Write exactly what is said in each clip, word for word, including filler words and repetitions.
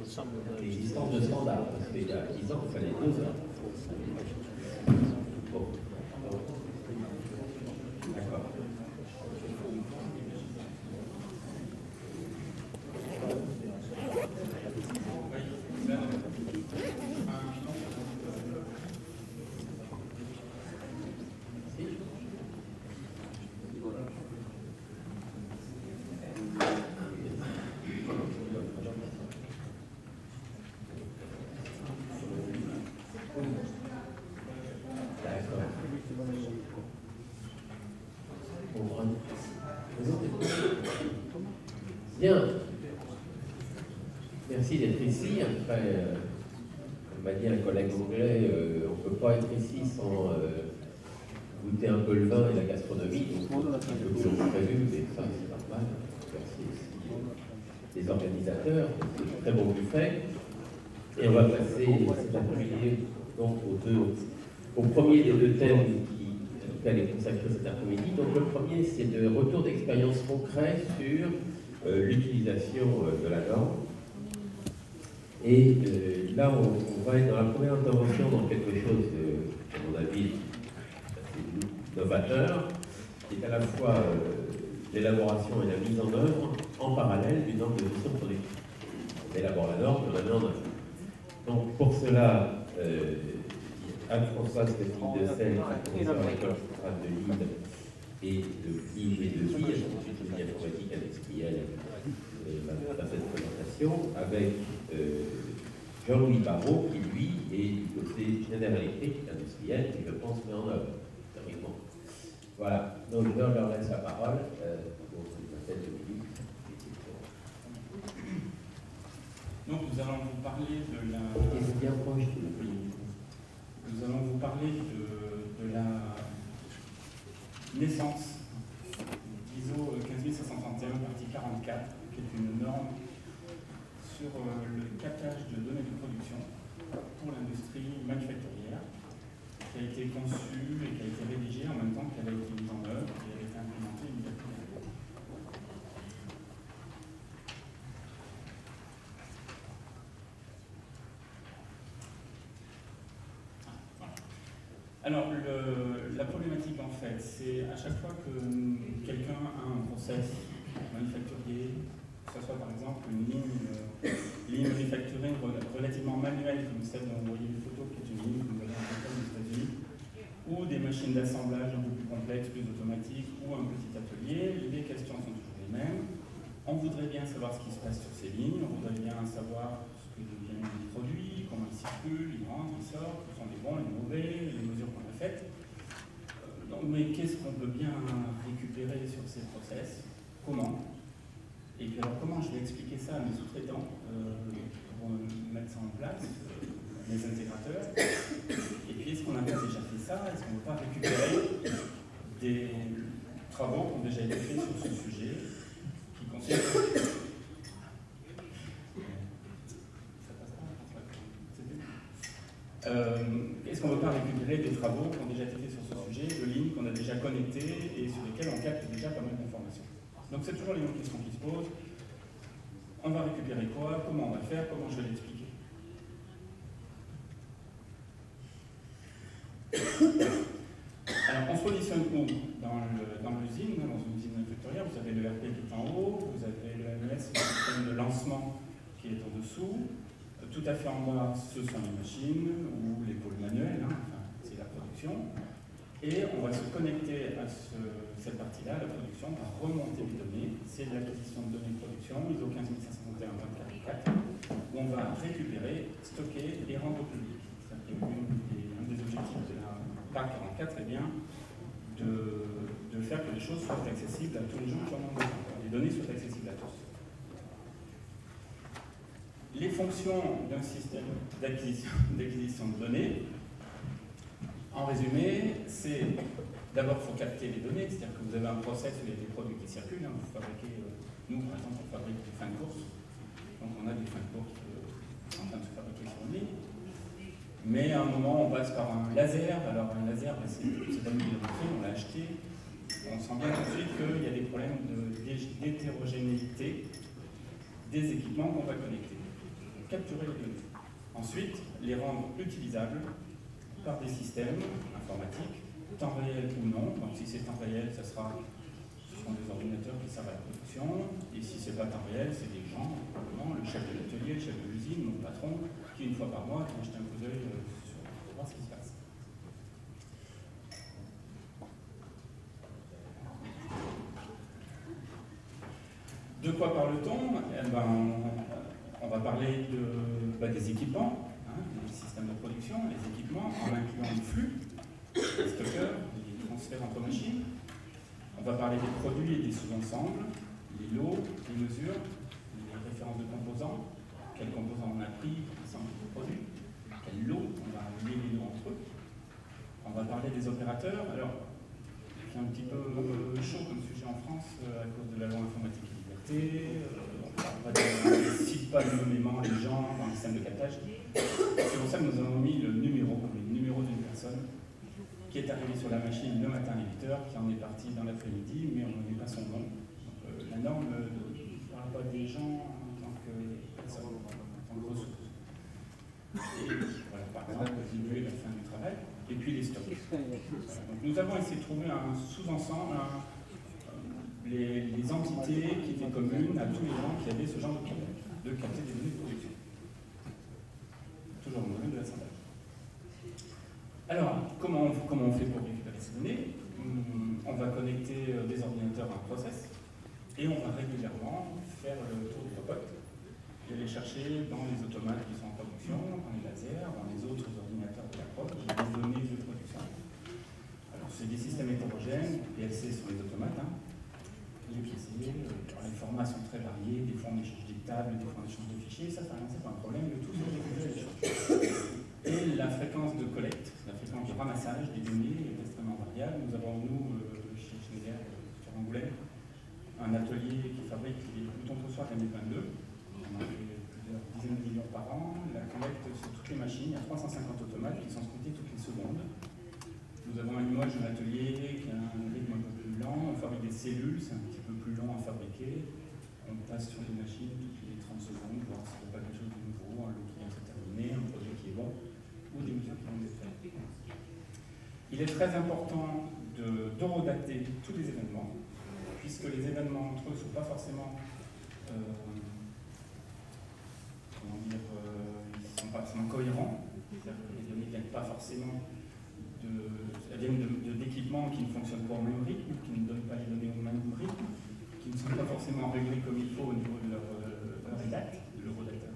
L'existence de standards, parce qu'il y a dix ans, il fallait deux heures. Bon. D'accord. Bien. Merci d'être ici. Après, euh, comme m'a dit un collègue anglais, euh, on ne peut pas être ici sans euh, goûter un peu le vin et la gastronomie. Donc, un petit peu plus long prévu, mais ça, c'est normal. Merci aussi les organisateurs, c'est un très bon buffet. Et on va passer cet après-midi donc aux deux, au premier des deux thèmes qui, auxquels est consacré cet après-midi. Donc le premier, c'est le retour d'expérience concret sur euh, l'utilisation euh, de la norme. Et euh, là, on, on va être dans la première intervention dans quelque chose, euh, à mon avis, assez novateur, qui est à la fois euh, l'élaboration et la mise en œuvre en parallèle d'une norme de gestion productive. On élabore la norme, on la met en œuvre. Donc pour cela, euh, Anne-Françoise Petit-Dessel, professeure à l'école centrale de Lille et de I G deux I, Institut de génie informatique industrielle, va faire cette présentation avec euh, Jean-Louis Barrault, qui lui est du côté Schneider Electric industriel, qui je pense met en œuvre, théoriquement. Voilà, donc je leur laisse la parole, euh, pour une vingtaine de minutes. Donc nous allons vous parler de la... Bien proche de Nous allons vous parler de, de la naissance d'I S O quinze mille cinq cent trente et un, partie quarante-quatre, qui est une norme sur le captage de données de production pour l'industrie manufacturière, qui a été conçue et qui a été rédigée en même temps qu'elle a été mise en œuvre et elle a été implémentée immédiatement. Alors, le, la problématique, en fait, c'est à chaque fois que quelqu'un a un process manufacturier, que ce soit par exemple une ligne, euh, ligne manufacturée relativement manuelle, comme celle dont vous voyez une photo, qui est une ligne que nous avons en aux États-Unis, ou des machines d'assemblage un peu plus complexes, plus automatiques, ou un petit atelier, les questions sont toujours les mêmes. On voudrait bien savoir ce qui se passe sur ces lignes, on voudrait bien savoir ce que devient le produit, comment il circule, il rentre, il sort, ce sont les bons, les mauvais, les mesures qu'on a faites. Euh, donc, mais qu'est-ce qu'on peut bien récupérer sur ces process? Comment? Et puis alors comment je vais expliquer ça à mes sous-traitants euh, pour mettre ça en place, euh, mes intégrateurs? Et puis est-ce qu'on a déjà fait ça? Est-ce qu'on ne peut pas récupérer des travaux qui ont déjà été faits sur ce sujet, qui concernent... Euh, Est-ce qu'on ne peut pas récupérer des travaux qui ont déjà été faits sur ce sujet, de lignes qu'on a déjà connectées et sur lesquelles on capte déjà pas mal d'informations? Donc c'est toujours les mêmes questions qui se posent. On va récupérer quoi? Comment on va faire? Comment je vais l'expliquer? Alors on se positionne où? Dans l'usine, dans, dans une usine manufacturière, vous avez le R P qui est en haut, vous avez le M E S, le système de lancement qui est en dessous. Tout à fait en bas, ce sont les machines ou les pôles manuels, hein, enfin, c'est la production. Et on va se connecter à ce, cette partie-là, la production, par remonter les données. C'est de l'acquisition de données de production, I S O quinze mille cinq cent trente et un point quarante-quatre, où on va récupérer, stocker et rendre au public. C'est-à-dire qu'un des objectifs de la P A C quarante-quatre est bien de, de faire que les choses soient accessibles à tous les gens qui en ont besoin. Les données soient accessibles à tous. Les fonctions d'un système d'acquisition de données, en résumé, c'est d'abord il faut capter les données, c'est-à-dire que vous avez un process où il y a des produits qui circulent, hein, vous fabriquez, euh, nous par exemple on fabrique des fins de course, donc on a des fins de course euh, en train de se fabriquer sur une ligne, mais à un moment on passe par un laser, alors un laser ben, c'est pas nous qui l'avons fait, on l'a acheté, on sent bien tout de suite qu'il y a des problèmes d'hétérogénéité des équipements qu'on va connecter. capturer les données. Ensuite, les rendre utilisables par des systèmes informatiques, temps réel ou non. Donc si c'est temps réel, ça sera, ce seront des ordinateurs qui servent à la production. Et si c'est pas temps réel, c'est des gens, probablement le chef de l'atelier, le chef de l'usine, mon patron, qui une fois par mois vient jeter un coup d'œil euh, sur pour voir ce qui se passe. De quoi parle-t-on? Eh ben, on va parler de, bah, des équipements, hein, des systèmes de production, les équipements, en incluant les flux, les stockeurs, les transferts entre machines. On va parler des produits et des sous-ensembles, les lots, les mesures, les références de composants, quels composants on a pris, l'ensemble des produits, quels lots, on va lier les lots entre eux. On va parler des opérateurs. Alors, c'est un petit peu chaud comme sujet en France à cause de la loi informatique et liberté. On ne cite pas nommément les gens dans le système de captage. C'est pour ça que nous avons mis le numéro, le numéro d'une personne qui est arrivée sur la machine le matin à huit heures, qui en est partie dans l'après-midi, mais on ne met pas son nom. Donc, euh, la norme ne parle pas des gens en tant que personne, en tant que ressources. Et voilà, par exemple, diminuer la fin du travail, et puis les stocks. Voilà. Donc, nous avons essayé de trouver un sous-ensemble, un, les, les entités qui étaient communes à tous les gens qui avaient ce genre de problème, de capter des données de production. Toujours dans le domaine de l'assemblage. Alors, comment on, comment on fait pour récupérer ces données? On va connecter des ordinateurs à un process, et on va régulièrement faire le tour du popote et aller chercher dans les automates qui sont en production, dans les lasers, dans les autres ordinateurs de la prod, les données de production. Alors, c'est des systèmes hétérogènes, P L C sur les automates, hein. Les P C, euh, les formats sont très variés, des fois on échange des tables, des fois on échange des fichiers, ça, c'est pas un problème, le tout c'est de récupérer l'échange. Et la fréquence de collecte, la fréquence de ramassage des données est extrêmement variable. Nous avons, nous, euh, chez Schneider, sur Angoulême, un atelier qui fabrique les boutons poussoirs deux mille vingt-deux. On en fait plusieurs dizaines de millions par an. La collecte sur toutes les machines, il y a trois cent cinquante automates qui sont scrutés toutes les secondes. Nous avons un Limoges, un atelier qui a un rythme un peu plus lent. On fabrique des cellules, c'est un petit peu plus long à fabriquer. On passe sur les machines toutes les trente secondes, voir s'il n'y a pas quelque chose de nouveau, un lot qui vient de se terminer, un produit qui est bon, ou des mesures qui vont être faites. Il est très important d'horodater tous les événements, puisque les événements entre eux ne sont pas forcément, euh, comment dire, euh, ils sont pas forcément cohérents. C'est-à-dire que les données ne viennent pas forcément de, elles viennent d'équipements qui ne fonctionnent pas au même rythme, qui ne donnent pas les données au même rythme, qui ne sont pas forcément réglés comme il faut au niveau de leur, euh, leur date, de l'horodateur.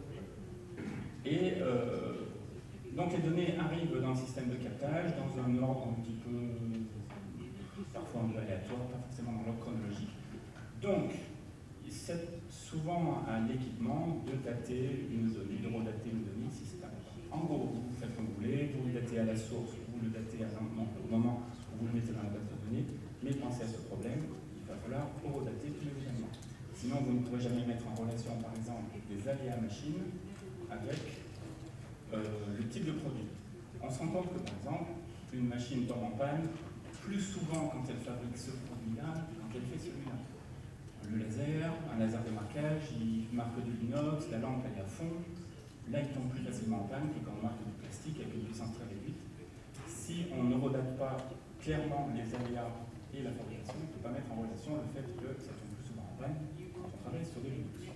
Et euh, donc les données arrivent dans le système de captage dans un ordre un petit peu, parfois un peu aléatoire, pas forcément dans l'ordre chronologique. Donc, c'est souvent à l'équipement de dater une donnée, de redater une donnée si c'est important. En gros, vous faites comme vous voulez, vous le datez à la source, vous le datez à un, non, au moment où vous le mettez dans la base de données, mais pensez à ce problème, il va falloir horodater tous les événements. Sinon, vous ne pourrez jamais mettre en relation, par exemple, des aléas machines avec euh, le type de produit. On se rend compte que, par exemple, une machine tombe en panne plus souvent quand elle fabrique ce produit-là qu'elle fait celui-là. Le laser, un laser de marquage, il marque de l'inox, la lampe elle est à fond. Là, il tombe plus facilement en panne que quand on marque du plastique avec une puissance très réduite. Si on ne redate pas clairement les aléas et la fabrication, on ne peut pas mettre en relation le fait que ça tombe plus souvent en panne quand on travaille sur des Linux.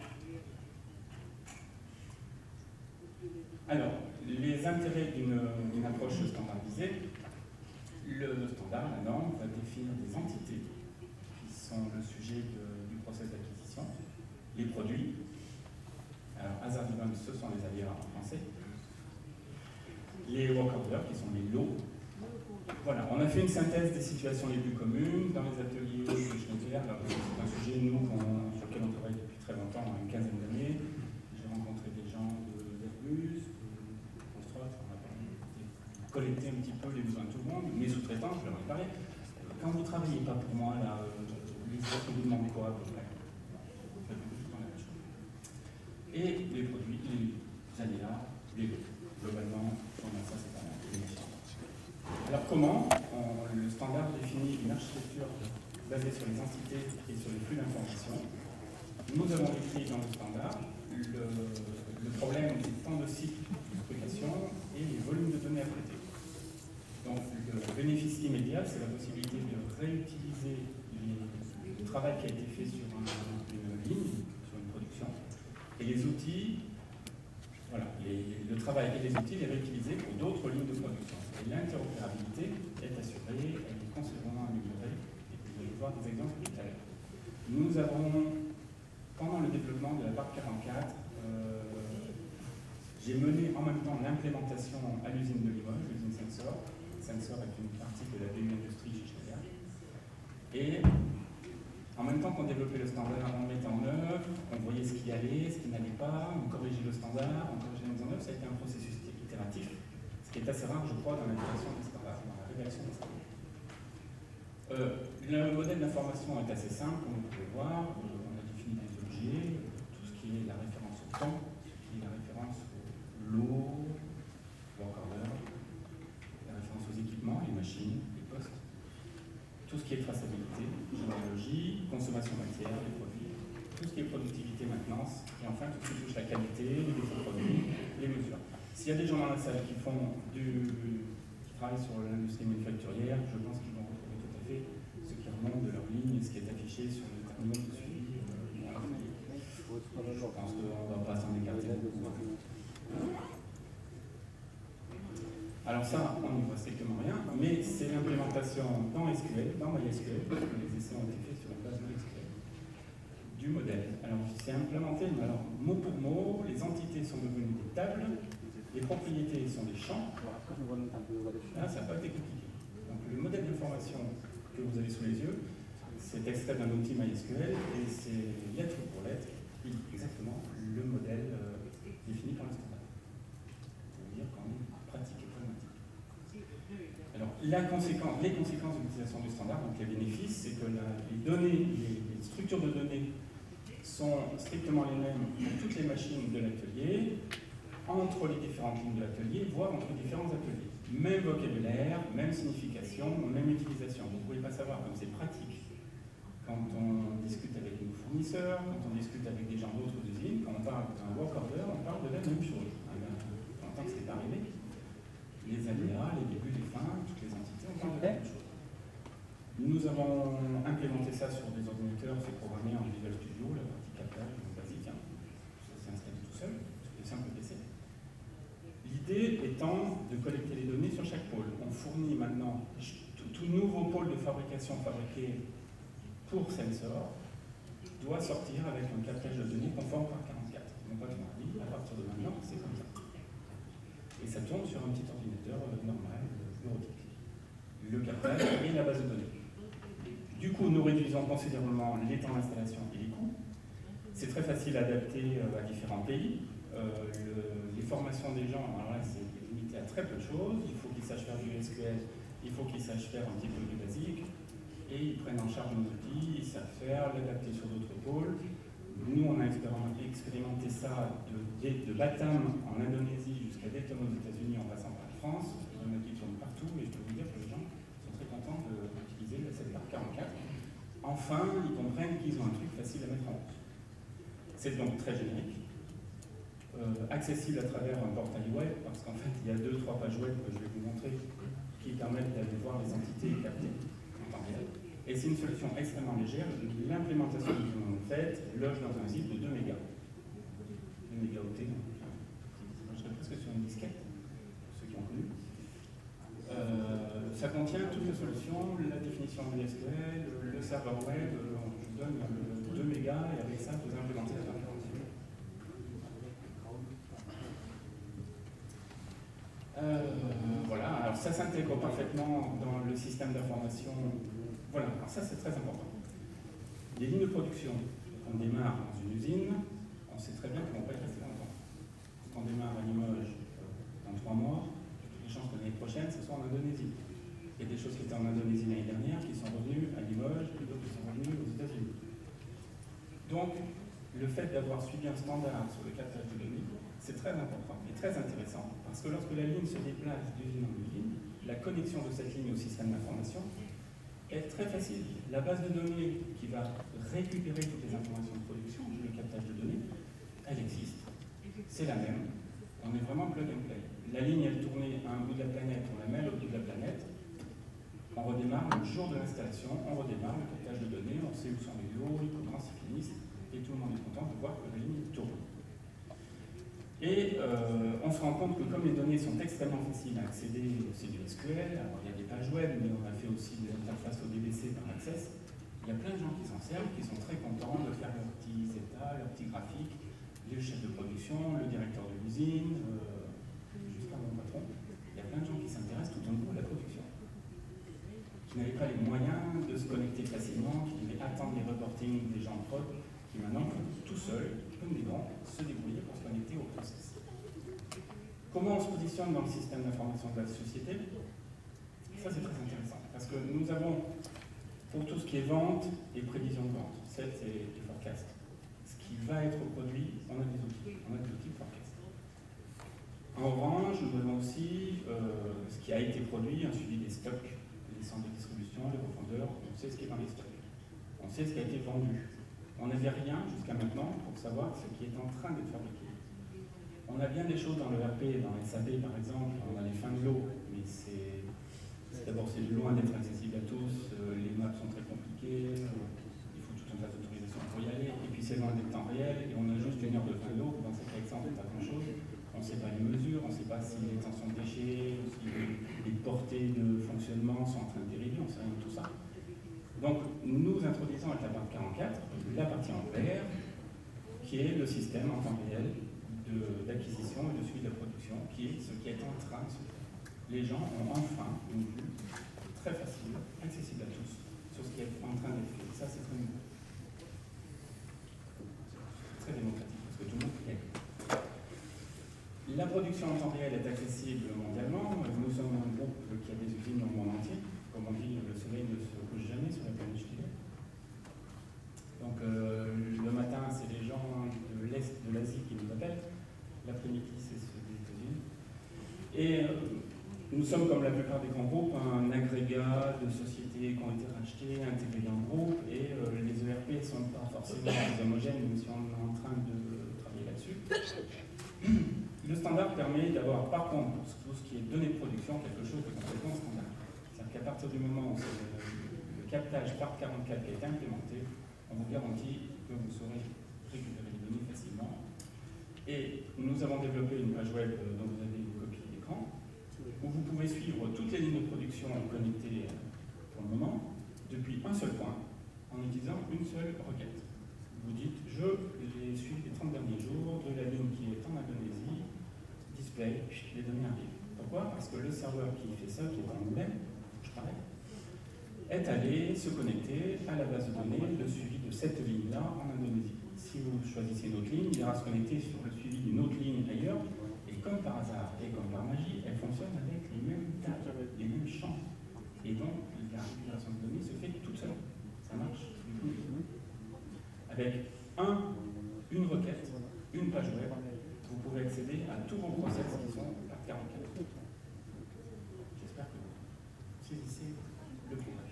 Alors, les intérêts d'une approche standardisée. Le standard, la norme, va définir des entités qui sont le sujet de, du process d'acquisition, les produits. Alors, hasard du nom, ce sont les aléas en français. Les work orders, qui sont les lots. Voilà, on a fait une synthèse des situations les plus communes dans les ateliers de Schneider. C'est un sujet, nous, sur lequel on travaille depuis très longtemps, une quinzaine d'années. J'ai rencontré des gens d'Airbus, collecter un petit peu les besoins de tout le monde, mes sous-traitants, je leur ai parlé. Quand vous ne travaillez pas pour moi, là, euh, les autres vous demandent quoi à peu près? Et les produits, les aléas, les lots. Globalement, on a ça, c'est pas mal. Alors comment on, le standard définit une architecture basée sur les entités et sur les flux d'informations. Nous avons écrit dans le standard le réutiliser les, le travail qui a été fait sur un, une ligne, sur une production, et les outils, voilà, les, le travail et les outils, les réutiliser pour d'autres lignes de production. Et l'interopérabilité est assurée, elle est considérablement améliorée, et vous allez voir des exemples tout à l'heure. Nous avons, pendant le développement de la PARC quarante-quatre, euh, j'ai mené en même temps l'implémentation à l'usine de Limoges, l'usine Sensor. Sensor est une partie de la B U Industrie chez Schneider. Et en même temps qu'on développait le standard, on le mettait en œuvre, on voyait ce qui allait, ce qui n'allait pas, on corrigeait le standard, on corrigeait la mise en œuvre. Ça a été un processus itératif, ce qui est assez rare, je crois, dans la création des standards, dans la rédaction des standards. Euh, le modèle d'information est assez simple, comme vous pouvez voir. Euh, on a défini des objets, tout ce qui est la référence au temps, tout ce qui est la référence au l'eau, work-order, la référence aux équipements, les machines, les postes, tout ce qui est traçabilité, généalogie, consommation matière, les produits, tout ce qui est productivité, maintenance, et enfin tout ce qui touche la qualité, les défauts de produits, les mesures. S'il y a des gens dans la salle qui font du, qui travaillent sur l'industrie manufacturière, je pense qu'ils vont retrouver tout à fait ce qui remonte de leur ligne et ce qui est affiché sur le terminal de suivi. Euh, je pense qu'on ne va pas s'en écarter beaucoup. Alors ça, on n'y voit strictement rien, mais c'est l'implémentation dans S Q L, dans MySQL, parce que les essais ont été faits sur la base MySQL, du modèle. Alors c'est implémenté, mais alors mot pour mot, les entités sont devenues des tables, les propriétés sont des champs. Là, ça n'a pas été compliqué. Donc le modèle d'information que vous avez sous les yeux, c'est extrait d'un outil MySQL, et c'est lettre pour lettre, exactement le modèle euh, défini par le standard. C'est-à-dire quand même pratique et pragmatique. Alors, la conséquence, les conséquences de l'utilisation du standard, donc les bénéfices, c'est que la, les données, les, les structures de données sont strictement les mêmes pour toutes les machines de l'atelier, entre les différentes lignes de l'atelier, voire entre différents ateliers. Même vocabulaire, même signification, même utilisation. Vous ne pouvez pas savoir, comme c'est pratique. Quand on discute avec nos fournisseurs, quand on discute avec des gens d'autres usines, quand on parle d'un work order, on parle de la même chose. Tant que ce n'est pas arrivé, les aléas, les débuts, les fins, toutes les entités, on parle de la même chose. Nous avons implémenté ça sur des ordinateurs, c'est programmé en Visual Studio, la partie captage basique, hein. Ça s'est installé tout seul, sur des simples P C. L'idée étant de collecter les données sur chaque pôle. On fournit maintenant tout, tout nouveau pôle de fabrication fabriqué pour Sensor doit sortir avec un captage de données conforme par quarante-quatre. Donc, pas dit, à partir de maintenant, c'est comme ça. Et ça tourne sur un petit ordinateur normal, bureautique. Le captage et la base de données. Du coup, nous réduisons considérablement les temps d'installation et les coûts. C'est très facile à adapter à différents pays. Euh, le, les formations des gens, alors là, c'est limité à très peu de choses. Il faut qu'ils sachent faire du S Q L, il faut qu'ils sachent faire un petit peu du basique. Et ils prennent en charge nos outils, ils savent faire, l'adapter sur d'autres pôles. Nous, on a expérimenté, expérimenté ça de, de, de Batam en Indonésie jusqu'à Dayton aux États-Unis en passant par la France. Il y en a qui tournent partout, mais je peux vous dire que les gens sont très contents d'utiliser cette PARC quarante-quatre. Enfin, ils comprennent qu'ils ont un truc facile à mettre en route. C'est donc très générique, euh, accessible à travers un portail web, parce qu'en fait, il y a deux, trois pages web que je vais vous montrer qui permettent d'aller voir les entités captées en temps réel. Et c'est une solution extrêmement légère. L'implémentation que nous avons faite loge dans un zip de deux mégas. deux mégaoctets. Je serais presque sur une disquette, pour ceux qui ont connu. Euh, ça contient toutes les solutions, la définition de S Q L, le serveur web, on vous donne deux mégas et avec ça, vous implémentez la partie. Euh, voilà, alors ça s'intègre parfaitement dans le système d'information. Voilà, alors ça c'est très important. Les lignes de production, on démarre dans une usine, on sait très bien qu'on ne va pas y rester longtemps. Quand on démarre à Limoges dans trois mois, toutes les chances que l'année prochaine, ce soit en Indonésie. Il y a des choses qui étaient en Indonésie l'année dernière qui sont revenues à Limoges et d'autres qui sont revenues aux États-Unis. Donc, le fait d'avoir suivi un standard sur le captage de données, c'est très important et très intéressant parce que lorsque la ligne se déplace d'usine en usine, la connexion de cette ligne au système d'information est très facile. La base de données qui va récupérer toutes les informations de production, le captage de données, elle existe. C'est la même. On est vraiment plug and play. La ligne, elle tournait à un bout de la planète, on la met à l'autre bout de la planète. On redémarre le jour de l'installation, on redémarre le captage de données, on sait où sont les lots, les commencent, ils finissent, et tout le monde est content de voir que la ligne tourne. Et euh, on se rend compte que comme les données sont extrêmement faciles à accéder, c'est du S Q L, alors il y a des pages web, mais on a fait aussi des interfaces au D B C par Access, il y a plein de gens qui s'en servent, qui sont très contents de faire leurs petits états, leurs petits graphiques, le chef de production, le directeur de l'usine, euh, jusqu'à mon patron. Il y a plein de gens qui s'intéressent tout au long de la production, qui n'avaient pas les moyens de se connecter facilement, qui devaient attendre les reportings des gens de prod, qui maintenant peuvent tout seuls, comme des grands, se débrouiller pour se connecter au process. Comment on se positionne dans le système d'information de la société? Ça c'est très intéressant, parce que nous avons, pour tout ce qui est vente et prévision de vente, sales et forecast, ce qui va être produit, on a des outils, on a des outils de forecast. En Orange, nous avons aussi euh, ce qui a été produit, un suivi des stocks, les centres de distribution, les revendeurs, on sait ce qui est dans les stocks, on sait ce qui a été vendu. On n'avait rien jusqu'à maintenant pour savoir ce qui est en train d'être fabriqué. On a bien des choses dans le R P, dans S A P par exemple, on a les fins de lot, mais c'est d'abord c'est loin d'être accessible à tous, euh, les maps sont très compliquées, euh, il faut tout un tas d'autorisations pour y aller, et puis c'est loin d'être temps réel, et on a juste une heure de fin de lot, dans cet exemple, pas grand chose, on ne sait pas les mesures, on ne sait pas si les tensions de déchets, si les portées de fonctionnement sont en train de dériver, on ne sait rien de tout ça. Donc nous introduisons avec la barre quarante-quatre la partie en vert, qui est le système en temps réel d'acquisition et de suivi de la production, qui est ce qui est en train de se faire. Les gens ont enfin une vue très facile, accessible à tous, sur ce qui est en train d'être fait. Ça, c'est très nouveau. Très démocratique, parce que tout le monde y est. La production en temps réel est accessible mondialement. Nous sommes un groupe qui a des usines dans le monde entier. Comme on dit, le soleil ne se couche jamais sur la planète Chili. Donc euh, le matin, c'est les gens de l'Est de l'Asie qui nous appellent. L'après-midi, c'est ceux des États-Unis. Et euh, nous sommes, comme la plupart des grands groupes, un agrégat de sociétés qui ont été rachetées, intégrées dans le groupe, et euh, les E R P ne sont pas forcément homogènes, même si on est en train de travailler là-dessus. Le standard permet d'avoir, par contre, pour tout ce qui est données de production, quelque chose de complètement standard. C'est-à-dire qu'à partir du moment où le captage part quarante-quatre qui est implémenté, on vous garantit que vous saurez récupérer les données facilement. Et nous avons développé une page web dont vous avez une copie d'écran, où vous pouvez suivre toutes les lignes de production connectées pour le moment, depuis un seul point, en utilisant une seule requête. Vous dites, je les suis les trente derniers jours de la ligne qui est en Indonésie, display, les données arrivent. Pourquoi? Parce que le serveur qui fait ça, qui est en nous-mêmes, je parlais, est allé se connecter à la base de données, le suivi de cette ligne-là en Indonésie. Si vous choisissez une autre ligne, il ira se connecter sur le suivi d'une autre ligne ailleurs, et comme par hasard, et comme par magie, elle fonctionne avec les mêmes dates, les mêmes champs. Et donc, la récupération de données se fait toute seule. Ça marche. Avec un, une requête, une page web, vous pouvez accéder à tous vos process qui sont par quarante-quatre. J'espère que vous saisissez le progrès.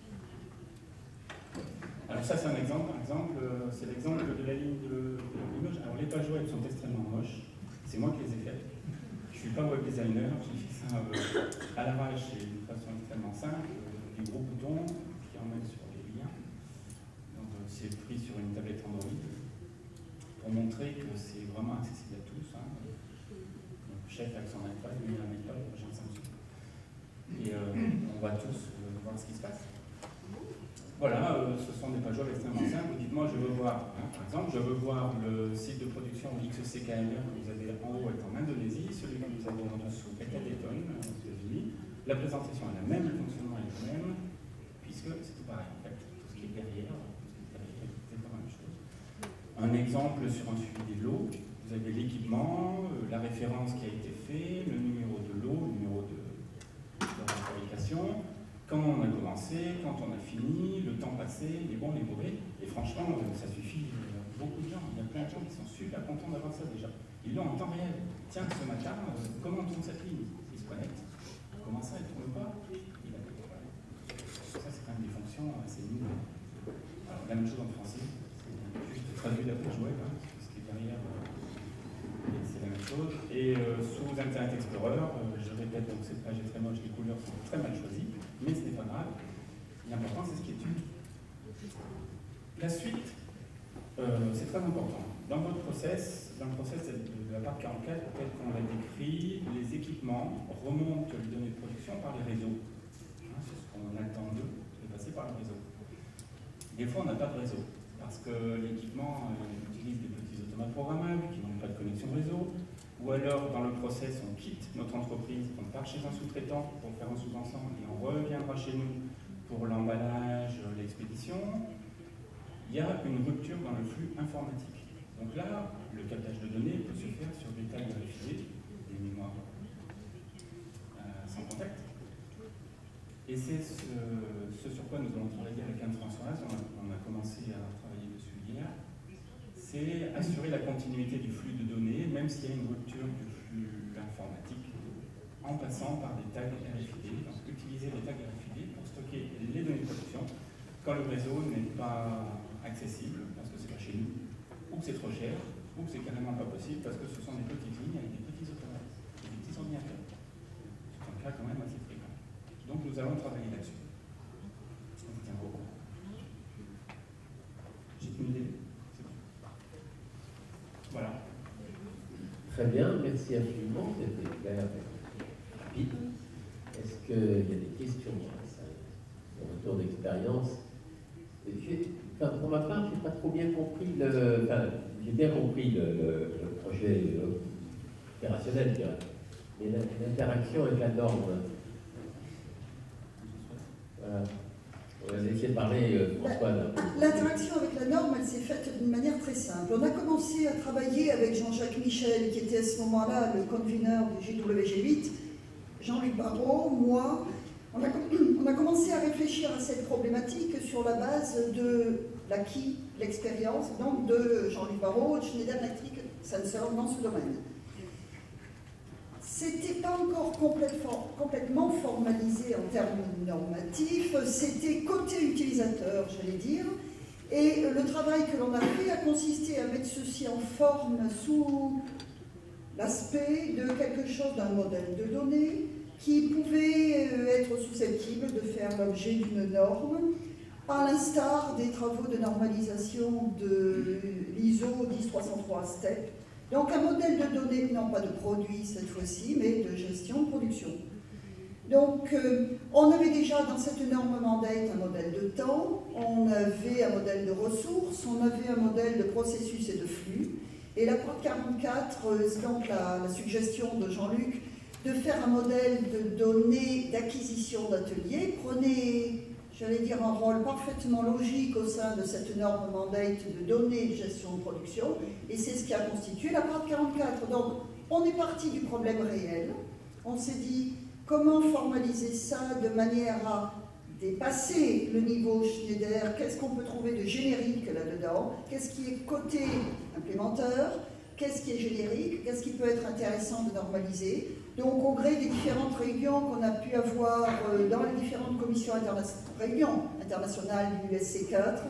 Alors ça c'est un exemple, par exemple, c'est l'exemple de la ligne de, de Limoges. Alors les pages web sont extrêmement moches, c'est moi qui les ai faites. Je ne suis pas web designer, j'ai fait ça euh, à l'arrache et d'une façon extrêmement simple, euh, des gros boutons qui emmènent sur les liens. Donc euh, c'est pris sur une tablette Android pour montrer que c'est vraiment accessible à tous. Hein. Donc, chef avec son iPad, lui un iPad, moi j'ai un Samsung. Et euh, on va tous euh, voir ce qui se passe. Voilà, euh, ce sont des pages web extrêmement simples. Dites-moi, je veux voir, hein, par exemple, je veux voir le site de production X C K M R que vous avez en haut est en Indonésie, celui que vous avez en dessous est à Dayton, aux États-Unis. La présentation est la même, le fonctionnement est le même, puisque c'est tout pareil en fait. Tout ce qui est derrière, tout ce qui est derrière, c'est pas la même chose. Un exemple sur un suivi des lots, vous avez l'équipement, euh, la référence qui a été faite, le numéro de lot, le numéro de, de la fabrication. Quand on a commencé, quand on a fini, le temps passé, les bons, les mauvais. Et franchement, ça suffit. Beaucoup de gens, il y a plein de gens qui sont super contents d'avoir ça déjà. Ils l'ont en temps réel. Tiens, ce matin, euh, comment on tourne cette ligne? Ils se connectent. Comment ça, ils ne tourne pas? Il a des problèmes. Ça, c'est quand même des fonctions assez nouvelles. Alors, la même chose en français. C'est juste traduit la page web, hein, ce qui est derrière. Euh, c'est la même même chose. Et euh, sous Internet Explorer, euh, je répète, donc cette page est très moche, les couleurs sont très mal choisies, mais ce n'est pas grave. L'important, c'est ce qui est utile. La suite, euh, c'est très important. Dans votre process, dans le process de la part quarante-quatre, peut-être qu'on l'a décrit, les équipements remontent les données de production par les réseaux. Hein, c'est ce qu'on attend d'eux, de passer par le réseau. Des fois, on n'a pas de réseau, parce que l'équipement euh, utilise des petits automates programmables qui n'ont pas de connexion réseau, ou alors, dans le process, on quitte notre entreprise, on part chez un sous-traitant pour faire un sous-ensemble, et on reviendra chez nous pour l'emballage, l'expédition. Il y a une rupture dans le flux informatique. Donc là, le captage de données peut se faire sur des tags graphiés, des mémoires euh, sans contact. Et c'est ce, ce sur quoi nous allons travailler avec Anne-Françoise, on, on a commencé à travailler dessus hier, c'est assurer la continuité du flux de données, même s'il y a une rupture du flux informatique, en passant par des tags R F I D. Donc utiliser les tags R F I D pour stocker les données de production quand le réseau n'est pas accessible, parce que c'est pas chez nous, ou que c'est trop cher, ou que c'est carrément pas possible, parce que ce sont des petites lignes avec des petits automates, des petits ordinateurs. C'est un cas quand même assez fréquent. Donc nous allons travailler là-dessus. On vous tient au courant. J'ai une idée. C'est bon. Voilà. Très bien, merci infiniment, c'était clair et rapide. Est-ce qu'il y a des questions à ça, mon retour d'expérience? Enfin, pour ma part, je n'ai pas trop bien compris le. Enfin, j'ai bien compris le, le, le projet opérationnel, je dirais. Mais l'interaction avec la norme. Voilà. On va laisser parler euh, François. L'interaction avec la norme, elle s'est faite d'une manière très simple. On a commencé à travailler avec Jean-Jacques Michel, qui était à ce moment-là le convener du G W G huit, Jean-Luc Barrault, moi. On a, on a commencé à réfléchir à cette problématique sur la base de l'acquis, l'expérience, donc de Jean-Luc Barrault, de Schneider Electric Sensor dans ce domaine. C'était pas encore complètement formalisé en termes normatifs, c'était côté utilisateur, j'allais dire, et le travail que l'on a fait a consisté à mettre ceci en forme sous l'aspect de quelque chose, d'un modèle de données, qui pouvait être susceptible de faire l'objet d'une norme, à l'instar des travaux de normalisation de l'I S O dix trois cent trois STEP. Donc un modèle de données, non pas de produit cette fois-ci, mais de gestion de production. Donc euh, on avait déjà dans cette norme mandate un modèle de temps, on avait un modèle de ressources, on avait un modèle de processus et de flux. Et la prod quarante-quatre, c'est donc la, la suggestion de Jean-Luc, de faire un modèle de données d'acquisition d'ateliers. Prenez, j'allais dire, un rôle parfaitement logique au sein de cette norme mandate de données de gestion de production, et c'est ce qui a constitué la prod quarante-quatre. Donc, on est parti du problème réel. On s'est dit, comment formaliser ça de manière à dépasser le niveau Schneider? Qu'est-ce qu'on peut trouver de générique là-dedans? Qu'est-ce qui est côté implémenteur? Qu'est-ce qui est générique? Qu'est-ce qui peut être intéressant de normaliser? Donc, au gré des différentes réunions qu'on a pu avoir dans les différentes commissions internationales, réunions internationales du U S C quatre,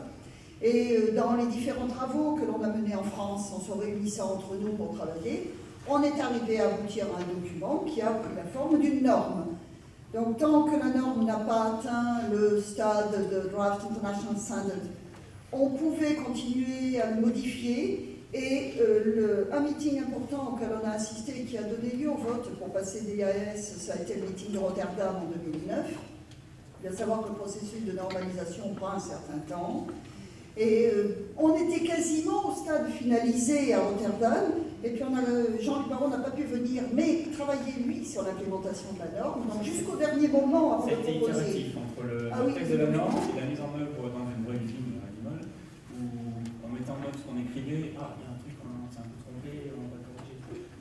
et dans les différents travaux que l'on a menés en France en se réunissant entre nous pour travailler, on est arrivé à aboutir à un document qui a pris la forme d'une norme. Donc, tant que la norme n'a pas atteint le stade de Draft International Standard, on pouvait continuer à le modifier. Et euh, le, un meeting important auquel on a assisté, qui a donné lieu au vote pour passer des I A S, ça a été le meeting de Rotterdam en deux mille neuf. Il faut savoir que le processus de normalisation prend un certain temps. Et euh, on était quasiment au stade finalisé à Rotterdam. Et puis Jean-Luc Barrault n'a pas pu venir, mais travailler lui sur l'implémentation de la norme. Donc jusqu'au dernier moment avant de proposer. C'était itératif entre le, ah, le oui, texte de la norme et la mise en œuvre dans une vraie usine à Limoges, où on mettait en note ce qu'on écrivait. Ah, il y a un truc, on s'est un peu trompé, on va corriger.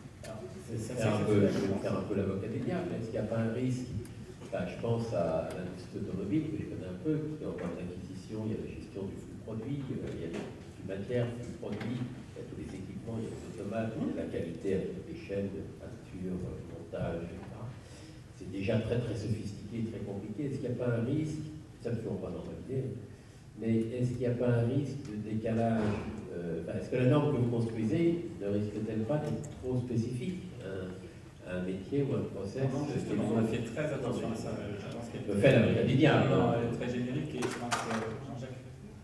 C'est un peu, je vais faire un peu l'avocat des diables. Est-ce qu'il n'y a pas un risque? Enfin, je pense à l'industrie automobile que je connais un peu, qui est en termes d'acquisition, il y a la gestion du flux produit, il y a du matière, du flux produit, il y a tous les équipements, il y a les automates, il y a la qualité avec les chaînes de peinture, montage, et cetera. C'est déjà très très sophistiqué, très compliqué. Est-ce qu'il n'y a pas un risque, ça ne toujours pas normalisé, Mais est-ce qu'il n'y a pas un risque de décalage euh, enfin, est-ce que la norme que vous construisez ne risque-t-elle pas d'être trop spécifique à un métier ou un process? Non, justement, on a fait très attention à ça. Je pense qu'elle me fait la quotidienne. Non, elle est très générique et je pense que Jean-Jacques.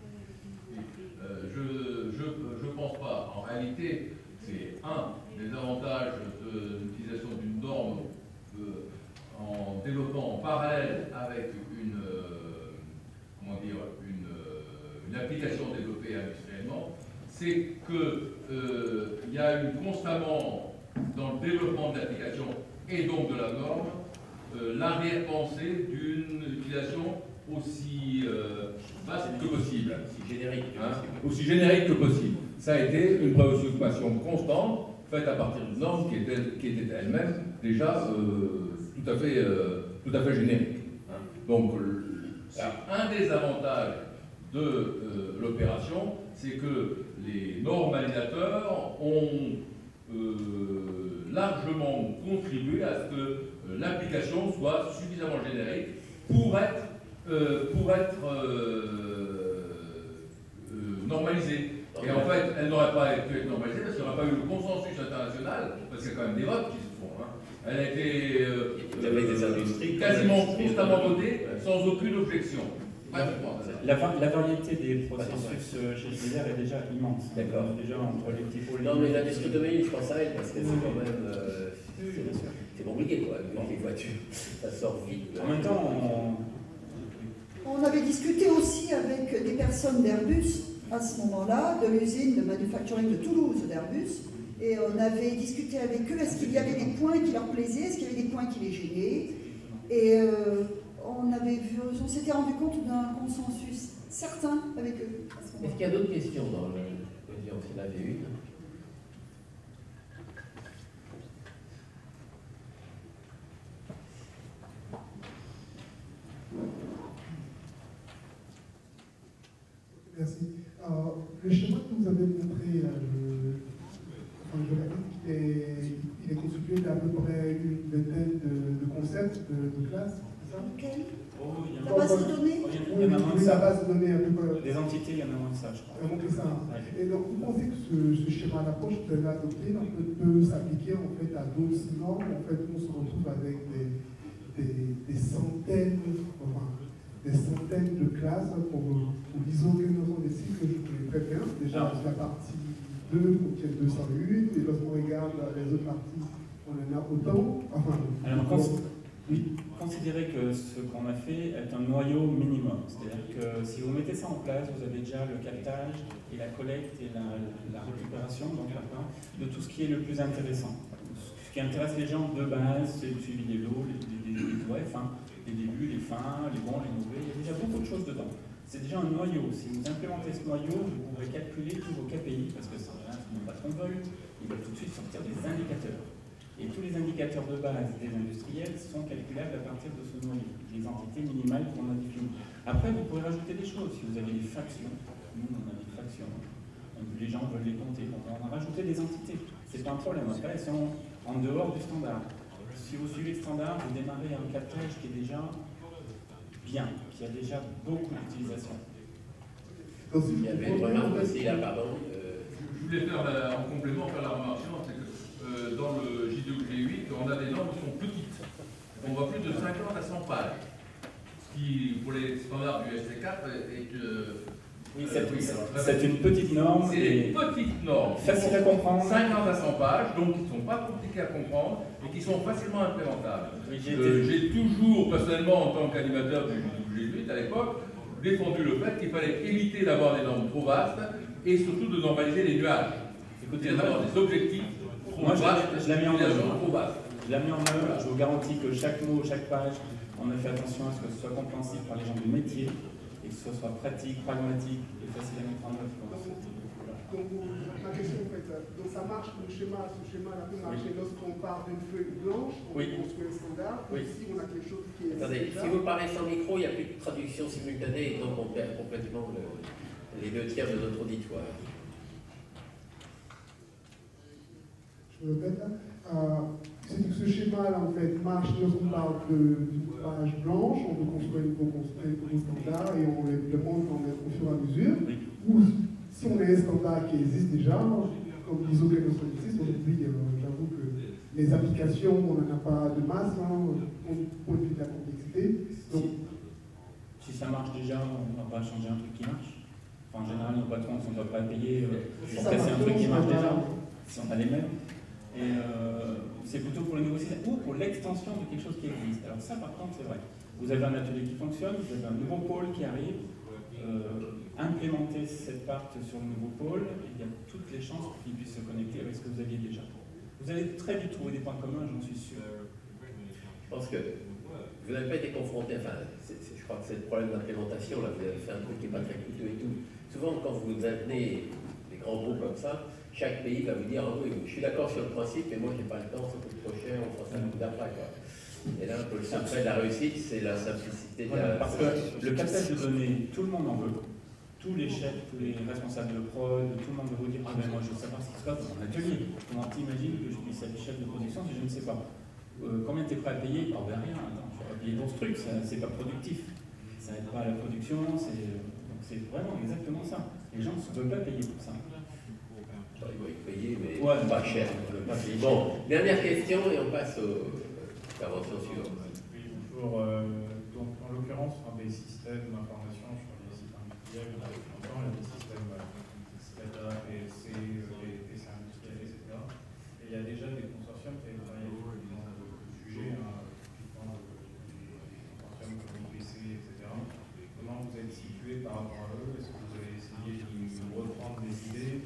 Euh, je je je pense pas. En réalité, c'est un des avantages de l'utilisation d'une norme euh, en développant en parallèle avec une euh, comment dire une, euh, une application développée industriellement, c'est que euh, il y a eu constamment dans le développement de l'application et donc de la norme euh, l'arrière-pensée d'une utilisation aussi euh, vaste que possible, aussi générique, hein, aussi générique que possible. Ça a été une préoccupation constante faite à partir d'une norme qui était, qui était elle-même déjà euh, tout à fait, euh, tout à fait générique. Hein. Donc, c'est un des avantages de euh, l'opération, c'est que les normalisateurs ont euh, largement contribué à ce que euh, l'application soit suffisamment générique pour être, euh, pour être euh, euh, normalisée. Et en fait, elle n'aurait pas pu être normalisée parce qu'il n'y aurait pas eu le consensus international, parce qu'il y a quand même des votes qui se font. Hein. Elle a été euh, euh, des industries, quasiment constamment votée sans aucune objection. La, la, la variété des processus euh, chez Schneider est déjà immense. D'accord. Déjà entre les petits pôles. Non, mais l'industrie automobile, je pense à elle parce que c'est quand même. Euh, c'est compliqué, quoi. Les voitures, ça sort vite. En même temps, on... on avait discuté aussi avec des personnes d'Airbus à ce moment-là, de l'usine de manufacturing de Toulouse d'Airbus, et on avait discuté avec eux, est-ce qu'il y avait des points qui leur plaisaient, est-ce qu'il y avait des points qui les gênaient, et euh, on, avait vu, on s'était rendu compte d'un consensus certain avec eux. Est-ce qu'il y a d'autres questions dans le... S'il y en avait une. Merci. Alors, le schéma que vous avez montré, là, je, enfin, je l'ai dit qu'il est, il est constitué d'à peu près une vingtaine de, de concepts de, de classes, c'est ça? Okay. Oh, il y en la base de données? Oui, oui, oui, la base de données un peu quoi. Des entités, il y en a moins que ça, je crois. Donc, ça. Et donc, vous pensez que ce, ce schéma d'approche de la doctrine peut, peut s'appliquer en fait à d'autres normes? En fait, on se retrouve avec des, des, des centaines, enfin, des centaines de classes pour, pour l'iso-organisation des cycles, je connais très bien. Déjà, ah. la partie deux contient deux cent huit, et lorsqu'on regarde les autres parties, on en a autant. Enfin, alors, cons oui, considérez que ce qu'on a fait est un noyau minimum. C'est-à-dire que si vous mettez ça en place, vous avez déjà le captage et la collecte et la, la récupération donc, de tout ce qui est le plus intéressant. Ce qui intéresse les gens de base, c'est le suivi des lots, les, les, les, les O F, hein. Les débuts, les fins, les bons, les mauvais, il y a déjà beaucoup de choses dedans. C'est déjà un noyau. Si vous implémentez ce noyau, vous pourrez calculer tous vos K P I, parce que c'est un patron de vol, il va tout de suite sortir des indicateurs. Et tous les indicateurs de base des industriels sont calculables à partir de ce noyau, les entités minimales qu'on a définies. Après, vous pouvez rajouter des choses. Si vous avez des fractions, nous on a des fractions, les gens veulent les compter, donc on a rajouté des entités. C'est pas un problème. Après, elles sont en dehors du standard. Si vous suivez le standard, vous démarrez un captage qui est déjà bien, qui a déjà beaucoup d'utilisation. Il y avait une remarque aussi là, pardon. Euh... Je voulais faire la, en complément faire la remarque suivante, c'est que euh, dans le J D O G huit, on a des normes qui sont petites. On voit plus de cinquante à cent pages. Ce qui, pour les standards du S C quatre, est... Euh, Oui, c'est une petite norme. C'est des petites normes. Facile à comprendre. cinquante à cent pages, donc qui ne sont pas compliquées à comprendre et qui sont facilement implémentables. Oui, J'ai euh, toujours, personnellement, en tant qu'animateur du J D O G huit à l'époque, défendu le fait qu'il fallait éviter d'avoir des normes trop vastes et surtout de normaliser les nuages. Écoutez, d'avoir des objectifs trop Moi, vastes, je l'ai mis en œuvre. Trop vastes. Je l'ai mis en œuvre. Je vous garantis que chaque mot, chaque page, on a fait attention à ce que ce soit compréhensible par les gens du métier. Et que ce soit pratique, pragmatique et facile à mettre en œuvre. Donc, donc, ma question en fait, donc ça marche, le schéma, ce schéma-là peut marcher oui. lorsqu'on part d'une feuille blanche, on oui. construit un standard, oui. Ici on a quelque chose qui est... Attendez, si vous parlez sans micro, il n'y a plus de traduction simultanée et donc on perd complètement le, les deux tiers de notre auditoire. Je me répète là. Euh, ce schéma-là, en fait, marche lorsqu'on parle d'une page blanche, on veut construire un nouveau standard et on l'implémente au fur et à mesure. Ou si on a un standard qui existe déjà, comme l'I S O quinze cent soixante-six, aujourd'hui, euh, j'avoue que les applications, on n'en a pas de masse, hein, au point de vue de la complexité. Donc, si ça marche déjà, on ne va pas changer un truc qui marche. Enfin, en général, nos patrons ne sont pas prêts à payer euh, pour casser un truc qui marche déjà, si on a les mêmes. Et euh, c'est plutôt pour le nouveau système ou pour l'extension de quelque chose qui existe. Alors ça, par contre, c'est vrai. Vous avez un atelier qui fonctionne, vous avez un nouveau pôle qui arrive, euh, implémenter cette part sur le nouveau pôle, et il y a toutes les chances pour qu'il puisse se connecter avec ce que vous aviez déjà. Vous allez très vite trouver des points communs, j'en suis sûr. Je pense que vous n'avez pas été confronté, enfin, c'est, c'est, je crois que c'est le problème d'implémentation, là, vous avez fait un truc qui n'est pas très coûteux et tout. Souvent, quand vous amenez des grands groupes comme ça, chaque pays va vous dire, ah oui, je suis d'accord sur le principe, mais moi, je n'ai pas le temps, ça coûte trop cher, on fera ça coup d'après, quoi. Et là, un peu le secret de la réussite, c'est la simplicité de voilà, la... Parce que le captage de données, tout le monde en veut. Tous les chefs, tous les responsables de prod, tout le monde veut vous dire, ah ben moi je veux savoir ce qui se passe dans mon atelier. Comment t'imagines que je puisse être chef de production si je ne sais pas euh, combien tu es prêt à payer? Oh ben rien, attends, je vais pas payer pour ce truc, c'est pas productif. Ça n'aide pas à la production, c'est vraiment exactement ça. Les gens ne veulent pas payer pour ça. Ils vont y payer, mais ouais, pas cher. Pas payer. Bon, dernière question et on passe aux interventions suivantes. Bonjour, euh, donc en l'occurrence, des systèmes d'information sur les sites industriels, on a longtemps, il y a des systèmes S C A D A, P S C, des P C industriels, et cetera. Et il y a déjà des consortiums qui avaient travaillé sur le sujet, hein, typiquement des consortiums comme I P C, et cetera. Comment vous êtes situé par rapport à eux? Est-ce que vous avez essayé de reprendre des idées?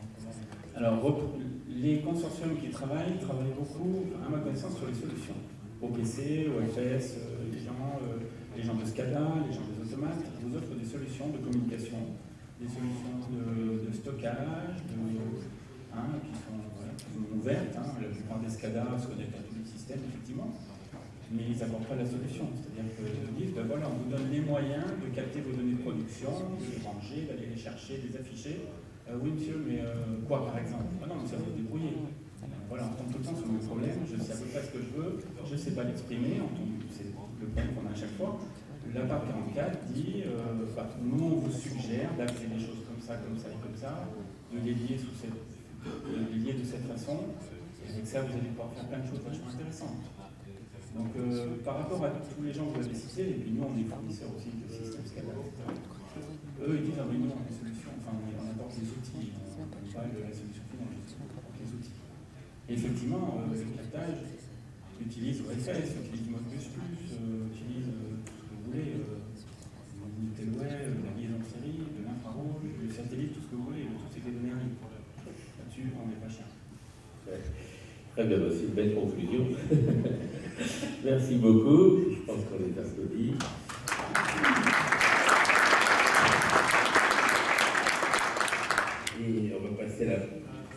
Alors, les consortiums qui travaillent, travaillent beaucoup, à ma connaissance, sur les solutions. O P C, O F S, euh, les, gens, euh, les gens de SCADA, les gens des automates, ils vous offrent des solutions de communication, des solutions de, de stockage, de, hein, qui, sont, voilà, qui sont ouvertes. Hein. La plupart des SCADA se connectent à tous les systèmes, effectivement, mais ils n'apportent pas la solution. C'est-à-dire qu'ils vous disent, ben voilà, on vous donne les moyens de capter vos données de production, de les ranger, d'aller les chercher, de les afficher. Euh, oui, monsieur, mais euh, quoi, par exemple? Ah non, mais ça va se débrouiller. Voilà, on tombe tout le temps sur le problème, je sais à peu près ce que je veux, je ne sais pas l'exprimer, c'est le problème qu'on a à chaque fois. La P A P quarante-quatre dit, euh, bah, nous on vous suggère d'appeler les choses comme ça, comme ça et comme ça, de les lier, sous cette, de les lier de cette façon, et avec ça vous allez pouvoir faire plein de choses vachement intéressantes. Donc euh, par rapport à tous les gens que vous avez cités, et puis nous on est fournisseurs aussi de systèmes SCADA, et cetera. Eux ils disent, ah mais nous on a des solutions, enfin on apporte des outils, on parle de la solution finale, on apporte les outils. Et effectivement, euh, le captage utilise O F S, utilise Modbus plus, euh, utilise euh, tout ce que vous voulez, euh, l'unité web, la liaison de série, de l'infrarouge, le satellite, tout ce que vous voulez, tout c'est des données arrivent. Là-dessus, on n'est pas cher. Ouais. Très bien, c'est une belle conclusion. Merci beaucoup. Je pense qu'on les applaudit. Et on va passer à la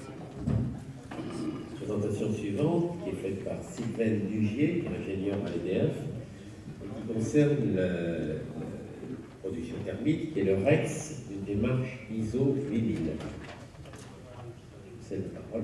présentation suivante, qui est faite par Sylvain Dugier, qui est ingénieur à l'E D F, et qui concerne la, la production thermique, qui est le REX, une démarche I S O huit mille. C'est la parole.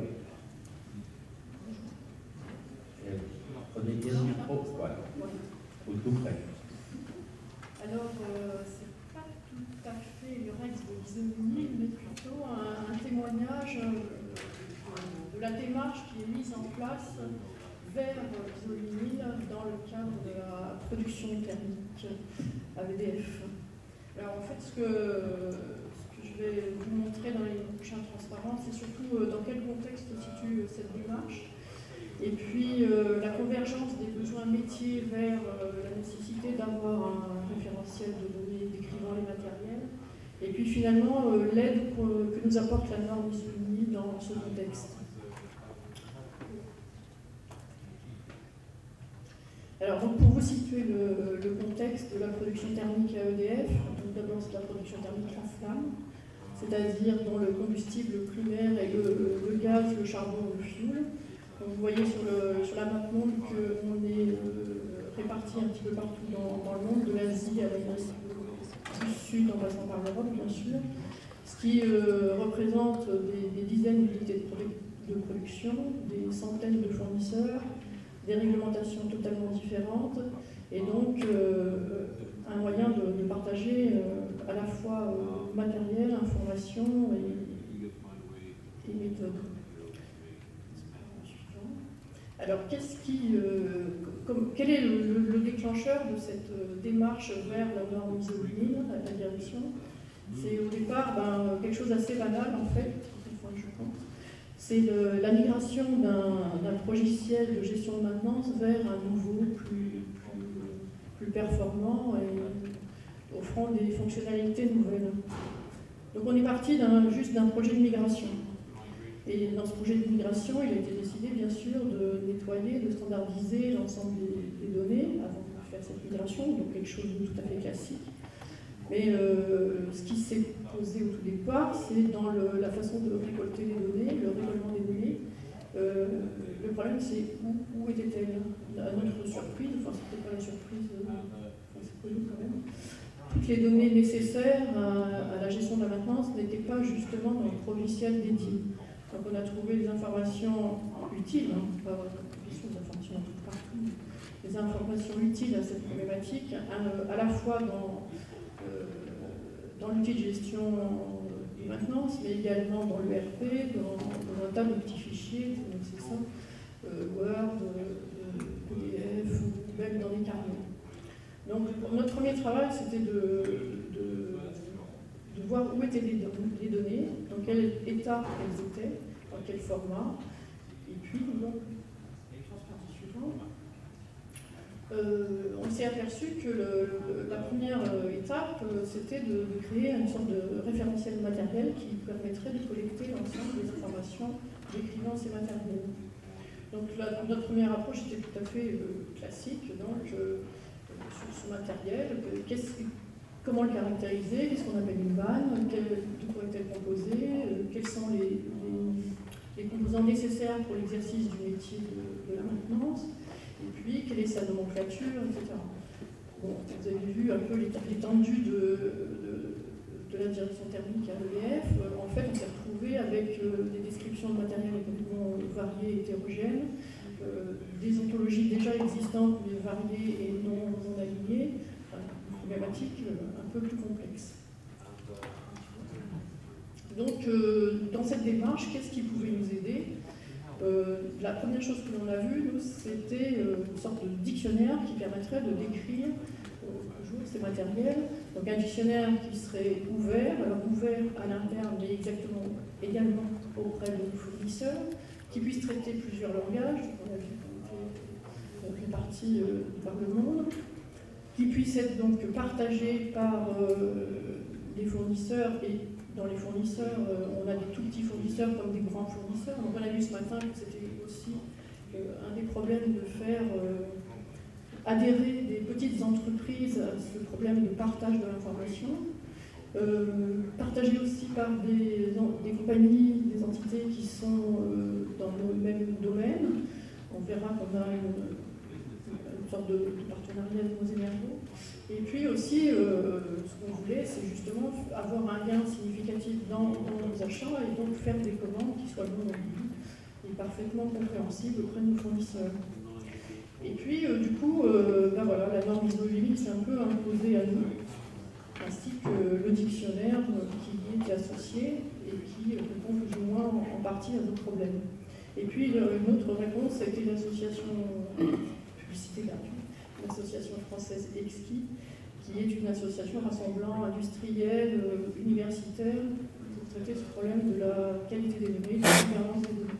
Prenez bien le micro, voilà. Ou tout près. Alors, euh, c'est pas tout à fait le REX de l'I S O huit mille, mais plutôt un, un témoignage euh, de la démarche qui est mise en place vers l'I S O huit mille dans le cadre de la production thermique à V D F. Alors, en fait, ce que, ce que je vais vous montrer dans les prochaines transparences, c'est surtout euh, dans quel contexte se situe euh, cette démarche. Et puis euh, la convergence des besoins métiers vers euh, la nécessité d'avoir un référentiel de données décrivant les matériels. Et puis finalement euh, l'aide que nous apporte la norme I S O huit mille dans ce contexte. Alors donc, pour vous situer le, le contexte de la production thermique à E D F, d'abord c'est la production thermique en flamme, c'est-à-dire dont le combustible primaire est le, le gaz, le charbon, le fioul. Donc, vous voyez sur, le, sur la map monde qu'on est euh, répartis un petit peu partout dans, dans le monde, de l'Asie à l'Amérique du Sud, en passant par l'Europe bien sûr, ce qui euh, représente des, des dizaines d'unités de, produ de production, des centaines de fournisseurs, des réglementations totalement différentes, et donc euh, un moyen de, de partager euh, à la fois euh, matériel, information et, et méthode. Alors, qu'est-ce qui, euh, comme, quel est le, le, le déclencheur de cette euh, démarche vers la norme I S O huit mille, la, la direction? C'est au départ ben, quelque chose d'assez banal en fait, je pense. C'est la migration d'un logiciel de gestion de maintenance vers un nouveau, plus, plus, plus performant et offrant des fonctionnalités nouvelles. Donc on est parti juste d'un projet de migration. Et dans ce projet de migration, il a été décidé bien sûr de nettoyer, de standardiser l'ensemble des, des données avant de faire cette migration, donc quelque chose de tout à fait classique. Mais euh, ce qui s'est posé au tout départ, c'est dans le, la façon de récolter les données, le récollement des données. Euh, le problème, c'est où, où était-elle? À notre surprise, enfin, c'était pas la surprise, euh, enfin, c'est connu quand même. Toutes les données nécessaires à, à la gestion de la maintenance n'étaient pas justement dans le logiciel dédié. Donc on a trouvé des informations utiles, hein, pas des informations partout, des informations utiles à cette problématique, à, à la fois dans Euh, dans l'outil de gestion de maintenance, mais également dans l'E R P, dans, dans un tas de petits fichiers, donc c'est ça, euh, Word, euh, P D F, ou même dans les carnets. Donc notre premier travail, c'était de, de, de voir où étaient les, les données, dans quel état elles étaient, dans quel format, et puis donc, Euh, on s'est aperçu que le, la première étape, c'était de, de créer une sorte de référentiel matériel qui permettrait de collecter l'ensemble des informations décrivant ces matériels. Donc la, notre première approche était tout à fait euh, classique, donc euh, sur ce matériel, euh, comment le caractériser, qu'est-ce qu'on appelle une vanne, quel, de quoi est-elle composée, euh, quels sont les, les, les composants nécessaires pour l'exercice du métier de, de la maintenance. Et puis, quelle est sa nomenclature, et cetera. Bon, vous avez vu un peu l'étendue de, de, de la direction thermique à l'E D F. En fait, on s'est retrouvé avec euh, des descriptions de matériel complètement variées et hétérogènes, euh, des ontologies déjà existantes, mais variées et non, non alignées, enfin, une problématique euh, un peu plus complexe. Donc, euh, dans cette démarche, qu'est-ce qui pouvait nous aider ? Euh, la première chose que l'on a vue, c'était euh, une sorte de dictionnaire qui permettrait de décrire euh, toujours ces matériels. Donc un dictionnaire qui serait ouvert, alors ouvert à l'interne, mais exactement également auprès des fournisseurs, qui puisse traiter plusieurs langages, on a vu qu'on était répartis euh, par le monde, qui puisse être donc partagé par euh, les fournisseurs et dans les fournisseurs, euh, on a des tout petits fournisseurs comme des grands fournisseurs. Donc on a vu ce matin que c'était aussi euh, un des problèmes de faire euh, adhérer des petites entreprises à ce problème de partage de l'information. Euh, partagé aussi par des, des compagnies, des entités qui sont euh, dans le même domaine. On verra qu'on a une, une sorte de, de partenariat de nos énergies. Et puis aussi, euh, ce qu'on voulait, c'est justement avoir un gain significatif dans, dans nos achats et donc faire des commandes qui soient non ambiguës et parfaitement compréhensibles auprès de nos fournisseurs. Et puis, euh, du coup, euh, ben voilà, la norme I S O huit mille s'est un peu imposée à nous, ainsi que le dictionnaire qui y est associé et qui répond plus ou moins en partie à nos problèmes. Et puis, une autre réponse a été l'association publicité gratuite. L'association française Exki, qui est une association rassemblant industriels, euh, universitaires, pour traiter ce problème de la qualité des données, de la gouvernance des données.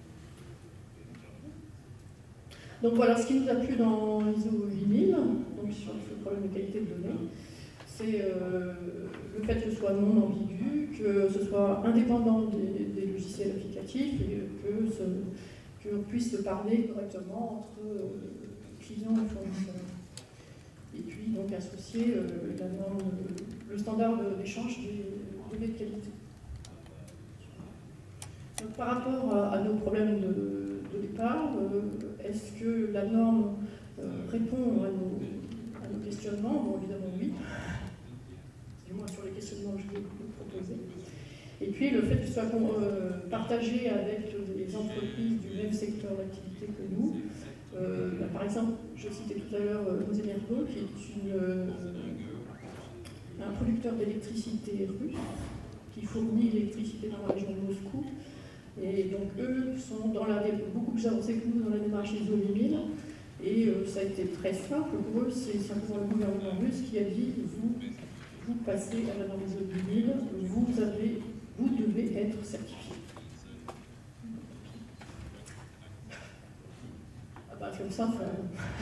Donc voilà, ce qui nous a plu dans I S O huit mille, donc sur ce problème de qualité de données, c'est euh, le fait que ce soit non ambigu, que ce soit indépendant des, des logiciels applicatifs et que ce, qu'on puisse parler correctement entre euh, clients et fournisseurs. Et puis donc associer euh, la norme, le standard d'échange des données de qualité. Donc, par rapport à, à nos problèmes de, de départ, euh, est-ce que la norme euh, répond à nos, à nos questionnements? Bon, évidemment oui, du moins sur les questionnements que je vais vous proposer. Et puis le fait que ce soit euh, partagé avec les entreprises du même secteur d'activité que nous. Euh, bah, par exemple, je citais tout à l'heure euh, Rosenergo, qui est une, euh, un producteur d'électricité russe, qui fournit l'électricité dans la région de Moscou. Et donc eux sont dans la, beaucoup plus avancés que nous dans la démarche I S O huit mille. Et euh, ça a été très simple pour eux, c'est simplement le gouvernement russe qui a dit vous, vous passez à la norme I S O huit mille, vous, avez, vous devez être certifié. Ah bah comme ça, enfin...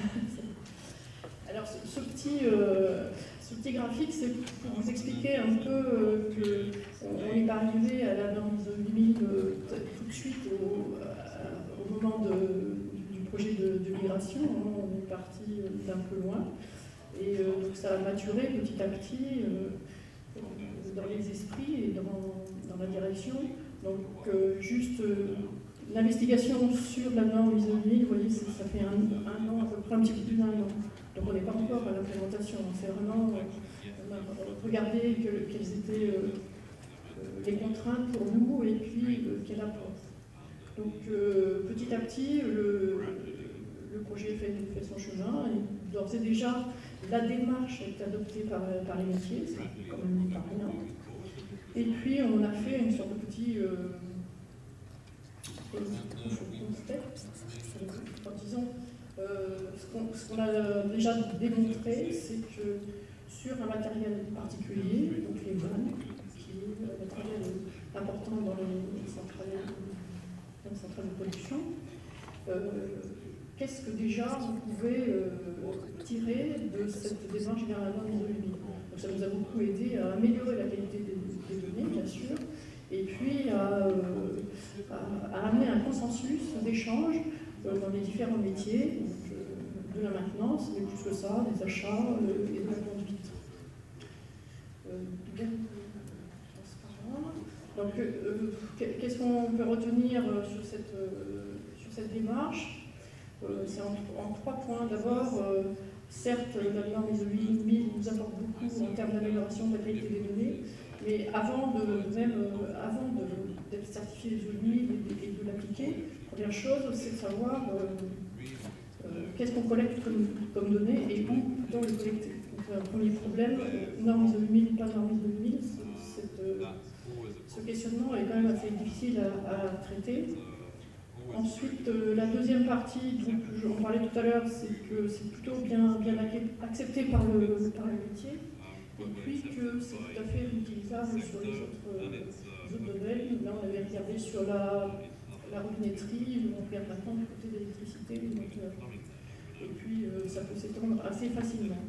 Alors ce, ce, petit, euh, ce petit graphique, c'est pour vous expliquer un peu euh, qu'on n'est pas arrivé à la norme I S O huit mille euh, tout de suite au, euh, au moment de, du projet de, de migration. On est parti d'un peu loin. Et euh, donc ça a maturé petit à petit euh, dans les esprits et dans, dans la direction. Donc euh, juste euh, l'investigation sur la norme I S O huit mille, vous voyez, ça fait un, un an, à peu près un petit peu plus d'un an. Donc on n'est pas encore à l'implémentation, c'est vraiment, on a regardé que, quelles étaient euh, les contraintes pour nous et puis euh, quel apport. Donc euh, petit à petit, le, le projet fait, fait son chemin et d'ores et déjà, la démarche est adoptée par, par les métiers, c'est quand même pas rien. Et puis on a fait une sorte de petit euh, constat en disant Euh, ce qu'on qu a déjà démontré, c'est que sur un matériel particulier, donc les vannes, qui est un matériel important dans les centrales, les centrales de production, euh, qu'est-ce que déjà on pouvait euh, tirer de cette démarche vers la norme I S O huit mille. Donc ça nous a beaucoup aidé à améliorer la qualité des, des données, bien sûr, et puis à, euh, à, à amener un consensus d'échange dans les différents métiers, donc, euh, de la maintenance, mais plus que ça, des achats euh, et de la conduite. Euh, donc, euh, qu'est-ce qu'on peut retenir sur cette, euh, sur cette démarche? euh, C'est en, en trois points. D'abord, euh, certes, la norme I S O huit mille nous apporte beaucoup en termes d'amélioration de la qualité des données, mais avant de, même euh, avant d'être certifié I S O huit mille et, et de l'appliquer, première chose, c'est de savoir euh, euh, qu'est-ce qu'on collecte comme, comme données et où dans le collecter. Donc, un premier problème, euh, norme I S O huit mille, pas norme I S O huit mille, cette, euh, ce questionnement est quand même assez difficile à, à traiter. Ensuite, euh, la deuxième partie, dont j'en parlais tout à l'heure, c'est que c'est plutôt bien, bien accepté par le, par le métier, et puis que c'est tout à fait réutilisable sur les autres, euh, les autres domaines. Là, on avait regardé sur la la robinetterie, on regarde maintenant du côté de l'électricité, du moteur. Et puis euh, ça peut s'étendre assez facilement.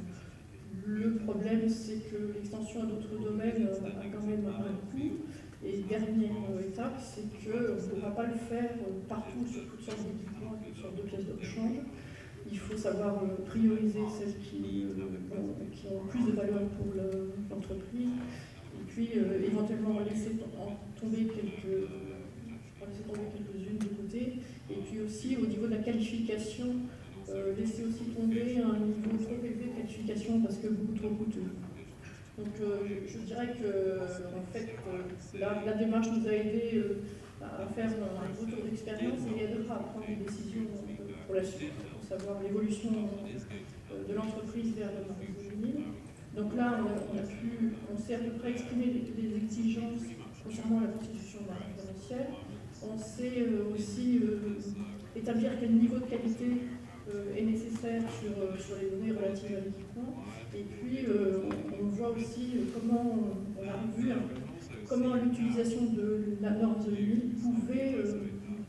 Le problème, c'est que l'extension à d'autres domaines euh, a quand même un coût. Et dernière euh, étape, c'est qu'on ne pourra pas le faire euh, partout sur toutes sortes d'équipements, toutes sortes de pièces de rechange. Il faut savoir euh, prioriser celles qui, euh, ont, qui ont plus de valeur pour l'entreprise. Le, et puis euh, éventuellement laisser tomber quelques... laisser tomber quelques-unes de côté, et puis aussi au niveau de la qualification, euh, laisser aussi tomber un niveau trop élevé de qualification parce que beaucoup trop coûteux. Donc euh, je, je dirais que en fait, euh, la, la démarche nous a aidé euh, à faire un retour d'expérience et aidera à prendre des décisions euh, pour la suite, pour savoir l'évolution euh, de l'entreprise vers la norme I S O huit mille. Donc là, on, a, on, a pu, on sait à peu près exprimer les, les exigences concernant la constitution d'un référentiel. On sait euh, aussi euh, établir quel niveau de qualité euh, est nécessaire sur, euh, sur les données relatives à l'équipement. Et puis, euh, on, on voit aussi euh, comment, on a vu hein, comment l'utilisation de la norme I S O huit mille pouvait euh,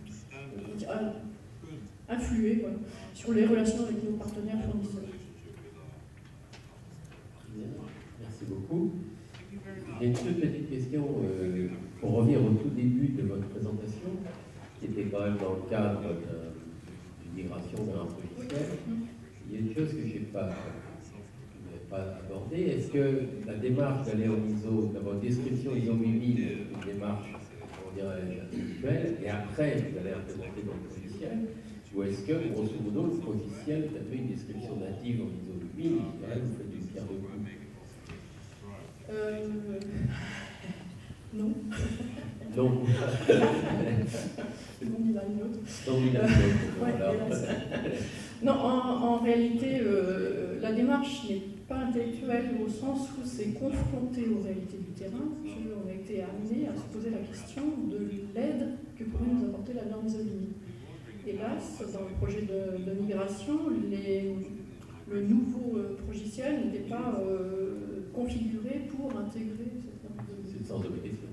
euh, influer quoi, sur les relations avec nos partenaires fournisseurs. Merci beaucoup. J'ai une toute petite question euh, pour revenir au tout début de votre présentation, qui était quand même dans le cadre d'une migration vers un logiciel. Il y a une chose que je n'ai pas, pas abordée. Est-ce que la démarche d'aller en I S O, d'avoir une description I S O huit mille, une démarche, on dirait, habituelle, et après vous allez implémenter dans le logiciel, ou est-ce que, grosso modo, le logiciel, vous avez une description native en I S O huit mille, et là, vous faites une pierre de coups? Euh, Non. Non. Non, il a une autre. Non, il a une autre. Voilà. Non, en, en réalité, euh, la démarche n'est pas intellectuelle au sens où c'est confronté aux réalités du terrain qu'on a été amené à se poser la question de l'aide que pourrait nous apporter la norme Zolini. Hélas, dans le projet de, de migration, les, le nouveau euh, logiciel n'était pas euh, configuré pour intégrer cette norme Zolini. C'est le sens de ma question.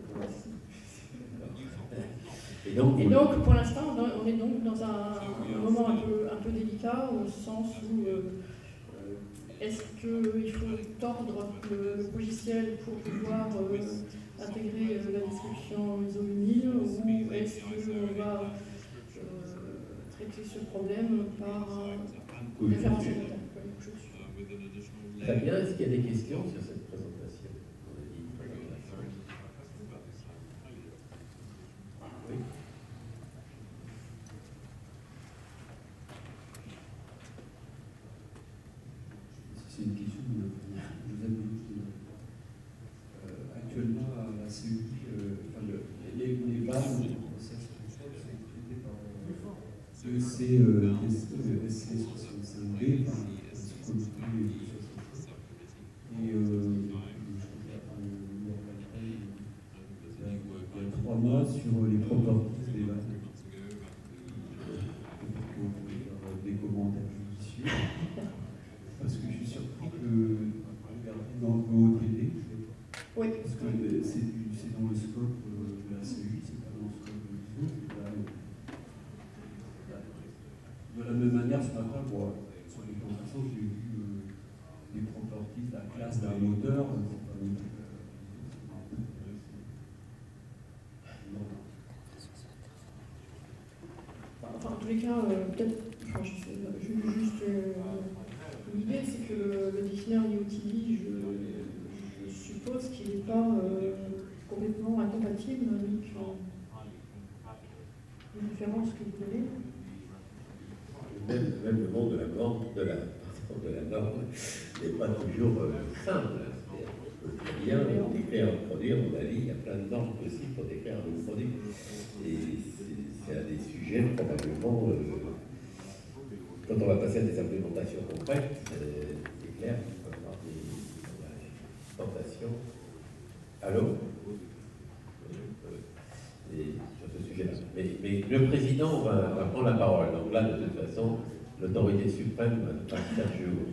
Et donc, Et donc pour l'instant, on est donc dans un, un moment un peu, un peu délicat, au sens où euh, est-ce qu'il faut tordre le, le logiciel pour pouvoir euh, intégrer euh, la description Zolini, ou est-ce qu'on va euh, traiter ce problème par un référentiel? Très bien, est-ce qu'il y a des questions sur cette présentation? Oui. C'est une question que vous avez euh, actuellement à la C U I, euh, enfin, le, les, les bases de process control sont utilisées par E C soixante-cinq B, par ce comité et euh, il y a trois mois sur les properties des bases. Des commentaires judicieux. Parce que je suis surpris que regarder dans le O T D, oui. Parce que c'est dans le scope de la C U I, c'est pas dans le scope de l'I S O. De la même manière, ce matin, moi, sur les présentations, j'ai vu euh, des properties de la classe d'un moteur. Enfin, en tous les cas, euh, peut-être, enfin, je sais, juste euh, l'idée, c'est que le, le dictionnaire I O T D, je, je suppose qu'il n'est pas euh, complètement incompatible avec euh, les références que vous avez. Même, même le monde de la norme, de la, de la norme n'est pas toujours euh, simple. On peut bien décrire un produit, on a dit, il y a plein de normes possibles pour décrire un nouveau produit. Et c'est un des sujets probablement, euh, quand on va passer à des implémentations concrètes, euh, c'est clair qu'il va y avoir des tentations. Allô? Et sur ce sujet-là. Mais, mais le président va, va prendre la parole. Donc là, de toute façon, l'autorité suprême va faire jour.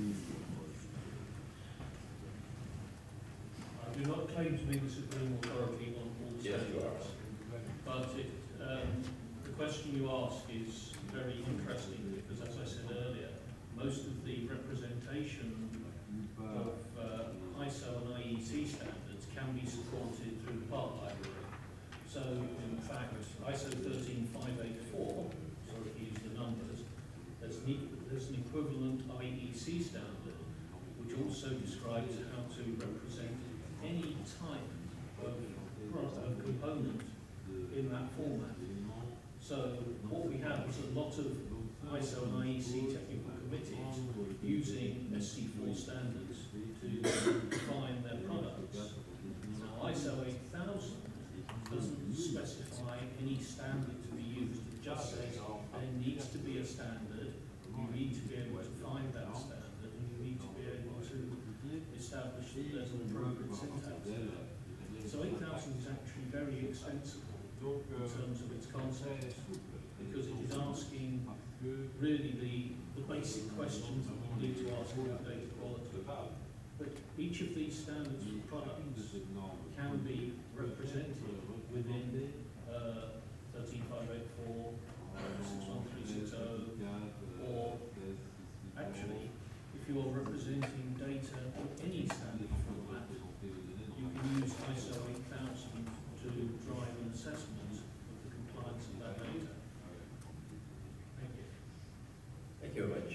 I do not claim to be the supreme authority on all Yes, you are. but it, um, the question you ask is very interesting because, as I said earlier, most of the representation of uh, I S O and I E C standards can be supported through the part library. So, in fact, I S O thirteen five eighty-four, sorry to use the numbers, there's an, there's an equivalent I E C standard which also describes how to represent any type of, of component in that format. So what we have is a lot of I S O and I E C technical committees using S C four standards to define their products. Now I S O eight thousand doesn't specify any standard to be used. It just says there needs to be a standard, you need to be able to find that standard, and you need to be able to establish that there's an appropriate syntax there. So eight thousand is actually very extensive in terms of its concept, because it is asking really the, the basic questions that we need to ask about data quality. But each of these standards for products can be represented within uh, thirteen five eighty-four, six one three six zero, or actually, if you are representing data in any standard format, you can use I S O eight thousand to drive an assessment of the compliance of that data. Thank you. Thank you very much.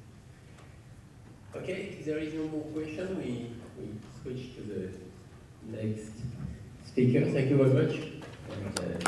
Okay, if there is no more question, we, we switch to the next speaker. Thank you very much. And,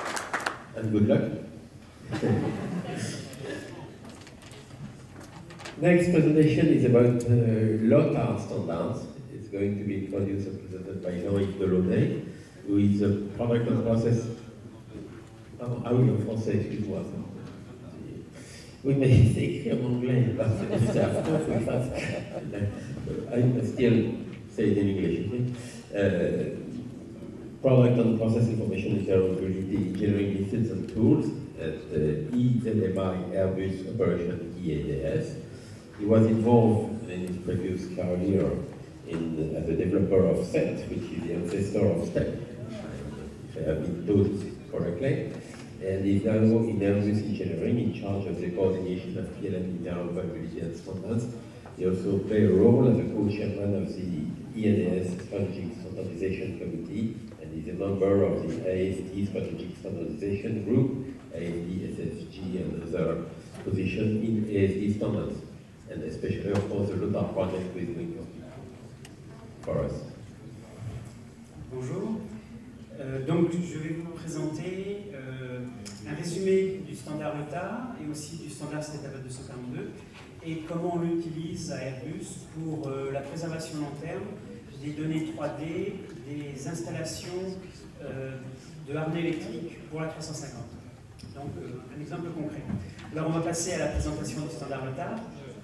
uh, and good luck. Next presentation is about uh, LOTA standards. It's going to be introduced and presented by Jean-Yves Delaunay, who is a product and process. Pardon, ah oui, en français, excuse-moi. Oui, mais c'est écrit en anglais. C'est affreux, faut que je fasse. I still say it in English. Uh, product and process information interoperability engineering methods and tools at uh, E Z M I Airbus Operation E A D S. He was involved in his previous career in, as a developer of SET, which is the ancestor of STEP, if I have been told correctly. And he's now in Airbus Engineering in charge of the coordination of P L M interoperability and standards. He also plays a role as a co-chairman of the E A D S Strategic Standardization Committee, and he's a member of the A S T Strategic Standardization Group, A S D, S S G, and other positions in A S D standards, and especially, of course, the LOTA project with Windows for us. Bonjour. Euh, donc, je vais vous présenter euh, un résumé du standard LOTA et aussi du standard STEP deux cent quarante-deux et comment on l'utilise à Airbus pour euh, la préservation long terme des données trois D, des installations euh, de harnais électriques pour la trois cent cinquante. Donc, euh, un exemple concret. Alors, on va passer à la présentation du standard LOTA.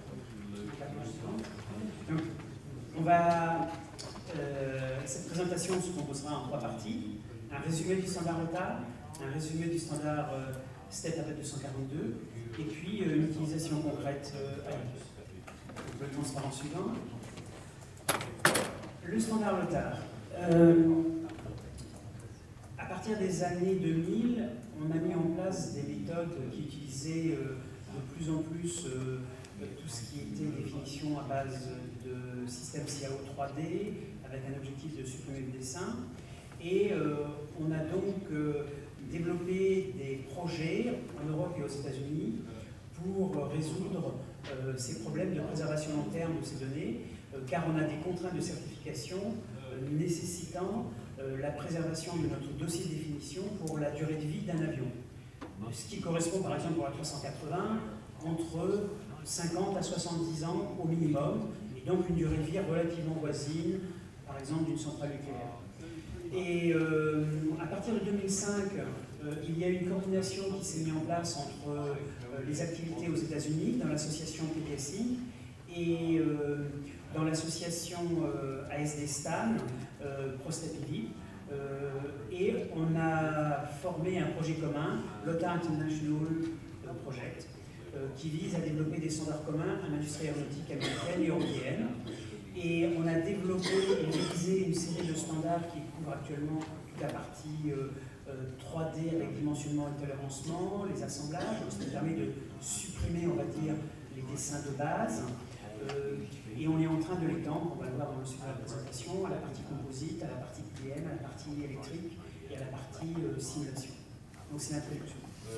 Donc, on va, euh, cette présentation se composera en trois parties. Un résumé du standard LOTA, un résumé du standard euh, STEP deux cent quarante-deux, et puis euh, une utilisation concrète euh, à Airbus. Donc, le transparent suivant. Le standard LOTA. Euh, à partir des années deux mille, on a mis en place des méthodes qui utilisaient euh, de plus en plus euh, tout ce qui était définition à base de système C A O trois D, avec un objectif de supprimer le dessin. Et euh, on a donc euh, développé des projets en Europe et aux États-Unis pour résoudre euh, ces problèmes de préservation long terme de ces données, euh, car on a des contraintes de certification euh, nécessitant euh, la préservation de notre dossier de définition pour la durée de vie d'un avion. Ce qui correspond par exemple pour la trois cent quatre-vingts entre cinquante à soixante-dix ans au minimum, et donc une durée de vie relativement voisine, par exemple d'une centrale nucléaire. Et euh, à partir de deux mille cinq, euh, il y a une coordination qui s'est mise en place entre euh, les activités aux États-Unis, dans l'association P D S I, et euh, dans l'association euh, A S D STAN, euh, ProStepID, euh, et on a formé un projet commun, LOTA International Project, euh, qui vise à développer des standards communs à l'industrie aéronautique américaine et européenne. Et on a développé et réalisé une série de standards qui couvrent actuellement toute la partie euh, euh, trois D avec dimensionnement et tolérancement, les assemblages, ce qui permet de supprimer, on va dire, les dessins de base. Euh, et on est en train de l'étendre, on va le voir dans le suivant de la présentation, à la partie composite, à la partie P M, à la partie électrique et à la partie euh, simulation. Donc c'est l'introduction.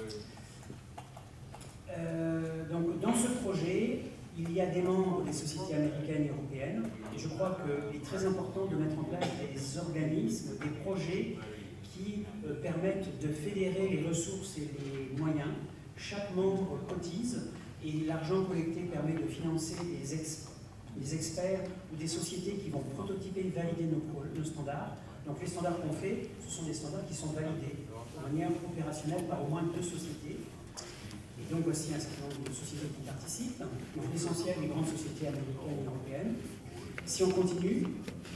Euh, donc dans ce projet, il y a des membres des sociétés américaines et européennes, et je crois qu'il est très important de mettre en place des organismes, des projets qui euh, permettent de fédérer les ressources et les moyens. Chaque membre cotise, et l'argent collecté permet de financer des, ex des experts ou des sociétés qui vont prototyper et valider nos, nos standards. Donc les standards qu'on fait, ce sont des standards qui sont validés de manière opérationnelle par au moins deux sociétés. Et donc voici un certain nombre de sociétés qui participent, donc l'essentiel des grandes sociétés américaines et européennes. Si on continue,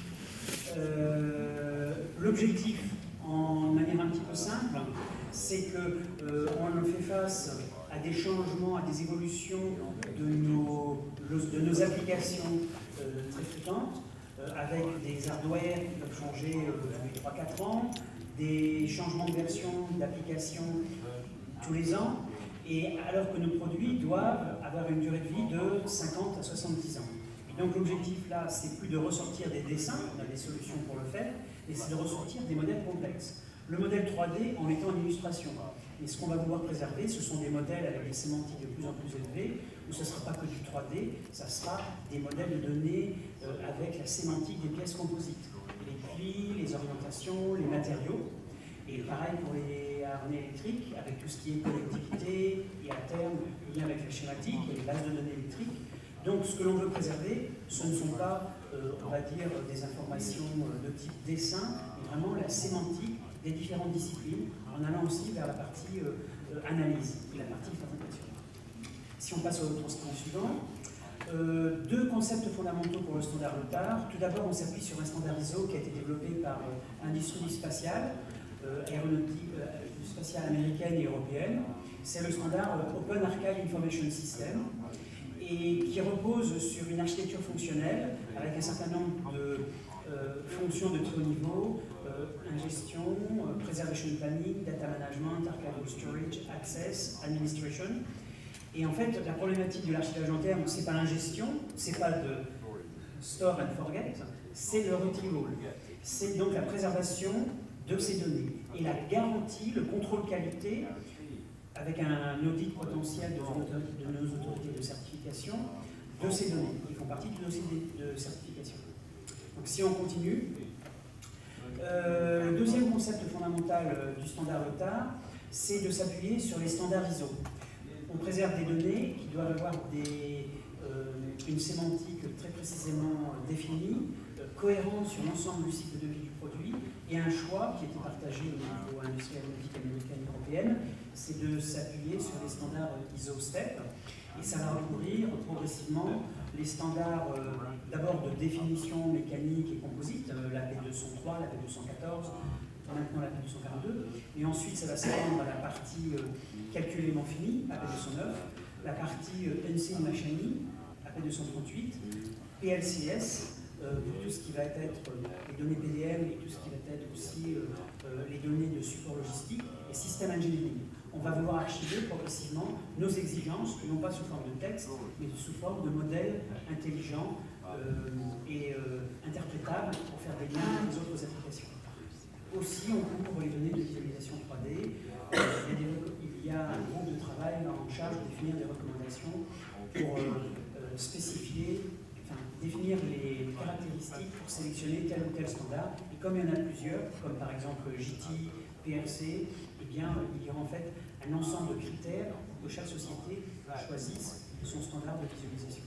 euh, l'objectif, en manière un petit peu simple, c'est qu'on euh, fait face à des changements, à des évolutions de nos, de nos applications euh, très fréquentes, euh, avec des hardware qui peuvent changer euh, tous les trois quatre ans, des changements de version d'application tous les ans, et alors que nos produits doivent avoir une durée de vie de cinquante à soixante-dix ans. Et donc l'objectif là, c'est plus de ressortir des dessins, on a des solutions pour le faire, mais c'est de ressortir des modèles complexes. Le modèle trois D en étant une illustration. Et ce qu'on va vouloir préserver, ce sont des modèles avec des sémantiques de plus en plus élevées, où ce ne sera pas que du trois D, ça sera des modèles de données euh, avec la sémantique des pièces composites. Les plis, les orientations, les matériaux. Et pareil pour les harnais électriques, avec tout ce qui est connectivité, et à terme, lien avec la schématique et les bases de données électriques. Donc ce que l'on veut préserver, ce ne sont pas, euh, on va dire, des informations de type dessin, mais vraiment la sémantique des différentes disciplines, en allant aussi vers la partie euh, analyse et la partie présentation. Si on passe au transparent suivant, euh, deux concepts fondamentaux pour le standard Lothar. Tout d'abord, on s'appuie sur un standard I S O qui a été développé par euh, l'industrie spatiale, euh, aéronautique, euh, spatiale américaine et européenne. C'est le standard euh, Open Archive Information System, et qui repose sur une architecture fonctionnelle avec un certain nombre de euh, fonctions de très haut niveau, euh, ingestion, euh, preservation planning, data management, archival storage, access, administration. Et en fait, la problématique de l'archivage long terme, c'est pas l'ingestion, c'est pas de store and forget, c'est le retrieval. C'est donc la préservation de ces données et la garantie, le contrôle qualité, avec un audit potentiel de nos, de nos autorités de certification de ces données. Ils font partie du dossier de certification. Donc si on continue, euh, le deuxième concept fondamental euh, du standard Lothar, c'est de s'appuyer sur les standards I S O. On préserve des données qui doivent avoir des, euh, une sémantique très précisément définie, euh, cohérente sur l'ensemble du cycle de vie du produit, et un choix qui était partagé au niveau industriel, aéronautique américaine et européenne, c'est de s'appuyer sur les standards I S O STEP, et ça va recouvrir progressivement les standards euh, d'abord de définition mécanique et composite, euh, la P deux cent trois, la P deux cent quatorze, maintenant la P deux cent quarante-deux, et ensuite ça va s'étendre à la partie euh, calcul élément fini, A P deux cent neuf, la partie euh, N C Machine, A P deux cent trente-huit, P L C S, euh, pour tout ce qui va être euh, les données P D M et tout ce qui va être aussi euh, euh, les données de support logistique, et système engineering. On va vouloir archiver progressivement nos exigences, non pas sous forme de texte, mais sous forme de modèles intelligents euh, et euh, interprétables pour faire des liens avec les autres applications. Aussi, on couvre les données de visualisation trois D. Il y a un groupe de travail en charge de définir des recommandations pour euh, spécifier, enfin, définir les caractéristiques pour sélectionner tel ou tel standard. Et comme il y en a plusieurs, comme par exemple J T, P R C, eh bien, il y aura en fait un ensemble de critères pour que chaque société choisisse son standard de visualisation.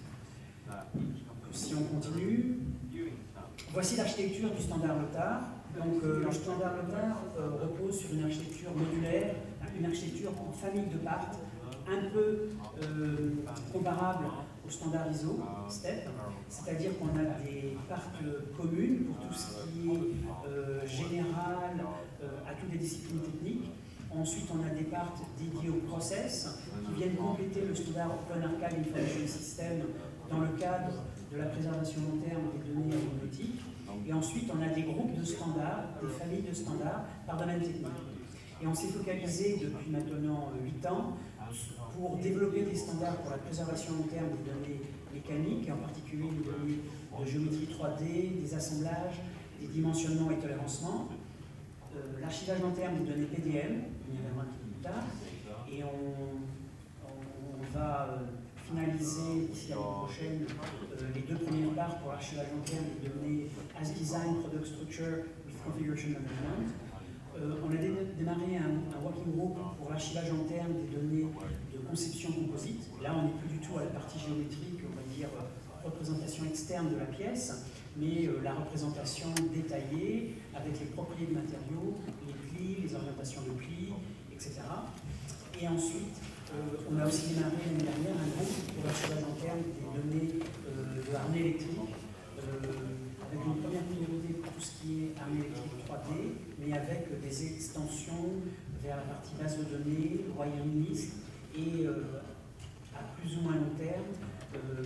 Si on continue, voici l'architecture du standard Lothar. Donc, euh, le standard Lothar euh, repose sur une architecture modulaire, une architecture en famille de parts, un peu euh, comparable au standard I S O STEP, c'est-à-dire qu'on a des parts communes pour tout ce qui est euh, général euh, à toutes les disciplines techniques. Ensuite, on a des parts dédiées au process qui viennent compléter le standard Open Archive Information System dans le cadre de la préservation long terme des données aéronautiques. Et ensuite, on a des groupes de standards, des familles de standards par domaine technique. Et on s'est focalisé depuis maintenant huit ans pour développer des standards pour la préservation long terme des données mécaniques, et en particulier les données de géométrie trois D, des assemblages, des dimensionnements et tolérancements, euh, l'archivage long terme des données P D M, on y reviendra un petit peu plus tard, et on, on va euh, finaliser d'ici l'année prochaine euh, les deux premières parts pour l'archivage long terme des données as design, product structure with configuration management. Euh, on a dé démarré un, un working group pour l'archivage long terme des données de conception composite. Là, on n'est plus du tout à la partie géométrique, on va dire euh, représentation externe de la pièce, mais euh, la représentation détaillée avec les propriétés de matériaux, les plis, les orientations de plis, et cetera. Et ensuite, euh, on a aussi démarré l'année dernière un groupe pour l'archivage long terme des données euh, de harnais électriques, euh, avec une première priorité pour tout ce qui est harnais électrique trois D, mais avec des extensions vers la partie base de données, wiring list, et euh, à plus ou moins long terme, euh,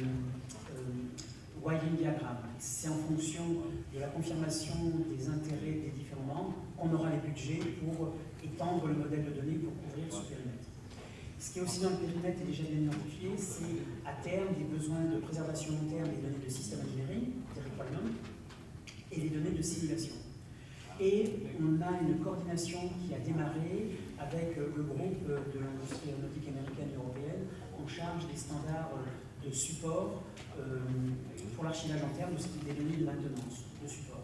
euh, wiring diagramme. C'est en fonction de la confirmation des intérêts des différents membres qu'on aura les budgets pour étendre le modèle de données pour couvrir ce périmètre. Ce qui est aussi dans le périmètre et déjà bien identifié, c'est à terme des besoins de préservation long terme des données de système engineering, des requirements, et les données de simulation. Et on a une coordination qui a démarré avec le groupe de l'industrie aéronautique américaine et européenne en charge des standards de support euh, pour l'archivage en termes des données de maintenance, de support.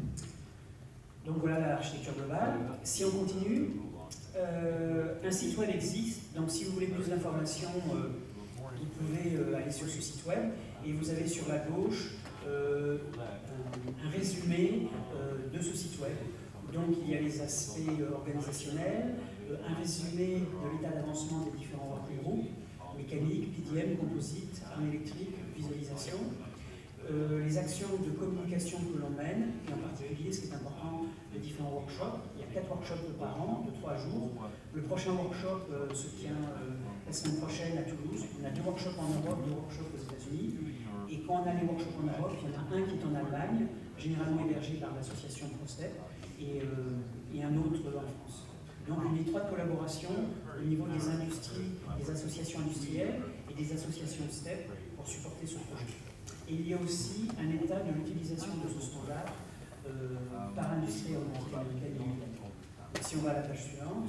Donc voilà l'architecture globale. Si on continue, euh, un site web existe, donc si vous voulez plus d'informations, euh, vous pouvez euh, aller sur ce site web. Et vous avez sur la gauche euh, un, un résumé euh, de ce site web. Donc il y a les aspects euh, organisationnels, euh, un résumé de l'état d'avancement des différents working groups, mécanique, P D M, composite, arme électrique, visualisation, euh, les actions de communication que l'on mène, et en particulier, ce qui est important, les différents workshops. Il y a quatre workshops par an, de trois jours. Le prochain workshop euh, se tient euh, la semaine prochaine à Toulouse. On a deux workshops en Europe, deux workshops aux États-Unis. Et quand on a les workshops en Europe, il y en a un qui est en Allemagne, généralement hébergé par l'association ProStep, et, euh, et un autre en France. Donc une étroite collaboration au niveau des industries, des associations industrielles et des associations STEP pour supporter ce projet. Et il y a aussi un état de l'utilisation de ce standard euh, par l'industrie aéronautique américaine et militaire. Si on va à la page suivante,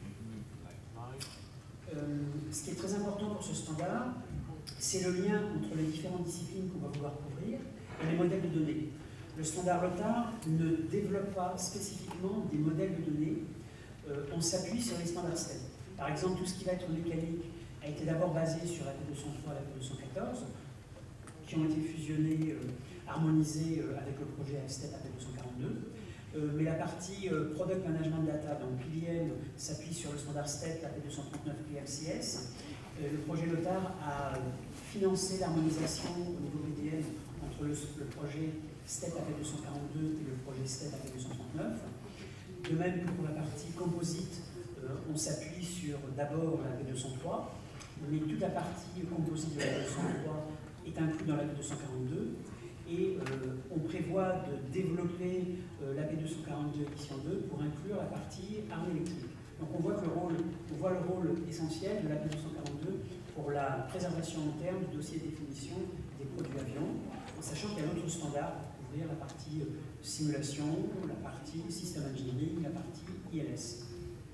euh, ce qui est très important pour ce standard, c'est le lien entre les différentes disciplines qu'on va vouloir couvrir et les modèles de données. Le standard LOTAR ne développe pas spécifiquement des modèles de données. Euh, on s'appuie sur les standards STEP. Par exemple, tout ce qui va être mécanique a été d'abord basé sur la P deux cent trois et la P deux cent quatorze, qui ont été fusionnés, euh, harmonisés euh, avec le projet STEP A P deux cent quarante-deux. Euh, mais la partie euh, Product Management Data, donc P D M, s'appuie sur le standard STEP A P deux cent trente-neuf P M C S. Euh, le projet LOTAR a financé l'harmonisation au niveau P D M entre le, le projet STEP A P deux cent quarante-deux et le projet STEP A P deux cent trente-neuf. De même que pour la partie composite, euh, on s'appuie sur d'abord la P deux cent trois, mais toute la partie composite de la P deux cent trois est inclue dans la P deux cent quarante-deux, et euh, on prévoit de développer euh, la P deux cent quarante-deux édition deux pour inclure la partie arme électrique. Donc on voit, que le rôle, on voit le rôle essentiel de la P deux cent quarante-deux pour la préservation en termes du dossier de définition des produits avions, en sachant qu'il y a d'autres standards pour couvrir la partie euh, simulation, la partie system engineering, la partie I L S.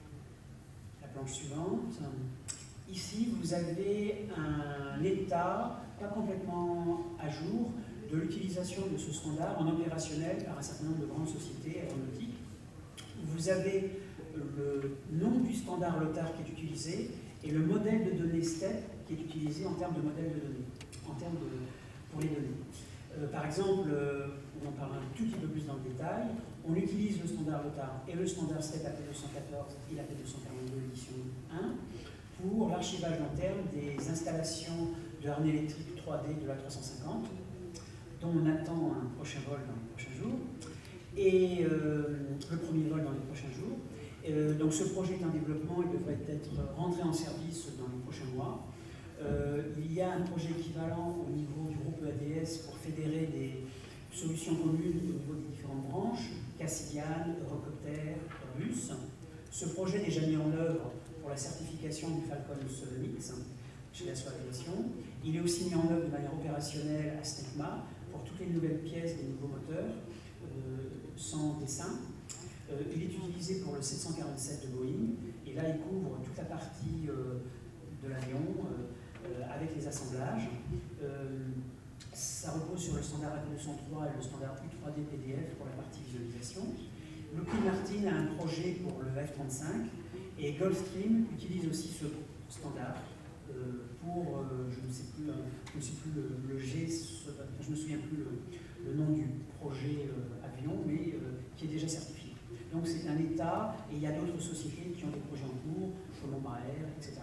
La planche suivante. Ici, vous avez un état pas complètement à jour de l'utilisation de ce standard en opérationnel par un certain nombre de grandes sociétés aéronautiques. Vous avez le nom du standard LOTAR qui est utilisé et le modèle de données STEP qui est utilisé en termes de modèle de données, en termes de, pour les données. Euh, par exemple, euh, on en parle un tout petit peu plus dans le détail, on utilise le standard LOTAR et le standard STEP A P deux cent quatorze et la P deux cent quarante-deux édition un pour l'archivage long terme des installations de harnais électriques trois D de l'A trois cent cinquante, dont on attend un prochain vol dans les prochains jours, et euh, le premier vol dans les prochains jours. Euh, donc ce projet est en développement, il devrait être rentré en service dans les prochains mois. Euh, il y a un projet équivalent au niveau du groupe E A D S pour fédérer des solutions communes au niveau des différentes branches, Cassidian, Eurocopter, Airbus. Ce projet est déjà mis en œuvre pour la certification du Falcon sept X chez la Aviation. Il est aussi mis en œuvre de manière opérationnelle à STECMA pour toutes les nouvelles pièces des nouveaux moteurs, euh, sans dessin. Euh, il est utilisé pour le sept cent quarante-sept de Boeing, et là il couvre toute la partie euh, de l'avion euh, avec les assemblages. Euh, ça repose sur le standard A P deux cent trois et le standard U trois D P D F pour la partie visualisation. Lockheed Martin a un projet pour le F trente-cinq, et Gulfstream utilise aussi ce standard euh, pour, euh, je ne sais plus, euh, je ne sais plus le, le G, je ne me souviens plus le, le nom du projet euh, avion, mais euh, qui est déjà certifié. Donc c'est un état, et il y a d'autres sociétés qui ont des projets en cours, comme Embraer, et cetera.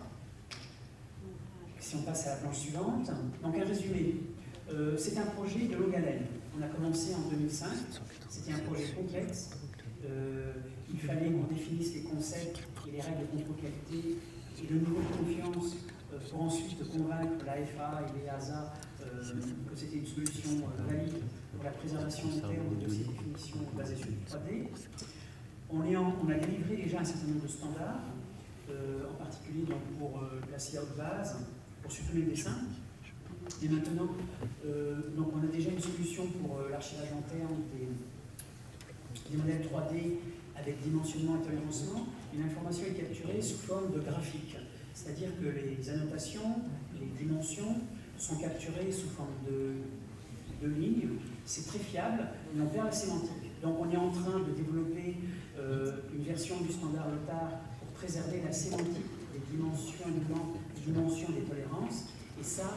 Si on passe à la planche suivante, donc un résumé. Euh, c'est un projet de longue haleine. On a commencé en deux mille cinq, c'était un projet complexe. Euh, il fallait qu'on définisse les concepts et les règles de contrôle qualité et le niveau de confiance euh, pour ensuite convaincre la F A et les A S A euh, que c'était une solution euh, valide pour la préservation interne des dossiers de définition basés sur du trois D. On, est en, on a délivré déjà un certain nombre de standards, euh, en particulier donc, pour euh, la C I A de base, pour supprimer le dessin. Et maintenant, euh, donc on a déjà une solution pour euh, l'archivage interne des, des modèles trois D avec dimensionnement et tolérancement. Et l'information est capturée sous forme de graphique, c'est-à-dire que les annotations, les dimensions sont capturées sous forme de, de lignes. C'est très fiable, mais on perd la sémantique. Donc on est en train de développer euh, une version du standard LOTAR pour préserver la sémantique des dimensions, des dimensions des tolérances. Et ça,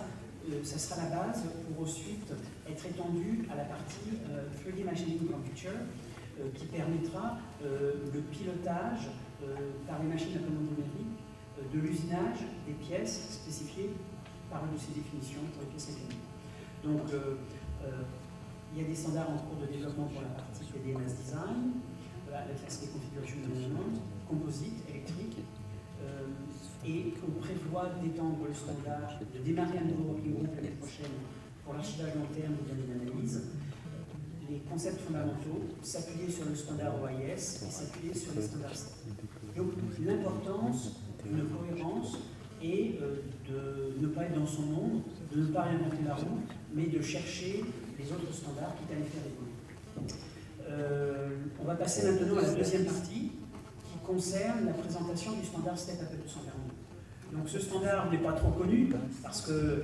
euh, ça sera la base pour ensuite être étendu à la partie euh, trois D Machining Computer, euh, qui permettra euh, le pilotage euh, par les machines à commande numérique euh, de l'usinage des pièces spécifiées par une de ces définitions pour les pièces mécaniques. Donc, euh, euh, il y a des standards en cours de développement pour la partie P D M S Design, euh, avec l'aspect configuration management, composite, électrique, euh, et on prévoit d'étendre le standard, de démarrer un nouveau working group l'année prochaine pour l'archivage long terme ou bien l'analyse. Les concepts fondamentaux, s'appuyer sur le standard O I S et s'appuyer sur les standards S T E P. Donc l'importance d'une cohérence et euh, de ne pas être dans son monde, de ne pas réinventer la roue, mais de chercher les autres standards qui allaient faire évoluer. Euh, on va passer maintenant à la deuxième partie qui concerne la présentation du standard STEP A P deux cent quarante-deux. Donc ce standard n'est pas trop connu parce que euh,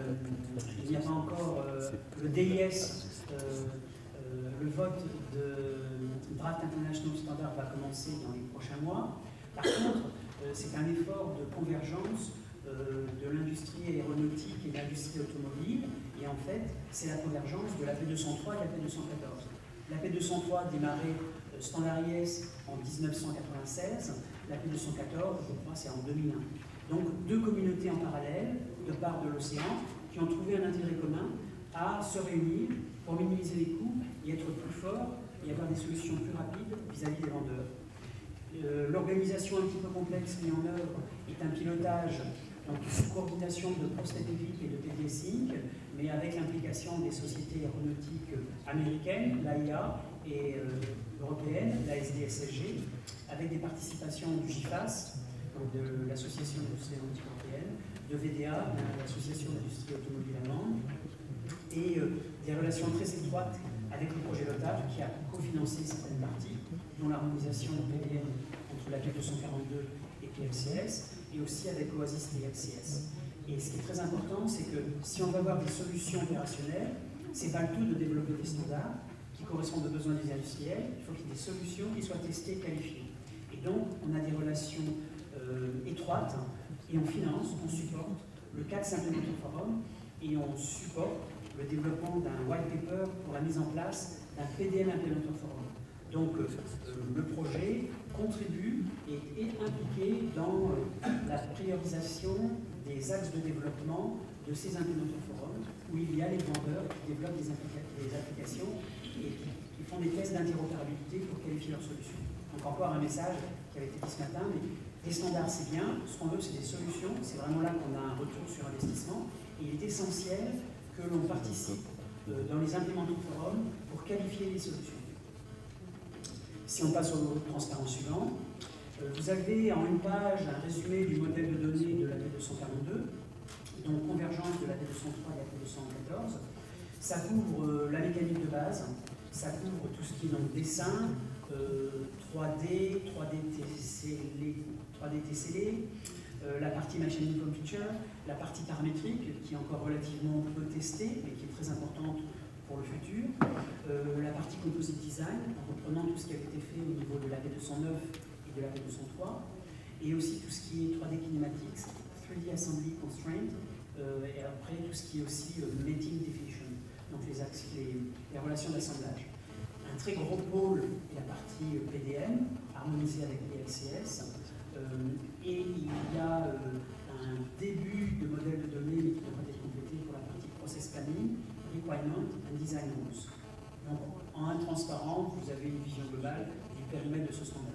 il n'y a pas encore euh, le D I S. Euh, Euh, le vote de Draft International Standard va commencer dans les prochains mois. Par contre, euh, c'est un effort de convergence euh, de l'industrie aéronautique et de l'industrie automobile. Et en fait, c'est la convergence de l'A P deux cent trois et l'A P deux cent quatorze. L'A P deux cent trois démarré euh, standard I S en mille neuf cent quatre-vingt-seize, l'A P deux cent quatorze, je crois, c'est en deux mille un. Donc, deux communautés en parallèle, de part de l'océan, qui ont trouvé un intérêt commun à se réunir pour minimiser les coûts et être plus fort et avoir des solutions plus rapides vis-à-vis des vendeurs. Euh, L'organisation un petit peu complexe mise en œuvre est un pilotage donc, sous coordination de Prostate et de P D S Inc, mais avec l'implication des sociétés aéronautiques américaines, l'A I A, et euh, européenne, la S D S S G, avec des participations du G I F A S, donc de l'Association d'industrie aéronautique européenne, de V D A, l'Association d'industrie automobile allemande, et euh, des relations très étroites avec le projet LOTAR qui a cofinancé certaines parties, dont l'harmonisation P D M entre la P deux cent quarante-deux et P L C S, et aussi avec Oasis et L C S. Et ce qui est très important, c'est que si on veut avoir des solutions opérationnelles, c'est pas le tout de développer des standards qui correspondent aux besoins des industriels, il faut qu'il y ait des solutions qui soient testées, qualifiées. Et donc, on a des relations euh, étroites, et on finance, on supporte le C A C Implementor Forum, et on supporte le développement d'un white paper pour la mise en place d'un P D M Implementor Forum. Donc euh, le projet contribue et est impliqué dans euh, la priorisation des axes de développement de ces Implementor Forums, où il y a les vendeurs qui développent des, applica des applications et qui, qui font des tests d'interopérabilité pour qualifier leurs solutions. Donc encore un message qui avait été dit ce matin, mais les standards c'est bien, ce qu'on veut c'est des solutions, c'est vraiment là qu'on a un retour sur investissement, et il est essentiel que l'on participe euh, dans les Implementor Forums pour qualifier les solutions. Si on passe au transparent suivant, euh, vous avez en une page un résumé du modèle de données de l'A P deux cent quarante-deux, donc convergence de l'A P deux cent trois et l'A P deux cent quatorze. Ça couvre euh, la mécanique de base, ça couvre tout ce qui est donc dessin, euh, trois D, trois D tessellé, trois D tessellé, euh, la partie machining computer, la partie paramétrique qui est encore relativement peu testée mais qui est très importante pour le futur, euh, la partie composite design en reprenant tout ce qui avait été fait au niveau de l'A P deux cent neuf et de l'A P deux cent trois, et aussi tout ce qui est trois D kinematics, trois D assembly constraint, euh, et après tout ce qui est aussi euh, mating definition, donc les, axes, les, les relations d'assemblage. Un très gros pôle est la partie P D M, harmonisée avec P L C S, euh, et il y a euh, un début de modèle de données mais qui devra être complété pour la partie process planning, requirement and design rules. Donc en un transparent, vous avez une vision globale du périmètre de ce standard.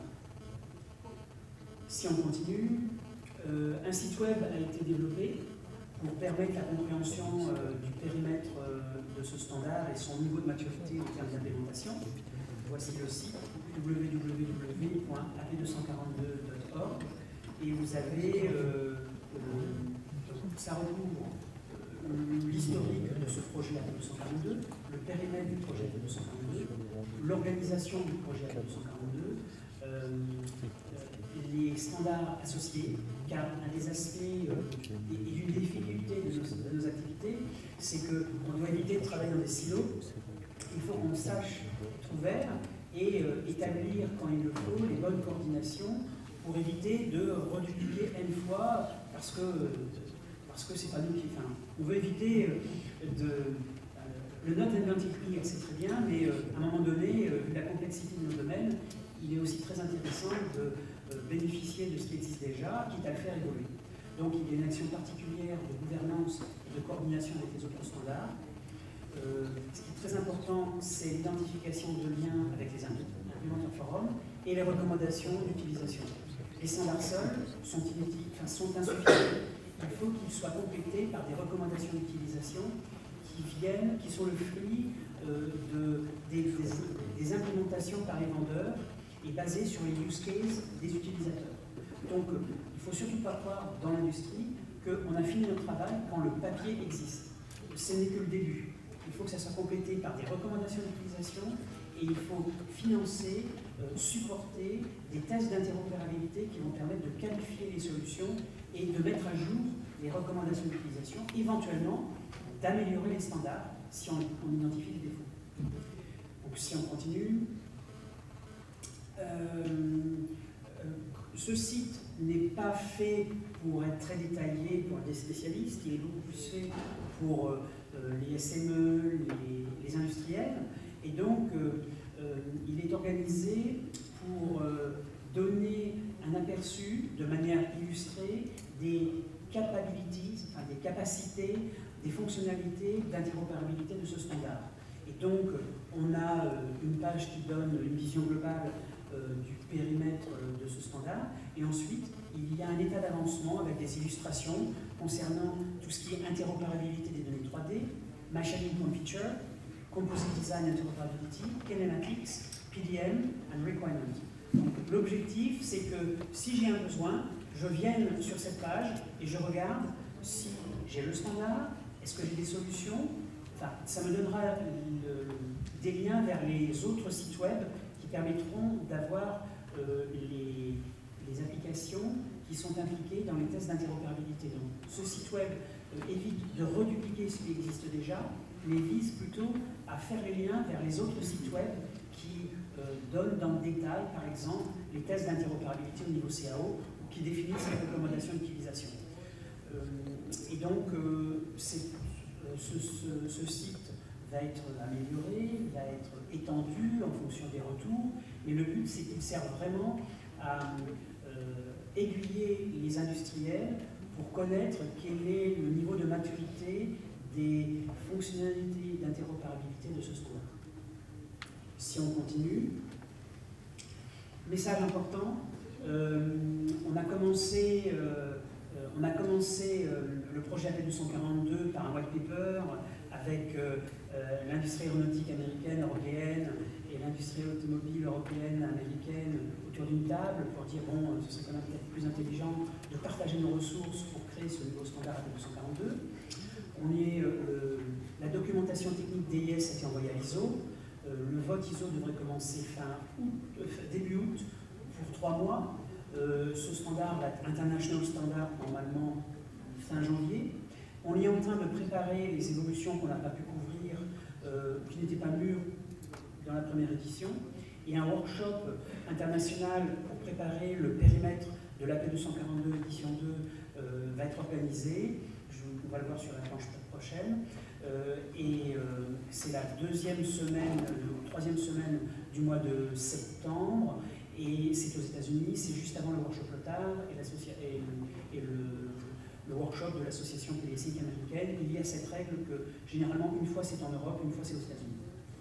Si on continue, euh, un site web a été développé pour permettre la compréhension euh, du périmètre euh, de ce standard et son niveau de maturité en termes d'implémentation. Voici le site w w w point a p deux cent quarante-deux point org et vous avez, euh, euh, ça recouvre euh, l'historique de ce projet A P deux cent quarante-deux, le périmètre du projet A P deux cent quarante-deux, l'organisation du projet A P deux cent quarante-deux, euh, les standards associés, car un des aspects euh, et, et une difficulté de nos, de nos activités, c'est qu'on doit éviter de travailler dans des silos. Il faut qu'on sache être ouvert et euh, établir, quand il le faut, les bonnes coordinations pour éviter de redupliquer N fois, parce que, parce que c'est pas nous qui... Enfin, on veut éviter de... Le not inventive here, c'est très bien, mais à un moment donné, vu la complexité de nos domaines, il est aussi très intéressant de bénéficier de ce qui existe déjà, quitte à le faire évoluer. Donc il y a une action particulière de gouvernance et de coordination avec les autres standards. Euh, ce qui est très important, c'est l'identification de liens avec les implémenteurs forums et les recommandations d'utilisation. Les standards seuls sont, enfin, sont insuffisants. Il faut qu'ils soient complétés par des recommandations d'utilisation qui viennent, qui sont le fruit euh, de, des, des, des implémentations par les vendeurs et basées sur les use cases des utilisateurs. Donc, euh, il ne faut surtout pas croire dans l'industrie qu'on a fini notre travail quand le papier existe. Ce n'est que le début. Il faut que ça soit complété par des recommandations d'utilisation et il faut financer, euh, supporter des tests d'interopérabilité qui vont permettre de qualifier les solutions et de mettre à jour les recommandations d'utilisation, éventuellement d'améliorer les standards si on, on identifie les défauts. Donc si on continue, euh, euh, ce site n'est pas fait pour être très détaillé pour des spécialistes, il est beaucoup plus fait pour euh, les S M E, les, les industriels, et donc euh, euh, il est organisé pour euh, donner un aperçu de manière illustrée des capabilities, enfin des capacités, des fonctionnalités d'interopérabilité de ce standard. Et donc on a euh, une page qui donne une vision globale euh, du périmètre euh, de ce standard, et ensuite il y a un état d'avancement avec des illustrations concernant tout ce qui est interopérabilité des données trois D, machining point feature, composite design interoperability, kinematics, P D M and requirement. Donc l'objectif, c'est que si j'ai un besoin, je vienne sur cette page et je regarde si j'ai le standard, est-ce que j'ai des solutions. Enfin, ça me donnera le, des liens vers les autres sites web qui permettront d'avoir euh, les, les applications qui sont impliquées dans les tests d'interopérabilité. Donc, ce site web euh, évite de redupliquer ce qui existe déjà, mais vise plutôt à faire les liens vers les autres sites web qui euh, donnent dans le détail, par exemple, les tests d'interopérabilité au niveau C A O, ou qui définissent les recommandations d'utilisation. Euh, et donc, euh, c'est, euh, ce, ce, ce site va être amélioré, va être étendu en fonction des retours, mais le but, c'est qu'il serve vraiment à euh, aiguiller les industriels pour connaître quel est le niveau de maturité des fonctionnalités d'interopérabilité de ce standard. Si on continue, message important, euh, on a commencé, euh, on a commencé euh, le projet A P deux cent quarante-deux par un white paper avec euh, euh, l'industrie aéronautique américaine, européenne et l'industrie automobile européenne, américaine autour d'une table pour dire bon, ce serait quand même peut-être plus intelligent de partager nos ressources pour créer ce nouveau standard A P deux cent quarante-deux. On est, euh, la documentation technique D I S a été envoyée à l'I S O. Euh, le vote I S O devrait commencer fin août, euh, début août pour trois mois. Euh, ce standard va être International Standard normalement fin janvier. On est en train de préparer les évolutions qu'on n'a pas pu couvrir, euh, qui n'étaient pas mûres dans la première édition. Et un workshop international pour préparer le périmètre de l'A P deux cent quarante-deux édition deux euh, va être organisé. On va le voir sur la planche prochaine. Euh, et euh, c'est la deuxième semaine, euh, troisième semaine du mois de septembre. Et c'est aux États-Unis, c'est juste avant le workshop Lotard et, et, et le, le workshop de l'association télésique américaine. Il y a cette règle que généralement, une fois c'est en Europe, une fois c'est aux États-Unis.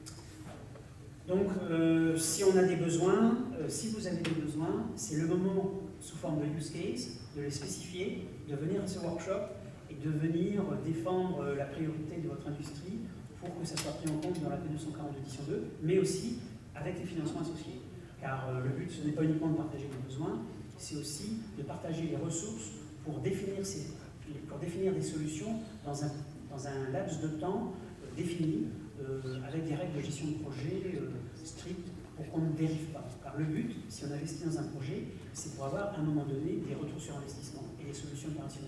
Donc, euh, si on a des besoins, euh, si vous avez des besoins, c'est le moment, sous forme de use case, de les spécifier, de venir à ce workshop et de venir défendre la priorité de votre industrie pour que ça soit pris en compte dans la A P deux cent quarante édition deux, mais aussi avec les financements associés. Car euh, le but, ce n'est pas uniquement de partager les besoins, c'est aussi de partager les ressources pour définir, ces, pour définir des solutions dans un, dans un laps de temps euh, défini, euh, avec des règles de gestion de projet euh, strictes pour qu'on ne dérive pas. Car le but, si on investit dans un projet, c'est pour avoir à un moment donné des retours sur investissement et des solutions opérationnelles.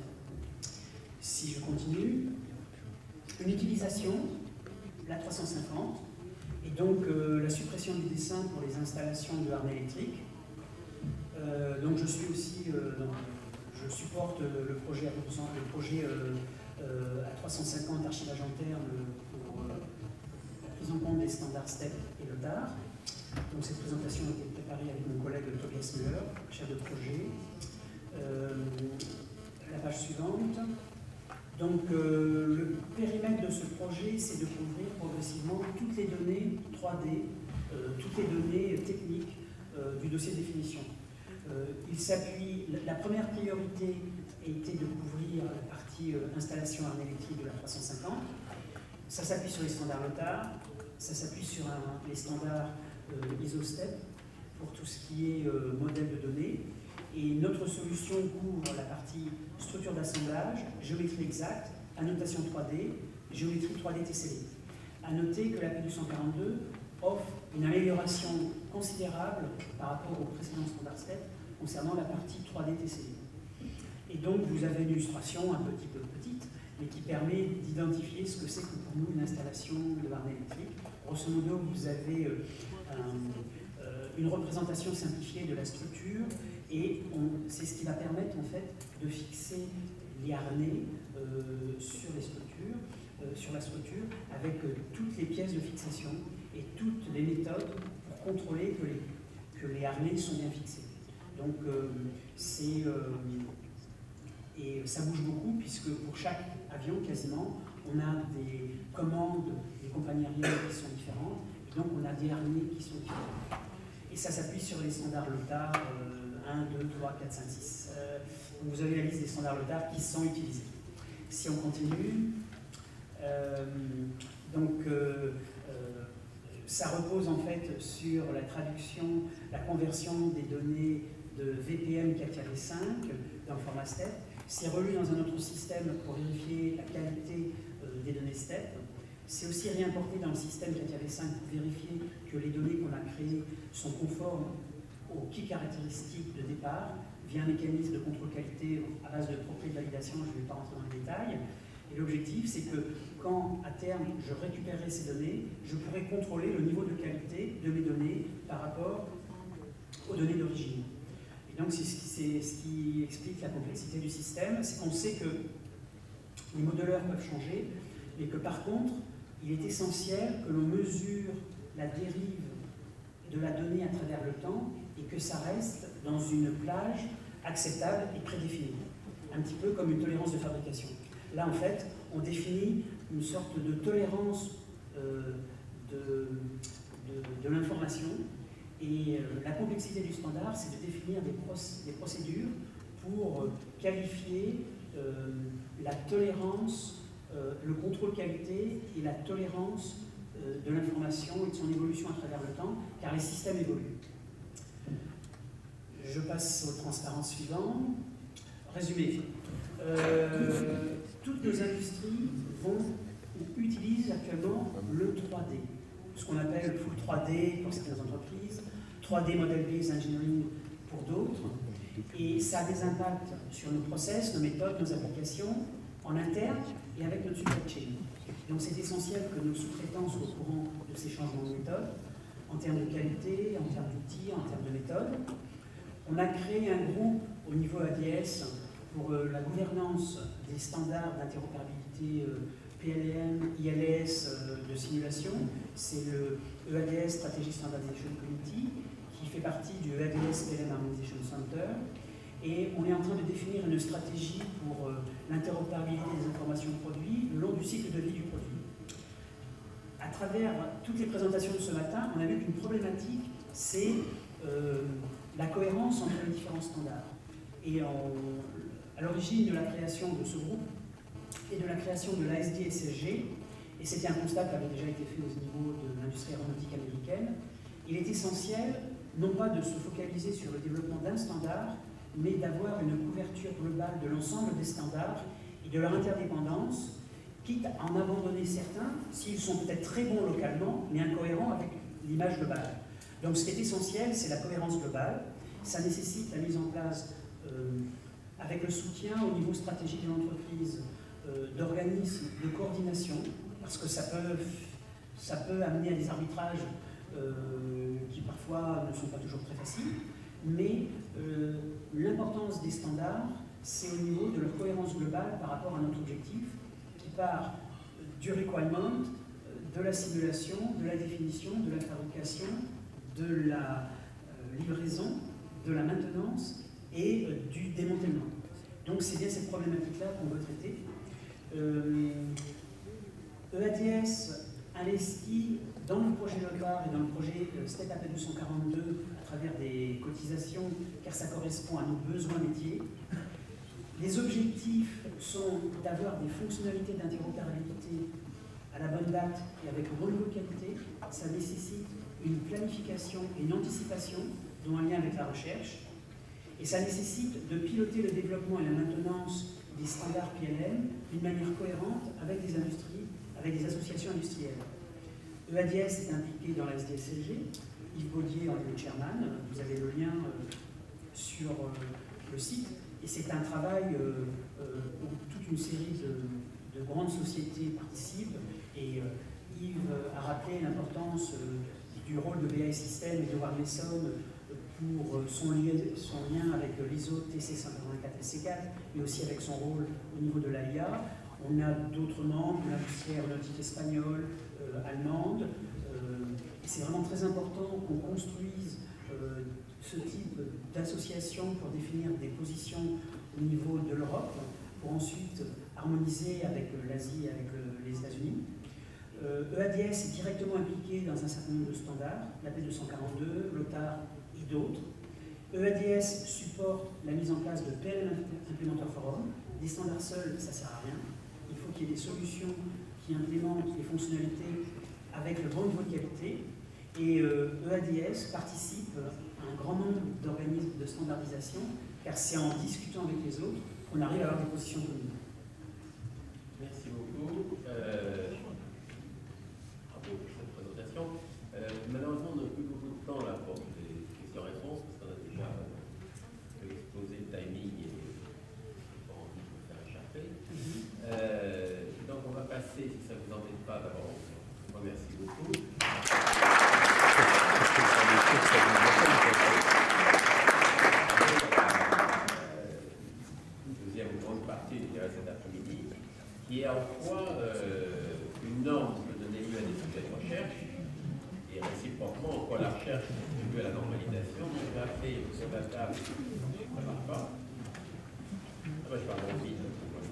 Si je continue, une utilisation, la trois cent cinquante, et donc euh, la suppression du dessin pour les installations de harnais électriques. Euh, donc je suis aussi, euh, donc, je je supporte le projet, le projet euh, euh, à trois cent cinquante archivage interne pour euh, la prise en compte des standards STEP et le D A R. Donc cette présentation a été préparée avec mon collègue Tobias Müller, chef de projet. Euh, la page suivante. Donc euh, le périmètre de ce projet, c'est de couvrir progressivement toutes les données trois D, euh, toutes les données techniques euh, du dossier de définition. Euh, il s'appuie, la première priorité était de couvrir la partie euh, installation arme électrique de la trois cent cinquante. Ça s'appuie sur les standards L O T A R, ça s'appuie sur un, les standards euh, ISO-STEP pour tout ce qui est euh, modèle de données. Et notre solution couvre la partie structure d'assemblage, géométrie exacte, annotation trois D, géométrie trois D T C D. A noter que la P U cent quarante-deux offre une amélioration considérable par rapport aux précédents standards STEP concernant la partie trois D T C D. Et donc vous avez une illustration un petit peu petite, mais qui permet d'identifier ce que c'est que pour nous une installation de harnais électrique. Grosso modo, vous avez euh, un, euh, une représentation simplifiée de la structure, et c'est ce qui va permettre en fait de fixer les harnais euh, sur les structures, euh, sur la structure, avec euh, toutes les pièces de fixation et toutes les méthodes pour contrôler que les, que les harnais sont bien fixés. Donc euh, c'est euh, et ça bouge beaucoup puisque pour chaque avion quasiment on a des commandes des compagnies aériennes qui sont différentes, et donc on a des harnais qui sont différents. Et ça s'appuie sur les standards L O T A R euh, un, deux, trois, quatre, cinq, six. Euh, vous avez la liste des standards L O T A R qui sont utilisés. Si on continue, euh, donc euh, euh, ça repose en fait sur la traduction, la conversion des données de V P M quatre tiret cinq dans le format STEP. C'est relu dans un autre système pour vérifier la qualité euh, des données STEP. C'est aussi réimporté dans le système quatre tiret cinq pour vérifier que les données qu'on a créées sont conformes aux key caractéristiques de départ via un mécanisme de contrôle qualité à base de propriété de validation. Je ne vais pas rentrer dans les détails. Et l'objectif, c'est que quand, à terme, je récupérerai ces données, je pourrai contrôler le niveau de qualité de mes données par rapport aux données d'origine. Et donc, c'est ce, ce qui explique la complexité du système, c'est qu'on sait que les modeleurs peuvent changer, mais que par contre, il est essentiel que l'on mesure la dérive de la donnée à travers le temps et que ça reste dans une plage acceptable et prédéfinie, un petit peu comme une tolérance de fabrication. Là, en fait, on définit une sorte de tolérance euh, de, de, de l'information, et euh, la complexité du standard, c'est de définir des, proc des procédures pour euh, qualifier euh, la tolérance, euh, le contrôle qualité et la tolérance euh, de l'information et de son évolution à travers le temps, car les systèmes évoluent. Je passe aux transparences suivantes. Résumé. Euh, toutes nos industries vont ou utilisent actuellement le trois D, ce qu'on appelle le full trois D pour certaines entreprises, trois D Model Based Engineering pour d'autres, et ça a des impacts sur nos process, nos méthodes, nos applications, en interne et avec notre supply chain. Donc c'est essentiel que nos sous-traitants soient au courant de ces changements de méthode, en termes de qualité, en termes d'outils, en termes de méthode. On a créé un groupe au niveau A D S pour euh, la gouvernance des standards d'interopérabilité euh, P L M, I L S euh, de simulation. C'est le E A D S Strategy Standardization Committee qui fait partie du E A D S P L M Harmonization Center. Et on est en train de définir une stratégie pour euh, l'interopérabilité des informations produits le long du cycle de vie du produit. À travers toutes les présentations de ce matin, on a vu qu'une problématique, c'est euh, la cohérence entre les différents standards. Et en, à l'origine de la création de ce groupe et de la création de l'A S D S S G, et c'était un constat qui avait déjà été fait au niveau de l'industrie aéronautique américaine, il est essentiel non pas de se focaliser sur le développement d'un standard, mais d'avoir une couverture globale de l'ensemble des standards et de leur interdépendance, quitte à en abandonner certains, s'ils sont peut-être très bons localement, mais incohérents avec l'image globale. Donc ce qui est essentiel, c'est la cohérence globale. Ça nécessite la mise en place, euh, avec le soutien au niveau stratégique de l'entreprise, euh, d'organismes de coordination, parce que ça peut, ça peut amener à des arbitrages euh, qui parfois ne sont pas toujours très faciles, mais euh, l'importance des standards, c'est au niveau de leur cohérence globale par rapport à notre objectif, qui part du requirement, de la simulation, de la définition, de la fabrication, de la euh, livraison, de la maintenance et euh, du démantèlement. Donc c'est bien cette problématique-là qu'on veut traiter. Euh, E A D S investit dans le projet Lotar et dans le projet STEP A P deux cent quarante-deux à travers des cotisations, car ça correspond à nos besoins métiers. Les objectifs sont d'avoir des fonctionnalités d'interopérabilité à la bonne date et avec une bonne niveau de qualité. Ça nécessite une planification et une anticipation, dont un lien avec la recherche. Et ça nécessite de piloter le développement et la maintenance des standards P L M d'une manière cohérente avec des industries, avec des associations industrielles. E A D S est impliqué dans la S D S L G. Yves Baudier en est le chairman. Vous avez le lien euh, sur euh, le site. Et c'est un travail euh, euh, où toute une série de, de grandes sociétés participent. Et euh, Yves a rappelé l'importance euh, du rôle de B A E Systems et de War Mason pour son lien, son lien avec l'I S O T C cent quatre-vingt-quatre S C quatre, mais aussi avec son rôle au niveau de l'A I A. On a d'autres membres, l'industrie aéronautique espagnole, euh, allemande. Euh, c'est vraiment très important qu'on construise euh, ce type d'association pour définir des positions au niveau de l'Europe, pour ensuite harmoniser avec l'Asie et avec le, les États-Unis. Euh, E A D S est directement impliqué dans un certain nombre de standards, l'A P deux cent quarante-deux, Lotar et d'autres. E A D S supporte la mise en place de P L M Implementer Forum. Des standards seuls, ça ne sert à rien. Il faut qu'il y ait des solutions qui implémentent les fonctionnalités avec le bon niveau de qualité. Et euh, E A D S participe à un grand nombre d'organismes de standardisation, car c'est en discutant avec les autres qu'on arrive à avoir des positions communes. Merci beaucoup. Euh... Bravo pour cette présentation. Euh, malheureusement, on n'a plus beaucoup de temps là pour les questions-réponses, parce qu'on a déjà euh, exposé le timing et pas envie de vous faire échapper. Mm-hmm. euh, donc on va passer, si ça ne vous embête pas, d'abord, on vous remercie beaucoup. Deuxième grande partie, je dirais, cet après-midi, qui est en quoi euh, une norme peut donner lieu à des sujets de recherche, et réciproquement, en quoi la recherche contribue à la normalisation. Donc, je vais appeler sur la table, ça ne marche pas. Ah ben, je parle en vite.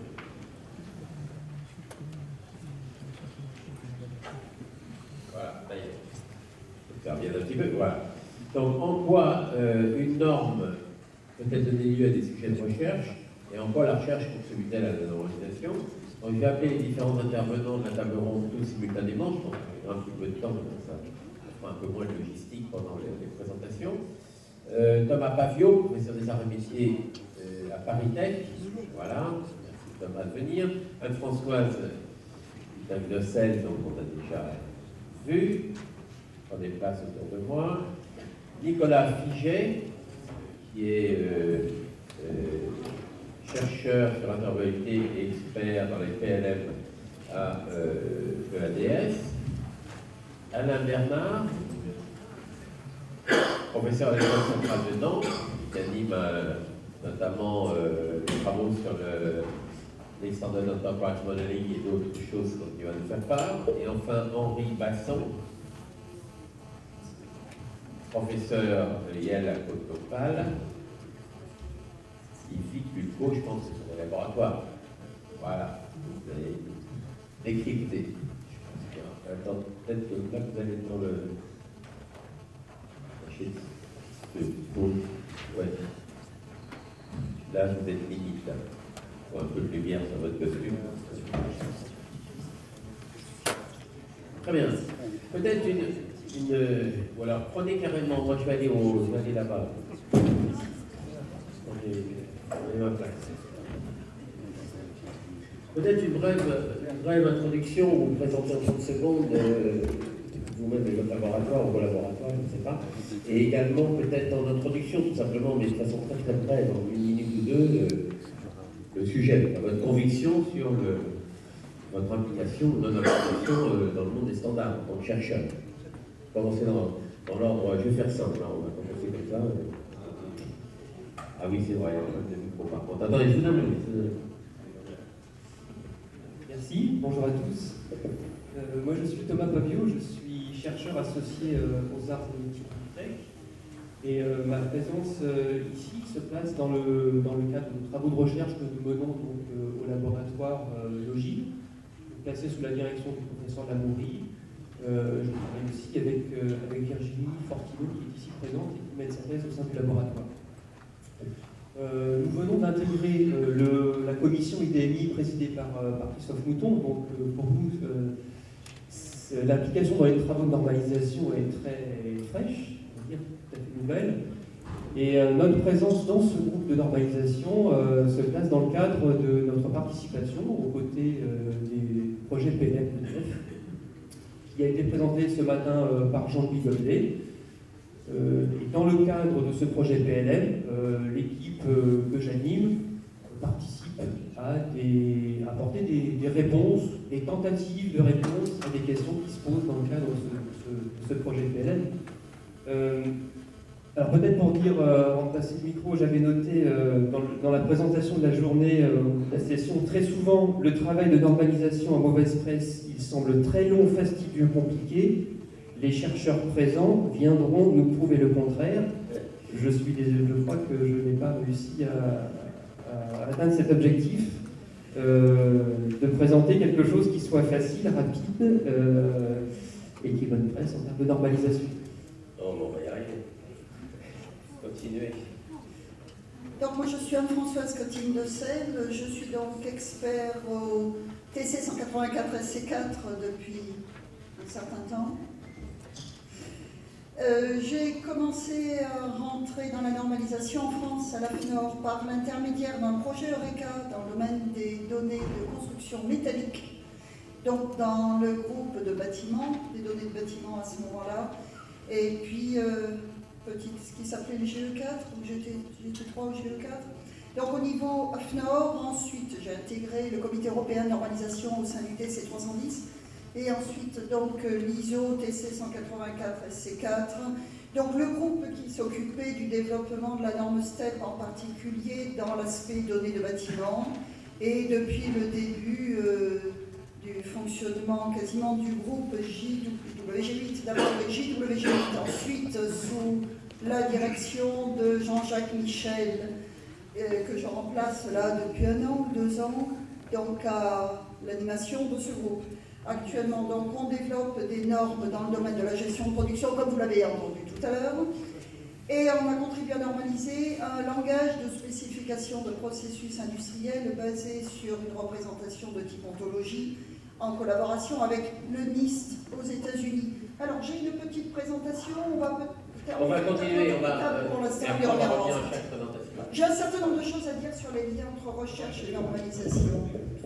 Voilà, ça y est. Ça revient un petit peu, voilà. Donc, en quoi euh, une norme peut-être donner lieu à des sujets de recherche, et en quoi la recherche contribue-t-elle à la normalisation. Donc, je vais appeler les différents intervenants de la table ronde tous simultanément. Je pense qu'il y aura un petit peu de temps, donc ça fera un peu moins de logistique pendant les, les présentations. Euh, Thomas Pavio, professeur des arts et métiers euh, à Paris Tech. Voilà, merci Thomas de venir. Anne-Françoise David-Ossel, donc on a déjà vu. Prenez place autour de moi. Nicolas Figet, qui est euh, euh, chercheur sur l'interopérabilité et expert dans les P L M à euh, E A D S. Alain Bernard, professeur à l'École centrale de Nantes, qui anime euh, notamment euh, les travaux sur le, les standards d'enterprise modeling et d'autres choses dont il va nous faire part. Et enfin, Henri Basson, professeur de Yale à Côte-d'Opale. Ici, Pulco, je pense que c'est un laboratoire. Voilà, vous allez décrypter. Attends, peut-être que là, vous allez être dans le. Ouais. Là, vous êtes limite, là. Faut un peu de lumière sur votre costume. Très bien. Peut-être une. une voilà, prenez carrément. Moi, je vais aller, au, je vais aller là-bas. Peut-être une brève, une brève introduction ou une présentation en trente secondes, euh, vous-même et votre laboratoire ou vos laboratoires, je ne sais pas. Et également, peut-être en introduction, tout simplement, mais de façon très très brève, en une minute ou deux, le, le sujet, votre conviction sur le, votre implication ou non-implication euh, dans le monde des standards, en tant que chercheur. Commencer dans, dans l'ordre, je vais faire simple, hein, on va commencer comme ça. Ah oui, c'est vrai, on va micro par contre. Attendez, je vous donne le micro. Merci, bonjour à tous. Euh, moi je suis Thomas Pavio, je suis chercheur associé euh, aux arts et métiers du Tech. Et euh, ma présence euh, ici se place dans le, dans le cadre de travaux de recherche que nous menons donc, euh, au laboratoire euh, Logis, placé sous la direction du professeur Lamoury. Euh, je travaille aussi avec, euh, avec Virginie Fortino qui est ici présente et qui mène sa thèse au sein du laboratoire. Euh, nous venons d'intégrer euh, le- la commission I D M I présidée par, euh, par Christophe Mouton. Donc euh, pour nous, euh, l'application dans les travaux de normalisation est très fraîche, on va dire tout à fait nouvelle. Et euh, notre présence dans ce groupe de normalisation euh, se place dans le cadre de notre participation aux côtés euh, des projets P L M qui a été présenté ce matin euh, par Jean-Louis Goldet. Euh, et dans le cadre de ce projet P L M, euh, l'équipe euh, que j'anime participe à, des, à apporter des, des réponses, des tentatives de réponse à des questions qui se posent dans le cadre de ce, ce- ce projet P L M. Euh, alors peut-être pour dire, euh, avant de passer le micro, j'avais noté euh, dans, le- dans la présentation de la journée, euh, de la session, très souvent le travail de normalisation à mauvaise presse, il semble très long, fastidieux, compliqué. Les chercheurs présents viendront nous prouver le contraire. Je suis désolé, je crois que je n'ai pas réussi à, à atteindre cet objectif euh, de présenter quelque chose qui soit facile, rapide euh, et qui est bonne presse en termes de normalisation. Oh, bon, on va y arriver. Continuez. Donc moi je suis Anne-Françoise Cotine de Selle, je suis donc expert au T C cent quatre-vingt-quatre S C quatre depuis un certain temps. Euh, j'ai commencé à rentrer dans la normalisation en France, à l'A F N O R, par l'intermédiaire d'un projet Eureka dans le domaine des données de construction métallique, donc dans le groupe de bâtiments, des données de bâtiments à ce moment-là, et puis euh, petit, ce qui s'appelait le G E quatre, donc j'étais G T trois ou G E quatre. Donc au niveau A F N O R, ensuite j'ai intégré le Comité européen de normalisation au sein du T C trois cent dix, et ensuite donc l'I S O T C cent quatre-vingt-quatre S C quatre, donc le groupe qui s'occupait du développement de la norme STEP, en particulier dans l'aspect données de bâtiment, et depuis le début euh, du fonctionnement quasiment du groupe J W G huit, d'abord le J W G huit, ensuite sous la direction de Jean-Jacques Michel, euh, que je remplace là depuis un an ou deux ans, donc à l'animation de ce groupe. Actuellement, donc, on développe des normes dans le domaine de la gestion de production, comme vous l'avez entendu tout à l'heure, et on a contribué à normaliser un langage de spécification de processus industriels basé sur une représentation de type ontologie en collaboration avec le NIST aux États-Unis. Alors, j'ai une petite présentation, on va peut-être... On va continuer, on va... Pour euh, l'instant, et on après, on va reviendra revenir à ensuite. chaque présentation. J'ai un certain nombre de choses à dire sur les liens entre recherche et normalisation.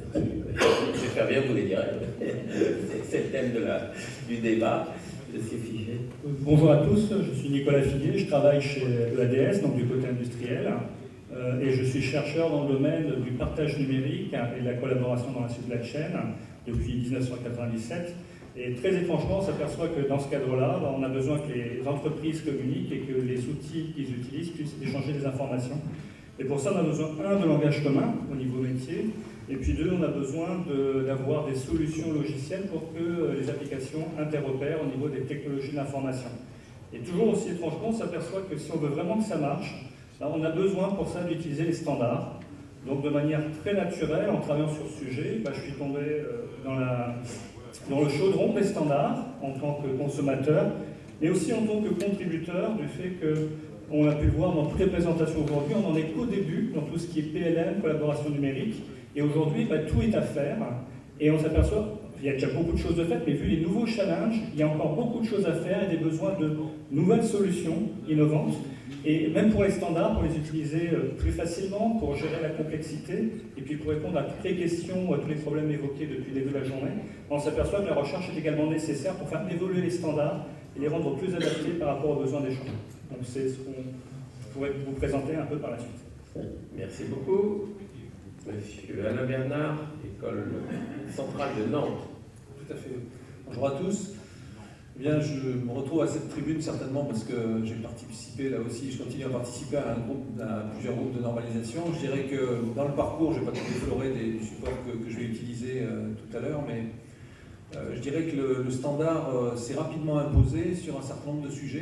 J'espère bien que vous les direz. C'est le thème de la, du débat. C'est figé. Bonjour à tous, je suis Nicolas Figuier, je travaille chez E A D S, donc du côté industriel, euh, et je suis chercheur dans le domaine du partage numérique et de la collaboration dans la supply chain depuis mille neuf cent quatre-vingt-dix-sept. Et très étrangement, on s'aperçoit que dans ce cadre-là, on a besoin que les entreprises communiquent et que les outils qu'ils utilisent puissent échanger des informations. Et pour ça, on a besoin, un, de langage commun au niveau métier, et puis deux, on a besoin de- d'avoir des solutions logicielles pour que les applications interopèrent au niveau des technologies de l'information. Et toujours aussi étrangement, on s'aperçoit que si on veut vraiment que ça marche, là, on a besoin pour ça d'utiliser les standards. Donc de manière très naturelle, en travaillant sur ce sujet, bah, je suis tombé euh, dans, la, dans le chaudron des standards en tant que consommateur, mais aussi en tant que contributeur du fait qu'on a pu le voir dans toutes les présentations aujourd'hui, on n'en est qu'au début dans tout ce qui est P L M, collaboration numérique, et aujourd'hui bah, tout est à faire, et on s'aperçoit qu'il y a déjà beaucoup de choses de faites, mais vu les nouveaux challenges, il y a encore beaucoup de choses à faire et des besoins de nouvelles solutions innovantes. Et même pour les standards, pour les utiliser plus facilement, pour gérer la complexité, et puis pour répondre à toutes les questions, à tous les problèmes évoqués depuis le début de la journée, on s'aperçoit que la recherche est également nécessaire pour faire évoluer les standards et les rendre plus adaptés par rapport aux besoins des gens. Donc c'est ce qu'on pourrait vous présenter un peu par la suite. Merci beaucoup. Monsieur Alain Bernard, École centrale de Nantes. Tout à fait. Bonjour à tous. Bien, je me retrouve à cette tribune certainement parce que j'ai participé là aussi, je continue à participer à, un groupe, à plusieurs groupes de normalisation. Je dirais que dans le parcours, je ne vais pas tout déflorer des, du support que, que je vais utiliser euh, tout à l'heure, mais euh, je dirais que le, le standard euh, s'est rapidement imposé sur un certain nombre de sujets.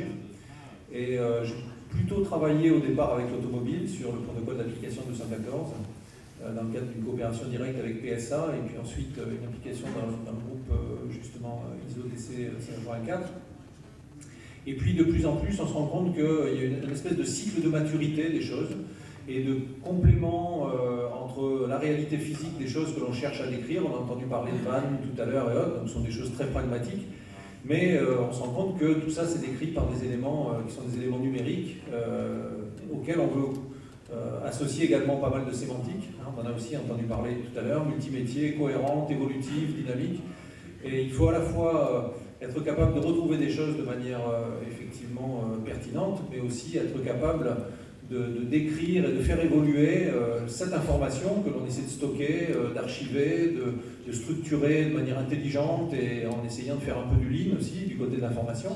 Et euh, j'ai plutôt travaillé au départ avec l'automobile sur le protocole d'application deux cent quatorze, euh, dans le cadre d'une coopération directe avec P S A, et puis ensuite euh, une application dans, dans le groupe euh, justement I S O D C cinq cent vingt-quatre. Et puis de plus en plus, on se rend compte qu'il y a une, une espèce de cycle de maturité des choses et de complément euh, entre la réalité physique des choses que l'on cherche à décrire. On a entendu parler de vannes tout à l'heure et autres, donc ce sont des choses très pragmatiques. Mais euh, on se rend compte que tout ça, c'est décrit par des éléments euh, qui sont des éléments numériques euh, auxquels on veut euh, associer également pas mal de sémantique. Hein, on en a aussi entendu parler tout à l'heure, multimétier, cohérente, évolutive, dynamique. Et il faut à la fois euh, être capable de retrouver des choses de manière euh, effectivement euh, pertinente, mais aussi être capable de, de décrire et de faire évoluer euh, cette information que l'on essaie de stocker, euh, d'archiver, de, de structurer de manière intelligente et en essayant de faire un peu du lean aussi du côté de l'information,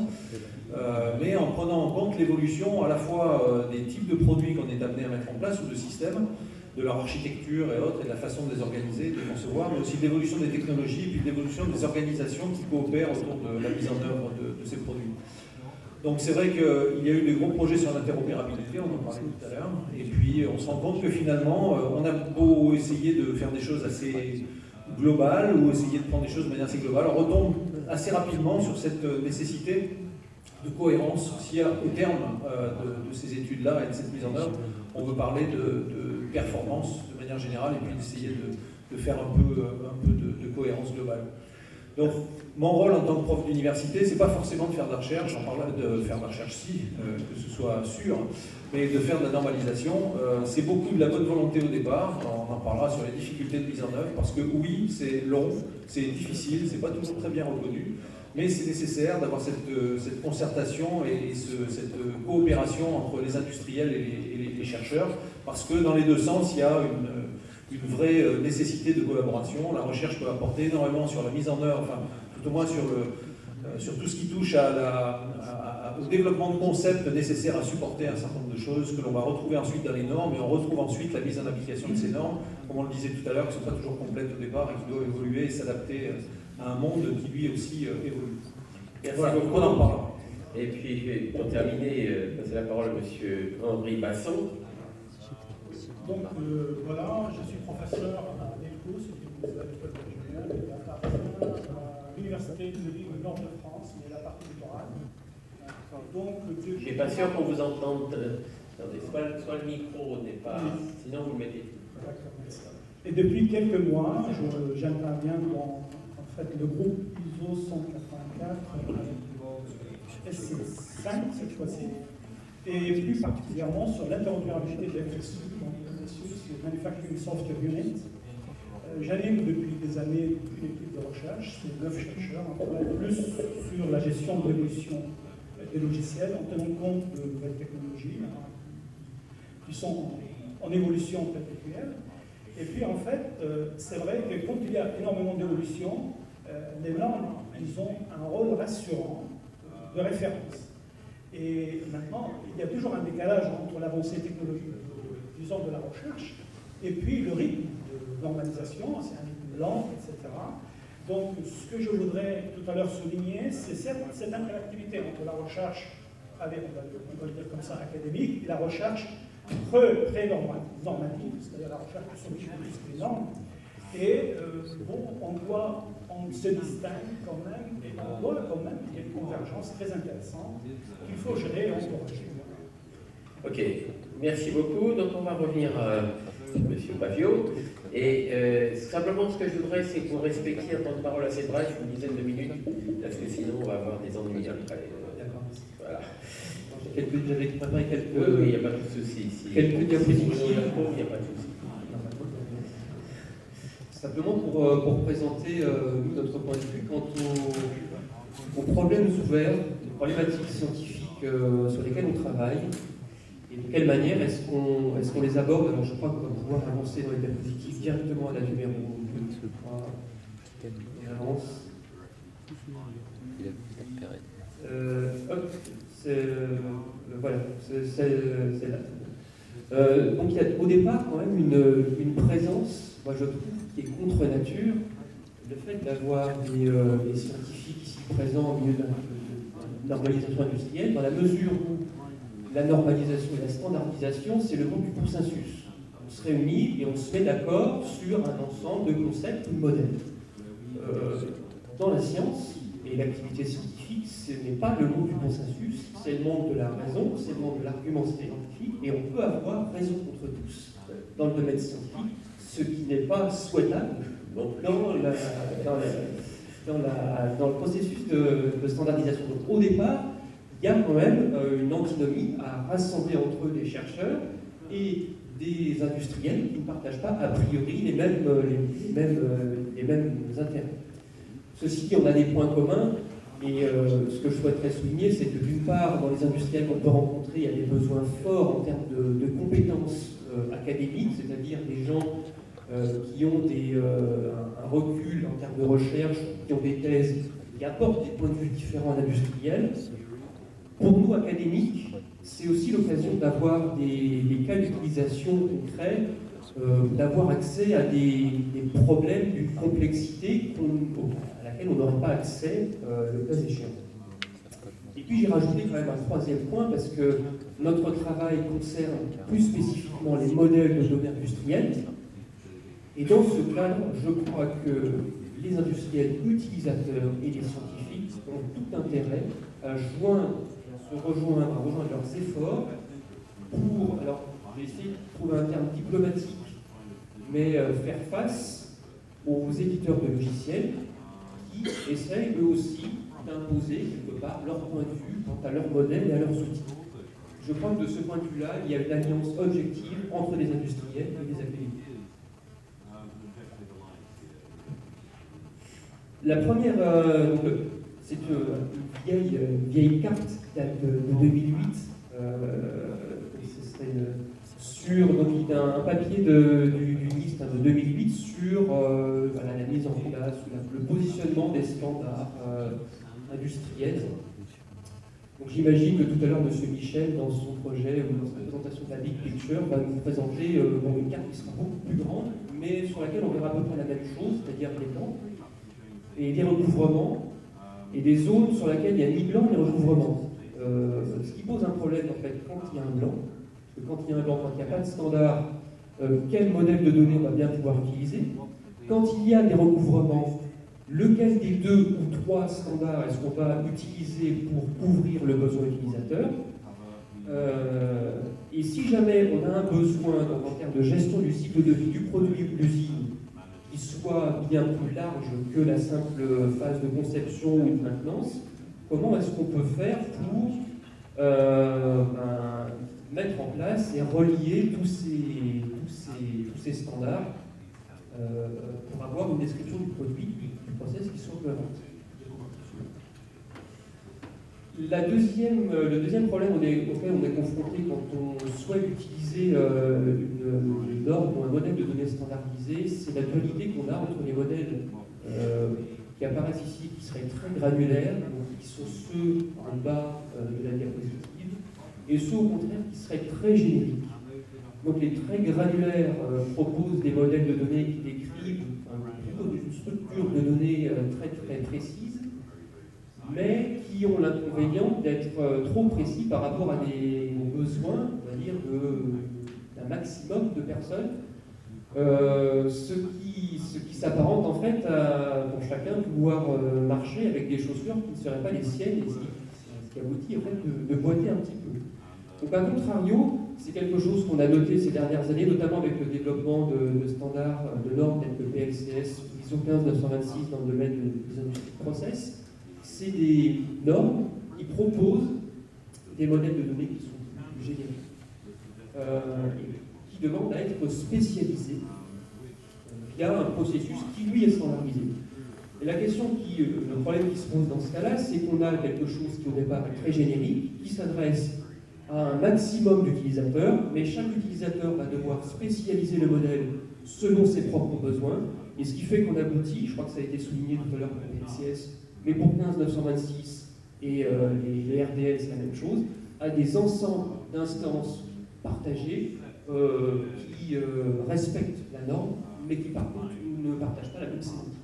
euh, mais en prenant en compte l'évolution à la fois euh, des types de produits qu'on est amené à mettre en place ou de systèmes, de leur architecture et autres, et de la façon de les organiser, de les concevoir, mais aussi de l'évolution des technologies et puis de l'évolution des organisations qui coopèrent autour de la mise en œuvre de, de ces produits. Donc c'est vrai qu'il y a eu des gros projets sur l'interopérabilité, on en parlait tout à l'heure, et puis on se rend compte que finalement, on a beau essayer de faire des choses assez globales ou essayer de prendre des choses de manière assez globale, on retombe assez rapidement sur cette nécessité de cohérence. Si au terme euh, de, de ces études-là et de cette mise en œuvre, on veut parler de, de performance de manière générale et puis d'essayer de, de faire un peu, un peu de, de cohérence globale. Donc, mon rôle en tant que prof d'université, c'est pas forcément de faire de la recherche, j'en parle de faire de la recherche si, euh, que ce soit sûr, mais de faire de la normalisation. Euh, c'est beaucoup de la bonne volonté au départ, on en parlera sur les difficultés de mise en œuvre, parce que oui, c'est long, c'est difficile, c'est pas toujours très bien reconnu, mais c'est nécessaire d'avoir cette, cette concertation et ce, cette coopération entre les industriels et les, et les, les chercheurs, parce que dans les deux sens, il y a une... une vraie nécessité de collaboration. La recherche peut apporter énormément sur la mise en œuvre, enfin, tout au moins sur, le, euh, sur tout ce qui touche à la, à, à, au développement de concepts nécessaires à supporter un certain nombre de choses que l'on va retrouver ensuite dans les normes, et on retrouve ensuite la mise en application de ces normes, comme on le disait tout à l'heure, qui ne sont pas toujours complètes au départ et qui doivent évoluer et s'adapter à un monde qui lui aussi euh, évolue. Merci voilà, beaucoup. On en parle. Et puis, je vais, pour terminer, euh, passer la parole à M. Henri Basson. Donc euh, voilà, je suis professeur à l'ELCO, c'est une école d'ingénieur, qui appartient à l'Université de l'île du Nord de France, mais la partie littorale. Donc, je ne suis pas sûr qu'on vous entende. Attendez, soit, soit le micro n'est pas. Oui. Sinon, vous le mettez. Et depuis quelques mois, j'interviens dans en fait, le groupe I S O cent quatre-vingt-quatre, S C cinq cette fois-ci, et plus particulièrement sur l'interopérabilité de l'F S U. Le Manufacturing Software Unit. Euh, J'anime depuis des années une équipe de recherche, c'est neuf chercheurs, on travaille plus sur la gestion de l'évolution des logiciels en tenant compte de nouvelles technologies hein, qui sont en, en évolution perpétuelle. Et puis en fait, euh, c'est vrai que quand il y a énormément d'évolution, euh, les normes, ils ont un rôle rassurant de référence. Et maintenant, il y a toujours un décalage entre l'avancée technologique, disons, de la recherche, et puis le rythme de normalisation, c'est un rythme lent, et cetera. Donc, ce que je voudrais tout à l'heure souligner, c'est cette, cette interactivité entre la recherche, allez, on va, on va le dire comme ça, académique, et la recherche pré-normative, c'est-à-dire la recherche de solutions des normes. Et euh, bon, on doit, on se distingue quand même, et on doit quand même, il y a une convergence très intéressante qu'il faut gérer et encourager. Ok, merci beaucoup. Donc on va revenir à M. Pavio. Et euh, simplement ce que je voudrais, c'est que vous respectiez un temps de parole assez bref, une dizaine de minutes, parce que sinon on va avoir des ennuis après. D'accord. Voilà. J'avais préparé quelques... Oui, oui, il n'y a pas de souci. Si quelques diapositives. Il n'y a pas de souci. Simplement pour, pour présenter euh, nous, notre point de vue quant aux, aux problèmes ouverts, aux problématiques scientifiques euh, sur lesquelles on travaille, et de quelle manière est-ce qu'on est-ce qu'on les aborde. Alors je crois qu'on va pouvoir avancer dans les diapositives directement à la numéro deux, trois, et avance. Il a vu la période. Euh, hop, c'est, euh, voilà, c'est, c'est, c'est là. Euh, donc il y a au départ quand même une, une présence, moi je trouve, qui est contre nature. Le fait d'avoir des, euh, des scientifiques ici présents au milieu de la, de la normalisation industrielle, dans la mesure où la normalisation et la standardisation, c'est le monde du consensus. On se réunit et on se met d'accord sur un ensemble de concepts ou de modèles. Euh, dans la science et l'activité scientifique, ce n'est pas le monde du consensus, c'est le monde de la raison, c'est le monde de l'argument scientifique, et on peut avoir raison contre tous dans le domaine scientifique, ce qui n'est pas souhaitable dans, la, dans, la, dans, la, dans le processus de, de standardisation. Donc au départ, il y a quand même euh, une antinomie à rassembler entre eux des chercheurs et des industriels qui ne partagent pas a priori les mêmes, les, les mêmes, les mêmes intérêts. Ceci dit, on a des points communs, et euh, ce que je souhaiterais souligner, c'est que d'une part, dans les industriels qu'on peut rencontrer, il y a des besoins forts en termes de, de compétences euh, académiques, c'est-à-dire des gens euh, qui ont des, euh, un, un recul en termes de recherche, qui ont des thèses, qui apportent des points de vue différents à l'industriel. Pour nous, académiques, c'est aussi l'occasion d'avoir des, des cas d'utilisation concrets, euh, d'avoir accès à des, des problèmes d'une complexité à laquelle on n'aurait pas accès euh, le cas échéant. Et puis j'ai rajouté quand même un troisième point, parce que notre travail concerne plus spécifiquement les modèles de données industrielles. Et dans ce cadre, je crois que les industriels utilisateurs et les scientifiques ont tout intérêt à joindre, à se rejoindre, à rejoindre leurs efforts pour, alors j'ai essayé de trouver un terme diplomatique, mais euh, faire face aux éditeurs de logiciels qui essayent eux aussi d'imposer quelque part leur point de vue quant à leur modèle et à leurs outils. Je crois que de ce point de vue-là, il y a une alliance objective entre les industriels et les académiques. La première, euh, c'est une vieille, une vieille carte qui date de, de deux mille huit. Euh, sur donc, un, un papier de, du, du NIST hein, de deux mille huit sur euh, voilà, la mise en place, la, le positionnement des standards euh, industriels. Donc j'imagine que tout à l'heure, M. Michel, dans son projet ou dans sa présentation de la Big Picture, va nous présenter euh, bon, une carte qui sera beaucoup plus grande, mais sur laquelle on verra à peu près la même chose, c'est-à-dire les blancs, et des recouvrements, et des zones sur lesquelles il n'y a ni blanc ni recouvrement. Euh, ce qui pose un problème en fait quand il y a un blanc. Parce que quand il y a un blanc, quand il n'y a pas de standard, euh, quel modèle de données on va bien pouvoir utiliser? Quand il y a des recouvrements, lequel des deux ou trois standards est-ce qu'on va utiliser pour couvrir le besoin utilisateur? euh, Et si jamais on a un besoin donc, en termes de gestion du cycle de vie du produit ou de l'usine qui soit bien plus large que la simple phase de conception ou de maintenance, comment est-ce qu'on peut faire pour euh, ben, mettre en place et relier tous ces, tous ces, tous ces standards euh, pour avoir une description du produit, du process qui soit cohérente. La deuxième, le deuxième problème on est, auquel on est confronté quand on souhaite utiliser euh, une, une norme ou un modèle de données standardisé, c'est la dualité qu'on a entre les modèles euh, qui apparaissent ici, qui seraient très granulaires, donc qui sont ceux en bas euh, de la diapositive, et ceux au contraire qui seraient très génériques. Donc les très granulaires euh, proposent des modèles de données qui décrivent enfin, une structure de données euh, très très précise, mais qui ont l'inconvénient d'être euh, trop précis par rapport à des besoins, on va dire, d'un maximum de personnes, euh, ce qui, ce qui s'apparente en fait à, pour chacun, pouvoir euh, marcher avec des chaussures qui ne seraient pas les siennes, et ce qui, ce qui aboutit en fait de, de boiter un petit peu. Donc à contrario, c'est quelque chose qu'on a noté ces dernières années, notamment avec le développement de, de standards, de normes telles que P L C S, I S O quinze neuf cent vingt-six dans le domaine des industries de process. C'est des normes qui proposent des modèles de données qui sont plus génériques, euh, et qui demandent à être spécialisés via un processus qui, lui, est standardisé. Et la question qui, le problème qui se pose dans ce cas-là, c'est qu'on a quelque chose qui, au départ, est très générique, qui s'adresse à un maximum d'utilisateurs, mais chaque utilisateur va devoir spécialiser le modèle selon ses propres besoins, et ce qui fait qu'on aboutit, je crois que ça a été souligné tout à l'heure par P L C S, mais pour quinze neuf cent vingt-six et euh, les, les R D L, c'est la même chose, à des ensembles d'instances partagées euh, qui euh, respectent la norme, mais qui par contre ne partagent pas la même sémantique.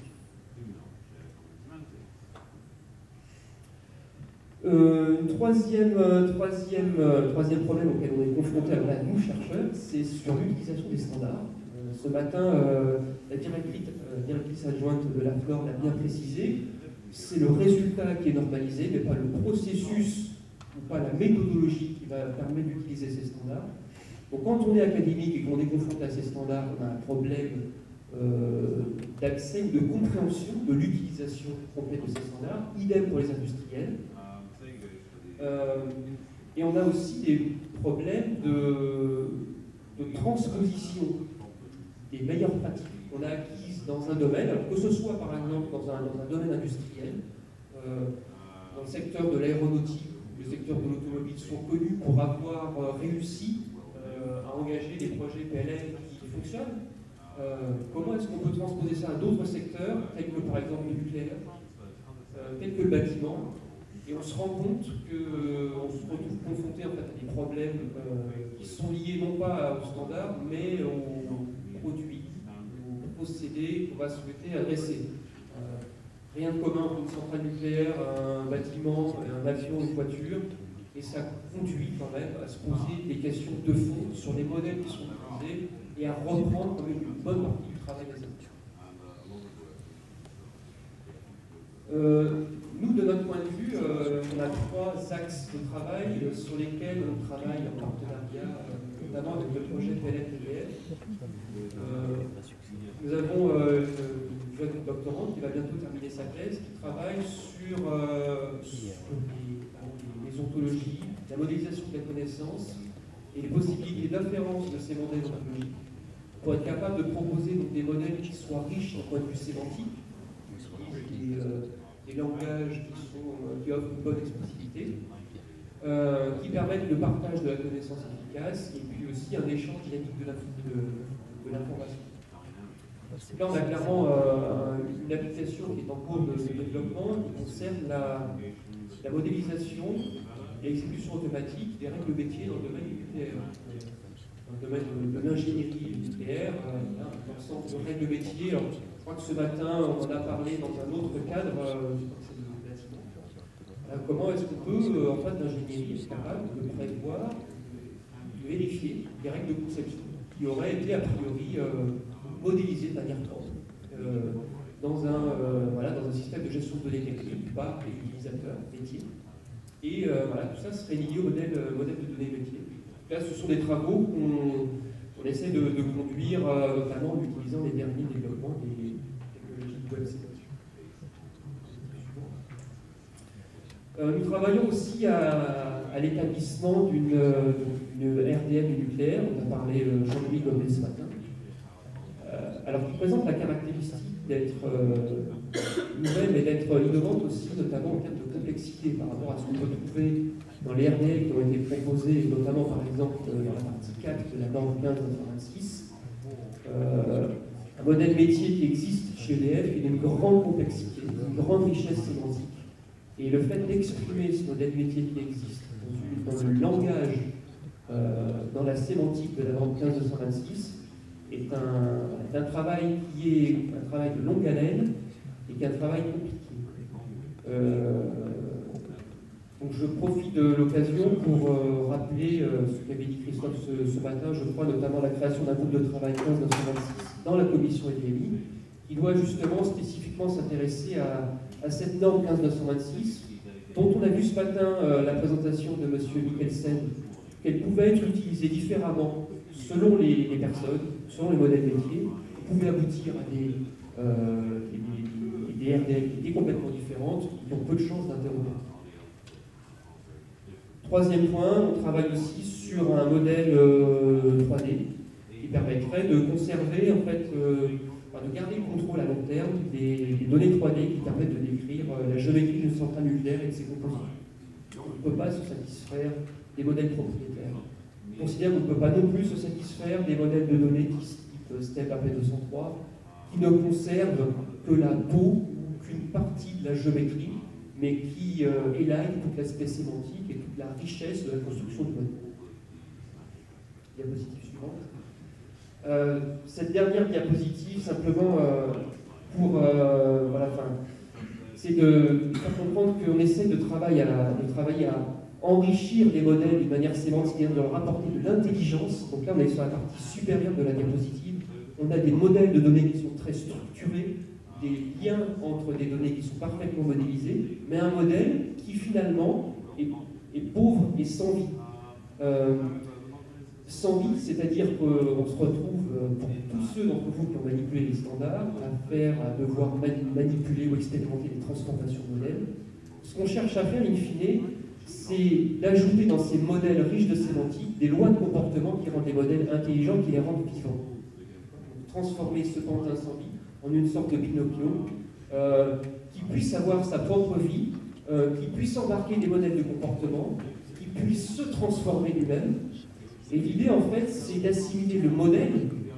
Euh, troisième, euh, troisième, euh, troisième problème auquel on est confronté, alors là, nous chercheurs, c'est sur l'utilisation des standards. Euh, ce matin, euh, la directrice, euh, directrice adjointe de la F N O R l'a bien précisé, c'est le résultat qui est normalisé, mais pas le processus ou pas la méthodologie qui va permettre d'utiliser ces standards. Donc quand on est académique et qu'on est confronté à ces standards, on a un problème euh, d'accès ou de compréhension de l'utilisation complète de ces standards, idem pour les industriels. Euh, et on a aussi des problèmes de, de transposition des meilleures pratiques qu'on a acquises dans un domaine, alors que ce soit par exemple dans un, dans un domaine industriel, euh, dans le secteur de l'aéronautique, le secteur de l'automobile sont connus pour avoir euh, réussi euh, à engager des projets P L M qui fonctionnent. Euh, comment est-ce qu'on peut transposer ça à d'autres secteurs, tels que par exemple le nucléaire, euh, tels que le bâtiment? Et on se rend compte qu'on euh, se retrouve confronté en fait, à des problèmes euh, qui sont liés non pas aux standards, mais aux produits, aux procédés qu'on va souhaiter adresser. Euh, rien de commun entre une centrale nucléaire, un bâtiment, un avion, une voiture, et ça conduit quand même à se poser des questions de fond sur les modèles qui sont utilisés et à reprendre quand même une bonne partie du travail des autres. Euh, Nous, de notre point de vue, euh, on a trois axes de travail euh, sur lesquels on travaille en partenariat, euh, notamment avec le projet P L F T P F. Euh, nous avons euh, une jeune doctorante qui va bientôt terminer sa thèse, qui travaille sur, euh, sur les, les ontologies, la modélisation de la connaissance et les possibilités d'afférence de ces modèles ontologiques pour être capable de proposer donc, des modèles qui soient riches en point de vue sémantique, qui, euh, des langages qui, sont, euh, qui offrent une bonne expressivité, euh, qui permettent le partage de la connaissance efficace et puis aussi un échange dynamique de l'information. Là, on a clairement euh, une application qui est en cours de, de développement qui concerne la, la modélisation et l'exécution automatique des règles métiers dans le domaine nucléaire. Dans le domaine de, de l'ingénierie nucléaire, euh, dans le sens de règles métiers. Alors, je crois que ce matin, on en a parlé dans un autre cadre, euh, euh, comment est-ce qu'on peut, euh, en fait, l'ingénierie est capable de prévoir, de vérifier des règles de conception qui auraient été a priori euh, modélisées de manière propre euh, dans, un, euh, voilà, dans un système de gestion de données techniques par les utilisateurs métiers. Et euh, voilà, tout ça serait lié au modèle, euh, modèle de données métiers. Là, ce sont des travaux qu'on on essaie de, de conduire, euh, notamment en utilisant les derniers développements des technologies de web sémantique. Euh, nous travaillons aussi à, à l'établissement d'une R D M nucléaire. On a parlé euh, Jean-Louis Gomez ce matin. Euh, alors, qui présente la caractéristique d'être euh, nouvelle, mais d'être innovante aussi, notamment en termes de complexité par rapport à ce qu'on peut trouver dans les R D L qui ont été proposés, notamment par exemple dans la partie quatre de la norme quinze neuf cent vingt-six. Euh, un modèle métier qui existe chez E D F, il a une grande complexité, une grande richesse sémantique. Et le fait d'exprimer ce modèle métier qui existe dans, dans le langage, euh, dans la sémantique de la norme quinze neuf cent vingt-six, est un, est un travail qui est un travail de longue haleine et qui est un travail compliqué. Euh, donc je profite de l'occasion pour euh, rappeler euh, ce qu'avait dit Christophe ce, ce matin, je crois, notamment la création d'un groupe de travail quinze neuf cent vingt-six dans la commission E D M I, qui doit justement spécifiquement s'intéresser à, à cette norme quinze neuf cent vingt-six, dont on a vu ce matin euh, la présentation de M. Mikkelsen, qu'elle pouvait être utilisée différemment selon les, les personnes, selon les modèles métiers, qui pouvaient aboutir à des, euh, des, des R D L qui étaient complètement différentes, qui ont peu de chances d'interroger. Troisième point, on travaille aussi sur un modèle euh, trois D qui permettrait de conserver, en fait, euh, enfin, de garder le contrôle à long terme des, des données trois D qui permettent de décrire euh, la géométrie d'une centrale nucléaire et de ses composants. On ne peut pas se satisfaire des modèles propriétaires. On considère qu'on ne peut pas non plus se satisfaire des modèles de données type STEP A P deux cent trois qui ne conservent que la peau qu'une partie de la géométrie, mais qui euh, élague tout l'aspect sémantique et toute la richesse de la construction du modèle. Diapositive suivante. Euh, cette dernière diapositive, simplement euh, pour euh, voilà, c'est de faire comprendre qu'on essaie de travailler, à, de travailler à enrichir les modèles d'une manière sémantique, de leur apporter de l'intelligence. Donc là, on est sur la partie supérieure de la diapositive. On a des modèles de données qui sont très structurés, des liens entre des données qui sont parfaitement modélisées, mais un modèle qui finalement est, est pauvre et sans vie. Euh, sans vie, c'est-à-dire qu'on se retrouve, pour tous ceux d'entre vous qui ont manipulé les standards, à faire, à devoir manipuler ou expérimenter des transformations de modèles. Ce qu'on cherche à faire, in fine, c'est d'ajouter dans ces modèles riches de sémantique des lois de comportement qui rendent les modèles intelligents, qui les rendent vivants. Transformer ce pantin sans vie en une sorte de Pinocchio, euh, qui puisse avoir sa propre vie, euh, qui puisse embarquer des modèles de comportement, qui puisse se transformer lui-même. Et l'idée, en fait, c'est d'assimiler le modèle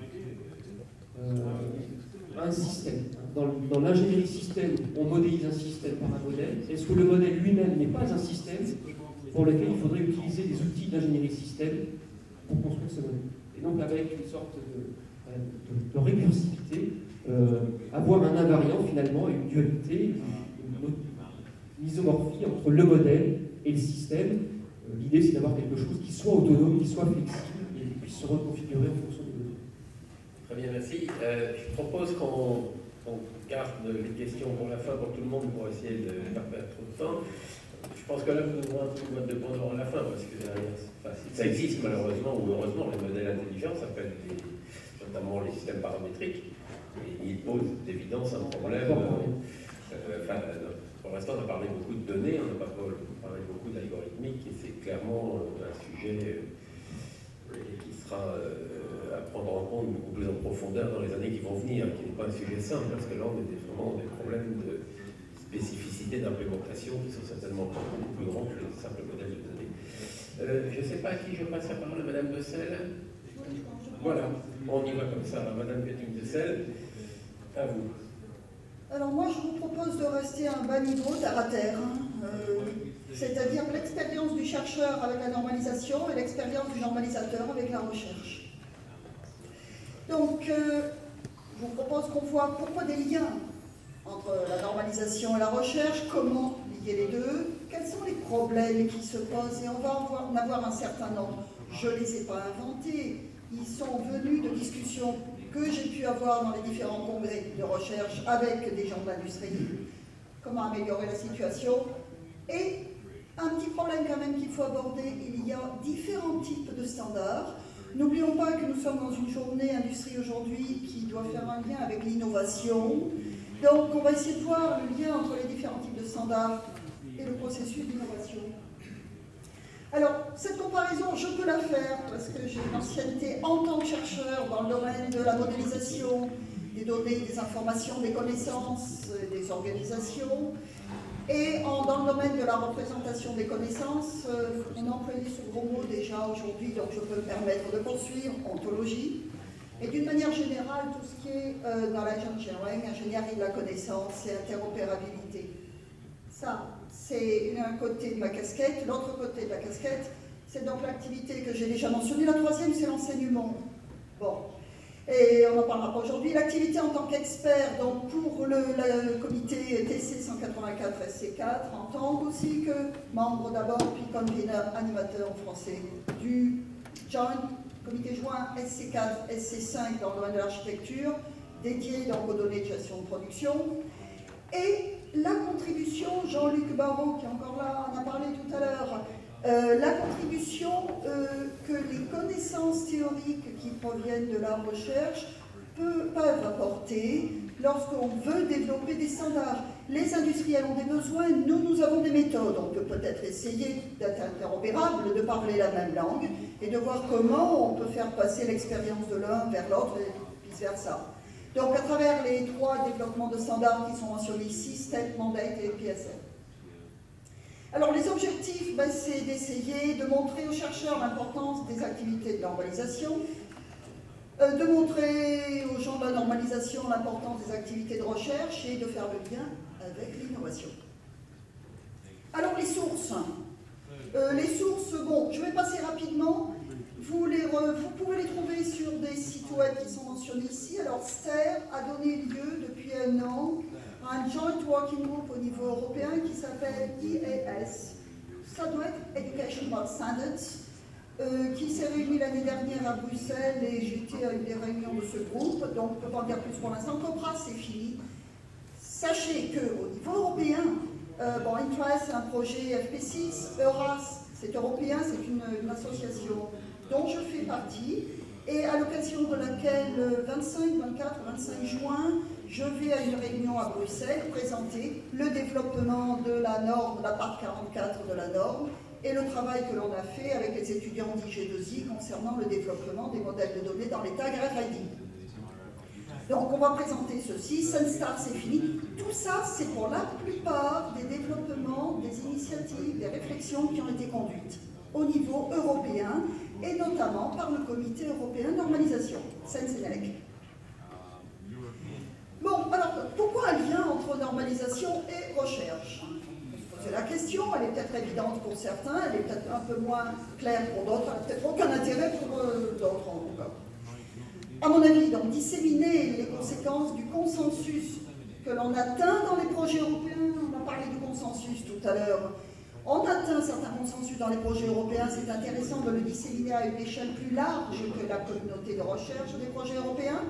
euh, à un système. Dans, dans l'ingénierie système, on modélise un système par un modèle. Est-ce que le modèle lui-même n'est pas un système pour lequel il faudrait utiliser des outils d'ingénierie système pour construire ce modèle? Et donc, avec une sorte de, de, de récursivité, euh, avoir un invariant finalement, une dualité, une, une isomorphie entre le modèle et le système. Euh, L'idée, c'est d'avoir quelque chose qui soit autonome, qui soit flexible et qui puisse se reconfigurer en fonction des données. Très bien, merci. Euh, je propose qu'on qu garde les questions pour la fin pour tout le monde pour essayer de ne pas perdre trop de temps. Je pense que là, nous ouvrons un petit mode de Pandore à la fin, parce que derrière, enfin, ça existe malheureusement ou heureusement, les modèles intelligents s'appellent notamment les systèmes paramétriques. Et ils posent d'évidence un problème. Euh, enfin, pour l'instant, on a parlé beaucoup de données, on n'a pas parlé beaucoup d'algorithmique, et c'est clairement un sujet euh, qui sera euh, à prendre en compte beaucoup plus en profondeur dans les années qui vont venir, qui n'est pas un sujet simple, parce que là, on a des, vraiment des problèmes de spécificité d'implémentation qui sont certainement beaucoup plus grands que les simples modèles de données. Euh, je ne sais pas à qui je passe la parole, Madame Bessel. Voilà, on y va comme ça. Madame Béthune-Dessel, à vous. Alors moi, je vous propose de rester à un bas niveau, terre à terre, hein, euh, c'est-à-dire l'expérience du chercheur avec la normalisation et l'expérience du normalisateur avec la recherche. Donc, euh, je vous propose qu'on voit pourquoi des liens entre la normalisation et la recherche, comment lier les deux, quels sont les problèmes qui se posent, et on va en avoir un certain nombre. Je ne les ai pas inventés. Ils sont venus de discussions que j'ai pu avoir dans les différents congrès de recherche avec des gens de l'industrie, comment améliorer la situation. Et un petit problème quand même qu'il faut aborder, il y a différents types de standards. N'oublions pas que nous sommes dans une journée industrie aujourd'hui qui doit faire un lien avec l'innovation. Donc on va essayer de voir le lien entre les différents types de standards et le processus d'innovation. Alors, cette comparaison, je peux la faire parce que j'ai une ancienneté en tant que chercheur dans le domaine de la modélisation, des données, des informations, des connaissances, des organisations. Et en, dans le domaine de la représentation des connaissances, euh, on a employé ce gros mot déjà aujourd'hui, donc je peux me permettre de poursuivre, ontologie. Et d'une manière générale, tout ce qui est euh, dans l'ingénierie, ingénierie de la connaissance et interopérabilité. Ça, c'est un côté de ma casquette. L'autre côté de la casquette, c'est donc l'activité que j'ai déjà mentionnée. La troisième, c'est l'enseignement. Bon, et on n'en parlera pas aujourd'hui. L'activité en tant qu'expert, donc pour le, le comité T C cent quatre-vingt-quatre S C quatre, en tant aussi que membre d'abord, puis convener animateur en français du Joint, comité joint S C quatre, S C cinq dans le domaine de l'architecture, dédié donc aux données de gestion de production. Et la contribution, Jean-Luc Barrault, qui est encore là, en a parlé tout à l'heure, euh, la contribution euh, que les connaissances théoriques qui proviennent de la recherche peut, peuvent apporter lorsqu'on veut développer des standards. Les industriels ont des besoins, nous, nous avons des méthodes. On peut peut-être essayer d'être interopérable, de parler la même langue, et de voir comment on peut faire passer l'expérience de l'un vers l'autre et vice-versa. Donc, à travers les trois développements de standards qui sont mentionnés ici, Step, Mandate et P S M. Alors, les objectifs, ben, c'est d'essayer de montrer aux chercheurs l'importance des activités de normalisation, euh, de montrer aux gens de la normalisation normalisation, l'importance des activités de recherche et de faire le lien avec l'innovation. Alors les sources. Euh, les sources, bon, je vais passer rapidement. Vous, les re, vous pouvez les trouver sur des sites web qui sont mentionnés ici. Alors S T E R a donné lieu depuis un an à un joint working group au niveau européen qui s'appelle E A S. Ça doit être Educational Standards, euh, qui s'est réuni l'année dernière à Bruxelles et j'étais à une des réunions de ce groupe, donc je ne peux pas en dire plus pour l'instant. COPRA, c'est fini. Sachez qu'au niveau européen, euh, bon, Intra, c'est un projet F P six, EURAS, c'est européen, c'est une, une association dont je fais partie, et à l'occasion de laquelle, vingt-cinq, vingt-quatre, vingt-cinq juin, je vais à une réunion à Bruxelles présenter le développement de la norme, la part quarante-quatre de la norme, et le travail que l'on a fait avec les étudiants d'I G deux I concernant le développement des modèles de données dans les tags R F I D. Donc on va présenter ceci, Sunstar c'est fini. Tout ça c'est pour la plupart des développements, des initiatives, des réflexions qui ont été conduites au niveau européen et notamment par le Comité européen de normalisation, Sensenelec. Bon, alors pourquoi un lien entre normalisation et recherche? C'est la question, elle est peut-être évidente pour certains, elle est peut-être un peu moins claire pour d'autres, elle n'a peut-être aucun intérêt pour euh, d'autres en tout cas. À mon avis, donc, disséminer les conséquences du consensus que l'on atteint dans les projets européens, on a parlé de consensus tout à l'heure, on atteint certains consensus dans les projets européens, c'est intéressant de le disséminer à une échelle plus large que la communauté de recherche des projets européens,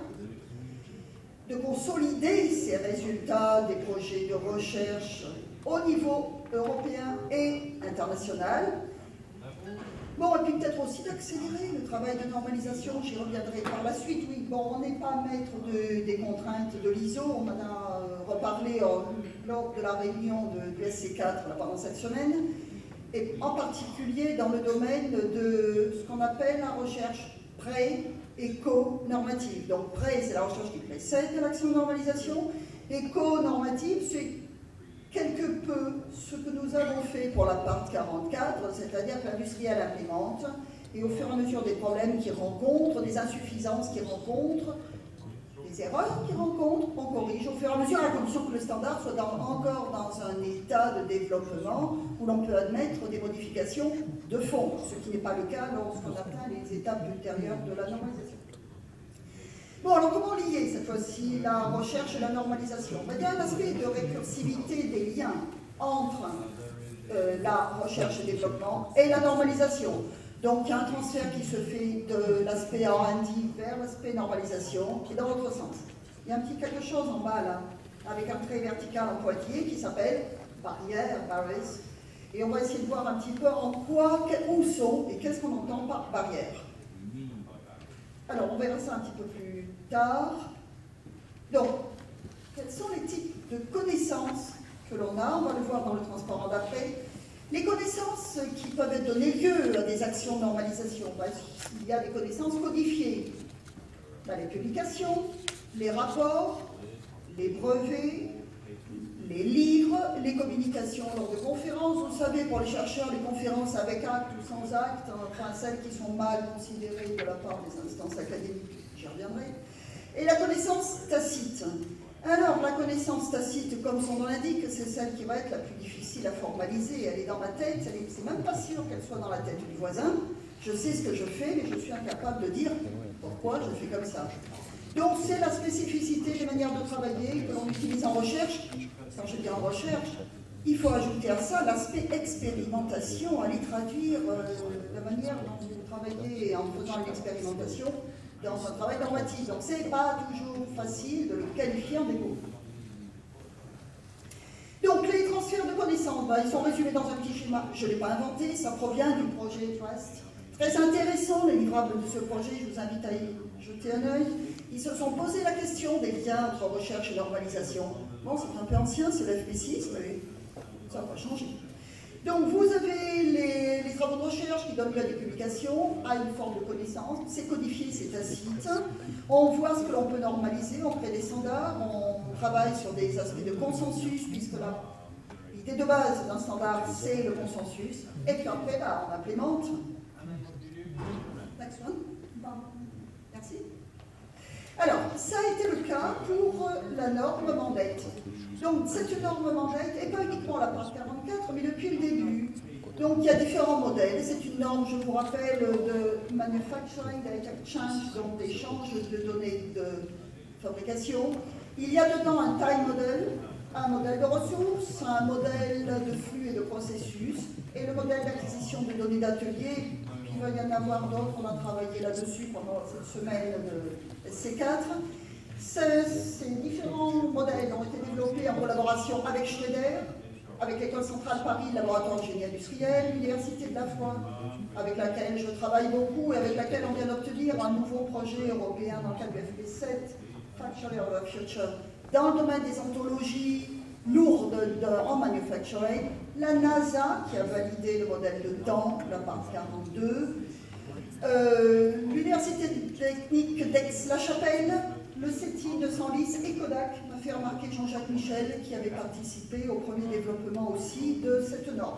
de consolider ces résultats des projets de recherche au niveau européen et international. Bon, et puis peut-être aussi d'accélérer le travail de normalisation, j'y reviendrai par la suite. Oui, bon, on n'est pas maître de, des contraintes de l'I S O, on en a reparlé euh, lors de la réunion de, du S C quatre là, pendant cette semaine, et en particulier dans le domaine de ce qu'on appelle la recherche pré- et co-normative. Donc pré, c'est la recherche qui précède de l'action de normalisation, et co-normative, c'est quelque peu ce que nous avons fait pour la part quarante-quatre, c'est-à-dire que l'industriel implémente, et au fur et à mesure des problèmes qu'il rencontre, des insuffisances qu'il rencontre, des erreurs qu'il rencontre, on corrige au fur et à mesure, à la condition que le standard soit dans, encore dans un état de développement où l'on peut admettre des modifications de fond, ce qui n'est pas le cas lorsqu'on atteint les étapes ultérieures de la normalisation. Bon, alors comment lier cette fois-ci la recherche et la normalisation? Il y a un aspect de récursivité des liens entre euh, la recherche et développement et la normalisation. Donc il y a un transfert qui se fait de l'aspect R and D vers l'aspect normalisation, qui est dans l'autre sens. Il y a un petit quelque chose en bas là, avec un trait vertical en pointillé qui s'appelle barrière, barriers. Et on va essayer de voir un petit peu en quoi, où sont et qu'est-ce qu'on entend par barrière. Alors, on verra ça un petit peu plus tard. Donc, quels sont les types de connaissances que l'on a? On va le voir dans le transparent d'après. Les connaissances qui peuvent être données lieu à des actions de normalisation. Ben, il y a des connaissances codifiées. Ben, les publications, les rapports, les brevets, les livres, les communications lors de conférences. Vous savez, pour les chercheurs, les conférences avec acte ou sans acte, enfin celles qui sont mal considérées de la part des instances académiques, j'y reviendrai. Et la connaissance tacite. Alors, la connaissance tacite, comme son nom l'indique, c'est celle qui va être la plus difficile à formaliser. Elle est dans ma tête, c'est même pas sûr qu'elle soit dans la tête du voisin. Je sais ce que je fais, mais je suis incapable de dire pourquoi je fais comme ça. Donc, c'est la spécificité des manières de travailler que l'on utilise en recherche. Quand je dis en recherche, il faut ajouter à ça l'aspect expérimentation, aller traduire euh, la manière dont vous travaillez en faisant une expérimentation dans un travail normatif. Donc ce n'est pas toujours facile de le qualifier en défaut. Donc les transferts de connaissances, ben, ils sont résumés dans un petit schéma. Je ne l'ai pas inventé, ça provient du projet Trust. Très intéressant, les livrables de ce projet, je vous invite à y jeter un œil. Ils se sont posé la question des liens entre recherche et normalisation. Bon, c'est un peu ancien, c'est l'F P six, mais ça n'a pas changé. Donc vous avez les, les travaux de recherche qui donnent lieu à des publications, à une forme de connaissance, c'est codifié, c'est tacite. On voit ce que l'on peut normaliser, on crée des standards, on travaille sur des aspects de consensus, puisque l'idée de base d'un standard, c'est le consensus. Et puis après, bah, on implémente. Next one. Merci. Alors, ça a été le cas pour la norme mandate. Donc cette norme mandate, et pas uniquement la part quarante-quatre, mais depuis le début. Donc il y a différents modèles. C'est une norme, je vous rappelle, de Manufacturing Data Exchange, donc d'échange de données de fabrication. Il y a dedans un time model, un modèle de ressources, un modèle de flux et de processus, et le modèle d'acquisition de données d'atelier. Il va y en avoir d'autres, on a travaillé là-dessus pendant cette semaine de S C quatre. Ces différents modèles ont été développés en collaboration avec Schneider, avec l'École centrale Paris, le laboratoire de génie industriel, l'Université de la Foi, avec laquelle je travaille beaucoup et avec laquelle on vient d'obtenir un nouveau projet européen dans le cadre du F P sept, Factory of the Future, dans le domaine des ontologies lourdes de, en manufacturing, la NASA qui a validé le modèle de temps, la part quarante-deux, euh, l'Université technique d'Aix-la-Chapelle, le CETI de Senlis et Kodak, m'a fait remarquer Jean-Jacques Michel qui avait participé au premier développement aussi de cette norme.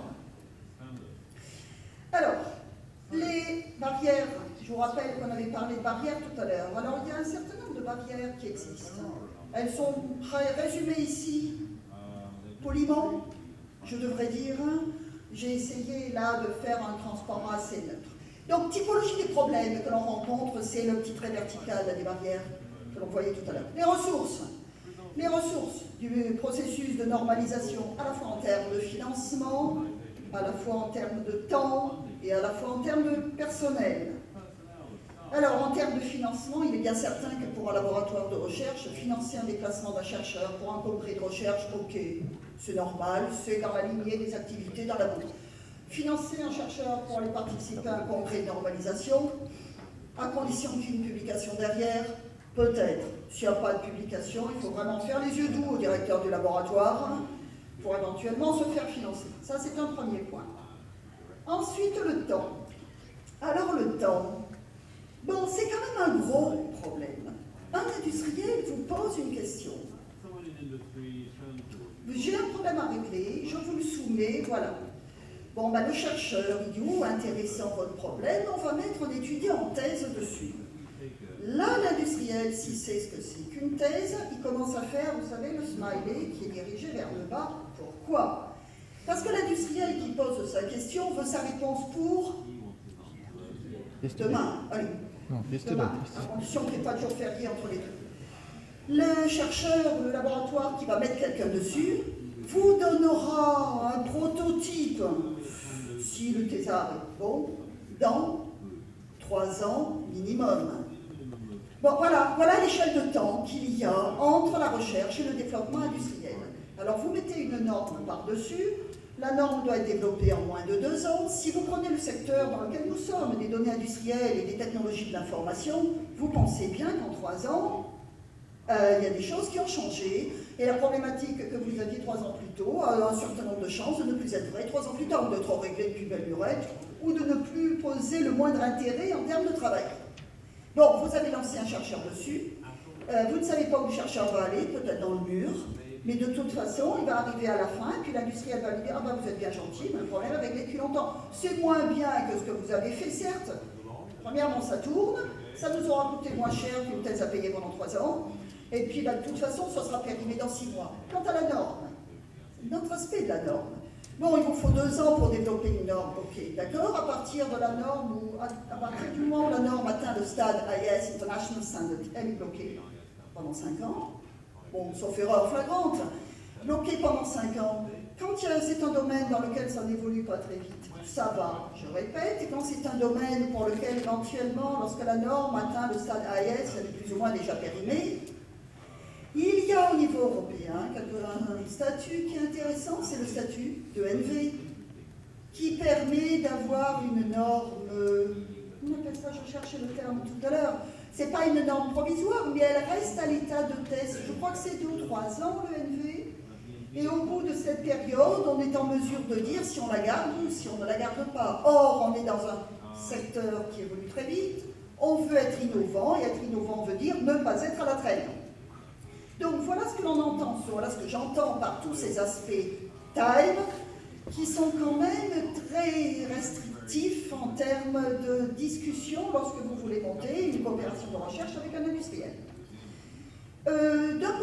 Alors, les barrières, je vous rappelle qu'on avait parlé de barrières tout à l'heure. Alors, il y a un certain nombre de barrières qui existent. Elles sont résumées ici, poliment, je devrais dire. J'ai essayé là de faire un transparent assez neutre. Donc, typologie des problèmes que l'on rencontre, c'est le petit trait vertical des barrières que l'on voyait tout à l'heure. Les ressources. Les ressources du processus de normalisation, à la fois en termes de financement, à la fois en termes de temps et à la fois en termes de personnel. Alors, en termes de financement, il est bien certain que pour un laboratoire de recherche, financer un déplacement d'un chercheur pour un congrès de recherche, ok, c'est normal, c'est dans la lignée des activités dans la bourse. Financer un chercheur pour aller participer à un congrès de normalisation, à condition qu'il y ait une publication derrière, peut-être. S'il n'y a pas de publication, il faut vraiment faire les yeux doux au directeur du laboratoire pour éventuellement se faire financer. Ça, c'est un premier point. Ensuite, le temps. Alors, le temps, bon, c'est quand même un gros problème. Un industriel vous pose une question. J'ai un problème à régler, je vous le soumets, voilà. Bon, ben, le chercheur, il dit, oh, intéressant votre problème, on va mettre un étudiant en thèse dessus. Là, l'industriel, s'il sait ce que c'est qu'une thèse, il commence à faire, vous savez, le smiley qui est dirigé vers le bas. Pourquoi? Parce que l'industriel qui pose sa question veut sa réponse pour demain. Allez, demain, à condition qu'il n'y ait pas de jour férié entre les deux. Le chercheur, le laboratoire qui va mettre quelqu'un dessus, vous donnera un prototype, si le thésard est bon, dans trois ans minimum. Bon, voilà, voilà l'échelle de temps qu'il y a entre la recherche et le développement industriel. Alors, vous mettez une norme par-dessus. La norme doit être développée en moins de deux ans. Si vous prenez le secteur dans lequel nous sommes, des données industrielles et des technologies de l'information, vous pensez bien qu'en trois ans, euh, il y a des choses qui ont changé. Et la problématique que vous aviez trois ans plus tôt a un certain nombre de chances de ne plus être vraie trois ans plus tard, ou de trop régler depuis belle lurette, ou de ne plus poser le moindre intérêt en termes de travail. Bon, vous avez lancé un chercheur dessus, euh, vous ne savez pas où le chercheur va aller, peut-être dans le mur, mais de toute façon, il va arriver à la fin, et puis l'industriel va lui dire « Ah ben vous êtes bien gentil, mais le problème avec depuis longtemps, c'est moins bien que ce que vous avez fait, certes. Premièrement, ça tourne, ça nous aura coûté moins cher qu'une thèse à payer pendant trois ans, et puis ben, de toute façon, ça sera périmé dans six mois. Quant à la norme, c'est notre aspect de la norme. Bon, il vous faut deux ans pour développer une norme, ok, d'accord. À partir de la norme, ou à, à partir du moment où la norme atteint le stade I S, International Standard, elle est bloquée pendant cinq ans. Bon, sauf erreur flagrante, bloquée pendant cinq ans. Quand c'est un domaine dans lequel ça n'évolue pas très vite, ça va, je répète, et quand c'est un domaine pour lequel éventuellement, lorsque la norme atteint le stade I S, elle est plus ou moins déjà périmée, il y a au niveau européen un statut qui est intéressant, c'est le statut de N V, qui permet d'avoir une norme, on appelle ça, je cherchais le terme tout à l'heure, c'est pas une norme provisoire, mais elle reste à l'état de test. Je crois que c'est deux ou trois ans le N V, et au bout de cette période, on est en mesure de dire si on la garde ou si on ne la garde pas. Or, on est dans un secteur qui évolue très vite, on veut être innovant, et être innovant veut dire ne pas être à la traîne. Donc voilà ce que l'on entend, voilà ce que j'entends par tous ces aspects time, qui sont quand même très restrictifs en termes de discussion lorsque vous voulez monter une coopération de recherche avec un industriel.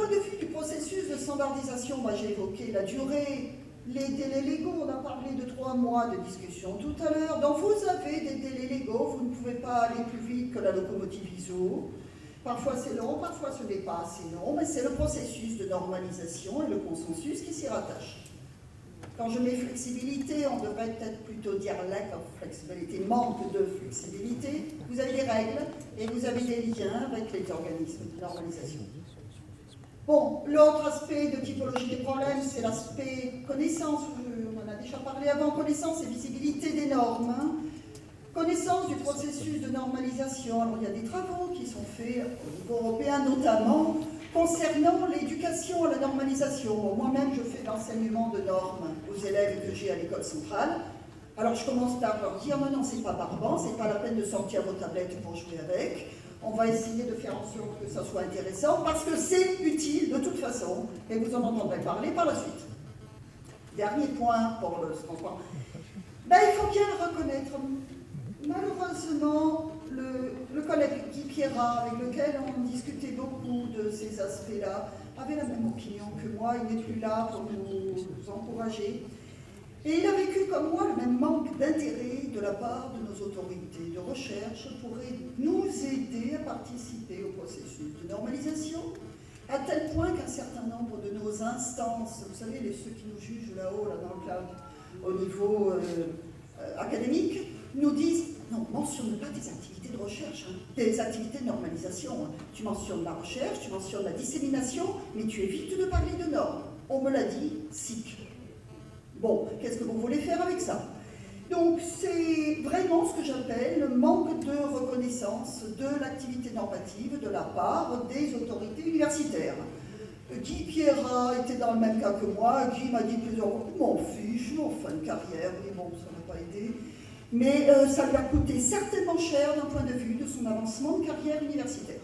point de vue du processus de standardisation, moi j'ai évoqué la durée, les délais légaux, on a parlé de trois mois de discussion tout à l'heure. Donc vous avez des délais légaux, vous ne pouvez pas aller plus vite que la locomotive I S O. Parfois c'est long, parfois ce n'est pas assez long, mais c'est le processus de normalisation et le consensus qui s'y rattache. Quand je mets flexibilité, on devrait peut-être plutôt dire lack of flexibility, manque de flexibilité. Vous avez des règles et vous avez des liens avec les organismes de normalisation. Bon, l'autre aspect de typologie des problèmes, c'est l'aspect connaissance, on en a déjà parlé avant, connaissance et visibilité des normes. Hein. Connaissance du processus de normalisation. Alors il y a des travaux qui sont faits au niveau européen, notamment concernant l'éducation à la normalisation. Moi-même, je fais l'enseignement de normes aux élèves que j'ai à l'école centrale. Alors je commence par leur dire, non, non, c'est pas barbant, c'est pas la peine de sortir vos tablettes pour jouer avec. On va essayer de faire en sorte que ça soit intéressant, parce que c'est utile de toute façon, et vous en entendrez parler par la suite. Dernier point pour le transport. Ben, il faut bien le reconnaître. Malheureusement, le, le collègue Guy Pierrat, avec lequel on discutait beaucoup de ces aspects-là, avait la même opinion que moi. Il n'est plus là pour nous, nous encourager. Et il a vécu comme moi le même manque d'intérêt de la part de nos autorités de recherche pour nous aider à participer au processus de normalisation, à tel point qu'un certain nombre de nos instances, vous savez, les, ceux qui nous jugent là-haut, là dans le cadre, au niveau euh, euh, académique, nous disent « Non, mentionne pas des activités de recherche, hein, des activités de normalisation. Hein. Tu mentionnes la recherche, tu mentionnes la dissémination, mais tu évites de parler de normes. » On me l'a dit, S I C. Bon, qu'est-ce que vous voulez faire avec ça? Donc, c'est vraiment ce que j'appelle le manque de reconnaissance de l'activité normative de la part des autorités universitaires. Guy Pierrat était dans le même cas que moi. Guy m'a dit plusieurs fois, m'en fiche, en fin de carrière, mais bon, ça n'a pas aidé. Mais euh, ça lui a coûté certainement cher d'un point de vue de son avancement de carrière universitaire.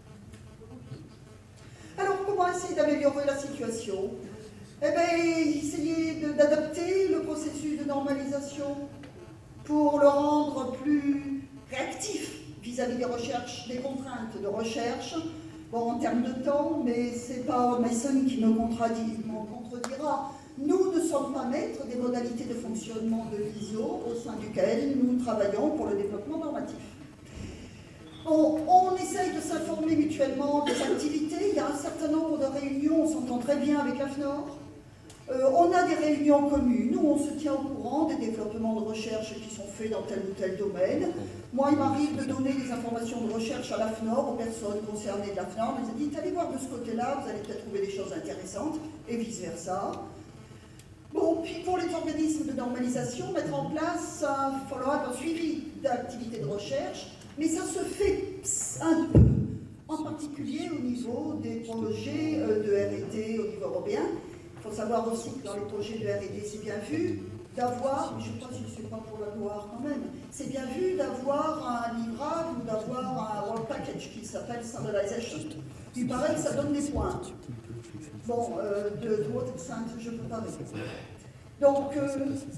Alors, comment essayer d'améliorer la situation? Eh bien, essayer d'adapter le processus de normalisation pour le rendre plus réactif vis-à-vis des recherches, des contraintes de recherche. Bon, en termes de temps, mais c'est pas Mason qui me contredit, contredira. Nous ne sommes pas maîtres des modalités de fonctionnement de l'I S O au sein duquel nous travaillons pour le développement normatif. On, on essaye de s'informer mutuellement des activités. Il y a un certain nombre de réunions, on s'entend très bien avec la F N O R. Euh, on a des réunions communes où on se tient au courant des développements de recherche qui sont faits dans tel ou tel domaine. Moi, il m'arrive de donner des informations de recherche à la F N O R, aux personnes concernées de la F N O R. Je leur dis, allez voir de ce côté-là, vous allez peut-être trouver des choses intéressantes, et vice-versa. Bon, puis pour les organismes de normalisation, mettre en place un follow-up, un suivi d'activités de recherche, mais ça se fait un peu, en particulier au niveau des projets de R et D au niveau européen. Il faut savoir aussi que dans les projets de R et D, c'est bien vu d'avoir, je ne sais pas si c'est pas pour la gloire quand même, c'est bien vu d'avoir un livrable ou d'avoir un work package qui s'appelle standardization. Il paraît que ça donne des points. Bon, euh, de, de haute sainte, je ne peux pas répondre. Donc, euh,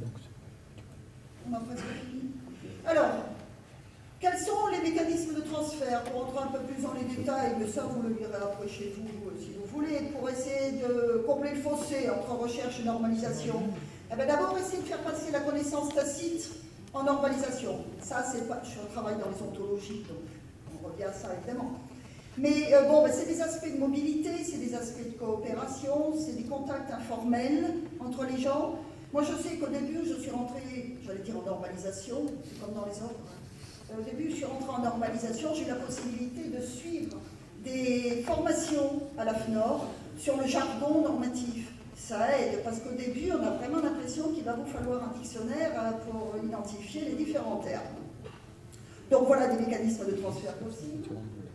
on a presque fini. Alors, quels sont les mécanismes de transfert? Pour entrer un peu plus dans les détails, mais ça vous le lirez après chez vous si vous voulez, pour essayer de combler le fossé entre recherche et normalisation. Eh bien, d'abord, essayer de faire passer la connaissance tacite en normalisation. Ça, c'est pas. Je travaille dans les ontologies, donc on revient à ça évidemment. Mais euh, bon, ben, c'est des aspects de mobilité, c'est des aspects de coopération, c'est des contacts informels entre les gens. Moi, je sais qu'au début, je suis rentrée, j'allais dire en normalisation, c'est comme dans les ordres. Au début, je suis rentrée en normalisation, j'ai eu la possibilité de suivre des formations à la F N O R sur le jargon normatif. Ça aide, parce qu'au début, on a vraiment l'impression qu'il va vous falloir un dictionnaire pour identifier les différents termes. Donc voilà des mécanismes de transfert possibles.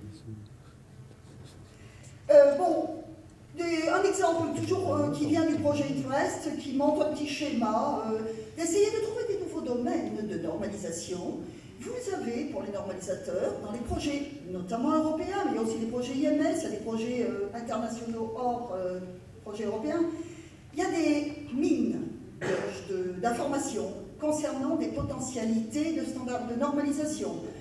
Euh, bon, des, un exemple toujours euh, qui vient du projet Interest, qui montre un petit schéma, euh, d'essayer de trouver des nouveaux domaines de normalisation. Vous avez, pour les normalisateurs, dans les projets, notamment européens, mais il y a aussi des projets I M S, il y a des projets euh, internationaux hors euh, projet européen, il y a des mines d'informations concernant des potentialités de standards de normalisation.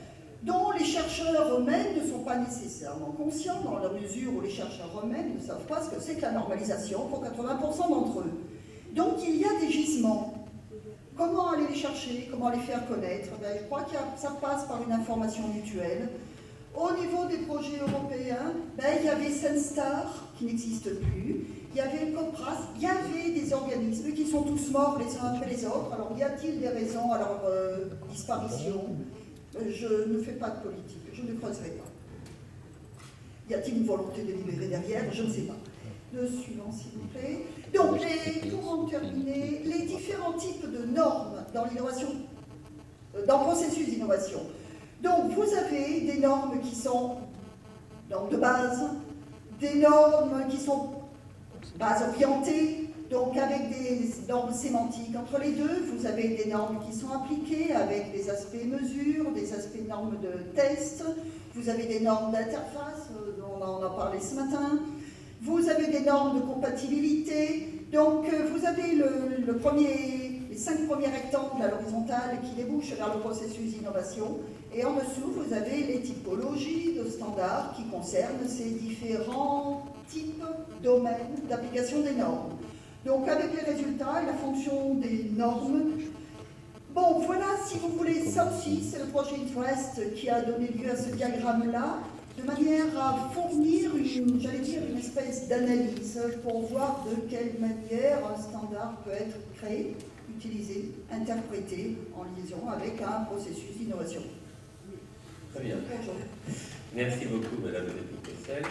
dont les chercheurs eux-mêmes ne sont pas nécessairement conscients, dans la mesure où les chercheurs eux-mêmes ne savent pas ce que c'est que la normalisation pour quatre-vingts pour cent d'entre eux. Donc il y a des gisements. Comment aller les chercher? Comment les faire connaître? Ben, je crois que ça passe par une information mutuelle. Au niveau des projets européens, ben, il y avait Senstar, qui n'existe plus, il y avait Copras, il y avait des organismes qui sont tous morts les uns après les autres. Alors, y a-t-il des raisons à leur euh, disparition? Je ne fais pas de politique, je ne creuserai pas. Y a-t-il une volonté délibérée derrière? Je ne sais pas. Le suivant, s'il vous plaît. Donc, les, pour en terminer, les différents types de normes dans l'innovation, dans le processus d'innovation. Donc, vous avez des normes qui sont normes de base, des normes qui sont base orientées, donc avec des normes sémantiques entre les deux. Vous avez des normes qui sont appliquées avec des aspects mesures, des aspects normes de test. Vous avez des normes d'interface, dont on en a parlé ce matin. Vous avez des normes de compatibilité. Donc, vous avez le, le premier, les cinq premiers rectangles à l'horizontale qui débouchent vers le processus d'innovation. Et en dessous, vous avez les typologies de standards qui concernent ces différents types, domaines d'application des normes. Donc, avec les résultats et la fonction des normes. Bon, voilà, si vous voulez, ça aussi, c'est le projet InfoEst qui a donné lieu à ce diagramme-là, de manière à fournir une, j'allais dire, une espèce d'analyse pour voir de quelle manière un standard peut être créé, utilisé, interprété en liaison avec un processus d'innovation. Très bien. Bonjour. Merci beaucoup, Madame Petit-Kessel.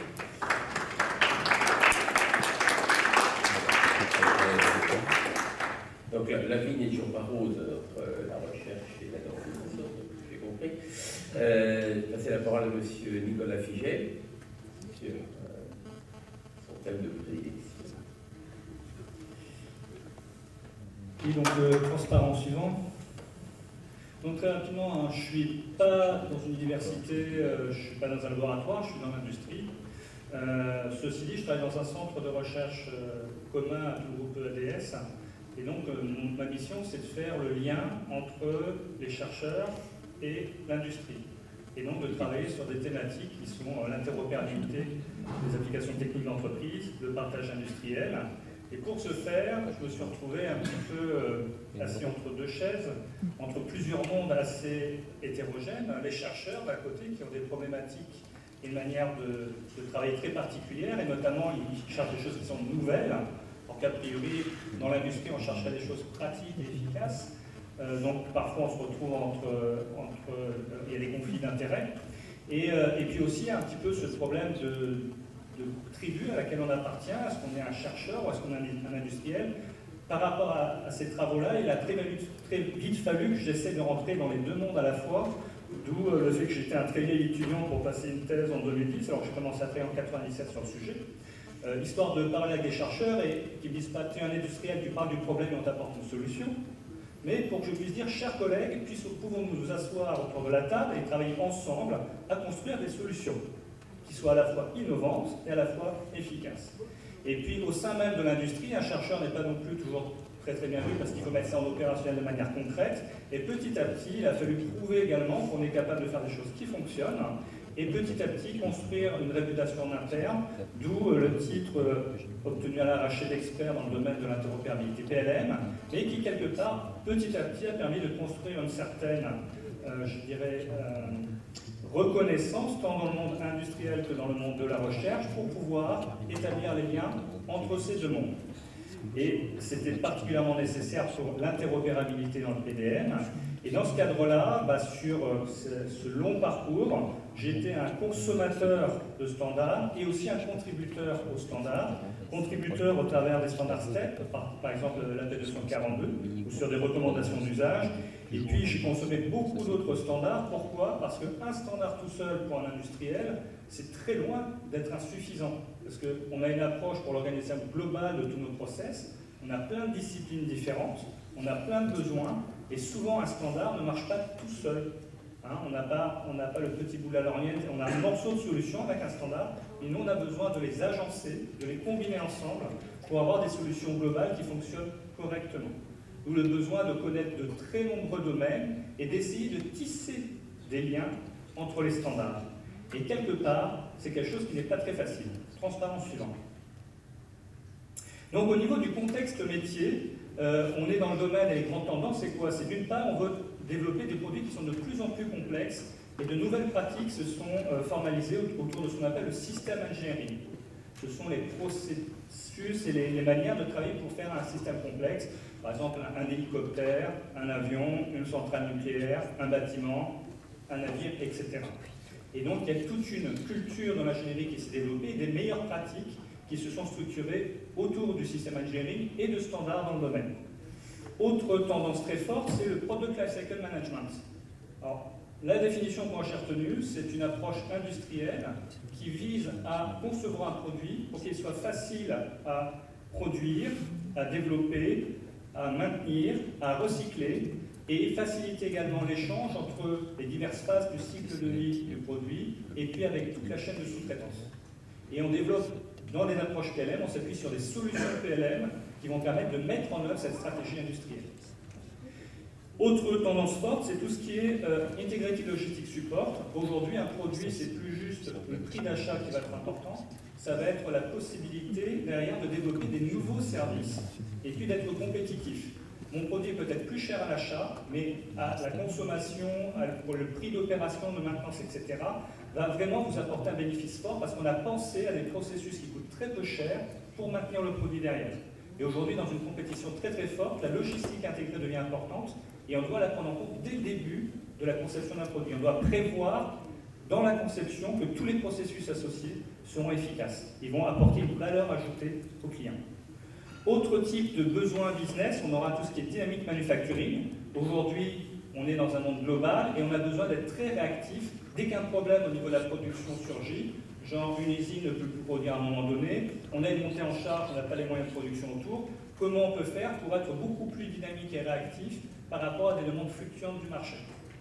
Donc la, la vie n'est toujours pas rose entre la recherche et la normalisation, j'ai compris. Euh, passer la parole à Monsieur Nicolas Figet sur euh, son thème de prédilection. Et donc le transparent suivant. Donc très rapidement, hein, je ne suis pas dans une université, euh, je ne suis pas dans un laboratoire, je suis dans l'industrie. Euh, ceci dit, je travaille dans un centre de recherche euh, commun à tout le groupe E A D S. Et donc, euh, ma mission, c'est de faire le lien entre les chercheurs et l'industrie. Et donc, de travailler sur des thématiques qui sont euh, l'interopérabilité des applications techniques d'entreprise, le partage industriel. Et pour ce faire, je me suis retrouvé un petit peu euh, assis entre deux chaises, entre plusieurs mondes assez hétérogènes. Les chercheurs, d'un côté, qui ont des problématiques et une manière de, de travailler très particulière, et notamment, ils cherchent des choses qui sont nouvelles. Alors qu'a priori, dans l'industrie, on chercherait des choses pratiques et efficaces. Euh, donc, parfois, on se retrouve entre... entre euh, il y a des conflits d'intérêts. Et, euh, et puis aussi, un petit peu ce problème de... de tribu à laquelle on appartient, est-ce qu'on est un chercheur ou est-ce qu'on est un industriel? Par rapport à, à ces travaux-là, il a très, très vite fallu que j'essaie de rentrer dans les deux mondes à la fois, d'où euh, le fait que j'étais un très vieil étudiant pour passer une thèse en deux mille dix, alors que j'ai commencé à travailler en quatre-vingt-dix-sept sur le sujet, euh, histoire de parler avec des chercheurs et qui ne disent pas « tu es un industriel, tu parles du problème et on t'apporte une solution », mais pour que je puisse dire « chers collègues, pouvons-nous nous asseoir autour de la table et travailler ensemble à construire des solutions » qui soit à la fois innovante et à la fois efficace. Et puis au sein même de l'industrie, un chercheur n'est pas non plus toujours très très bien vu parce qu'il faut mettre ça en opérationnel de manière concrète. Et petit à petit, il a fallu prouver également qu'on est capable de faire des choses qui fonctionnent et petit à petit construire une réputation en interne, d'où le titre obtenu à l'arraché d'expert dans le domaine de l'interopérabilité P L M, et qui quelque part, petit à petit, a permis de construire une certaine, euh, je dirais, euh, reconnaissance tant dans le monde industriel que dans le monde de la recherche pour pouvoir établir les liens entre ces deux mondes. Et c'était particulièrement nécessaire pour l'interopérabilité dans le P D M. Et dans ce cadre-là, bah, sur ce, ce long parcours, j'étais un consommateur de standards et aussi un contributeur aux standards. Contributeur au travers des standards STEP, par, par exemple l'A P deux cent quarante-deux, ou sur des recommandations d'usage. Et puis j'ai consommé beaucoup d'autres standards. Pourquoi? Parce qu'un standard tout seul pour un industriel, c'est très loin d'être insuffisant. Parce qu'on a une approche pour l'organisation globale de tous nos process, on a plein de disciplines différentes, on a plein de besoins, et souvent un standard ne marche pas tout seul. Hein, on n'a pas, on n'a pas le petit bout de la lorgnette, on a un morceau de solution avec un standard, et nous on a besoin de les agencer, de les combiner ensemble pour avoir des solutions globales qui fonctionnent correctement. D'où le besoin de connaître de très nombreux domaines et d'essayer de tisser des liens entre les standards. Et quelque part, c'est quelque chose qui n'est pas très facile. Transparence suivante. Donc au niveau du contexte métier, euh, on est dans le domaine et les grandes tendances, c'est quoi? C'est d'une part, on veut développer des produits qui sont de plus en plus complexes et de nouvelles pratiques se sont euh, formalisées autour de ce qu'on appelle le système engineering. Ce sont les processus et les, les manières de travailler pour faire un système complexe. Par exemple, un, un hélicoptère, un avion, une centrale nucléaire, un bâtiment, un navire, et cetera. Et donc, il y a toute une culture dans l'ingénierie qui s'est développée et des meilleures pratiques qui se sont structurées autour du système engineering et de standards dans le domaine. Autre tendance très forte, c'est le Product Lifecycle Management. Alors, la définition qu'on a retenue, c'est une approche industrielle qui vise à concevoir un produit pour qu'il soit facile à produire, à développer, à maintenir, à recycler et faciliter également l'échange entre les diverses phases du cycle de vie du produit et puis avec toute la chaîne de sous-traitance. Et on développe dans les approches P L M, on s'appuie sur des solutions P L M qui vont permettre de mettre en œuvre cette stratégie industrielle. Autre tendance forte, c'est tout ce qui est euh, Integrated Logistics Support. Aujourd'hui, un produit, c'est plus juste le prix d'achat qui va être important, ça va être la possibilité derrière de développer des nouveaux services et puis d'être compétitif. Mon produit peut être plus cher à l'achat, mais à la consommation, à, pour le prix d'opération, de maintenance, et cetera, va vraiment vous apporter un bénéfice fort parce qu'on a pensé à des processus qui coûtent très peu cher pour maintenir le produit derrière. Et aujourd'hui, dans une compétition très très forte, la logistique intégrée devient importante et on doit la prendre en compte dès le début de la conception d'un produit. On doit prévoir dans la conception que tous les processus associés seront efficaces. Ils vont apporter une valeur ajoutée au client. Autre type de besoin business, on aura tout ce qui est dynamic manufacturing. Aujourd'hui, on est dans un monde global et on a besoin d'être très réactif. Dès qu'un problème au niveau de la production surgit, genre une usine ne peut plus produire à un moment donné, on a une montée en charge, on n'a pas les moyens de production autour, comment on peut faire pour être beaucoup plus dynamique et réactif par rapport à des demandes fluctuantes du marché?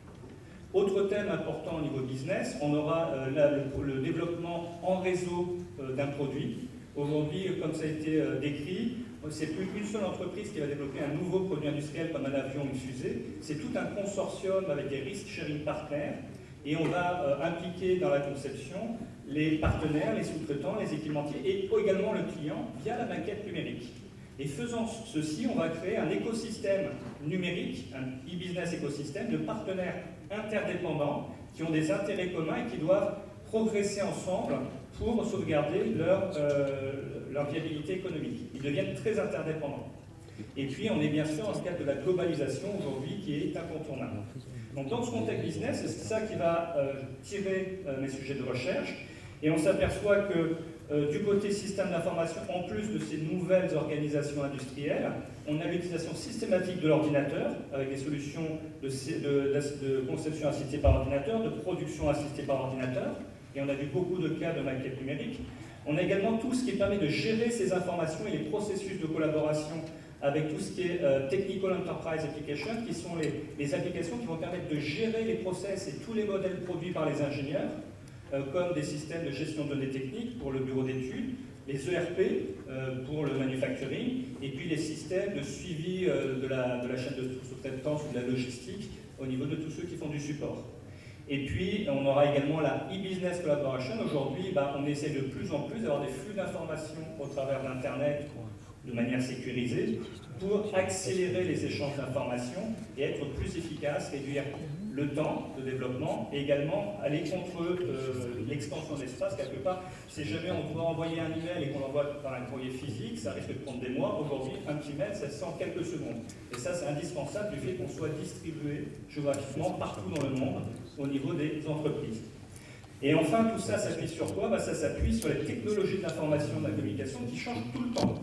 Autre thème important au niveau business, on aura euh, là, le, le développement en réseau euh, d'un produit. Aujourd'hui, comme ça a été euh, décrit, c'est plus qu'une seule entreprise qui va développer un nouveau produit industriel comme un avion ou une fusée. C'est tout un consortium avec des risk sharing partners et on va euh, impliquer dans la conception les partenaires, les sous-traitants, les équipementiers et également le client via la maquette numérique. Et faisant ceci, on va créer un écosystème numérique, un e-business écosystème de partenaires interdépendants qui ont des intérêts communs et qui doivent progresser ensemble pour sauvegarder leur, euh, leur viabilité économique. Ils deviennent très interdépendants. Et puis, on est bien sûr dans le cadre de la globalisation aujourd'hui qui est incontournable. Donc, dans ce contexte business, c'est ça qui va euh, tirer euh, mes sujets de recherche. Et on s'aperçoit que euh, du côté système d'information, en plus de ces nouvelles organisations industrielles, on a l'utilisation systématique de l'ordinateur avec des solutions de, de, de, de conception assistée par ordinateur, de production assistée par ordinateur. Et on a vu beaucoup de cas de maquettes numériques. On a également tout ce qui permet de gérer ces informations et les processus de collaboration avec tout ce qui est euh, Technical Enterprise Application, qui sont les, les applications qui vont permettre de gérer les process et tous les modèles produits par les ingénieurs, euh, comme des systèmes de gestion de données techniques pour le bureau d'études, les E R P euh, pour le manufacturing, et puis les systèmes de suivi euh, de, la, de la chaîne de sous-traitance ou de la logistique au niveau de tous ceux qui font du support. Et puis, on aura également la e-business collaboration. Aujourd'hui, bah, on essaie de plus en plus d'avoir des flux d'informations au travers d'Internet de manière sécurisée pour accélérer les échanges d'informations et être plus efficace, réduire le temps de développement et également aller contre euh, l'extension de l'espace quelque part. Si jamais on doit envoyer un email et qu'on l'envoie par un courrier physique, ça risque de prendre des mois. Aujourd'hui, un petit mail, ça se fait en quelques secondes. Et ça, c'est indispensable du fait qu'on soit distribué géographiquement partout dans le monde au niveau des entreprises. Et enfin, tout ça s'appuie sur quoi? Bah, ça s'appuie sur les technologies de l'information et de la communication qui changent tout le temps.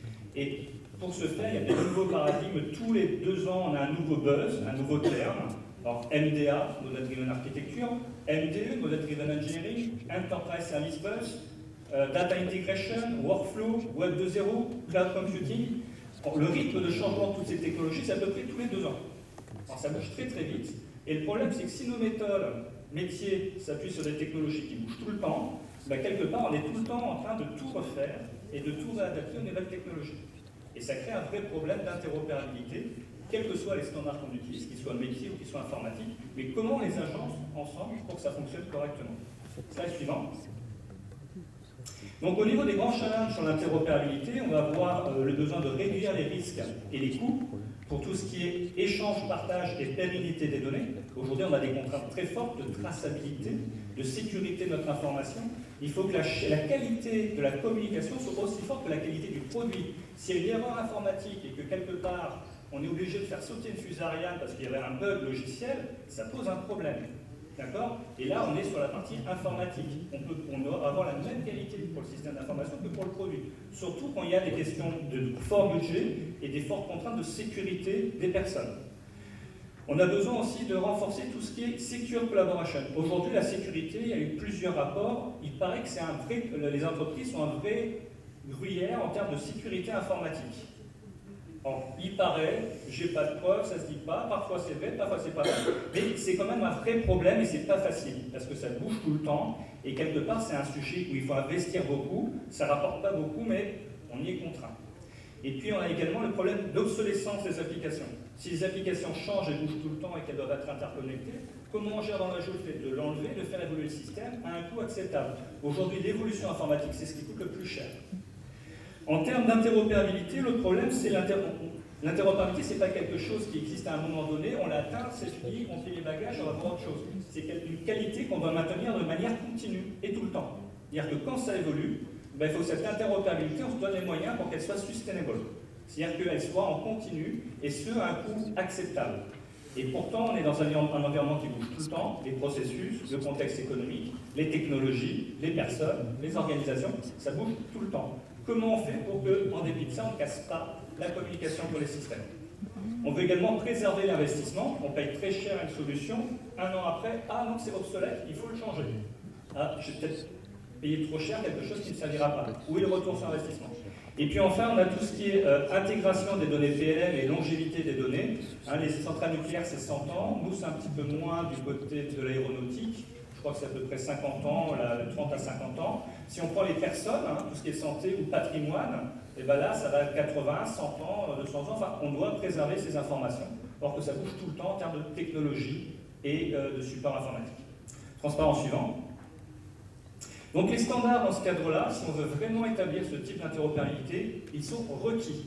Et pour ce faire, il y a des nouveaux paradigmes. Tous les deux ans, on a un nouveau buzz, un nouveau terme. Alors, M D A, Model Driven Architecture, M D E, Model Driven Engineering, Enterprise Service Bus, euh, Data Integration, Workflow, Web deux point zéro, Cloud Computing. Bon, le rythme de changement de toutes ces technologies, c'est à peu près tous les deux ans. Alors, ça bouge très très vite. Et le problème, c'est que si nos méthodes, métiers, s'appuient sur des technologies qui bougent tout le temps, ben, quelque part, on est tout le temps en train de tout refaire et de tout réadapter aux nouvelles technologies. Et ça crée un vrai problème d'interopérabilité quels que soient les standards qu'on utilise, qu'ils soient métiers ou qu'ils soient informatiques, mais comment on les agence ensemble pour que ça fonctionne correctement. Slide suivant. Donc au niveau des grands challenges sur l'interopérabilité, on va avoir euh, le besoin de réduire les risques et les coûts pour tout ce qui est échange, partage et pérennité des données. Aujourd'hui, on a des contraintes très fortes de traçabilité, de sécurité de notre information. Il faut que la, la qualité de la communication soit aussi forte que la qualité du produit. S'il y a une erreur informatique et que quelque part, on est obligé de faire sauter une fusée Ariane parce qu'il y avait un bug logiciel, ça pose un problème. D'accord? Et là, on est sur la partie informatique. On peut on doit avoir la même qualité pour le système d'information que pour le produit. Surtout quand il y a des questions de fort budget et des fortes contraintes de sécurité des personnes. On a besoin aussi de renforcer tout ce qui est Secure Collaboration. Aujourd'hui, la sécurité, il y a eu plusieurs rapports. Il paraît que c'est un vrai, les entreprises sont un vrai gruyère en termes de sécurité informatique. Alors, il paraît, j'ai pas de preuves, ça se dit pas, parfois c'est vrai, parfois c'est pas vrai, mais c'est quand même un vrai problème et c'est pas facile, parce que ça bouge tout le temps, et quelque part c'est un sujet où il faut investir beaucoup, ça rapporte pas beaucoup, mais on y est contraint. Et puis on a également le problème d'obsolescence des applications. Si les applications changent et bougent tout le temps et qu'elles doivent être interconnectées, comment on gère dans la journée le fait de l'enlever, de faire évoluer le système à un coût acceptable? Aujourd'hui, l'évolution informatique, c'est ce qui coûte le plus cher. En termes d'interopérabilité, le problème, c'est l'interopérabilité. L'interopérabilité, ce n'est pas quelque chose qui existe à un moment donné, on l'atteint, c'est fini, on fait les bagages, on va voir autre chose. C'est une qualité qu'on doit maintenir de manière continue et tout le temps. C'est-à-dire que quand ça évolue, ben, il faut que cette interopérabilité, on se donne les moyens pour qu'elle soit sustainable. C'est-à-dire qu'elle soit en continu, et ce, à un coût acceptable. Et pourtant, on est dans un, un environnement qui bouge tout le temps, les processus, le contexte économique, les technologies, les personnes, les organisations, ça bouge tout le temps. Comment on fait pour que, en dépit de ça, on ne casse pas la communication pour les systèmes? On veut également préserver l'investissement. On paye très cher une solution. Un an après, ah non, c'est obsolète, il faut le changer. Ah, je vais peut-être payer trop cher quelque chose qui ne servira pas. Où est le retour sur investissement? Et puis enfin, on a tout ce qui est euh, intégration des données P L M et longévité des données. Hein, les centrales nucléaires, c'est cent ans. Nous, c'est un petit peu moins du côté de l'aéronautique. Je crois que c'est à peu près cinquante ans, là, trente à cinquante ans. Si on prend les personnes, hein, tout ce qui est santé ou patrimoine, et ben là, ça va être quatre-vingts, cent ans, deux cents ans. Enfin, on doit préserver ces informations, alors que ça bouge tout le temps en termes de technologie et euh, de support informatique. Transparent suivant. Donc les standards dans ce cadre-là, si on veut vraiment établir ce type d'interopérabilité, ils sont requis.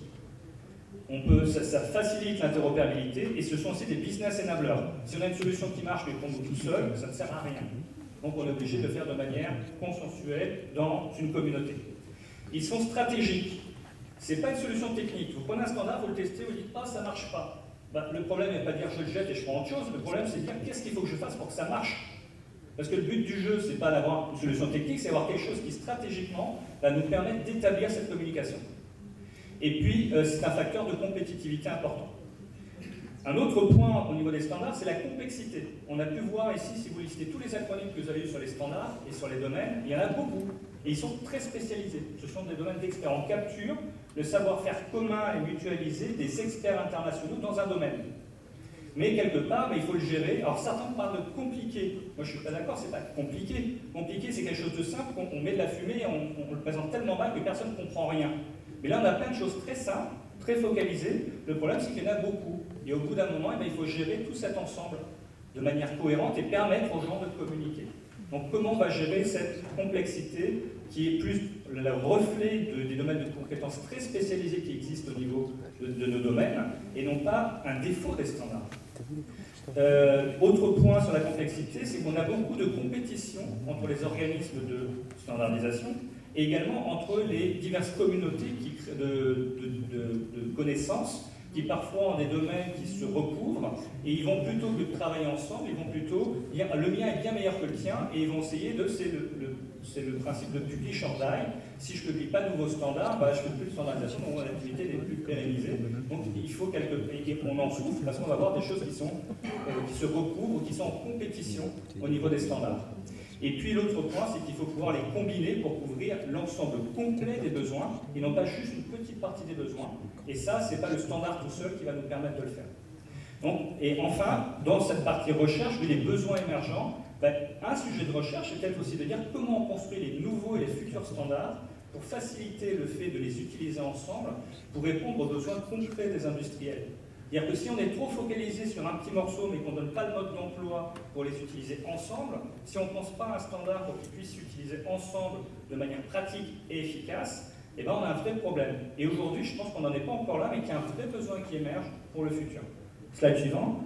On peut, ça, ça facilite l'interopérabilité et ce sont aussi des business enablers. Si on a une solution qui marche mais qu'on est tout seul, ça ne sert à rien. Donc on est obligé de le faire de manière consensuelle dans une communauté. Ils sont stratégiques. Ce n'est pas une solution technique. Vous prenez un standard, vous le testez, vous dites « Ah, ça ne marche pas ». Ben, le problème n'est pas de dire « je le jette et je prends autre chose ». Le problème, c'est de dire « qu'est-ce qu'il faut que je fasse pour que ça marche ?» Parce que le but du jeu, ce n'est pas d'avoir une solution technique, c'est d'avoir quelque chose qui stratégiquement va nous permettre d'établir cette communication. Et puis, euh, c'est un facteur de compétitivité important. Un autre point au niveau des standards, c'est la complexité. On a pu voir ici, si vous listez tous les acronymes que vous avez eu sur les standards et sur les domaines, il y en a beaucoup. Et ils sont très spécialisés. Ce sont des domaines d'experts. On capture le savoir-faire commun et mutualisé des experts internationaux dans un domaine. Mais quelque part, ben, il faut le gérer. Alors certains parlent de compliqué. Moi je ne suis pas d'accord, c'est pas compliqué. Compliqué, c'est quelque chose de simple, on, on met de la fumée et on, on le présente tellement mal que personne ne comprend rien. Mais là on a plein de choses très simples, très focalisées. Le problème c'est qu'il y en a beaucoup. Et au bout d'un moment, eh ben, il faut gérer tout cet ensemble de manière cohérente et permettre aux gens de communiquer. Donc comment on va gérer cette complexité qui est plus le reflet de, des domaines de compétences très spécialisés qui existent au niveau de, de nos domaines et non pas un défaut des standards. Euh, autre point sur la complexité, c'est qu'on a beaucoup de compétition entre les organismes de standardisation et également entre les diverses communautés qui, de, de, de, de connaissances qui parfois ont des domaines qui se recouvrent, et ils vont plutôt que de travailler ensemble, ils vont plutôt dire le mien est bien meilleur que le tien, et ils vont essayer de, c'est le, le, c'est le principe de publish or die, si je ne publie pas de nouveaux standards, bah, je ne fais plus de standardisation, donc mon activité n'est plus pérennisée. Donc il faut quelque et on en souffre parce qu'on va avoir des choses qui, sont, euh, qui se recouvrent ou qui sont en compétition au niveau des standards. Et puis l'autre point, c'est qu'il faut pouvoir les combiner pour couvrir l'ensemble complet des besoins, et non pas juste une petite partie des besoins. Et ça, ce n'est pas le standard tout seul qui va nous permettre de le faire. Donc, et enfin, dans cette partie recherche, vu les besoins émergents, ben, un sujet de recherche, c'est peut-être aussi de dire comment on construit les nouveaux et les futurs standards pour faciliter le fait de les utiliser ensemble, pour répondre aux besoins concrets des industriels. C'est-à-dire que si on est trop focalisé sur un petit morceau mais qu'on ne donne pas le mode d'emploi pour les utiliser ensemble, si on ne pense pas à un standard pour qu'ils puissent s'utiliser ensemble de manière pratique et efficace, eh ben on a un vrai problème. Et aujourd'hui, je pense qu'on n'en est pas encore là, mais qu'il y a un vrai besoin qui émerge pour le futur. Slide suivant.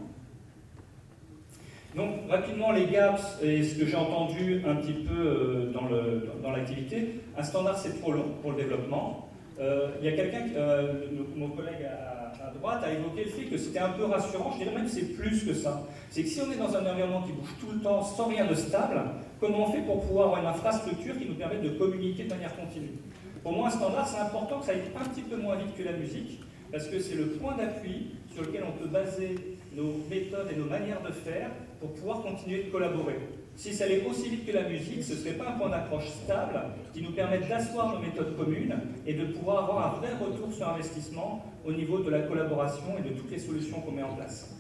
Donc, rapidement, les gaps et ce que j'ai entendu un petit peu dans, le, dans l'activité. Un standard, c'est trop long pour le développement. Euh, il y a quelqu'un, euh, mon collègue à, à droite, a évoqué le fait que c'était un peu rassurant. Je dirais même que c'est plus que ça. C'est que si on est dans un environnement qui bouge tout le temps sans rien de stable, comment on fait pour pouvoir avoir une infrastructure qui nous permette de communiquer de manière continue? Pour moi, un standard, c'est important que ça aille un petit peu moins vite que la musique, parce que c'est le point d'appui sur lequel on peut baser nos méthodes et nos manières de faire pour pouvoir continuer de collaborer. Si ça allait aussi vite que la musique, ce ne serait pas un point d'accroche stable qui nous permette d'asseoir nos méthodes communes et de pouvoir avoir un vrai retour sur investissement au niveau de la collaboration et de toutes les solutions qu'on met en place.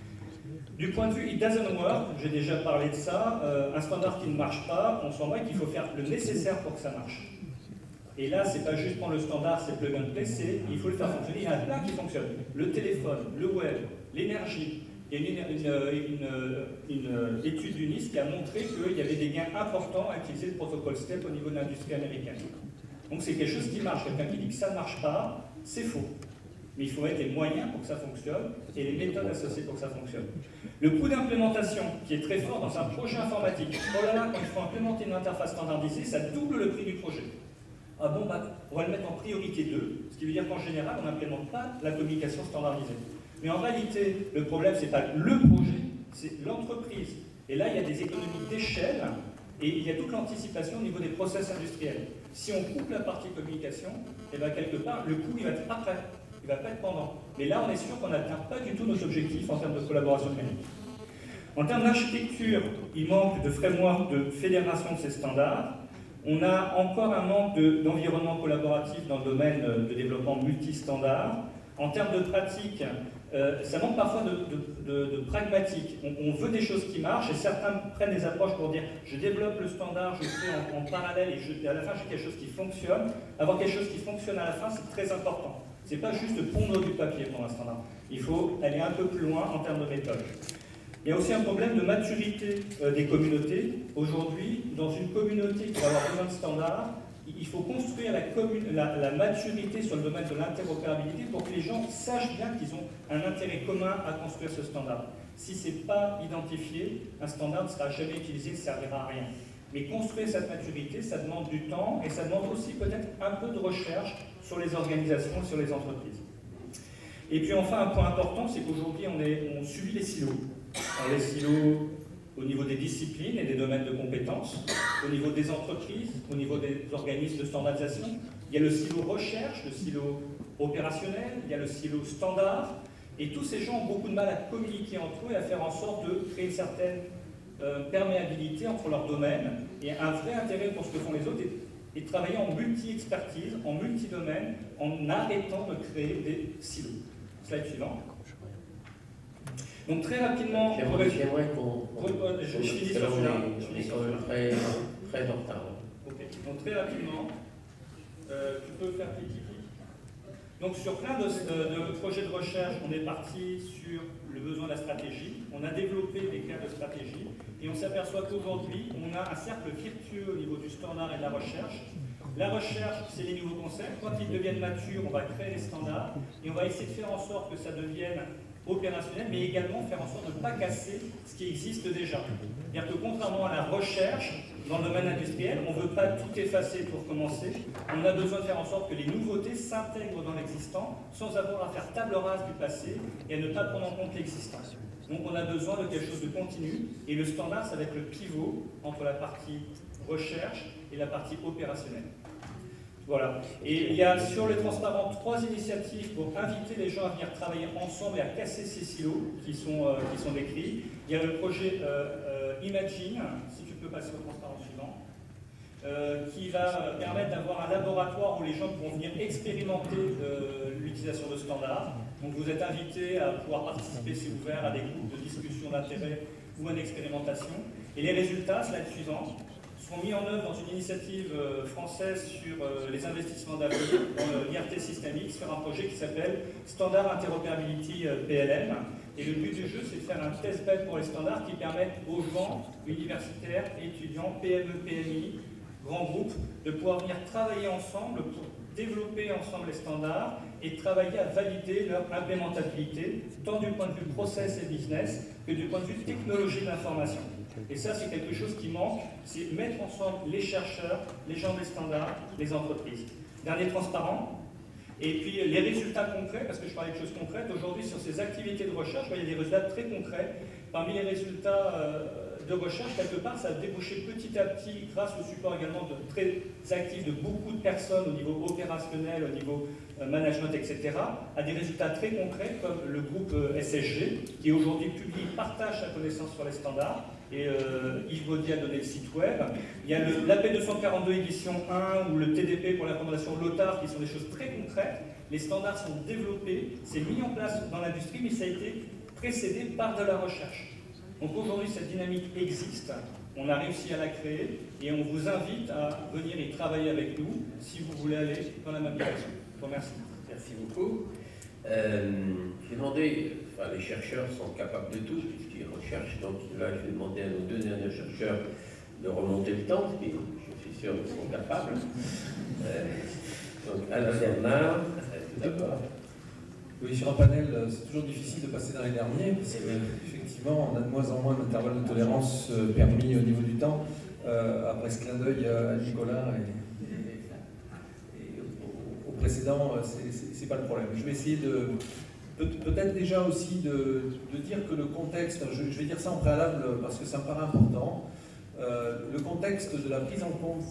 Du point de vue it doesn't work, j'ai déjà parlé de ça, euh, un standard qui ne marche pas, on s'en va qu'il faut faire le nécessaire pour que ça marche. Et là, c'est pas juste prendre le standard, c'est plug and play, c'est il faut le faire fonctionner. Il y en a plein qui fonctionnent. Le téléphone, le web, l'énergie. Il y a une, une, une, une étude du NIST qui a montré qu'il y avait des gains importants à utiliser le protocole STEP au niveau de l'industrie américaine. Donc c'est quelque chose qui marche. Quelqu'un qui dit que ça ne marche pas, c'est faux. Mais il faut mettre les moyens pour que ça fonctionne et les méthodes associées pour que ça fonctionne. Le coût d'implémentation, qui est très fort dans un projet informatique. Oh là là, quand il faut implémenter une interface standardisée, ça double le prix du projet. Ah bon, bah, on va le mettre en priorité deux, ce qui veut dire qu'en général, on n'implémente pas la communication standardisée. Mais en réalité, le problème, ce n'est pas le projet, c'est l'entreprise. Et là, il y a des économies d'échelle et il y a toute l'anticipation au niveau des process industriels. Si on coupe la partie communication, et bien quelque part, le coût, il va être après, il ne va pas être pendant. Mais là, on est sûr qu'on n'atteint pas du tout nos objectifs en termes de collaboration numérique. En termes d'architecture, il manque de framework de fédération de ces standards. On a encore un manque d'environnement collaboratif dans le domaine de développement multistandard. En termes de pratique, euh, ça manque parfois de, de, de, de pragmatique. On, on veut des choses qui marchent et certains prennent des approches pour dire je développe le standard, je fais en, en parallèle et, je, et à la fin j'ai quelque chose qui fonctionne. Avoir quelque chose qui fonctionne à la fin, c'est très important. C'est pas juste pondre du papier pour un standard. Il faut aller un peu plus loin en termes de méthode. Il y a aussi un problème de maturité euh, des communautés. Aujourd'hui, dans une communauté qui va avoir besoin de standards, il faut construire la, la, la maturité sur le domaine de l'interopérabilité pour que les gens sachent bien qu'ils ont un intérêt commun à construire ce standard. Si ce n'est pas identifié, un standard ne sera jamais utilisé, ne servira à rien. Mais construire cette maturité, ça demande du temps et ça demande aussi peut-être un peu de recherche sur les organisations et sur les entreprises. Et puis enfin, un point important, c'est qu'aujourd'hui, on, on subit les silos. Alors, les silos au niveau des disciplines et des domaines de compétences, au niveau des entreprises, au niveau des organismes de standardisation. Il y a le silo recherche, le silo opérationnel, il y a le silo standard, et tous ces gens ont beaucoup de mal à communiquer entre eux et à faire en sorte de créer une certaine euh, perméabilité entre leurs domaines et un vrai intérêt pour ce que font les autres et, et travailler en multi-expertise, en multi-domaine, en arrêtant de créer des silos. Slide suivant. Donc très rapidement, j'aimerais qu'on... Je, je finis sur celui-là. On est quand même très, très en retard. Okay. Donc très rapidement, euh, tu peux faire clic-clic. Donc sur plein de, de, de projets de recherche, on est parti sur le besoin de la stratégie. On a développé des cas de stratégie et on s'aperçoit qu'aujourd'hui, on a un cercle virtueux au niveau du standard et de la recherche. La recherche, c'est les nouveaux concepts. Quand ils deviennent matures, on va créer les standards et on va essayer de faire en sorte que ça devienne opérationnel, mais également faire en sorte de ne pas casser ce qui existe déjà. C'est-à-dire que contrairement à la recherche, dans le domaine industriel, on ne veut pas tout effacer pour commencer. On a besoin de faire en sorte que les nouveautés s'intègrent dans l'existant, sans avoir à faire table rase du passé et à ne pas prendre en compte l'existant. Donc on a besoin de quelque chose de continu, et le standard, ça va être le pivot entre la partie recherche et la partie opérationnelle. Voilà. Et il y a sur les transparents trois initiatives pour inviter les gens à venir travailler ensemble et à casser ces silos qui sont, euh, qui sont décrits. Il y a le projet euh, euh, Imagine, si tu peux passer au transparent suivant, euh, qui va permettre d'avoir un laboratoire où les gens vont venir expérimenter euh, l'utilisation de standards. Donc vous êtes invités à pouvoir participer, c'est ouvert, à des groupes de discussion d'intérêt ou à une expérimentation. Et les résultats, slide suivante, seront mis en œuvre dans une initiative euh, française sur euh, les investissements d'avenir, dans l'I R T systémique, sur un projet qui s'appelle Standard Interoperability euh, P L M. Et le but du jeu, c'est de faire un test bed pour les standards qui permettent aux gens, universitaires, étudiants, P M E, P M I, grands groupes, de pouvoir venir travailler ensemble pour développer ensemble les standards et travailler à valider leur implémentabilité, tant du point de vue process et business que du point de vue technologie de l'information. Et ça, c'est quelque chose qui manque, c'est mettre ensemble les chercheurs, les gens des standards, les entreprises. Dernier transparent. Et puis les résultats concrets, parce que je parlais de choses concrètes, aujourd'hui sur ces activités de recherche, il y a des résultats très concrets. Parmi les résultats euh, de recherche, quelque part, ça a débouché petit à petit, grâce au support également de très actifs de beaucoup de personnes au niveau opérationnel, au niveau euh, management, et cetera, à des résultats très concrets, comme le groupe euh, S S G, qui aujourd'hui publie, partage sa connaissance sur les standards, et euh, Yves Baudy a donné le site web. Il y a l'A P deux cent quarante-deux édition un ou le T D P pour la fondation Lothar, qui sont des choses très concrètes. Les standards sont développés, c'est mis en place dans l'industrie, mais ça a été précédé par de la recherche. Donc aujourd'hui, cette dynamique existe, on a réussi à la créer, et on vous invite à venir y travailler avec nous, si vous voulez aller dans la même direction. Je vous remercie. Merci beaucoup. Euh, j'ai demandé, enfin, les chercheurs sont capables de tout, puisqu'ils recherchent, donc là, je vais demander à nos deux derniers chercheurs de remonter le temps, ce qui, je suis sûr, ils sont capables. Euh, donc, Alain Bernard, tout d'abord. Oui, sur un panel, c'est toujours difficile de passer dans les derniers, parce qu'effectivement, on a de moins en moins d'intervalles de tolérance euh, permis au niveau du temps. Euh, après ce clin d'œil à Nicolas et, et, et au, au précédent, c'est pas le problème. Je vais essayer de peut-être déjà aussi de, de dire que le contexte, je, je vais dire ça en préalable parce que ça me paraît important, euh, le contexte de la prise en compte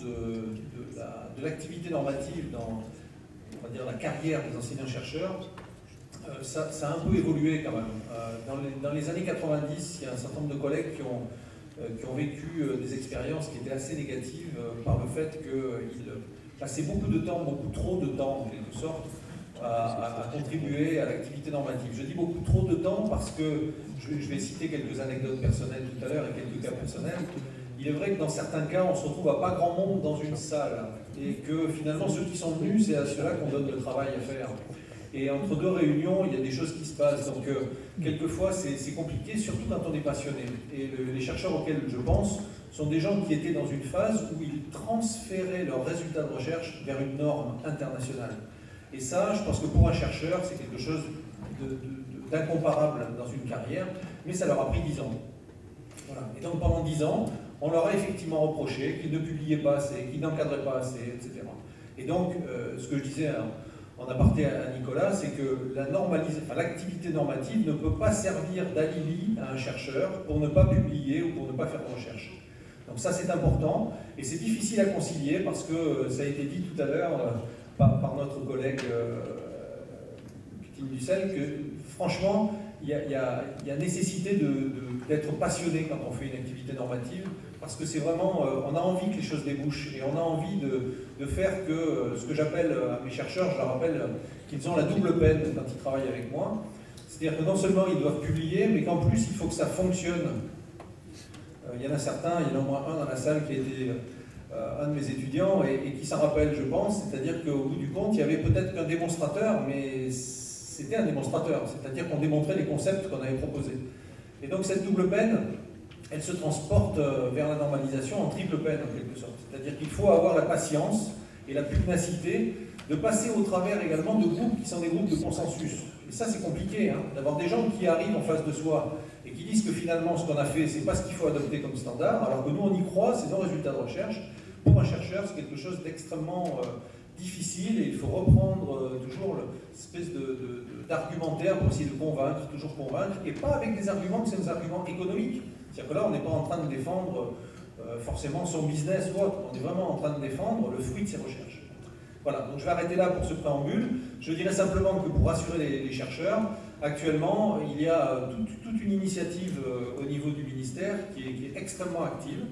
de, de l'activité la, normative dans, on va dire, la carrière des enseignants-chercheurs, euh, ça, ça a un peu évolué quand même. Euh, dans, les, dans les années quatre-vingt-dix, il y a un certain nombre de collègues qui ont, euh, qui ont vécu euh, des expériences qui étaient assez négatives euh, par le fait qu'ils passaient beaucoup de temps, beaucoup trop de temps en quelque sorte, À, à contribuer à l'activité normative. Je dis beaucoup trop de temps parce que, je vais, je vais citer quelques anecdotes personnelles tout à l'heure et quelques cas personnels. Il est vrai que dans certains cas, on se retrouve à pas grand monde dans une salle et que finalement, ceux qui sont venus, c'est à ceux-là qu'on donne le travail à faire. Et entre deux réunions, il y a des choses qui se passent. Donc, euh, quelquefois, c'est compliqué, surtout quand on est passionné. Et le, les chercheurs auxquels je pense sont des gens qui étaient dans une phase où ils transféraient leurs résultats de recherche vers une norme internationale. Et ça, je pense que pour un chercheur, c'est quelque chose d'incomparable dans une carrière, mais ça leur a pris dix ans. Voilà. Et donc pendant dix ans, on leur a effectivement reproché qu'ils ne publiaient pas assez, qu'ils n'encadraient pas assez, et cetera. Et donc, euh, ce que je disais en aparté à Nicolas, c'est que la enfin, l'activité normative ne peut pas servir d'alibi à un chercheur pour ne pas publier ou pour ne pas faire de recherche. Donc ça, c'est important, et c'est difficile à concilier parce que, ça a été dit tout à l'heure, euh, Par, par notre collègue euh, Christine Dussel, que franchement, il y, y, y a nécessité d'être passionné quand on fait une activité normative, parce que c'est vraiment, euh, on a envie que les choses débouchent, et on a envie de, de faire que, euh, ce que j'appelle à mes chercheurs, je leur rappelle qu'ils ont la double peine quand ils travaillent avec moi, c'est-à-dire que non seulement ils doivent publier, mais qu'en plus il faut que ça fonctionne. Euh, il y en a certains, il y en a au moins un dans la salle qui a été... un de mes étudiants et, et qui s'en rappelle, je pense, c'est-à-dire qu'au bout du compte, il y avait peut-être qu'un démonstrateur, mais c'était un démonstrateur, c'est-à-dire qu'on démontrait les concepts qu'on avait proposés. Et donc cette double peine, elle se transporte vers la normalisation en triple peine, en quelque sorte. C'est-à-dire qu'il faut avoir la patience et la pugnacité de passer au travers également de groupes qui sont des groupes de consensus. Et ça, c'est compliqué, hein, d'avoir des gens qui arrivent en face de soi et qui disent que finalement, ce qu'on a fait, c'est pas ce qu'il faut adopter comme standard, alors que nous, on y croit, c'est nos résultats de recherche. Pour un chercheur, c'est quelque chose d'extrêmement euh, difficile et il faut reprendre euh, toujours l'espèce d'argumentaire pour essayer de convaincre, toujours convaincre, et pas avec des arguments que c'est des arguments économiques. C'est-à-dire que là, on n'est pas en train de défendre euh, forcément son business ou autre, on est vraiment en train de défendre le fruit de ses recherches. Voilà, donc je vais arrêter là pour ce préambule. Je dirais simplement que pour rassurer les, les chercheurs, actuellement, il y a toute, toute une initiative euh, au niveau du ministère qui est, qui est extrêmement active,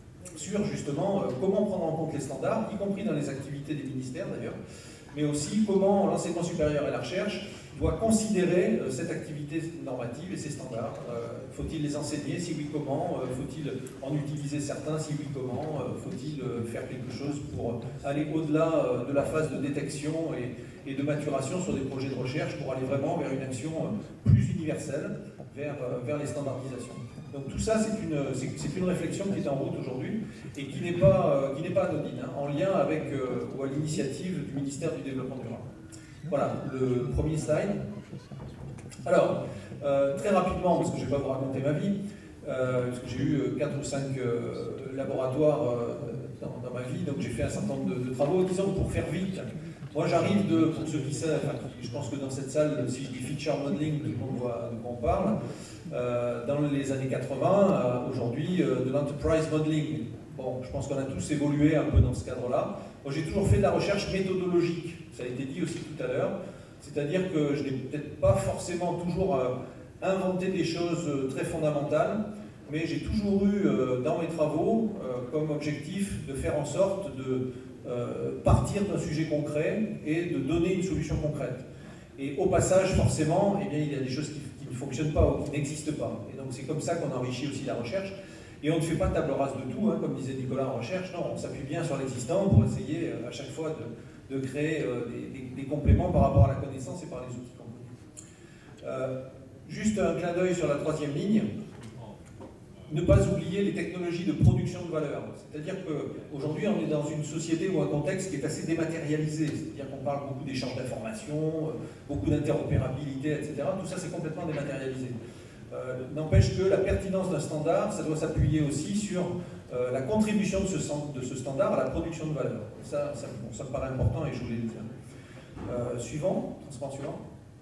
sur justement euh, comment prendre en compte les standards, y compris dans les activités des ministères d'ailleurs, mais aussi comment l'enseignement supérieur et la recherche doit considérer euh, cette activité normative et ces standards. Euh, faut-il les enseigner? Si oui, comment? euh, Faut-il en utiliser certains? Si oui, comment? euh, Faut-il euh, faire quelque chose pour aller au-delà euh, de la phase de détection et, et de maturation sur des projets de recherche pour aller vraiment vers une action euh, plus universelle, vers, euh, vers les standardisations. Donc tout ça, c'est une, c'est une réflexion qui est en route aujourd'hui et qui n'est pas, euh, qui n'est pas anodine, hein, en lien avec euh, ou à l'initiative du ministère du Développement durable. Voilà, le premier slide. Alors, euh, très rapidement, parce que je ne vais pas vous raconter ma vie, euh, parce que j'ai eu quatre ou cinq euh, laboratoires euh, dans, dans ma vie, donc j'ai fait un certain nombre de, de travaux. Disons, pour faire vite, moi j'arrive de, pour ceux qui savent, enfin, je pense que dans cette salle, si je dis feature modeling, tout le monde voit de quoi on parle. Euh, dans les années quatre-vingts, euh, aujourd'hui, euh, de l'enterprise modeling. Bon, je pense qu'on a tous évolué un peu dans ce cadre-là. Moi, j'ai toujours fait de la recherche méthodologique, ça a été dit aussi tout à l'heure, c'est-à-dire que je n'ai peut-être pas forcément toujours euh, inventé des choses euh, très fondamentales, mais j'ai toujours eu euh, dans mes travaux euh, comme objectif de faire en sorte de euh, partir d'un sujet concret et de donner une solution concrète. Et au passage, forcément, eh bien, il y a des choses qui, qui ne fonctionnent pas ou qui n'existent pas. Et donc c'est comme ça qu'on enrichit aussi la recherche. Et on ne fait pas table rase de tout, hein, comme disait Nicolas en recherche, non, on s'appuie bien sur l'existant pour essayer euh, à chaque fois de, de créer euh, des, des, des compléments par rapport à la connaissance et par les outils qu'on connaît. Euh, juste un clin d'œil sur la troisième ligne, ne pas oublier les technologies de production de valeur. C'est-à-dire qu'aujourd'hui, on est dans une société ou un contexte qui est assez dématérialisé, c'est-à-dire qu'on parle beaucoup d'échange d'informations, beaucoup d'interopérabilité, et cetera. Tout ça, c'est complètement dématérialisé. Euh, N'empêche que la pertinence d'un standard, ça doit s'appuyer aussi sur euh, la contribution de ce, de ce standard à la production de valeur. Ça, ça, bon, ça me paraît important et je voulais le dire. Euh, suivant, transport suivant.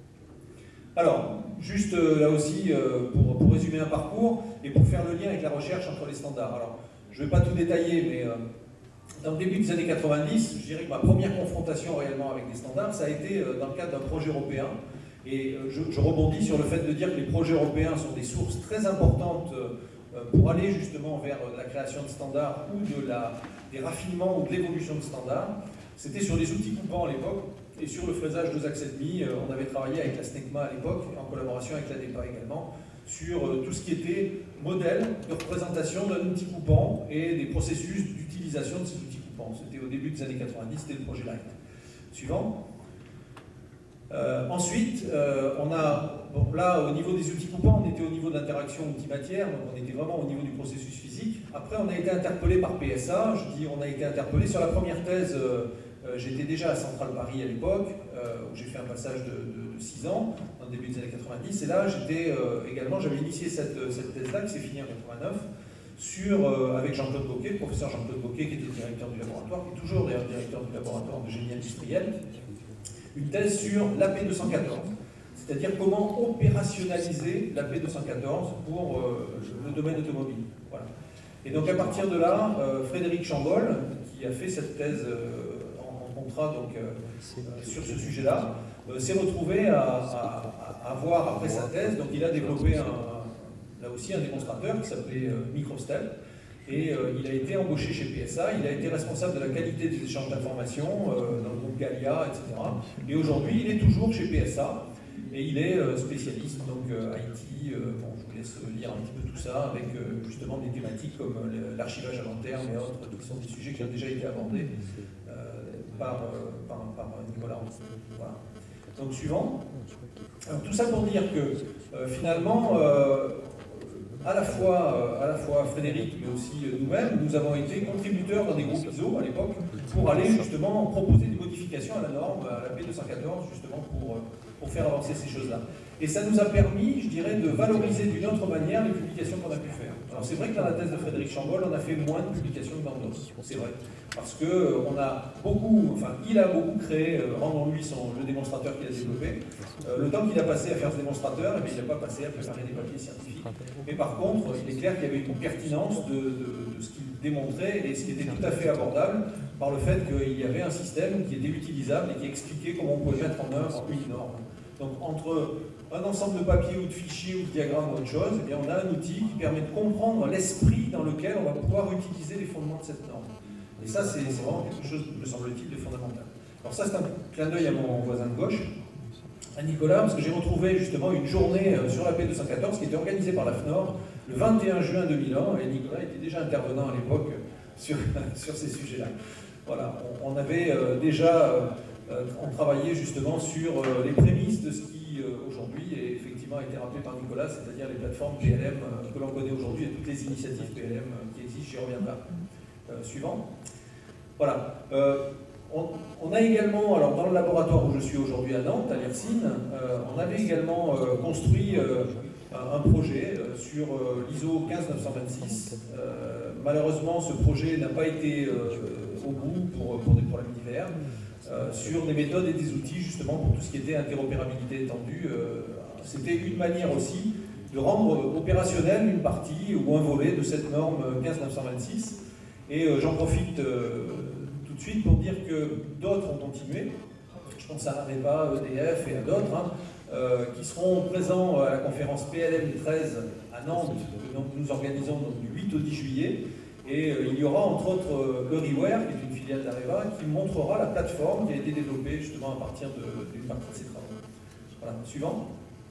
Alors, juste euh, là aussi, euh, pour, pour résumer un parcours et pour faire le lien avec la recherche entre les standards. Alors, je ne vais pas tout détailler, mais euh, dans le début des années quatre-vingt-dix, je dirais que ma première confrontation réellement avec les standards, ça a été euh, dans le cadre d'un projet européen. Et je, je rebondis sur le fait de dire que les projets européens sont des sources très importantes pour aller justement vers la création de standards ou de la, des raffinements ou de l'évolution de standards. C'était sur des outils coupants à l'époque et sur le fraisage deux axes et demi. On avait travaillé avec la SNECMA à l'époque, en collaboration avec l'ADEPA également, sur tout ce qui était modèle de représentation d'un outil coupant et des processus d'utilisation de ces outils coupants. C'était au début des années quatre-vingt-dix, c'était le projet Light. Suivant. Euh, ensuite, euh, on a, bon, là au niveau des outils coupants, on était au niveau de l'interaction outil-matière, donc on était vraiment au niveau du processus physique. Après, on a été interpellé par P S A, je dis on a été interpellé sur la première thèse, euh, euh, j'étais déjà à Centrale Paris à l'époque, euh, où j'ai fait un passage de, de, de six ans, dans le début des années quatre-vingt-dix, et là j'étais euh, également, j'avais initié cette, cette thèse-là qui s'est finie en quatre-vingt-neuf, sur, euh, avec Jean-Claude Boquet, le professeur Jean-Claude Boquet qui était directeur du laboratoire, qui est toujours d'ailleurs directeur du laboratoire de génie industriel. Une thèse sur l'A P deux cent quatorze, c'est-à-dire comment opérationnaliser l'A P deux cent quatorze pour euh, le domaine automobile. Voilà. Et donc à partir de là, euh, Frédéric Chambol, qui a fait cette thèse euh, en, en contrat donc, euh, euh, sur ce sujet-là, euh, s'est retrouvé à, à, à avoir après sa thèse, donc il a développé un, un, là aussi un démonstrateur qui s'appelait euh, Microstel. Et euh, il a été embauché chez P S A, il a été responsable de la qualité des échanges d'informations euh, dans le groupe Galia, et cetera. Et aujourd'hui, il est toujours chez P S A et il est euh, spécialiste, donc euh, I T, euh, bon, je vous laisse lire un petit peu tout ça, avec euh, justement des thématiques comme euh, l'archivage à long terme et autres, qui sont des sujets qui ont déjà été abordés euh, par, euh, par, par Nicolas. Voilà. Donc suivant. Alors, tout ça pour dire que euh, finalement, euh, À la, fois, à la fois Frédéric, mais aussi nous-mêmes, nous avons été contributeurs dans des groupes I S O à l'époque pour aller justement proposer des modifications à la norme, à la P deux cent quatorze, justement pour, pour faire avancer ces choses-là. Et ça nous a permis, je dirais, de valoriser d'une autre manière les publications qu'on a pu faire. Alors c'est vrai que dans la thèse de Frédéric Chambol, on a fait moins de publications que dans d'autres, c'est vrai. Parce qu'on a beaucoup, enfin il a beaucoup créé, euh, rendons-lui le démonstrateur qu'il a développé. Euh, le temps qu'il a passé à faire ce démonstrateur, eh bien, il n'a pas passé à préparer des papiers scientifiques. Mais par contre, il est clair qu'il y avait une pertinence de, de, de ce qu'il démontrait et ce qui était tout à fait abordable par le fait qu'il y avait un système qui était utilisable et qui expliquait comment on pouvait mettre en œuvre une norme. Donc entre un ensemble de papiers ou de fichiers ou de diagrammes ou autre chose, eh bien, on a un outil qui permet de comprendre l'esprit dans lequel on va pouvoir utiliser les fondements de cette norme. Et ça, c'est vraiment quelque chose, me semble-t-il, de fondamental. Alors ça, c'est un clin d'œil à mon voisin de gauche, à Nicolas, parce que j'ai retrouvé justement une journée sur la P deux cent quatorze qui était organisée par la F N O R le vingt et un juin deux mille un, et Nicolas était déjà intervenant à l'époque sur, sur ces sujets-là. Voilà, on, on avait euh, déjà euh, on travaillait justement sur euh, les prémices de ce qui euh, aujourd'hui est effectivement a été rappelé par Nicolas, c'est-à-dire les plateformes P L M euh, que l'on connaît aujourd'hui et toutes les initiatives P L M euh, qui existent, j'y reviendrai. Euh, suivant. Voilà. Euh, on, on a également, alors dans le laboratoire où je suis aujourd'hui à Nantes, à l'IRSIN, euh, on avait également euh, construit euh, un projet euh, sur euh, l'I S O quinze neuf cent vingt-six. Euh, malheureusement, ce projet n'a pas été euh, au bout pour, pour des problèmes divers, euh, sur des méthodes et des outils justement pour tout ce qui était interopérabilité étendue. Euh, C'était une manière aussi de rendre opérationnelle une partie ou un volet de cette norme quinze neuf cent vingt-six. Et euh, j'en profite euh, tout de suite pour dire que d'autres ont continué. Je pense à Areva, E D F et à d'autres, hein, euh, qui seront présents à la conférence P L M treize à Nantes, que donc, nous organisons donc, du huit au dix juillet. Et euh, il y aura entre autres euh, Euryware, qui est une filiale d'Areva, qui montrera la plateforme qui a été développée justement à partir d'une partie de ces travaux. Voilà, suivant.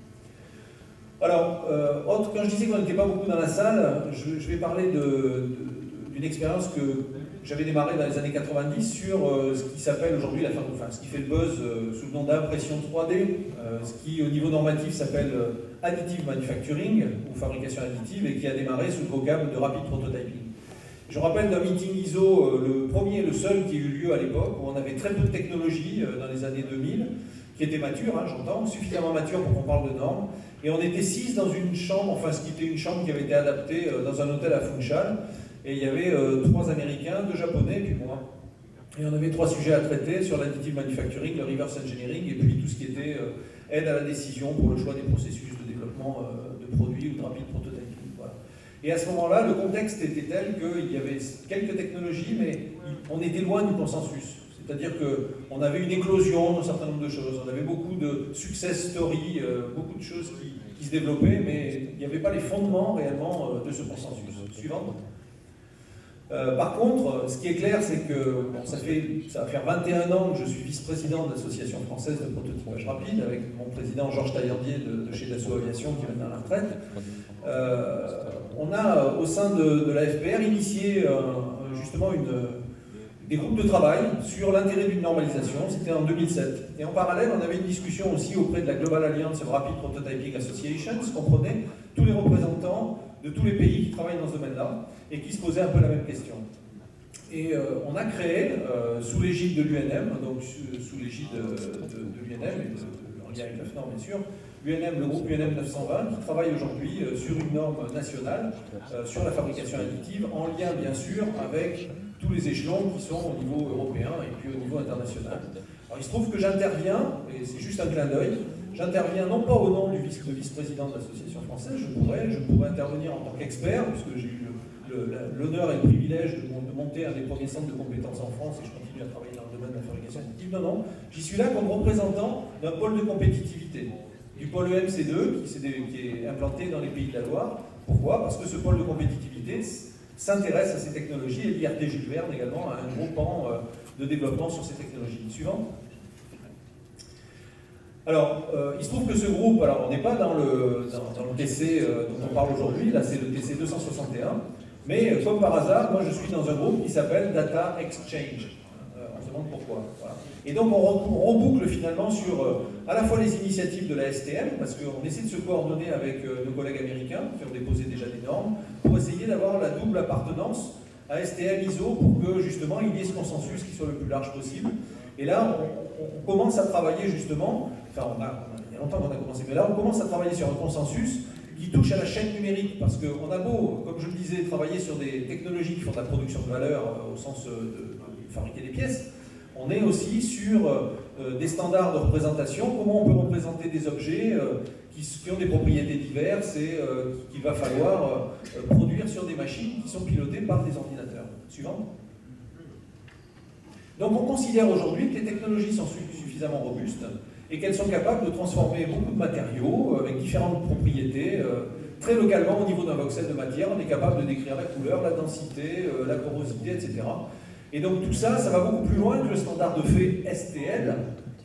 Alors, euh, autre, quand je disais qu'on n'était pas beaucoup dans la salle, je, je vais parler de, de d'une expérience que j'avais démarrée dans les années quatre-vingt-dix sur euh, ce qui s'appelle aujourd'hui, la, enfin, ce qui fait le buzz euh, sous le nom d'impression trois D, euh, ce qui au niveau normatif s'appelle euh, additive manufacturing ou fabrication additive et qui a démarré sous le vocable de rapid prototyping. Je rappelle d'un meeting I S O, euh, le premier et le seul qui a eu lieu à l'époque, où on avait très peu de technologie euh, dans les années deux mille, qui était mature, hein, j'entends, suffisamment mature pour qu'on parle de normes, et on était six dans une chambre, enfin ce qui était une chambre qui avait été adaptée euh, dans un hôtel à Funchal. Et il y avait euh, trois Américains, deux Japonais, puis moi. Et on avait trois sujets à traiter sur l'additive manufacturing, le reverse engineering, et puis tout ce qui était euh, aide à la décision pour le choix des processus de développement euh, de produits ou de rapide prototyping. Voilà. Et à ce moment-là, le contexte était tel qu'il y avait quelques technologies, mais on était loin du consensus. C'est-à-dire qu'on avait une éclosion d'un certain nombre de choses. On avait beaucoup de success stories, euh, beaucoup de choses qui, qui se développaient, mais il n'y avait pas les fondements réellement euh, de ce consensus. Suivant. Euh, par contre, ce qui est clair, c'est que bon, ça, fait, ça va faire vingt et un ans que je suis vice-président de l'Association française de prototypage rapide, avec mon président Georges Taillardier de, de chez Dassault Aviation qui est maintenant à la retraite. Euh, on a au sein de, de la F P R initié euh, justement une, des groupes de travail sur l'intérêt d'une normalisation, c'était en deux mille sept. Et en parallèle, on avait une discussion aussi auprès de la Global Alliance of Rapid Prototyping Association, ce comprenait tous les représentants de tous les pays qui travaillent dans ce domaine-là et qui se posaient un peu la même question. Et euh, on a créé, euh, sous l'égide de l'U N M, donc sous, sous l'égide de, de, de l'U N M, et de, de, en lien avec la F N O R bien sûr, l'U N M, le groupe U N M neuf cent vingt, qui travaille aujourd'hui euh, sur une norme nationale, euh, sur la fabrication additive, en lien bien sûr avec tous les échelons qui sont au niveau européen et puis au niveau international. Alors il se trouve que j'interviens, et c'est juste un clin d'œil, j'interviens non pas au nom du vice, de vice-président de l'association française, je pourrais, je pourrais intervenir en tant qu'expert, puisque j'ai eu l'honneur et le privilège de, de monter un des premiers centres de compétences en France et je continue à travailler dans le domaine de la fabrication additive. Non, non, j'y suis là comme représentant d'un pôle de compétitivité, du pôle E M C deux, qui, qui est implanté dans les Pays de la Loire. Pourquoi? Parce que ce pôle de compétitivité s'intéresse à ces technologies et l'I R T Jules Verne également a un gros pan de développement sur ces technologies. Suivant. Alors, euh, il se trouve que ce groupe, alors on n'est pas dans le, dans, dans le T C euh, dont on parle aujourd'hui, là c'est le T C deux cent soixante et un, mais euh, comme par hasard, moi je suis dans un groupe qui s'appelle Data Exchange. Euh, on se demande pourquoi. Voilà. Et donc on, re, on reboucle finalement sur euh, à la fois les initiatives de la S T M, parce qu'on essaie de se coordonner avec euh, nos collègues américains, qui ont déposé déjà des normes, pour essayer d'avoir la double appartenance à S T M I S O pour que justement il y ait ce consensus qui soit le plus large possible. Et là, on, on commence à travailler justement, enfin on a, il y a longtemps qu'on a commencé, mais là on commence à travailler sur un consensus qui touche à la chaîne numérique, parce qu'on a beau, comme je le disais, travailler sur des technologies qui font de la production de valeur euh, au sens de, de fabriquer des pièces, on est aussi sur euh, des standards de représentation, comment on peut représenter des objets euh, qui, qui ont des propriétés diverses et euh, qu'il va falloir euh, produire sur des machines qui sont pilotées par des ordinateurs. Suivant. Donc on considère aujourd'hui que les technologies sont suffisamment robustes et qu'elles sont capables de transformer beaucoup de matériaux avec différentes propriétés. Euh, très localement, au niveau d'un voxel de matière, on est capable de décrire la couleur, la densité, euh, la porosité, et cetera. Et donc tout ça, ça va beaucoup plus loin que le standard de fait S T L,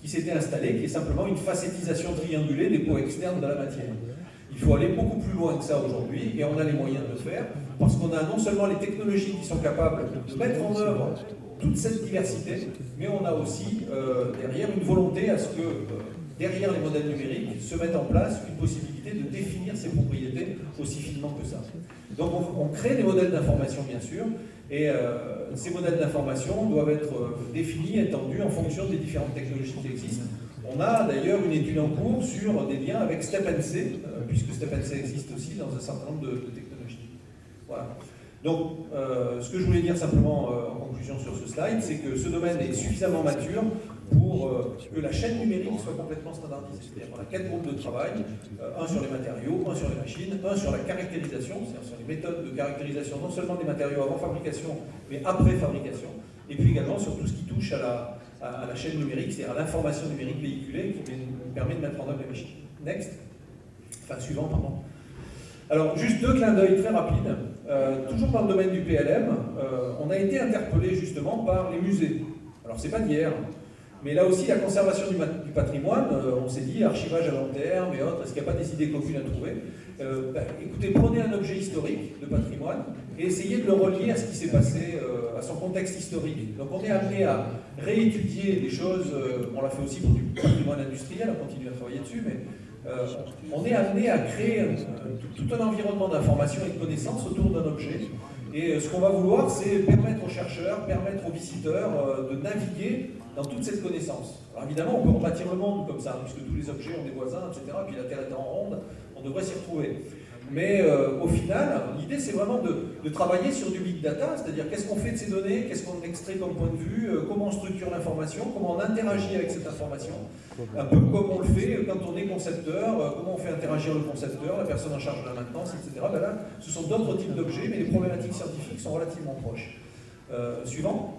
qui s'était installée, qui est simplement une facettisation triangulée des peaux externes de la matière. Il faut aller beaucoup plus loin que ça aujourd'hui, et on a les moyens de le faire, parce qu'on a non seulement les technologies qui sont capables de mettre en œuvre toute cette diversité, mais on a aussi euh, derrière une volonté à ce que, euh, derrière les modèles numériques, se mette en place une possibilité de définir ces propriétés aussi finement que ça. Donc on, on crée des modèles d'information, bien sûr, et euh, ces modèles d'information doivent être euh, définis, étendus en fonction des différentes technologies qui existent. On a d'ailleurs une étude en cours sur des liens avec StepNC, euh, puisque StepNC existe aussi dans un certain nombre de, de technologies. Voilà. Donc, euh, ce que je voulais dire simplement euh, en conclusion sur ce slide, c'est que ce domaine est suffisamment mature pour euh, que la chaîne numérique soit complètement standardisée. C'est-à-dire qu'on a quatre groupes de travail, euh, un sur les matériaux, un sur les machines, un sur la caractérisation, c'est-à-dire sur les méthodes de caractérisation, non seulement des matériaux avant fabrication, mais après fabrication, et puis également sur tout ce qui touche à la, à, à la chaîne numérique, c'est-à-dire à l'information numérique véhiculée qui nous permet de mettre en œuvre les machines. Next. Enfin, suivant, pardon. Alors, juste deux clins d'œil très rapides. Euh, toujours dans le domaine du P L M, euh, on a été interpellé justement par les musées. Alors, c'est pas d'hier, mais là aussi, la conservation du, du patrimoine, euh, on s'est dit archivage à long terme et autres, est-ce qu'il n'y a pas des idées communes à trouver? euh, bah, Écoutez, prenez un objet historique de patrimoine et essayez de le relier à ce qui s'est passé, euh, à son contexte historique. Donc, on est amené à réétudier des choses, euh, on l'a fait aussi pour du patrimoine industriel, on continue à travailler dessus, mais Euh, on est amené à créer euh, tout, tout un environnement d'information et de connaissances autour d'un objet. Et euh, ce qu'on va vouloir, c'est permettre aux chercheurs, permettre aux visiteurs euh, de naviguer dans toute cette connaissance. Alors évidemment, on peut rebâtir le monde comme ça, puisque tous les objets ont des voisins, et cetera. Puis la Terre étant ronde, on devrait s'y retrouver. Mais euh, au final, l'idée, c'est vraiment de, de travailler sur du big data, c'est-à-dire qu'est-ce qu'on fait de ces données, qu'est-ce qu'on extrait comme point de vue, euh, comment on structure l'information, comment on interagit avec cette information, un peu comme on le fait quand on est concepteur, euh, comment on fait interagir le concepteur, la personne en charge de la maintenance, et cetera. Ben là, ce sont d'autres types d'objets, mais les problématiques scientifiques sont relativement proches. Euh, suivant.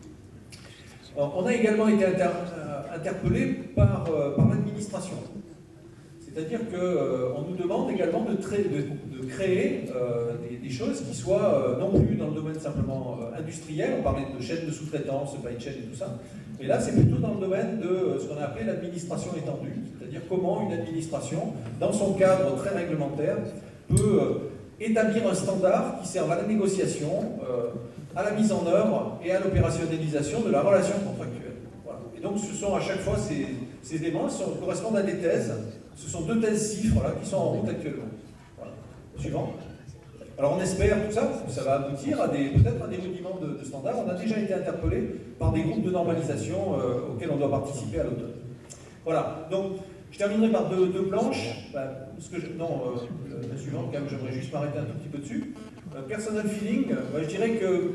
Alors, on a également été inter euh, interpellé par, euh, par l'administration. C'est-à-dire qu'on euh, nous demande également de, de, de créer euh, des, des choses qui soient euh, non plus dans le domaine simplement euh, industriel, on parlait de chaîne de sous-traitance, supply chain et tout ça, mais là c'est plutôt dans le domaine de euh, ce qu'on a appelé l'administration étendue, c'est-à-dire comment une administration, dans son cadre très réglementaire, peut euh, établir un standard qui serve à la négociation, euh, à la mise en œuvre et à l'opérationnalisation de la relation contractuelle. Voilà. Et donc ce sont à chaque fois ces, ces éléments qui correspondent à des thèses. Ce sont deux thèses cifres là, qui sont en route actuellement. Voilà. Suivant. Alors on espère tout ça, que ça va aboutir à des peut-être à des rudiments de, de standards. On a déjà été interpellé par des groupes de normalisation euh, auxquels on doit participer à l'automne. Voilà. Donc je terminerai par deux, deux planches. Ben, ce que je, non, euh, la suivante, quand même, j'aimerais juste m'arrêter un tout petit peu dessus. Euh, personal feeling, ben, je dirais que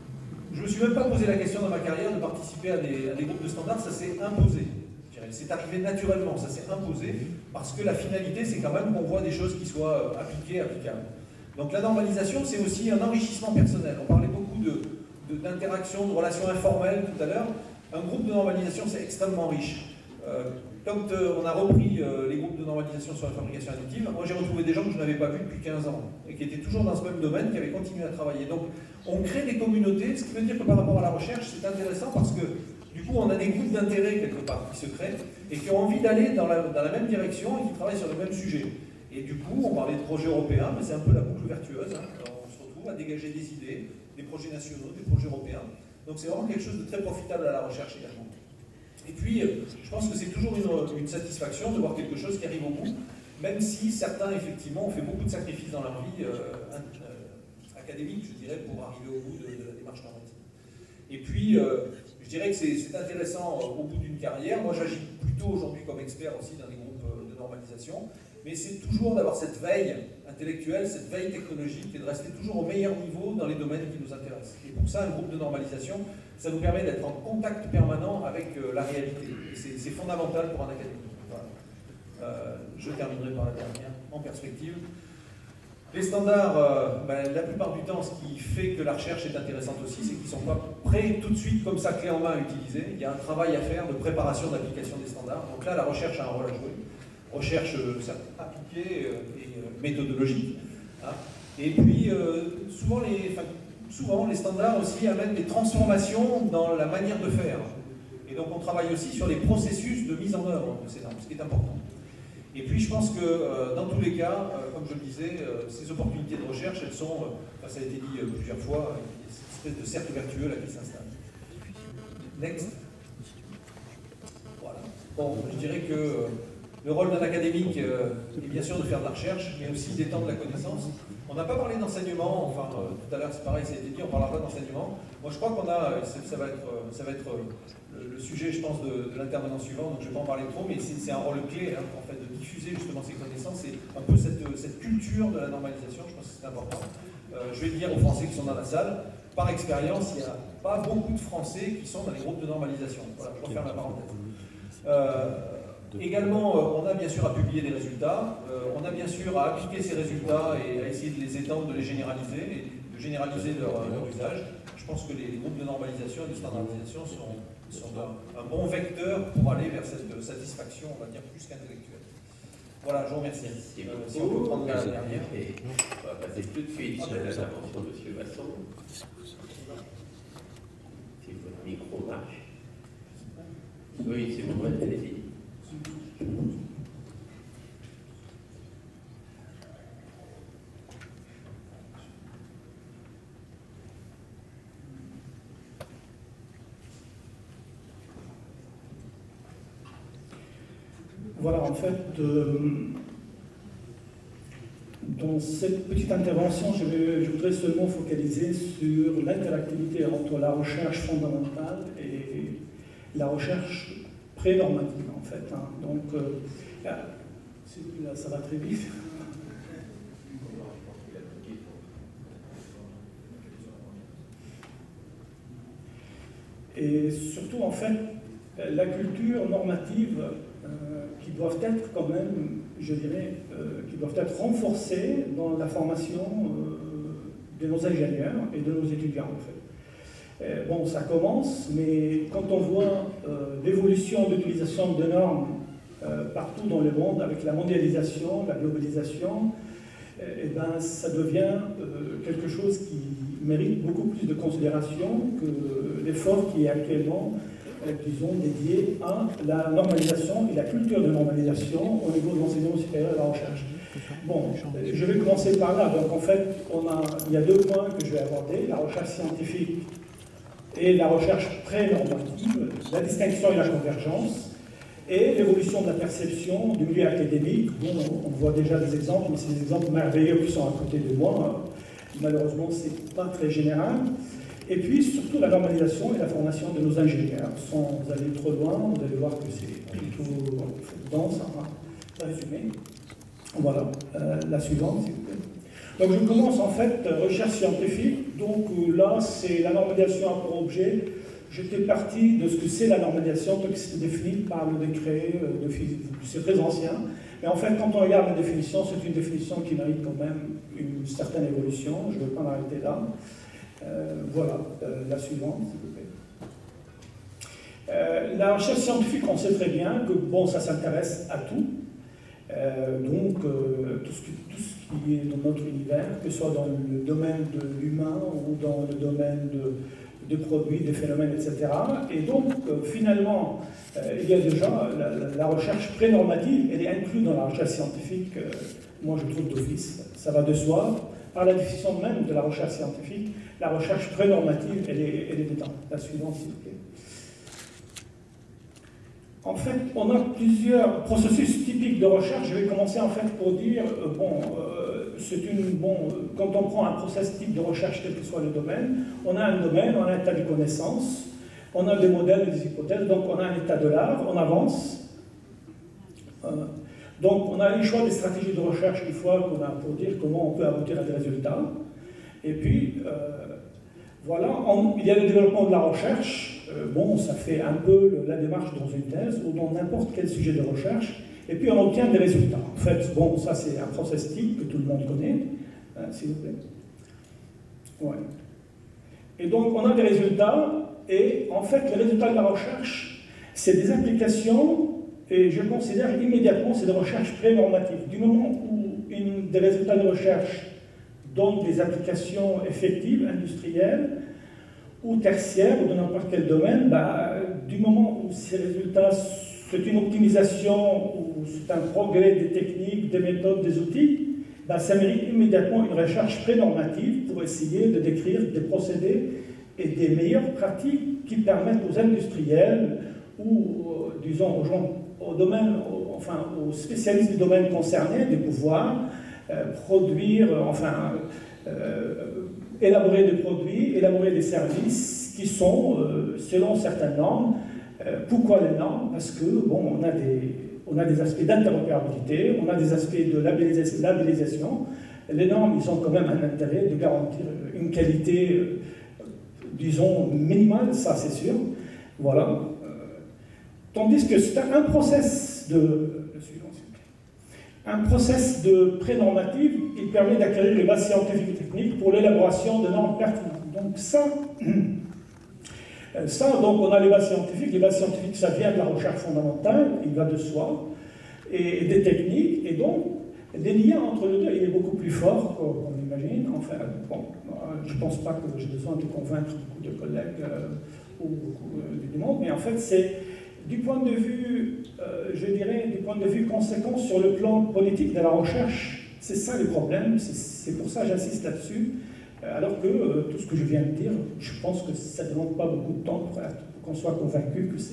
je ne me suis même pas posé la question dans ma carrière de participer à des, à des groupes de standards, ça s'est imposé. C'est arrivé naturellement, ça s'est imposé, parce que la finalité, c'est quand même qu'on voit des choses qui soient appliquées, applicables. Donc la normalisation, c'est aussi un enrichissement personnel. On parlait beaucoup d'interactions, de, de, de relations informelles tout à l'heure. Un groupe de normalisation, c'est extrêmement riche. Euh, quand euh, on a repris euh, les groupes de normalisation sur la fabrication additive, moi j'ai retrouvé des gens que je n'avais pas vus depuis quinze ans, et qui étaient toujours dans ce même domaine, qui avaient continué à travailler. Donc on crée des communautés, ce qui veut dire que par rapport à la recherche, c'est intéressant parce que du coup, on a des groupes d'intérêt quelque part qui se créent et qui ont envie d'aller dans la, dans la même direction et qui travaillent sur le même sujet. Et du coup, on parlait de projets européens, mais c'est un peu la boucle vertueuse. Hein. On se retrouve à dégager des idées, des projets nationaux, des projets européens. Donc c'est vraiment quelque chose de très profitable à la recherche également. Et puis, je pense que c'est toujours une, une satisfaction de voir quelque chose qui arrive au bout, même si certains, effectivement, ont fait beaucoup de sacrifices dans leur vie euh, euh, académique, je dirais, pour arriver au bout de, de la démarche normative. Et puis, euh, je dirais que c'est intéressant euh, au bout d'une carrière. Moi, j'agis plutôt aujourd'hui comme expert aussi dans les groupes euh, de normalisation, mais c'est toujours d'avoir cette veille intellectuelle, cette veille technologique, et de rester toujours au meilleur niveau dans les domaines qui nous intéressent. Et pour ça, un groupe de normalisation, ça nous permet d'être en contact permanent avec euh, la réalité. Et c'est fondamental pour un académique. Voilà. Euh, je terminerai par la dernière, en perspective. Les standards, euh, ben, la plupart du temps, ce qui fait que la recherche est intéressante aussi, c'est qu'ils ne sont pas prêts tout de suite, comme ça, clé en main à utiliser. Il y a un travail à faire de préparation d'application des standards. Donc là, la recherche a un rôle à jouer. Recherche euh, appliquée euh, et euh, méthodologique. Hein. Et puis, euh, souvent, les, enfin, souvent, les standards aussi amènent des transformations dans la manière de faire. Et donc on travaille aussi sur les processus de mise en œuvre de ces normes, ce qui est important. Et puis je pense que euh, dans tous les cas, euh, comme je le disais, euh, ces opportunités de recherche, elles sont, euh, enfin, ça a été dit euh, plusieurs fois, il y a cette espèce de cercle vertueux là qui s'installe. Next. Voilà. Bon, je dirais que euh, le rôle d'un académique euh, est bien sûr de faire de la recherche, mais aussi d'étendre la connaissance. On n'a pas parlé d'enseignement, enfin euh, tout à l'heure c'est pareil, ça a été dit, on ne parlera pas d'enseignement. Moi je crois qu'on a, ça, ça va être, ça va être le, le sujet je pense de, de l'intervenant suivant, donc je ne vais pas en parler trop, mais c'est un rôle clé hein, en fait, de diffuser justement ces connaissances et un peu cette, cette culture de la normalisation, je pense que c'est important. Euh, je vais le dire aux Français qui sont dans la salle, par expérience, il n'y a pas beaucoup de Français qui sont dans les groupes de normalisation. Voilà, je referme la parenthèse. Euh, Également, euh, on a bien sûr à publier des résultats, euh, on a bien sûr à appliquer ces résultats et à essayer de les étendre, de les généraliser, et de généraliser leur, leur usage. Je pense que les groupes de normalisation et de standardisation sont, sont un, un bon vecteur pour aller vers cette satisfaction, on va dire, plus qu'intellectuelle. Voilà, je vous remercie. Merci euh, beaucoup. si on peut prendre la dernière. Et on va passer tout de suite sur l'intervention de M. Masson. Si votre micro marche. Oui, c'est bon, allez-y. Voilà, en fait, euh, dans cette petite intervention, je, vais, je voudrais seulement focaliser sur l'interactivité entre la recherche fondamentale et la recherche pré-normative, en fait. Hein. Donc, euh, là, ça va très vite. Et surtout, en fait, la culture normative euh, qui doivent être quand même, je dirais, euh, qui doivent être renforcées dans la formation euh, de nos ingénieurs et de nos étudiants, en fait. Euh, bon, ça commence, mais quand on voit euh, l'évolution d'utilisation de normes euh, partout dans le monde, avec la mondialisation, la globalisation, euh, et ben, ça devient euh, quelque chose qui mérite beaucoup plus de considération que l'effort qui est actuellement, euh, disons, dédié à la normalisation et la culture de normalisation au niveau de l'enseignement supérieur et de la recherche. Bon, je vais commencer par là. Donc, en fait, on a, il y a deux points que je vais aborder, la recherche scientifique et la recherche pré-normative, la distinction et la convergence, et l'évolution de la perception du milieu académique. Bon, on voit déjà des exemples, mais c'est des exemples merveilleux qui sont à côté de moi. Malheureusement, ce n'est pas très général. Et puis, surtout, la normalisation et la formation de nos ingénieurs. Sans aller trop loin, vous allez voir que c'est plutôt dense, à résumer. Voilà, euh, la suivante, s'il vous plaît. Donc je commence en fait, recherche scientifique, donc là c'est la normalisation a pour objet, j'étais parti de ce que c'est la normalisation, donc c'est défini par le décret de physique, c'est très ancien, mais en fait quand on regarde la définition, c'est une définition qui mérite quand même une certaine évolution, je ne vais pas m'arrêter là. Euh, voilà, euh, la suivante s'il vous plaît. Euh, la recherche scientifique, on sait très bien que bon, ça s'intéresse à tout. Euh, donc, euh, tout, ce qui, tout ce qui est dans notre univers, que ce soit dans le domaine de l'humain ou dans le domaine de, de produits, de phénomènes, et cetera. Et donc, euh, finalement, euh, il y a déjà la, la, la recherche pré-normative, elle est inclue dans la recherche scientifique, euh, moi je trouve d'office, ça va de soi. Par la définition même de la recherche scientifique, la recherche pré-normative, elle est, elle est dedans. La suivante, s'il vous plaît. En fait, on a plusieurs processus typiques de recherche. Je vais commencer en fait pour dire, euh, bon, euh, c'est une, bon, quand on prend un processus type de recherche, quel que soit le domaine, on a un domaine, on a un état de connaissance, on a des modèles, des hypothèses, donc on a un état de l'art, on avance. Euh, donc on a les choix des stratégies de recherche une fois qu'on a pour dire comment on peut aboutir à des résultats. Et puis, euh, voilà, on, il y a le développement de la recherche. Bon, ça fait un peu la démarche dans une thèse ou dans n'importe quel sujet de recherche, et puis on obtient des résultats. En fait, bon, ça c'est un process type que tout le monde connaît, hein, s'il vous plaît. Ouais. Et donc on a des résultats, et en fait, les résultats de la recherche, c'est des applications, et je considère immédiatement c'est des recherches pré-normatives. Du moment où une, des résultats de recherche donnent des applications effectives, industrielles, ou tertiaire ou de n'importe quel domaine, bah, du moment où ces résultats, c'est une optimisation ou c'est un progrès des techniques, des méthodes, des outils, bah, ça mérite immédiatement une recherche pré-normative pour essayer de décrire des procédés et des meilleures pratiques qui permettent aux industriels ou, euh, disons, aux gens, au domaine, au, enfin, aux spécialistes du domaine concerné de pouvoir euh, produire, euh, enfin, euh, élaborer des produits, élaborer des services qui sont, euh, selon certaines normes. Euh, pourquoi les normes? Parce que, bon, on a des, on a des aspects d'interopérabilité, on a des aspects de labellisation, labellisation. Les normes, ils ont quand même un intérêt de garantir une qualité, euh, disons, minimale, ça c'est sûr. Voilà. Euh, tandis que c'est un process de... Un process de pré-normative qui permet d'acquérir les bases scientifiques et techniques pour l'élaboration de normes pertinentes. Donc ça, ça, donc on a les bases scientifiques. Les bases scientifiques, ça vient de la recherche fondamentale, il va de soi, et, et des techniques, et donc les liens entre les deux, il est beaucoup plus fort qu'on imagine. Enfin, bon, je ne pense pas que j'ai besoin de convaincre beaucoup de collègues euh, ou beaucoup euh, du monde, mais en fait, c'est du point de vue, euh, je dirais, du point de vue conséquent sur le plan politique de la recherche, c'est ça le problème, c'est pour ça que j'insiste là-dessus, euh, alors que euh, tout ce que je viens de dire, je pense que ça ne demande pas beaucoup de temps pour, pour qu'on soit convaincu que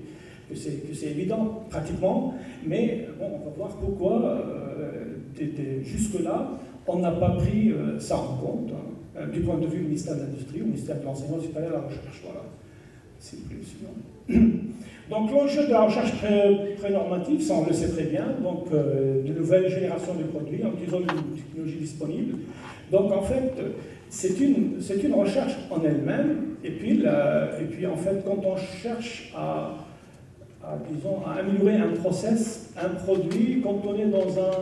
c'est évident, pratiquement, mais bon, on va voir pourquoi, euh, jusque-là, on n'a pas pris euh, ça en compte, hein, du point de vue du ministère de l'Industrie ou du ministère de l'Enseignement supérieur et de la Recherche, voilà. C'est plus sinon. Donc l'enjeu de la recherche pré-normative, ça on le sait très bien, donc euh, de nouvelles générations de produits en utilisant les technologies disponibles. Donc en fait, c'est une, c'est une recherche en elle-même, et puis, la, et puis en fait, quand on cherche à, à, disons, à améliorer un process, un produit, quand on est dans un,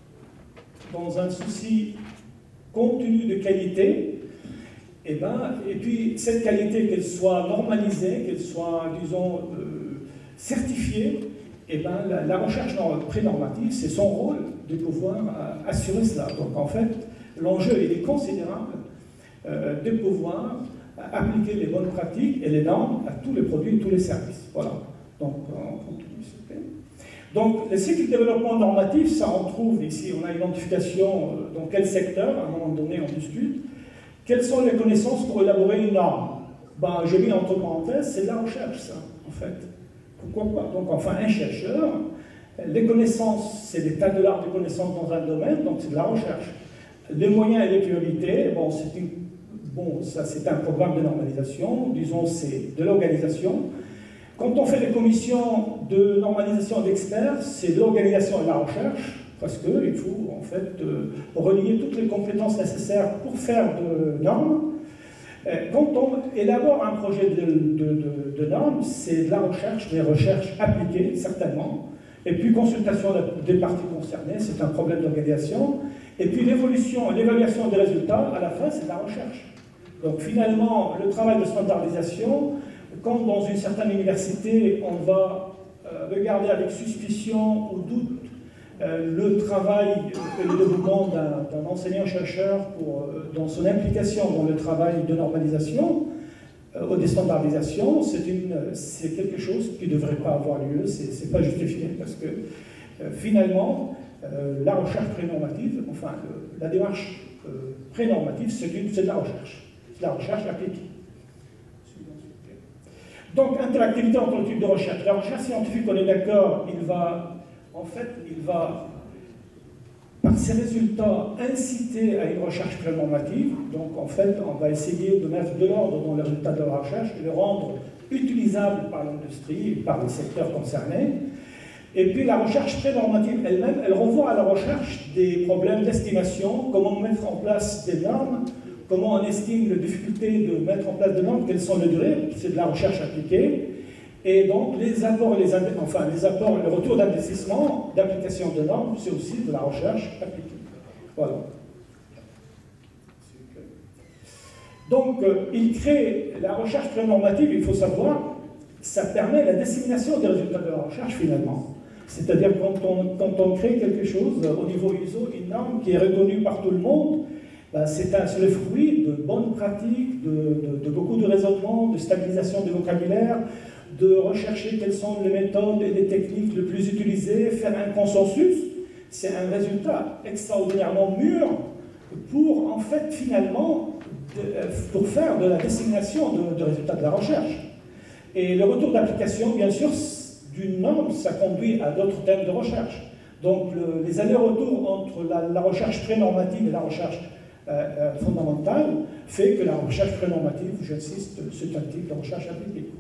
dans un souci continu de qualité, et, ben, et puis cette qualité, qu'elle soit normalisée, qu'elle soit, disons, euh, certifiée, et ben, la, la recherche pré-normative, c'est son rôle de pouvoir euh, assurer cela. Donc en fait, l'enjeu il est considérable euh, de pouvoir appliquer les bonnes pratiques et les normes à tous les produits et tous les services. Voilà. Donc on continue, s'il vous plaît. Donc, le cycle de développement normatif, ça on trouve ici, on a l'identification euh, dans quel secteur, à un moment donné on discute. Quelles sont les connaissances pour élaborer une norme? Ben, j'ai mis entre parenthèses, c'est de la recherche, ça, en fait. Pourquoi pas? Donc, enfin, un chercheur, les connaissances, c'est des tas de l'art de connaissances dans un domaine, donc c'est de la recherche. Les moyens et les priorités, bon, c'est une, bon, ça, c'est un programme de normalisation, disons, c'est de l'organisation. Quand on fait des commissions de normalisation d'experts, c'est de l'organisation et de la recherche, parce qu'il faut en fait euh, relier toutes les compétences nécessaires pour faire de normes. Quand on élabore un projet de, de, de, de normes, c'est de la recherche, des recherches appliquées, certainement. Et puis consultation des parties concernées, c'est un problème d'organisation. Et puis l'évolution, l'évaluation des résultats, à la fin, c'est de la recherche. Donc finalement, le travail de standardisation, quand dans une certaine université, on va euh, regarder avec suspicion ou doute euh, le travail et le développement d'un enseignant-chercheur euh, dans son implication dans le travail de normalisation euh, ou de standardisation, c'est quelque chose qui ne devrait pas avoir lieu, c'est pas justifié, parce que euh, finalement, euh, la recherche prénormative, enfin, le, la démarche euh, prénormative, c'est de la recherche, c'est de la recherche appliquée. Donc, interactivité entre le type de recherche. La recherche scientifique, on est d'accord, il va, en fait, il va, par ses résultats, inciter à une recherche prénormative. Donc, en fait, on va essayer de mettre de l'ordre dans les résultats de la recherche et le rendre utilisable par l'industrie et par les secteurs concernés. Et puis, la recherche prénormative elle-même, elle renvoie à la recherche des problèmes d'estimation, comment mettre en place des normes, comment on estime la difficulté de mettre en place des normes, quelles sont les durées, c'est de la recherche appliquée. Et donc, les apports, les, enfin, les apports, le retour d'investissement, d'application de normes, c'est aussi de la recherche appliquée. Voilà. Donc, euh, il crée la recherche prénormative, il faut savoir, ça permet la dissémination des résultats de la recherche finalement. C'est-à-dire quand on, quand on crée quelque chose au niveau I S O, une norme qui est reconnue par tout le monde, ben, c'est le fruit de bonnes pratiques, de, de, de beaucoup de raisonnement, de stabilisation du vocabulaire, de rechercher quelles sont les méthodes et les techniques les plus utilisées, faire un consensus. C'est un résultat extraordinairement mûr pour, en fait, finalement, de, pour faire de la désignation de, de résultats de la recherche. Et le retour d'application, bien sûr, d'une norme, ça conduit à d'autres thèmes de recherche. Donc, le, les allers-retours entre la, la recherche pré-normative et la recherche euh, euh, fondamentale fait que la recherche pré-normative, j'insiste, c'est un type de recherche appliquée.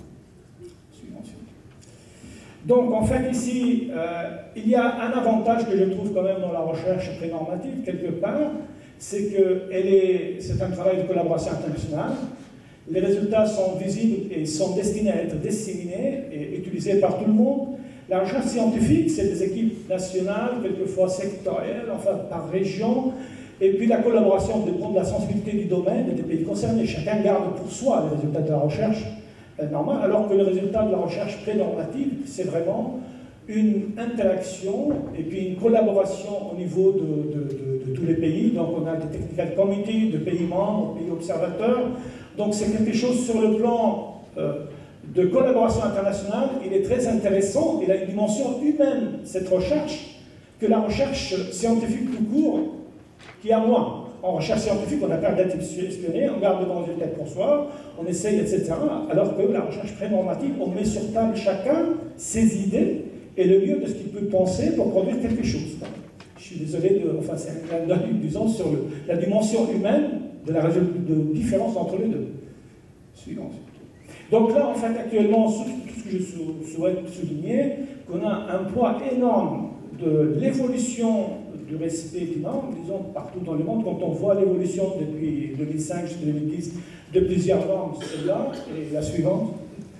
Donc, en fait, ici, euh, il y a un avantage que je trouve quand même dans la recherche pré-normative, quelque part, c'est que c'est un travail de collaboration internationale. Les résultats sont visibles et sont destinés à être disséminés et utilisés par tout le monde. La recherche scientifique, c'est des équipes nationales, quelquefois sectorielles, enfin par région, et puis la collaboration dépend de la sensibilité du domaine et des pays concernés. Chacun garde pour soi les résultats de la recherche euh, normale, alors que le résultat de la recherche pré-normative, c'est vraiment une interaction et puis une collaboration au niveau de, de, de, de tous les pays. Donc on a des technical committees de pays membres, pays observateurs. Donc c'est quelque chose sur le plan euh, de collaboration internationale, il est très intéressant, il a une dimension humaine, cette recherche, que la recherche scientifique tout court, qui a moins. En recherche scientifique, on a peur d'être espionné, on garde le résultat pour soi, on essaye, et cetera. Alors que la recherche pré-normative, on met sur table chacun ses idées et le lieu de ce qu'il peut penser pour produire quelque chose. Je suis désolé, de, enfin c'est un clin d'œil, disons, sur le, la dimension humaine de la de différence entre les deux. Suivant. Donc là, en fait, actuellement, tout ce que je souhaite souligner, qu'on a un poids énorme de l'évolution du respect des normes, disons, partout dans le monde. Quand on voit l'évolution depuis deux mille cinq jusqu'à deux mille dix de plusieurs normes, celle-là et la suivante.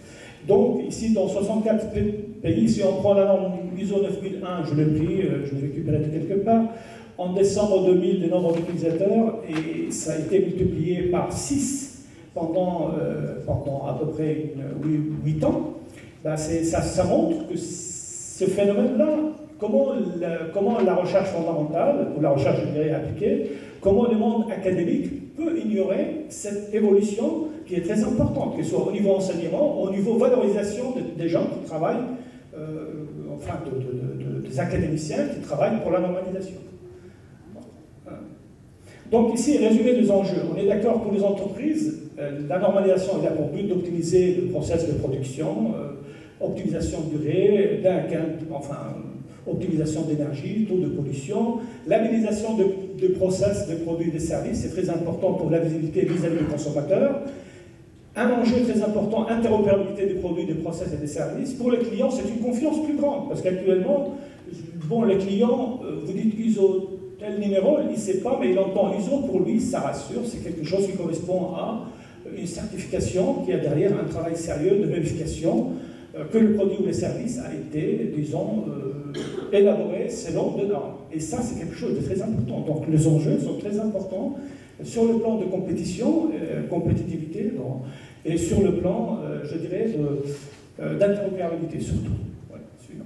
Donc, ici, dans soixante-quatre pays, si on prend la norme I S O neuf mille un, je l'ai pris, je l'ai récupéré de quelque part, en décembre deux mille, le nombre d'utilisateurs, et ça a été multiplié par six pendant, euh, pendant à peu près huit ans, ben ça, ça montre que ce phénomène-là, comment, comment la recherche fondamentale, ou la recherche, je dirais, appliquée, comment le monde académique peut ignorer cette évolution qui est très importante, que ce soit au niveau enseignement, au niveau valorisation de, des gens qui travaillent, euh, enfin de, de, de, des académiciens qui travaillent pour la normalisation. Donc ici, résumé des enjeux. On est d'accord pour les entreprises, euh, la normalisation est là pour but d'optimiser le process de production, euh, optimisation de durée, d'un gain, enfin, optimisation d'énergie, taux de pollution, labellisation de, de process, de produits et de services, c'est très important pour la visibilité vis-à-vis des consommateurs. Un enjeu très important, interopérabilité des produits, des process et des services. Pour les clients, c'est une confiance plus grande, parce qu'actuellement, bon, les clients, euh, vous dites I S O tel numéro, il ne sait pas, mais il entend I S O, pour lui, ça rassure, c'est quelque chose qui correspond à une certification qui a derrière un travail sérieux de vérification euh, que le produit ou le service a été, disons, euh, élaboré selon des normes. Et ça, c'est quelque chose de très important. Donc les enjeux sont très importants sur le plan de compétition, euh, compétitivité, donc, et sur le plan, euh, je dirais, euh, d'interopérabilité surtout. Ouais, suivant.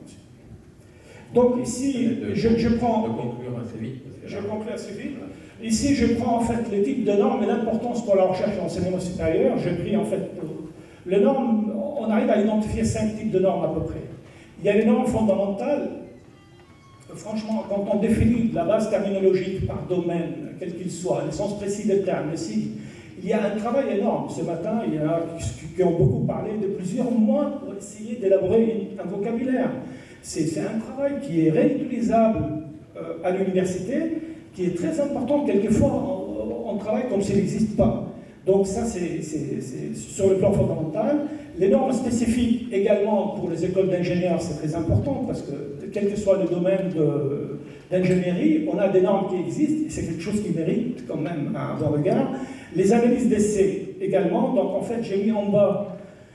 Donc ici, je, je prends... Assez vite, je conclue assez vite. Ici, je prends en fait les types de normes et l'importance pour la recherche et l'enseignement supérieur. J'ai pris en fait les normes, on arrive à identifier cinq types de normes à peu près. Il y a les normes fondamentales. Franchement, quand on définit la base terminologique par domaine, quel qu'il soit, le sens précis des termes, les signes, il y a un travail énorme. Ce matin, il y en a qui ont beaucoup parlé de plusieurs mois pour essayer d'élaborer un vocabulaire. C'est un travail qui est réutilisable euh, à l'université, qui est très important. Quelquefois, on, on travaille comme s'il n'existe pas. Donc ça, c'est sur le plan fondamental. Les normes spécifiques, également, pour les écoles d'ingénieurs, c'est très important, parce que, quel que soit le domaine d'ingénierie, on a des normes qui existent, et c'est quelque chose qui mérite quand même un bon regard. Les analyses d'essais, également. Donc, en fait, j'ai mis en bas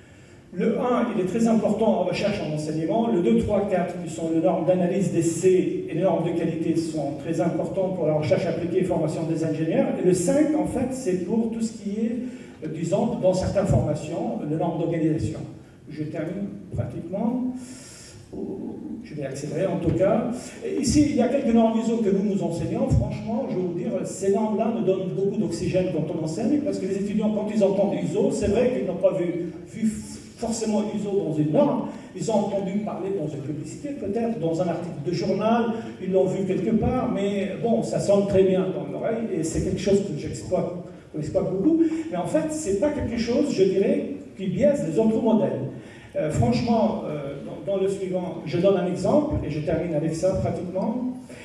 le un, il est très important en recherche en enseignement. Le deux, trois, quatre, qui sont les normes d'analyse d'essais et les normes de qualité, sont très importants pour la recherche appliquée et formation des ingénieurs. Et le cinq, en fait, c'est pour tout ce qui est, disons, dans certaines formations, les normes d'organisation. Je termine pratiquement. Je vais accélérer en tout cas. Et ici, il y a quelques normes I S O que nous nous enseignons. Franchement, je vais vous dire, ces normes-là nous donnent beaucoup d'oxygène quand on enseigne, parce que les étudiants, quand ils entendent I S O, c'est vrai qu'ils n'ont pas vu, vu forcément I S O dans une norme, ils ont entendu parler dans une publicité, peut-être, dans un article de journal, ils l'ont vu quelque part, mais bon, ça sonne très bien dans l'oreille, et c'est quelque chose que j'exploite, que j'exploite beaucoup. Mais en fait, c'est pas quelque chose, je dirais, qui biaise les autres modèles. Euh, franchement, euh, dans, dans le suivant, je donne un exemple, et je termine avec ça pratiquement.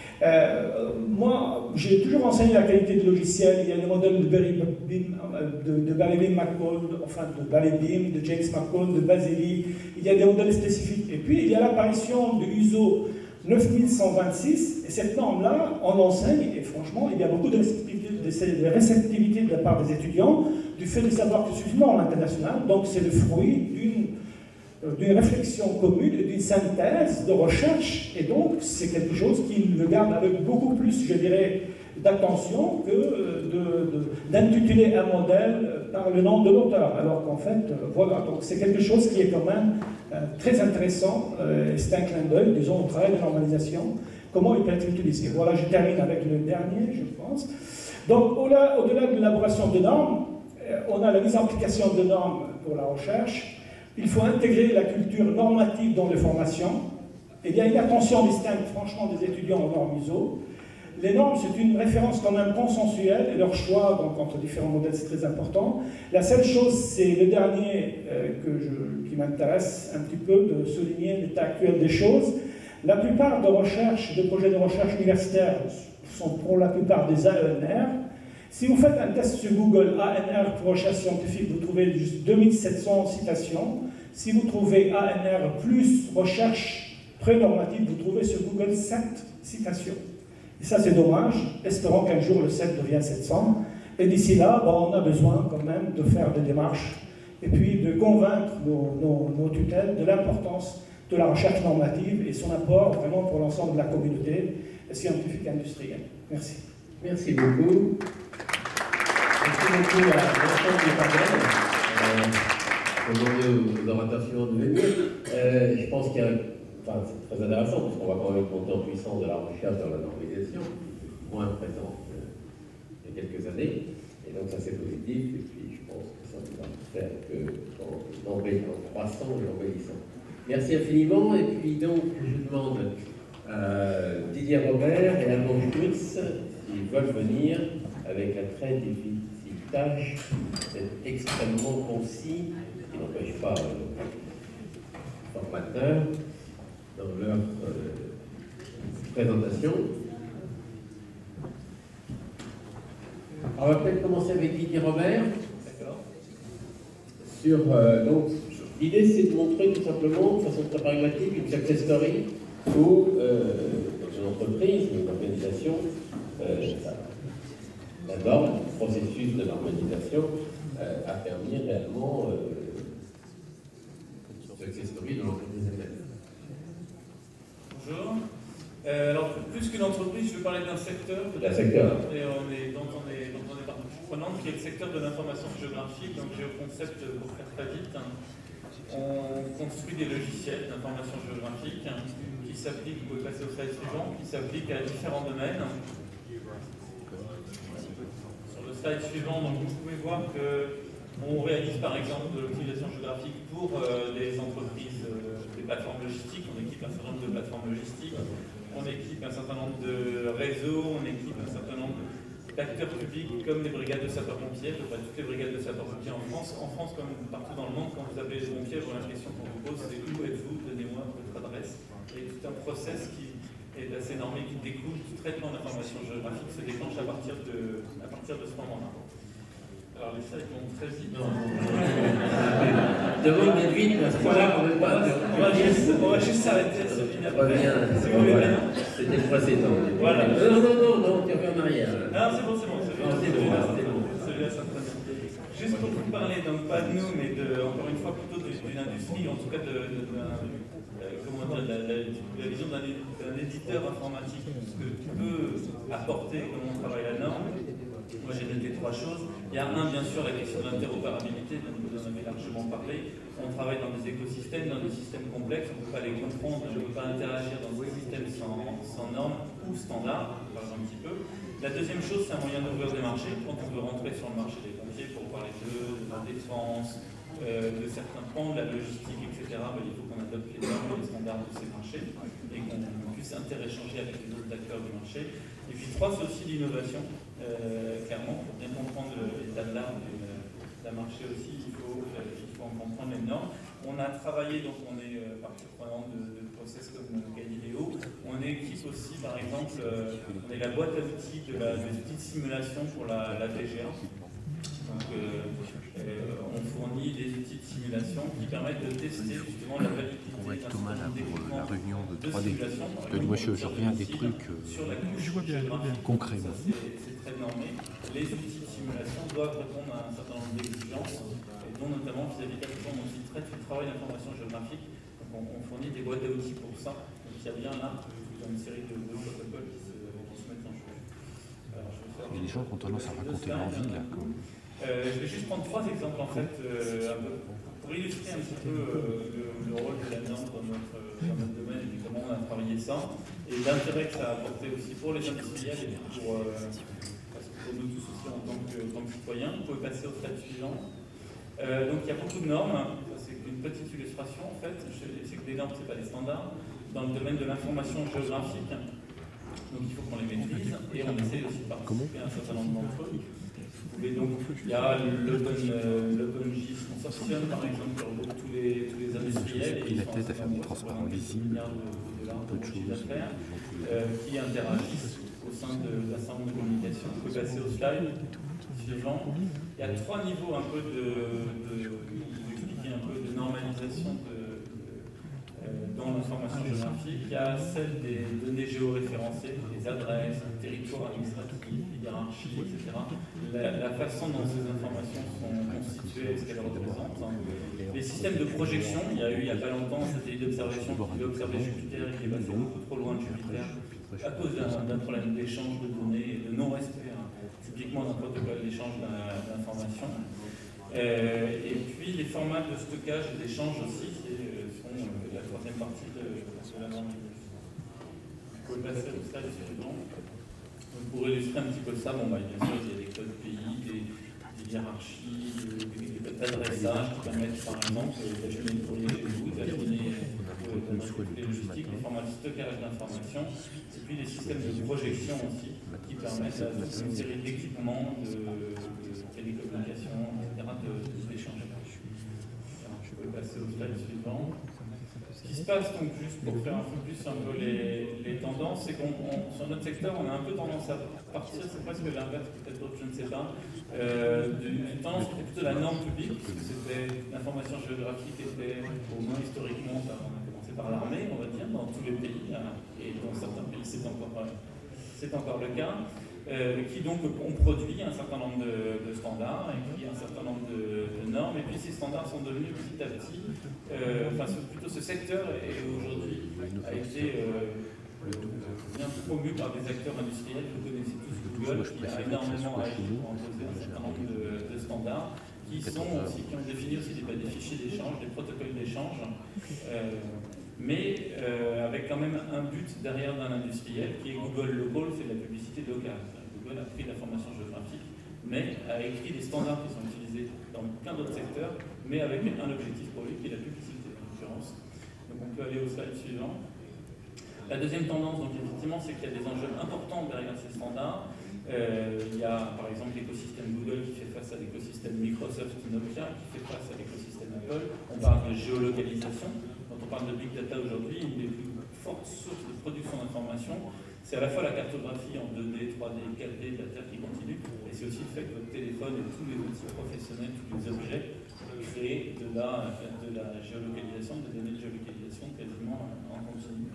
Euh, moi, j'ai toujours enseigné la qualité de logiciel. Il y a le modèle de Barry Beam, de, de Barry Beam McCall, enfin de Barry Beam, de James McCall, de Basili. Il y a des modèles spécifiques. Et puis, il y a l'apparition de I S O neuf mille cent vingt-six, et cette norme-là, on l'enseigne, et franchement, il y a beaucoup de réceptivité, de réceptivité de la part des étudiants, du fait de savoir que c'est une norme internationale, donc c'est le fruit d'une d'une réflexion commune, d'une synthèse de recherche, et donc c'est quelque chose qui le garde avec beaucoup plus, je dirais, d'attention que d'intituler un modèle par le nom de l'auteur, alors qu'en fait, euh, voilà, donc c'est quelque chose qui est quand même euh, très intéressant, euh, c'est un clin d'œil, disons, au travail de normalisation, comment il peut être utilisé. Voilà, je termine avec le dernier, je pense. Donc, au-delà au-delà de l'élaboration de normes, euh, on a la mise en application de normes pour la recherche. Il faut intégrer la culture normative dans les formations. Et il y a une attention distincte, franchement, des étudiants aux normes I S O. Les normes, c'est une référence quand même consensuelle, et leur choix donc, entre différents modèles, c'est très important. La seule chose, c'est le dernier euh, que je, qui m'intéresse un petit peu, de souligner l'état actuel des choses. La plupart de recherches, de projets de recherche universitaires sont pour la plupart des A E N R. Si vous faites un test sur Google A N R pour recherche scientifique, vous trouvez juste deux mille sept cents citations. Si vous trouvez A N R plus recherche pré-normative, vous trouvez sur Google sept citations. Et ça, c'est dommage. Espérons qu'un jour le sept devienne sept cents. Et d'ici là, bon, on a besoin quand même de faire des démarches et puis de convaincre nos, nos, nos tutelles de l'importance de la recherche normative et son apport vraiment pour l'ensemble de la communauté scientifique et industrielle. Merci. Merci beaucoup. Merci beaucoup à l'ensemble du panel. Euh, je demande aux orateurs suivants de venir. Euh, je pense qu'il y a, enfin, c'est très intéressant parce qu'on va quand même monter en puissance de la recherche dans la normalisation, moins présente euh, il y a quelques années. Et donc ça c'est positif. Et puis je pense que ça va faire que en, en croissant et en embellissant. Merci infiniment. Et puis donc je demande à Didier Robert et Arnaud Schmitz s'ils veulent venir avec la très difficile tâche d'être extrêmement concis, qui n'empêche pas euh, le formateur dans leur euh, présentation. Alors, on va peut-être commencer avec Didier Robert. D'accord. Sur, euh, donc, l'idée c'est de montrer tout simplement, de façon très pragmatique, une success story où euh, dans une entreprise, une organisation, euh, la norme, le processus de normalisation euh, a permis réellement euh, success story dans l'entreprise elle-même. Bonjour. Euh, alors, plus qu'une entreprise, je vais parler d'un secteur. Un secteur. Et on est, dont on est, dont on est partie prenante, qui est le secteur de l'information géographique. Donc, GeoConcept, pour faire très vite, on construit des logiciels d'information géographique qui s'appliquent, vous pouvez passer au slide suivant, qui s'appliquent à différents domaines. Sur le slide suivant, donc, vous pouvez voir qu'on réalise par exemple de l'optimisation géographique pour euh, des entreprises, euh, des plateformes logistiques. On équipe un certain nombre de plateformes logistiques. On équipe un certain nombre de réseaux, on équipe un certain nombre d'acteurs publics comme les brigades de sapeurs-pompiers, à peu près toutes les brigades de sapeurs-pompiers en France. En France, comme partout dans le monde, quand vous appelez les pompiers, la question qu'on vous pose, c'est où êtes-vous, donnez-moi votre adresse. Et tout un process qui est assez normé, qui découle du traitement d'information géographique, se déclenche à partir de, à partir de ce moment-là. Alors les slides vont très vite. Non, devant d'être vite, parce que là, on ne pas. On va juste, on va juste s'arrêter à ce final. Si vous voulez bien. C'était le précédent. Voilà. Non, non, non, non, tu reviens en arrière. Non, c'est bon, c'est bon. Celui-là, c'était bon. Celui-là, ça me bien. Juste pour vous parler, donc pas de nous, mais de, encore une fois, plutôt d'une industrie, en tout cas de, de, de, de comment dire, la, la, la vision d'un éditeur informatique, ce que tu peux apporter, comment on travaille la norme. Moi j'ai noté trois choses. Il y a un, bien sûr, la question de l'interopérabilité, dont vous en avez largement parlé. on travaille dans des écosystèmes, dans des systèmes complexes, on ne peut pas les comprendre, on ne peut pas interagir dans ces systèmes sans, sans normes ou standards, on parle un petit peu. La deuxième chose, c'est un moyen d'ouvrir des marchés. Quand on veut rentrer sur le marché des pompiers pour parler d'eux, de la défense, euh, de certains pans de la logistique, et cetera, ben, il faut qu'on adopte les normes et les standards de ces marchés et qu'on puisse interéchanger avec les autres acteurs du marché. Et puis trois, c'est aussi l'innovation, euh, clairement, pour bien comprendre l'état de l'art d'un marché aussi, il faut, euh, il faut en comprendre les normes. On a travaillé, donc on est euh, partie prenante de, de process comme Galileo. On équipe aussi, par exemple, euh, on est la boîte à outils de la, des outils de simulation pour la, la V G A. Donc, euh, euh, on fournit des outils de simulation qui permettent de tester justement la validité avec Thomas là pour euh, la réunion de de trois D. simulation. Je dis, moi je, je reviens à des trucs euh, Sur la couche je vois bien, je vois bien. concrets. Ça, c'est très normé. Les outils de simulation doivent répondre à un certain nombre d'exigences, dont notamment vis-à-vis de la façon dont ils traitent le travail d'information géographique. Donc on, on fournit des boîtes à outils pour ça. Donc il y a bien là une série de, de protocoles qui se, qui se mettent en jeu. Alors, je vais faire Il y a des gens qui ont tendance à raconter leur vie là. Comme... Euh, je vais juste prendre trois exemples en fait, euh, un peu, pour illustrer un petit peu euh, le, le rôle de la norme dans notre, dans notre domaine et comment on a travaillé ça, et l'intérêt que ça a apporté aussi pour les industriels et pour, euh, parce que pour nous tous aussi en tant que, en tant que citoyens. Vous pouvez passer au slide suivant. Euh, donc il y a beaucoup de normes, c'est une petite illustration en fait, c'est que les normes ce n'est pas des standards, dans le domaine de l'information géographique, donc il faut qu'on les maîtrise et on essaie aussi de participer à un certain nombre d'entre eux. Donc, il y a l'OpenGIS Consortium par exemple qui regroupe tous les, tous les industriels et ils la tête à faire des transparents visibles, peu de choses euh, qui interagissent au sein de la centre de communication. On peut passer au slide suivant. Il y a trois niveaux un peu de, de, de, un peu de normalisation de, de, euh, dans l'information géographique. Il y a celle des données géoréférencées, les adresses, les territoires administratifs, les hiérarchies, et cetera. La, la façon dont ces informations sont constituées, ce qu'elles représentent. Les systèmes de projection, il y a eu il n'y a pas longtemps un satellite d'observation qui devait observer Jupiter et qui est passé beaucoup trop loin de Jupiter à cause d'un problème d'échange de données et de non-respect, hein, typiquement d'un protocole d'échange d'informations. Euh, et puis les formats de stockage et d'échange aussi, qui sont euh, la troisième partie de, de la norme. Vous pouvez passer au slide suivant. Pour illustrer un petit peu ça, bon, bah, bien sûr, il y a des codes pays, des, des hiérarchies, des, des codes d'adressage qui permettent, par exemple, d'acheminer le courrier chez vous, d'acheminer les logistiques, les formats de stockage d'informations, et puis les systèmes de projection aussi, qui permettent à une série d'équipements, de, de télécommunications, et cetera, d'échanger. Je peux passer au slide suivant. Ce qui se passe, donc, juste pour faire un focus un peu les, les tendances, c'est qu'on, sur notre secteur, on a un peu tendance à partir, c'est presque l'inverse, peut-être d'autres, je ne sais pas, euh, d'une tendance qui était plutôt la norme publique, parce que c'était l'information géographique était, au moins historiquement, on a commencé par l'armée, on va dire, dans tous les pays, et dans certains pays, c'est encore, c'est encore le cas. Euh, qui donc ont produit un certain nombre de, de standards et puis un certain nombre de, de normes. Et puis ces standards sont devenus petit à petit, euh, enfin plutôt ce secteur est aujourd'hui a été euh, bien promu par des acteurs industriels. Vous connaissez tous Google qui a énormément agi pour imposer un certain nombre de, de standards qui sont aussi, qui ont défini aussi des, des fichiers d'échange, des protocoles d'échange. Euh, mais euh, avec quand même un but derrière d'un industriel qui est Google Local, c'est la publicité locale. Google a pris l'information géographique, mais a écrit des standards qui sont utilisés dans plein d'autres secteurs, mais avec un objectif pour lui qui est la publicité en l'occurrence. Donc on peut aller au slide suivant. La deuxième tendance, donc effectivement, c'est qu'il y a des enjeux importants derrière ces standards. Euh, il y a par exemple l'écosystème Google qui fait face à l'écosystème Microsoft Nokia, qui fait face à l'écosystème Apple. On parle de géolocalisation. Quand on parle de Big Data aujourd'hui, une des plus fortes sources de production d'informations, c'est à la fois la cartographie en deux D, trois D, quatre D de la Terre qui continue, et c'est aussi le fait que votre téléphone et tous les outils professionnels, tous les objets, créent de la, de la géolocalisation, des données de géolocalisation quasiment en continu.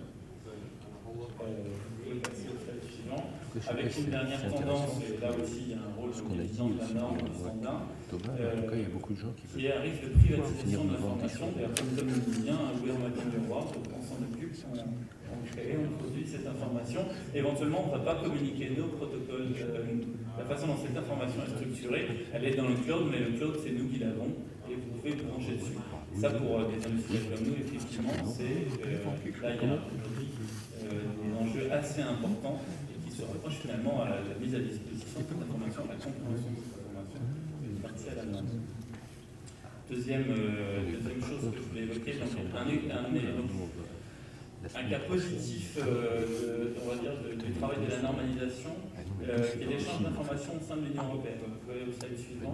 Euh, vous pouvez passer au slide suivant. Avec une dernière tendance, et là aussi il y a un rôle de la norme du standard, euh, il y a beaucoup de gens qui, qui arrive de privatisation de l'information. D'ailleurs, comme comme on dit bien, un gouvernement du roi, on s'en occupe, on, on crée, on produit cette information. Éventuellement, on ne va pas communiquer nos protocoles. Euh, la façon dont cette information est structurée, elle est dans le cloud, mais le cloud, c'est nous qui l'avons, et vous pouvez vous brancher dessus. Ça, pour des industriels comme nous, effectivement, c'est euh, là, il y a aujourd'hui euh, des enjeux assez importants et qui se rapprochent finalement à la mise à disposition de cette information, à la compréhension de cette information, une partie à la demande. Deuxième, euh, deuxième chose que je voulais évoquer, donc un, un, un, un cas positif, euh, de, on va dire, de, du travail de la normalisation, euh, qui est l'échange d'informations au sein de l'Union européenne. Vous voyez au slide suivant.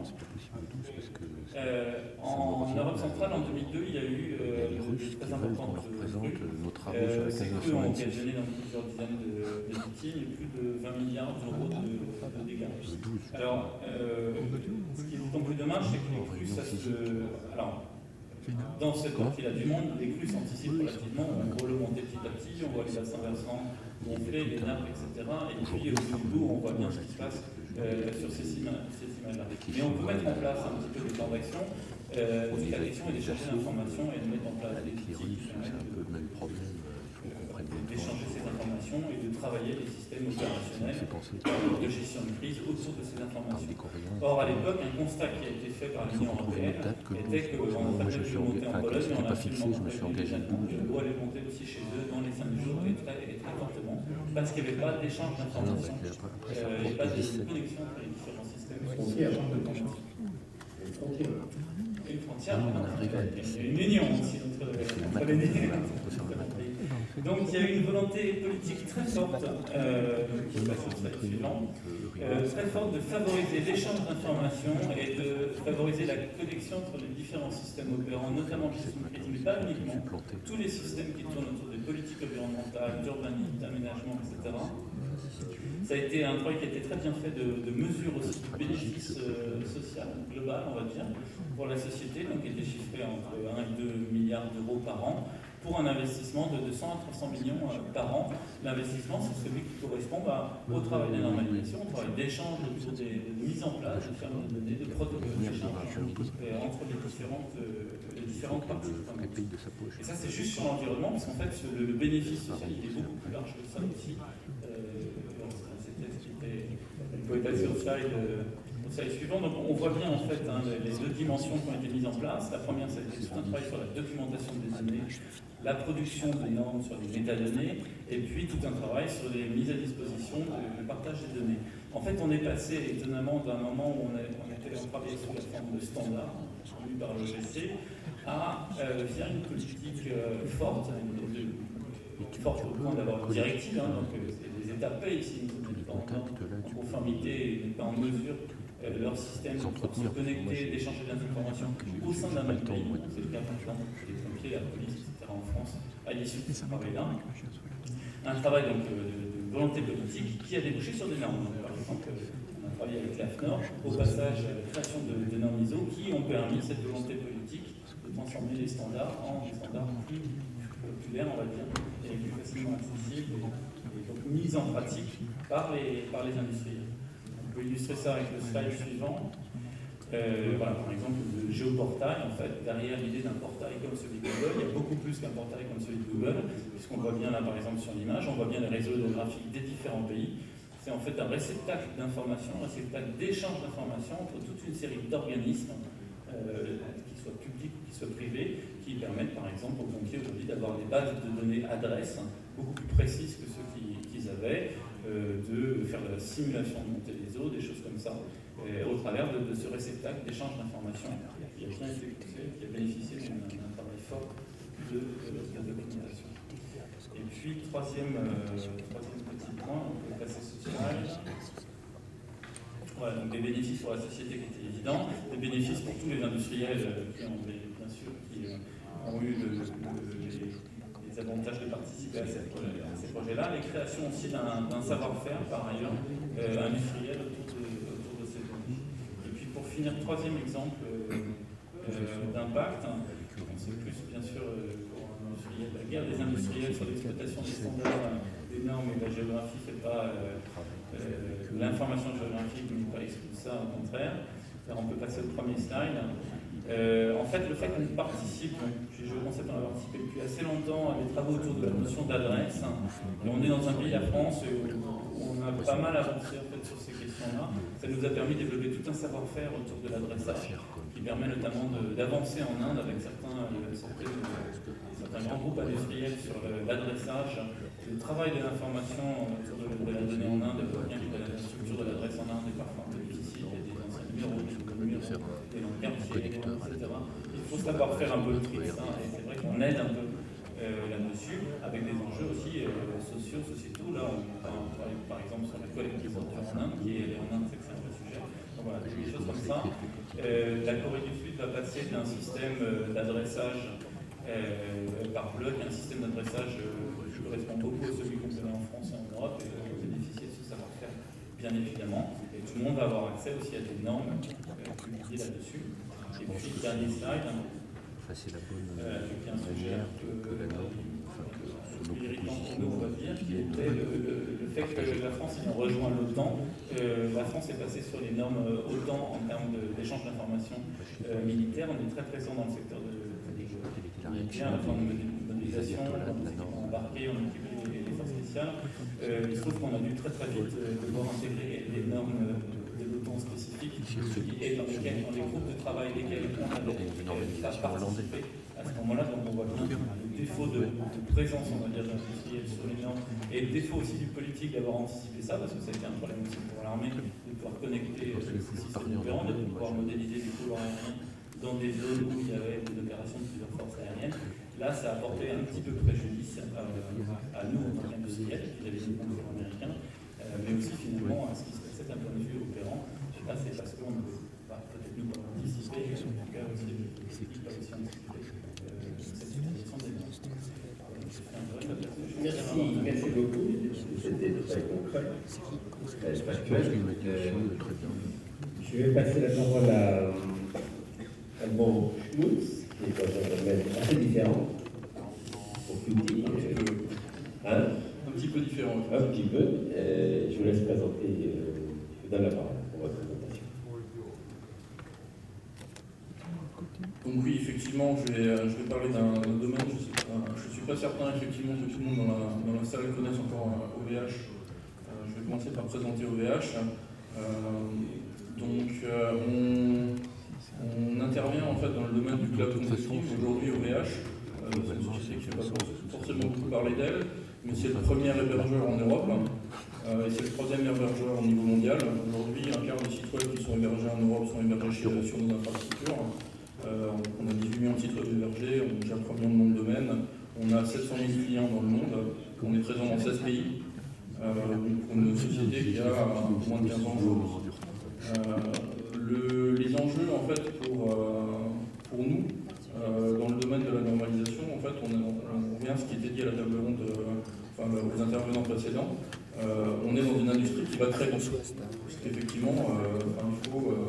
Euh, en, en Europe centrale, en deux mille deux, il y a eu euh, des très importantes crues. Euh, ces crues ont occasionné dans plusieurs dizaines de, de victimes et plus de vingt milliards d'euros de, de dégâts. Alors, euh, ce qui est d'autant plus dommage, c'est que les crues, ça se... Alors, dans cette partie-là du monde, les crues s'anticipent relativement, on voit le monter petit à petit, on voit les bassins versants gonfler, les nappes, et cetera. Et puis au bout du bout, on voit bien ce qui se passe euh, sur ces images-là. Mais on peut mettre en place un petit peu des plans d'action. Euh, toute la question est d'échanger l'information et de mettre en place des outils qui permettent d'échanger ces informations et de travailler les systèmes opérationnels de gestion de crise autour de ces informations. Or, à l'époque, un constat qui a été fait par l'Union européenne était qu'en train de monter en Pologne, on a absolument engagé l'eau allait monter aussi chez eux dans les cinq jours et très, et très fortement, parce qu'il n'y avait pas d'échange d'informations, euh, et pas de connexion entre les différents systèmes. Une frontière, une union aussi entre les deux. Donc il y a eu une volonté politique très forte, euh, qui se passe au slide suivant, euh, très forte de favoriser l'échange d'informations et de favoriser la connexion entre les différents systèmes opérants, notamment de gestion de crise, mais pas uniquement, tous les systèmes qui tournent autour des politiques environnementales, d'urbanisme, d'aménagement, et cetera. Ça a été un travail qui a été très bien fait de, de mesure aussi du bénéfice euh, social global, on va dire, pour la société, donc qui était chiffré entre un et deux milliards d'euros par an, pour un investissement de deux cents à trois cents millions par an. L'investissement, c'est celui qui correspond bah, au travail de normalisation, au travail d'échange, autour des de mise en place de fermes de données, de protocoles d'échange euh, entre les différentes, euh, les différentes parties. Et ça, c'est juste sur l'environnement, parce qu'en fait, le, le bénéfice social, il est beaucoup plus large que ça aussi. Euh, C'était ce qui était... Vous pouvez passer au slide. Euh, Au slide suivant, donc on voit bien en fait hein, les deux dimensions qui ont été mises en place. La première, c'est tout un travail sur la documentation des données, la production des normes sur les métadonnées, et puis tout un travail sur les mises à disposition, le partage des données. En fait, on est passé étonnamment d'un moment où on, a, on était en travail sur la forme de standard, voulu par l'O G C, à euh, faire une politique euh, forte, une, une, une forte au point d'avoir une directive, hein, donc euh, les États payent s'ils ne sont pas en, en conformité et pas en mesure euh, leur système pour se connecter, d'échanger des informations au sein d'un même pays. C'est le cas par exemple des pompiers, la police, et cetera en France, à l'issue de ce travail-là. Un travail donc, euh, de, de volonté politique qui a débouché sur des normes. Donc, par exemple, on a travaillé avec l'A F N O R, au passage, la création de, de normes I S O qui ont permis cette volonté politique de transformer les standards en des standards plus populaires, on va dire, et plus facilement accessibles, et, et donc mis en pratique par les, par les industriels. On peut illustrer ça avec le slide suivant. Euh, voilà, par exemple, le géoportail, en fait, derrière l'idée d'un portail comme celui de Google, il y a beaucoup plus qu'un portail comme celui de Google, puisqu'on voit bien là, par exemple, sur l'image, on voit bien les réseaux géographiques des différents pays. C'est en fait un réceptacle d'informations, un réceptacle d'échange d'informations entre toute une série d'organismes, euh, qu'ils soient publics ou qu'ils soient privés, qui permettent, par exemple, aux pompiers aujourd'hui d'avoir des bases de données adresses beaucoup plus précises que ceux qu'ils qu'ils avaient, euh, de faire de la simulation de montée des eaux, des choses comme ça, euh, au travers de, de ce réceptacle d'échange d'informations qui a bien été poussé, qui a bénéficié d'un travail fort de, de, de documentation. Et puis, troisième, euh, troisième petit point, on peut passer ce slide. Voilà, donc des bénéfices pour la société qui étaient évidents, des bénéfices pour tous les industriels euh, qui ont, bien sûr, qui euh, ont eu le, le, les, les avantages de participer à ces, à ces projets-là, les créations aussi d'un savoir-faire, par ailleurs, euh, industriel autour de, autour de ces données. Et puis, pour finir, troisième exemple euh, euh, d'impact, hein, c'est plus, bien sûr, euh, pour un industriel, la guerre des industriels sur l'exploitation des standards, des normes et de la géographie ne fait pas euh, euh, l'information géographique, mais pas exclut ça, au contraire. Alors, on peut passer au premier slide. Euh, en fait, le fait qu'on participe, je concept on a participé depuis assez longtemps à des travaux autour de la notion d'adresse. On est dans un pays, la France, où on a pas mal avancé en fait, sur ces questions-là. Ça nous a permis de développer tout un savoir-faire autour de l'adressage, qui permet notamment d'avancer en Inde avec certains, euh, certains, certains grands groupes industriels sur l'adressage. Le travail de l'information autour de, de la donnée en Inde, bien que la structure de l'adresse en Inde est parfois un peu difficile, il y a des anciens numéros, des nouveaux numéros, des noms de quartiers, et cetera. Il faut savoir faire un peu le tri, ça, et c'est vrai qu'on aide un peu euh, là-dessus, avec des enjeux aussi euh, sociaux, sociétaux. Là, on travaille par exemple sur la collectivisation en Inde, qui est en Inde, c'est que c'est un vrai sujet. Donc voilà, des choses comme ça. Euh, la Corée du Sud va passer d'un système euh, d'adressage euh, par bloc à un système d'adressage euh, qui correspond beaucoup à celui qu'on connaît en France et en Europe, et euh, bénéficier de ce savoir-faire, bien évidemment. Et tout le monde va avoir accès aussi à des normes euh, publiées là-dessus. Et puis, le dernier slide, euh, qui est un sujet un peu irritant pour nous, on va dire, qui était le, le, le fait que la France ayant rejoint l'OTAN, euh, la France est passée sur les normes OTAN en termes d'échange d'informations euh, militaires. On est très présent dans le secteur de militaire, la forme de mobilisation, on est embarqué, on équipe les, les forces spéciales. Euh, il se trouve qu'on a dû très très vite euh, devoir intégrer les normes euh, de l'OTAN spécifiques et dans, lesquels, dans les groupes de travail lesquels on avait euh, participé à ce moment-là. Donc on voit bien le défaut de, de présence, on va dire, d'industriels sur les normes et le défaut aussi du politique d'avoir anticipé ça, parce que ça a été un problème aussi pour l'armée de pouvoir connecter euh, ces systèmes opérants, de pouvoir modéliser des couloirs aériens dans des zones où il y avait des opérations de plusieurs forces aériennes. Là, ça a apporté un petit peu préjudice à, à nous en tant qu'industriels, vis-à-vis des gouvernements américains, euh, mais aussi finalement à ce qui se passait d'un point de vue opérant. Et là, c'est parce qu'on ne peut pas, peut-être nous, pas anticiper, en tout cas aussi les équipes pas aussi anticiper euh, cette utilisation des normes. Merci, merci beaucoup. C'était très concret, très factuel. Je vais passer la parole à Alban Schmutz, qui est dans un domaine assez différent, au public. Hein un petit peu différent. Un petit peu. Euh, je vous laisse présenter, euh, je vous donne la parole pour votre présentation. Donc oui, effectivement, je vais, je vais parler d'un domaine, je ne suis pas certain effectivement que tout le monde dans la, dans la salle connaisse encore O V H. Euh, je vais commencer par présenter O V H. Euh, donc euh, on, on intervient en fait dans le domaine du cloud computing. Aujourd'hui O V H, euh, c'est une société qui ne fait pas forcément beaucoup parler d'elle, mais c'est le premier hébergeur en Europe. Euh, et c'est le troisième hébergeur au niveau mondial. Aujourd'hui, un quart des sites web qui sont hébergés en Europe sont hébergés sur, sur nos infrastructures. Euh, on a dix-huit millions de sites web hébergés, on a déjà un million de noms de domaines, on a sept cent mille clients dans le monde, on est présent dans seize pays, euh, pour une société qui a moins de quinze ans aujourd'hui. Euh, le, les enjeux en fait pour, euh, pour nous, euh, dans le domaine de la normalisation, en fait, on, on, on revient à ce qui était dit à la table ronde, euh, enfin aux intervenants précédents. Euh, on est dans une industrie qui va très vite, parce qu'effectivement, euh, enfin, il faut euh,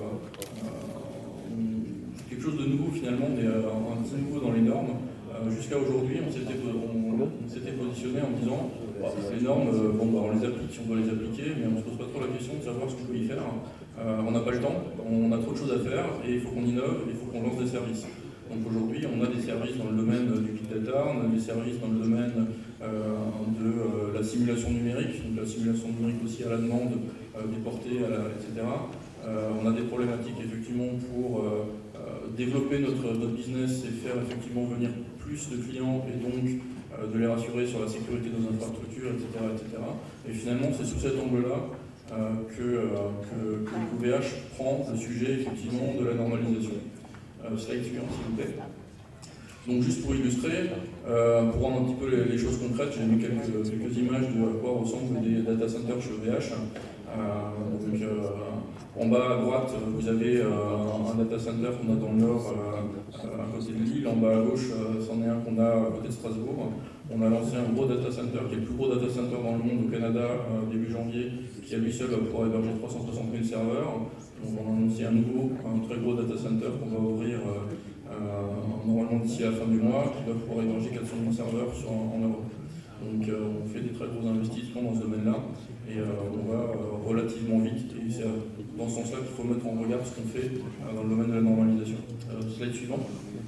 euh, quelque chose de nouveau finalement, mais euh, un petit nouveau dans les normes. Euh, Jusqu'à aujourd'hui, on s'était on, on s'était positionné en disant bah, les normes, euh, bon, bah, on les applique si on doit les appliquer, mais on ne se pose pas trop la question de savoir ce qu'on peut y faire. Euh, on n'a pas le temps, on a trop de choses à faire, et il faut qu'on innove, et il faut qu'on lance des services. Donc aujourd'hui, on a des services dans le domaine du big data, on a des services dans le domaine euh, de euh, la simulation numérique, donc la simulation numérique aussi à la demande, euh, déportée, à la, et cetera. Euh, on a des problématiques effectivement pour euh, euh, développer notre, notre business et faire effectivement venir plus de clients et donc euh, de les rassurer sur la sécurité de nos infrastructures, et cetera et cetera. Et finalement, c'est sous cet angle-là euh, que, euh, que, que l'O V H prend le sujet effectivement de la normalisation. Euh, slide suivant, s'il vous plaît. Donc juste pour illustrer, euh, pour rendre un petit peu les, les choses concrètes, j'ai mis quelques, quelques images de à quoi ressemblent des data centers chez O V H. Euh, donc, euh, en bas à droite, vous avez euh, un data center qu'on a dans le nord, euh, à côté de Lille. En bas à gauche, euh, c'en est un qu'on a à côté de Strasbourg. On a lancé un gros data center, qui est le plus gros data center dans le monde au Canada, euh, début janvier, qui à lui seul va pouvoir héberger trois cent soixante mille serveurs. Donc on a annoncé un nouveau, un très gros data center qu'on va ouvrir euh, euh, normalement d'ici à la fin du mois, qui va pouvoir héberger quatre cent mille serveurs sur, en Europe. Donc euh, on fait des très gros investissements dans ce domaine-là, et euh, on va euh, relativement vite, et c'est dans ce sens-là qu'il faut mettre en regard ce qu'on fait euh, dans le domaine de la normalisation. Euh, slide suivant.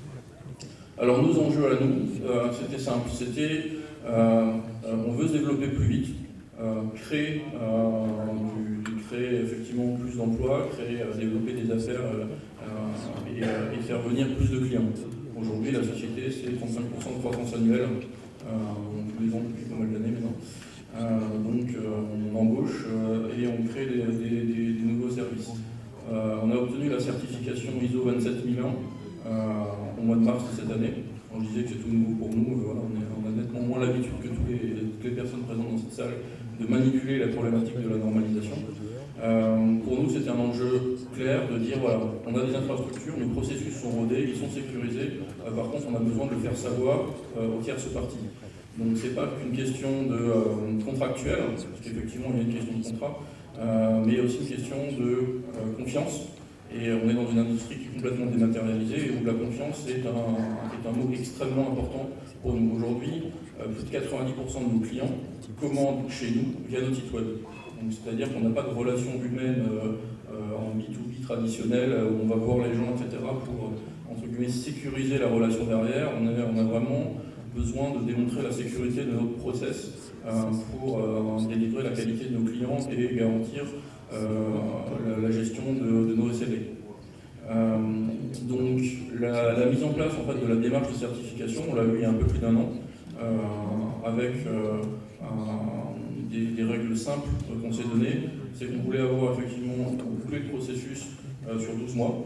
Alors nos enjeux à nous, euh, c'était simple, c'était euh, euh, on veut se développer plus vite, euh, créer, euh, du, du créer effectivement plus d'emplois, créer, euh, développer des affaires euh, euh, et, euh, et faire venir plus de clients. Aujourd'hui, la société, c'est trente-cinq pour cent de croissance annuelle, euh, tous les ans depuis pas mal d'années maintenant. Euh, donc euh, on embauche euh, et on crée des, des, des, des nouveaux services. Euh, on a obtenu la certification I S O vingt-sept mille un euh, au mois de mars de cette année. On disait que c'est tout nouveau pour nous, voilà, on, est, on a nettement moins l'habitude que tous les, toutes les personnes présentes dans cette salle de manipuler la problématique de la normalisation. Euh, pour nous, c'était un enjeu clair de dire, voilà, on a des infrastructures, nos processus sont rodés, ils sont sécurisés, euh, par contre on a besoin de le faire savoir euh, aux tierces parties. Donc c'est pas qu'une question de euh, contractuelle, parce qu'effectivement il y a une question de contrat, euh, mais aussi une question de euh, confiance. Et on est dans une industrie qui est complètement dématérialisée et où la confiance est un, est un mot extrêmement important pour nous. Aujourd'hui, euh, plus de quatre-vingt-dix pour cent de nos clients commandent chez nous via notre site web. C'est-à-dire qu'on n'a pas de relation humaine euh, euh, en B deux B traditionnelle où on va voir les gens, et cetera pour, entre guillemets, sécuriser la relation derrière. On a, on a vraiment besoin de démontrer la sécurité de notre process euh, pour euh, délivrer la qualité de nos clients et garantir Euh, la, la gestion de, de nos S L A. Euh, donc la, la mise en place en fait, de la démarche de certification, on l'a eu il y a un peu plus d'un an, euh, avec euh, un, des, des règles simples qu'on s'est données. C'est qu'on voulait avoir effectivement bouclé le processus euh, sur douze mois.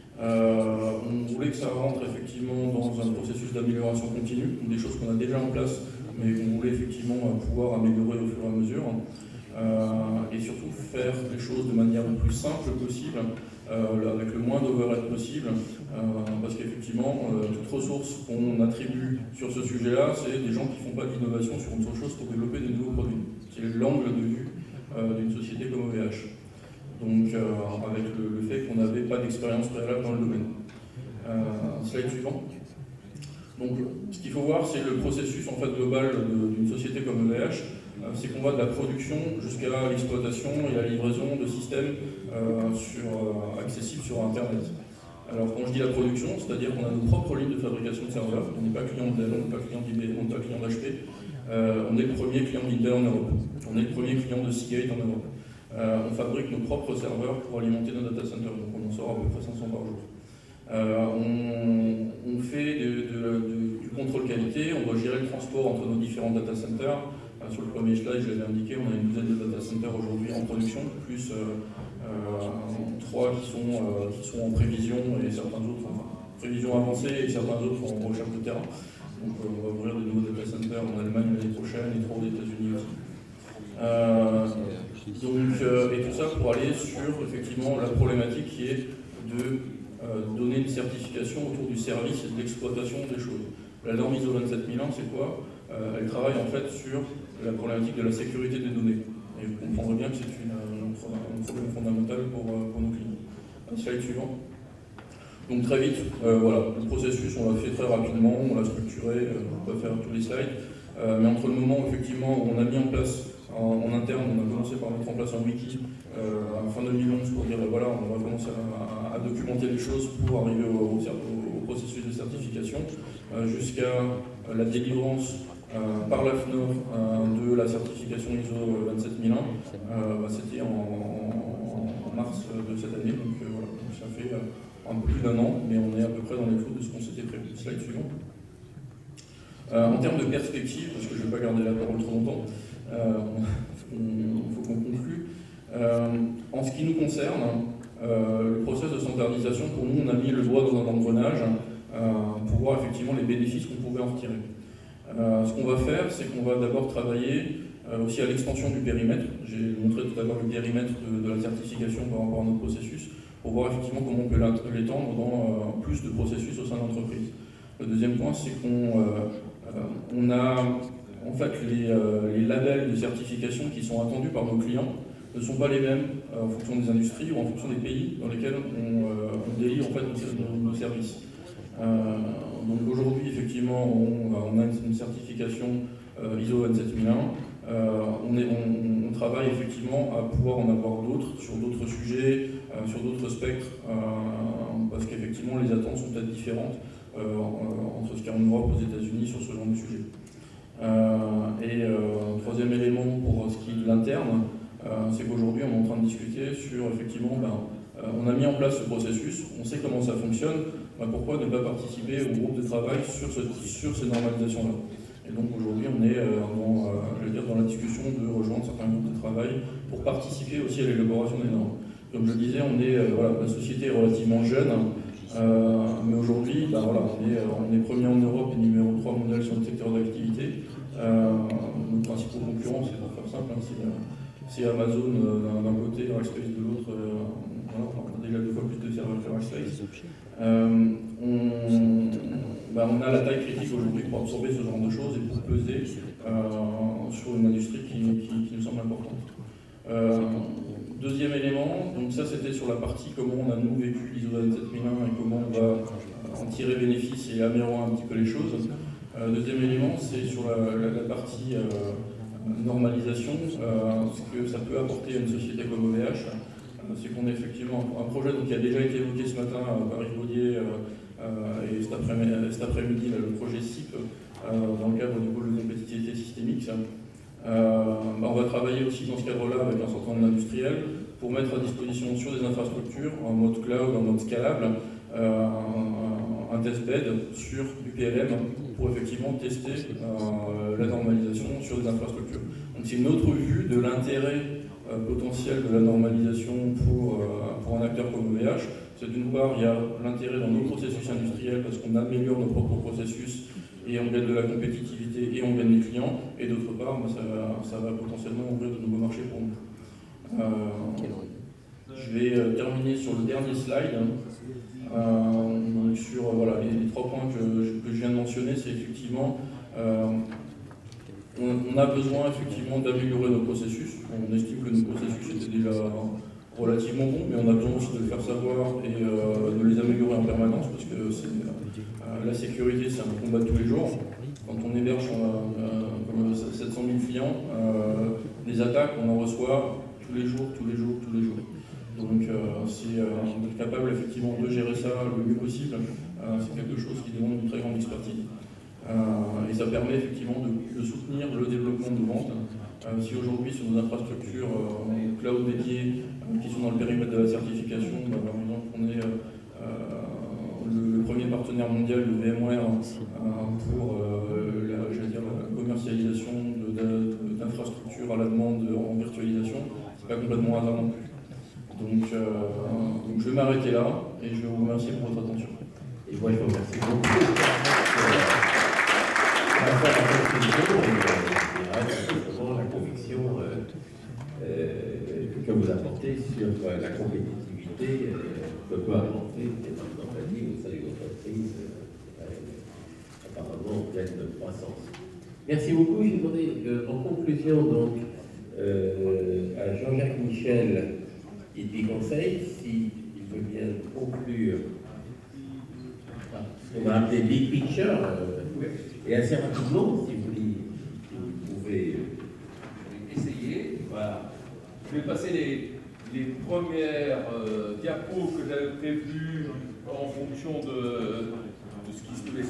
Euh, on voulait que ça rentre effectivement dans un processus d'amélioration continue, des choses qu'on a déjà en place, mais qu'on voulait effectivement pouvoir améliorer au fur et à mesure. Euh, et surtout faire les choses de manière le plus simple possible, euh, avec le moins d'overhead possible, euh, parce qu'effectivement, euh, toute ressource qu'on attribue sur ce sujet-là, c'est des gens qui ne font pas d'innovation sur autre chose pour développer des nouveaux produits. C'est l'angle de vue euh, d'une société comme O V H. Donc, euh, avec le, le fait qu'on n'avait pas d'expérience préalable dans le domaine. Euh, slide suivant. Donc, ce qu'il faut voir, c'est le processus en fait, global d'une société comme O V H. C'est qu'on va de la production jusqu'à l'exploitation et la livraison de systèmes euh, sur, euh, accessibles sur Internet. Alors quand je dis la production, c'est-à-dire qu'on a nos propres lignes de fabrication de serveurs, on n'est pas client de Dell, on n'est pas client d'I B M, on n'est pas client d'H P, euh, on est le premier client d'Intel en Europe, on est le premier client de Seagate en Europe. Euh, on fabrique nos propres serveurs pour alimenter nos data centers, donc on en sort à peu près cinq cents par jour. Euh, on, on fait de, de, de, du contrôle qualité, on doit gérer le transport entre nos différents data centers. Sur le premier slide, je l'avais indiqué, on a une douzaine de data centers aujourd'hui en production, plus euh, euh, trois qui sont, euh, qui sont en prévision et certains autres en prévision avancée et certains autres en recherche de terrain. Donc euh, on va ouvrir de nouveaux data centers en Allemagne l'année prochaine et trois aux États-Unis aussi. Euh, donc, euh, et tout ça pour aller sur effectivement la problématique qui est de euh, donner une certification autour du service et de l'exploitation des choses. La norme I S O vingt-sept mille un, c'est quoi? euh, Elle travaille en fait sur la problématique de la sécurité des données. Et vous comprendrez bien que c'est un problème fondamental pour, pour nos clients. Slide suivant. Donc très vite, euh, voilà, le processus, on l'a fait très rapidement, on l'a structuré, euh, on va faire tous les slides. Euh, mais entre le moment où effectivement on a mis en place en, en interne, on a commencé par mettre en place un wiki euh, à fin deux mille onze pour dire ben voilà, on va commencer à, à, à documenter les choses pour arriver au, au, au processus de certification, euh, jusqu'à euh, la délivrance Euh, par l'A F N O R euh, de la certification I S O vingt-sept mille un, euh, bah, c'était en, en, en mars de cette année, donc euh, voilà, donc ça fait euh, un peu plus d'un an, mais on est à peu près dans les clous de ce qu'on s'était prévu. Slide suivant. Euh, en termes de perspective, parce que je ne vais pas garder la parole trop longtemps, il euh, faut qu'on conclue. Euh, en ce qui nous concerne, euh, le process de standardisation, pour nous, on a mis le doigt dans un engrenage euh, pour voir effectivement les bénéfices qu'on pouvait en retirer. Euh, ce qu'on va faire, c'est qu'on va d'abord travailler euh, aussi à l'extension du périmètre. J'ai montré tout à l'heure le périmètre de, de la certification par rapport à notre processus, pour voir effectivement comment on peut l'étendre dans euh, plus de processus au sein de l'entreprise. Le deuxième point, c'est qu'on euh, euh, on a en fait les, euh, les labels de certification qui sont attendus par nos clients ne sont pas les mêmes euh, en fonction des industries ou en fonction des pays dans lesquels on, euh, on délivre en fait nos, nos services. Euh, donc aujourd'hui, effectivement, on, on a une certification euh, I S O vingt-sept mille un. Euh, on, est, on, on travaille effectivement à pouvoir en avoir d'autres, sur d'autres sujets, euh, sur d'autres spectres, euh, parce qu'effectivement, les attentes sont peut-être différentes euh, entre ce qu'il y a en Europe et aux États-Unis sur ce genre de sujet. Euh, et euh, troisième élément pour ce qui est de l'interne, euh, c'est qu'aujourd'hui on est en train de discuter sur effectivement, ben, euh, on a mis en place ce processus, on sait comment ça fonctionne, ben, pourquoi ne pas participer au groupe de travail sur, ce, sur ces normalisations-là. Et donc aujourd'hui on est euh, dans, euh, je veux dire, dans la discussion de rejoindre certains groupes de travail pour participer aussi à l'élaboration des normes. Comme je le disais, on est, euh, voilà, la société est relativement jeune, euh, mais aujourd'hui ben, voilà, on, est, on est premier en Europe et numéro trois mondial sur le secteur d'activité. Euh, nos principaux concurrents, c'est pour faire simple, hein, c'est Amazon euh, d'un côté, Rackspace de l'autre, euh, voilà, on a déjà deux fois plus de serveurs que Rackspace. Euh, on, bah, on a la taille critique aujourd'hui pour absorber ce genre de choses et pour peser euh, sur une industrie qui, qui, qui nous semble importante. Euh, deuxième élément, donc ça c'était sur la partie comment on a nous vécu l'I S O vingt-sept mille un et comment on va en tirer bénéfice et améliorer un petit peu les choses. Euh, deuxième élément, c'est sur la, la, la partie euh, normalisation, euh, ce que ça peut apporter à une société comme O V H. Euh, c'est qu'on a effectivement un, un projet donc, qui a déjà été évoqué ce matin euh, par Yves Baudier euh, euh, et cet après-midi, cet après-midi le projet S I P euh, dans le cadre du pôle de compétitivité systémique. Euh, bah, on va travailler aussi dans ce cadre-là avec un certain nombre d'industriels pour mettre à disposition sur des infrastructures en mode cloud, en mode scalable, euh, un, un test bed sur du P L M pour effectivement tester euh, la normalisation sur des infrastructures. Donc c'est une autre vue de l'intérêt euh, potentiel de la normalisation pour, euh, pour un acteur comme O V H. C'est d'une part, il y a l'intérêt dans nos processus industriels parce qu'on améliore nos propres processus et on gagne de la compétitivité et on gagne des clients, et d'autre part, bah, ça, va, ça va potentiellement ouvrir de nouveaux marchés pour nous. Euh, je vais euh, terminer sur le dernier slide. Euh, sur euh, voilà, les, les trois points que, que je viens de mentionner, c'est effectivement, euh, on, on a besoin effectivement d'améliorer nos processus. On estime que nos processus étaient déjà relativement bons, mais on a besoin aussi de le faire savoir et euh, de les améliorer en permanence, parce que c'est, euh, la sécurité, c'est un combat de tous les jours. Quand on héberge euh, sept cent mille clients, euh, les attaques, on en reçoit tous les jours, tous les jours, tous les jours. Donc euh, c'est euh, être capable effectivement de gérer ça le mieux possible, euh, c'est quelque chose qui demande une très grande expertise. Euh, et ça permet effectivement de, de soutenir le développement de vente. Euh, si aujourd'hui sur nos infrastructures euh, cloud dédiées euh, qui sont dans le périmètre de la certification, bah, par exemple on est euh, le, le premier partenaire mondial de VMware euh, pour euh, la, je veux dire, la commercialisation d'infrastructures à la demande en virtualisation, c'est pas complètement hasard non plus. Donc, euh, donc je vais m'arrêter là et je vous remercie pour votre attention. Et moi je vous remercie beaucoup pour la conviction euh, euh, que vous apportez sur euh, la compétitivité euh, que peut apporter les normes au sein d'une entreprise euh, apparemment en pleine croissance. Merci beaucoup. Je vais demander euh, en conclusion donc euh, à Jean-Jacques Michel et puis conseil, s'il veut bien conclure ce qu'on va appeler Big Picture, euh, et assez rapidement, si vous, si vous pouvez euh, essayer. Voilà. Je vais passer les, les premières euh, diapos que j'avais prévues en fonction de, de ce qui se,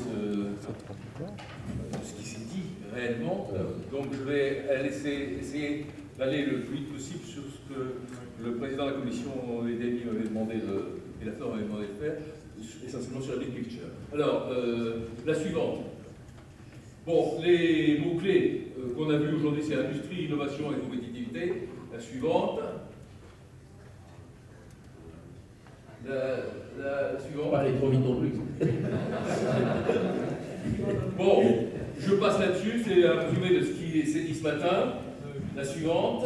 de ce qui s'est dit réellement. Donc je vais laisser, essayer d'aller le plus vite possible sur ce que le président de la commission et Denis m'avait demandé de, et la Flore m'avait demandé de faire, essentiellement sur la big picture. Alors, euh, la suivante. Bon, les mots-clés euh, qu'on a vus aujourd'hui, c'est industrie, innovation et compétitivité. La suivante. La, la, la suivante. Pas aller trop vite non plus. Bon, je passe là-dessus, c'est un résumé de ce qui s'est dit ce matin. La suivante.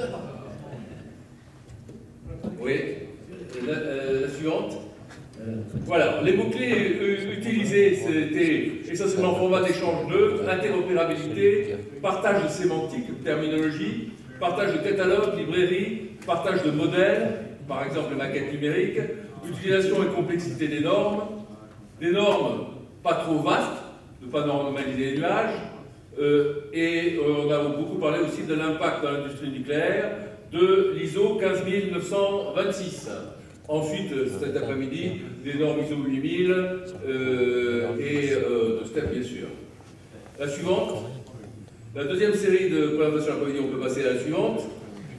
Oui, la, euh, la suivante. Voilà, les mots-clés euh, utilisés, c'était essentiellement format d'échange neutre, interopérabilité, partage de sémantique, terminologie, partage de catalogue, librairie, partage de modèles, par exemple maquettes numériques, utilisation et complexité des normes, des normes pas trop vastes, ne pas normaliser les nuages, euh, et euh, on a beaucoup parlé aussi de l'impact dans l'industrie nucléaire, de l'I S O quinze mille neuf cent vingt-six. Ensuite, cet après-midi, des normes I S O huit mille euh, et euh, de STEP, bien sûr. La suivante. La deuxième série de présentations après-midi, on peut passer à la suivante.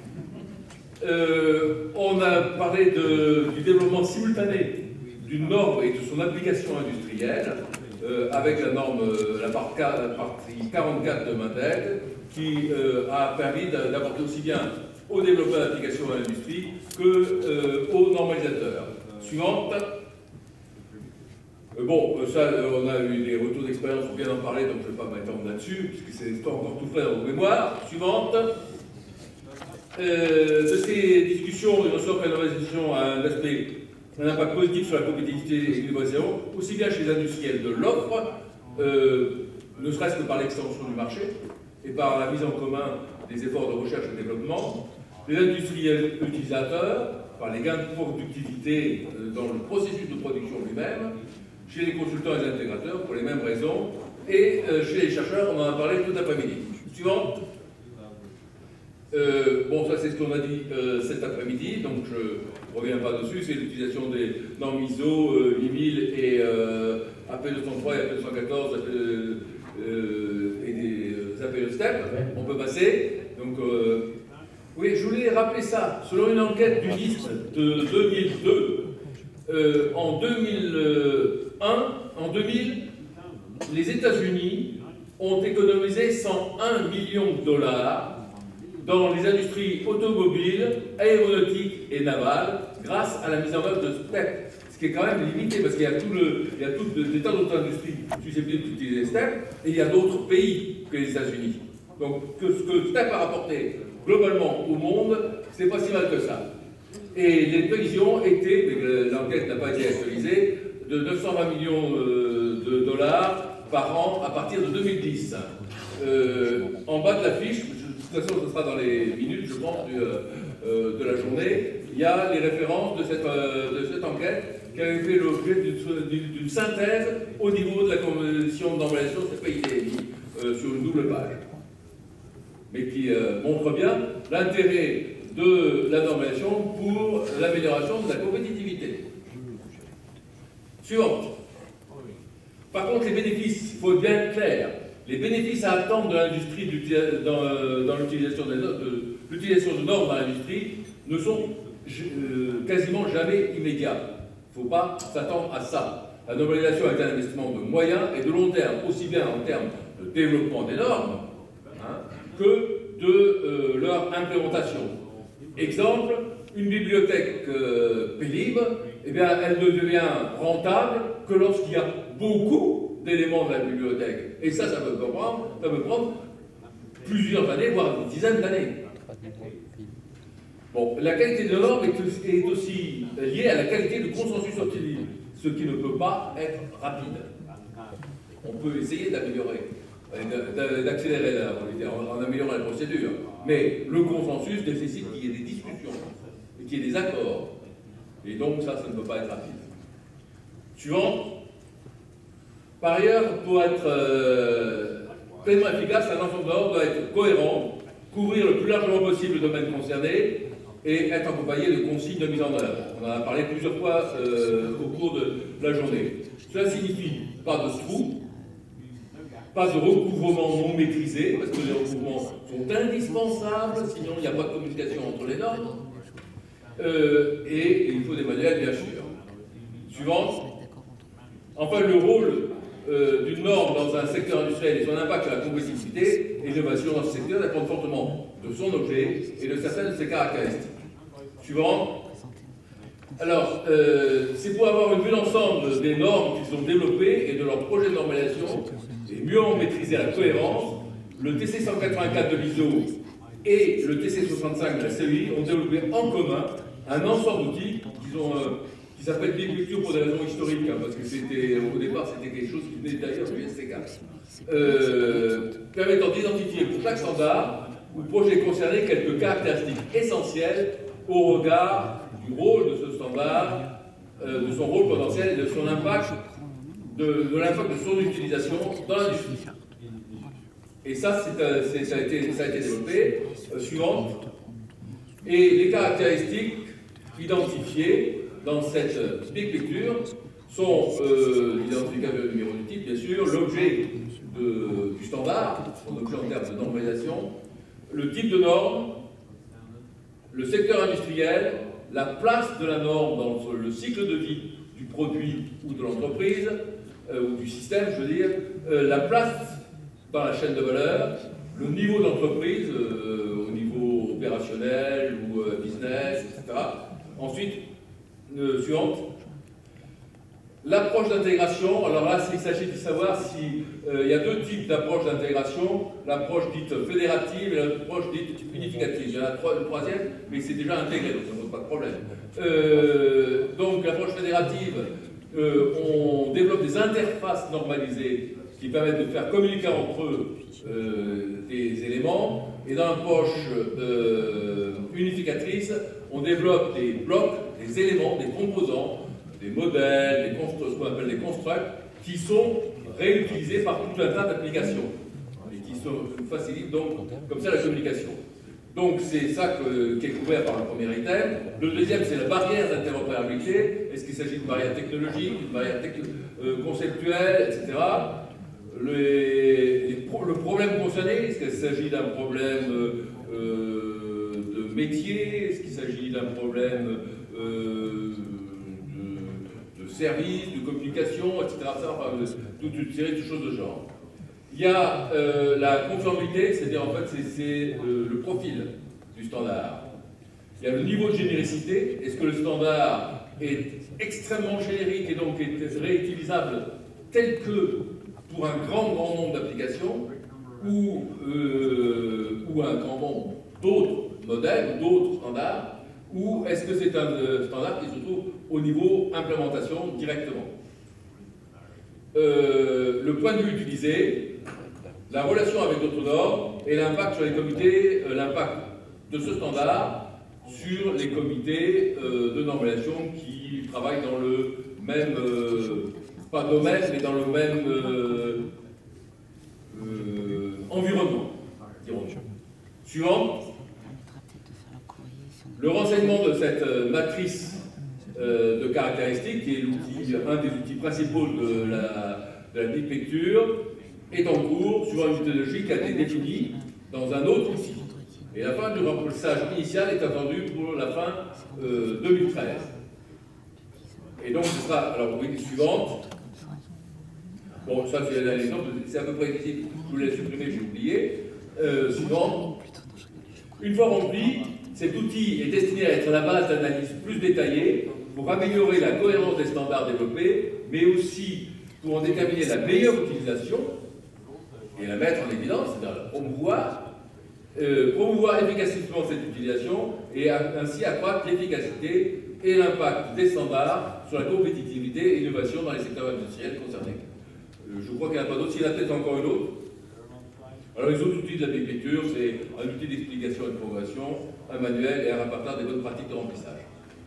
Euh, on a parlé de, du développement simultané d'une norme et de son application industrielle, euh, avec la norme, la, part, la partie quarante-quatre de Mundell, qui euh, a permis d'apporter aussi bien au développement d'application à l'industrie que euh, aux normalisateurs. Suivante. Euh, bon, ça, on a eu des retours d'expérience, on vient d'en parler, donc je ne vais pas m'étendre là-dessus, puisque c'est encore tout frais dans vos mémoires. Suivante. Euh, de ces discussions, il ressort que la normalisation a un aspect, un impact positif sur la compétitivité et l'innovation, aussi bien chez les industriels de l'offre, euh, ne serait-ce que par l'extension du marché et par la mise en commun des efforts de recherche et développement, les industriels utilisateurs, par les gains de productivité dans le processus de production lui-même, chez les consultants et les intégrateurs, pour les mêmes raisons, et euh, chez les chercheurs, on en a parlé tout l'après-midi. Suivante. Euh, bon, ça c'est ce qu'on a dit euh, cet après-midi, donc je ne reviens pas dessus, c'est l'utilisation des normes I S O, euh, huit mille et euh, A P deux cent trois et A P deux cent quatorze euh, euh, et des euh, A P E STEP, on peut passer. Donc, euh, oui, je voulais rappeler ça. Selon une enquête du N I S de deux mille deux, euh, en deux mille un, en deux mille, les États-Unis ont économisé cent un millions de dollars dans les industries automobiles, aéronautiques et navales grâce à la mise en œuvre de STEP. Ce qui est quand même limité parce qu'il y a tout le, il y a tout des tas d'autres industries susceptibles d'utiliser STEP et il y a d'autres pays que les États-Unis. Donc que ce que STEP a rapporté globalement au monde, c'est pas si mal que ça. Et les prévisions étaient, mais l'enquête n'a pas été actualisée, de neuf cent vingt millions de dollars par an à partir de deux mille dix. Euh, en bas de l'affiche, de toute façon ce sera dans les minutes, je pense, du, euh, de la journée, il y a les références de cette, euh, de cette enquête qui avait fait l'objet d'une synthèse au niveau de la commission de normalisation C P I D M I euh, sur une double page. Mais qui euh, montre bien l'intérêt de la normalisation pour l'amélioration de la compétitivité. Suivante. Par contre, les bénéfices, il faut être bien clair, les bénéfices à attendre de l'industrie dans, dans l'utilisation de, de l'utilisation de normes dans l'industrie ne sont euh, quasiment jamais immédiats. Il ne faut pas s'attendre à ça. La normalisation est un investissement de moyen et de long terme, aussi bien en termes de développement des normes hein, que de euh, leur implémentation. Exemple, une bibliothèque euh, P-Lib, eh bien, elle ne devient rentable que lorsqu'il y a beaucoup d'éléments de la bibliothèque. Et ça, ça peut prendre, ça peut prendre plusieurs années, voire une dizaine d'années. Bon, la qualité de norme est, est aussi liée à la qualité de consensus obtenu, ce qui ne peut pas être rapide. On peut essayer d'améliorer, d'accélérer en, en améliorant la procédure, mais le consensus nécessite qu'il y ait des discussions, et qu'il y ait des accords. Et donc ça, ça ne peut pas être rapide. Suivant. Par ailleurs, pour être euh, pleinement efficace, un ensemble de normes doit être cohérent, couvrir le plus largement possible le domaine concerné et être accompagné de consignes de mise en œuvre. On en a parlé plusieurs fois euh, au cours de la journée. Cela signifie pas de trous, pas de recouvrement non maîtrisé, parce que les recouvrements sont indispensables, sinon il n'y a pas de communication entre les normes. Euh, et, et il faut des manuels, bien sûr. Suivante. Enfin, le rôle euh, d'une norme dans un secteur industriel et son impact sur la compétitivité et l'innovation dans ce secteur dépend fortement de son objet et de certaines de ses caractéristiques. Suivant. Alors, euh, c'est pour avoir une vue d'ensemble des normes qui sont développées et de leurs projets de normalisation et mieux en maîtriser la cohérence, le T C cent quatre-vingt-quatre de l'I S O et le T C soixante-cinq de la C E I ont développé en commun un ensemble d'outils qui ont euh, qui s'appelle Big Picture pour des raisons historiques, hein, parce que c'était au départ c'était quelque chose qui venait d'ailleurs du S C K, euh, permettant d'identifier pour chaque standard ou projet concerné quelques caractéristiques essentielles au regard du rôle de ce standard, euh, de son rôle potentiel et de son impact, de, de l'impact de son utilisation dans l'industrie. Et ça, c'est, euh, c'est, ça, a été, ça a été développé. Euh, suivante. Et les caractéristiques identifiées dans cette big picture sont euh, l'identification du numéro du type, bien sûr, l'objet du standard, son objet en termes de normalisation, le type de norme, le secteur industriel, la place de la norme dans le cycle de vie du produit ou de l'entreprise, euh, ou du système, je veux dire, euh, la place dans la chaîne de valeur, le niveau d'entreprise euh, au niveau opérationnel ou euh, business, et cetera. Ensuite, euh, suivante, l'approche d'intégration. Alors là, il s'agit de savoir si euh, il y a deux types d'approches d'intégration, l'approche dite fédérative et l'approche dite unificative. Il y en a trois, une troisième, mais c'est déjà intégré, donc ça ne pose pas de problème. Euh, donc l'approche fédérative, euh, on développe des interfaces normalisées qui permettent de faire communiquer entre eux euh, des éléments, et dans l'approche euh, unificatrice, on développe des blocs, des éléments, des composants, des modèles, des ce qu'on appelle des constructs, qui sont réutilisés par tout un tas d'applications, et qui sont, facilitent donc comme ça la communication. Donc c'est ça que, qui est couvert par le premier item. Le deuxième, c'est la barrière d'interopérabilité. Est-ce qu'il s'agit d'une barrière technologique, d'une barrière techn euh, conceptuelle, et cetera. Les, les pro le problème concerné, est-ce qu'il s'agit d'un problème euh, de métier? Est-ce qu'il s'agit d'un problème euh, de, de service, de communication, et cetera. Ça, enfin, toute une série de choses de genre. Il y a euh, la conformité, c'est-à-dire en fait c'est euh, le profil du standard. Il y a le niveau de généricité. Est-ce que le standard est extrêmement générique et donc est réutilisable tel que pour un grand grand nombre d'applications, ou, euh, ou un grand nombre d'autres modèles, d'autres standards, ou est-ce que c'est un euh, standard qui se trouve au niveau implémentation directement? euh, Le point de vue utilisé, la relation avec d'autres normes et l'impact sur les comités, euh, l'impact de ce standard sur les comités euh, de normalisation qui travaillent dans le même, euh, pas domaine, mais dans le même euh, euh, environnement, dirons-nous. Suivant, le renseignement de cette euh, matrice euh, de caractéristiques, qui est l'outil, un des outils principaux de la, de la Big Picture, est en cours sur une méthodologie qui a été définie dans un autre outil. Et la fin du remplissage initial est attendue pour la fin euh, deux mille treize. Et donc ce sera, alors oui, suivante. Bon, ça c'est l'exemple, c'est à peu près ici, je vous l'ai supprimé, j'ai oublié. Euh, suivante. Une fois rempli, cet outil est destiné à être la base d'analyse plus détaillée pour améliorer la cohérence des standards développés, mais aussi pour en déterminer la meilleure utilisation et la mettre en évidence, c'est-à-dire la promouvoir, euh, promouvoir efficacement cette utilisation et à, ainsi accroître l'efficacité et l'impact des standards sur la compétitivité et l'innovation dans les secteurs industriels concernés. Euh, je crois qu'il n'y en a pas d'autres. S'il y en a peut-être encore une autre. Alors les autres outils de la Big Picture, c'est un outil d'explication et de progression, un manuel et un répertoire des bonnes pratiques de remplissage.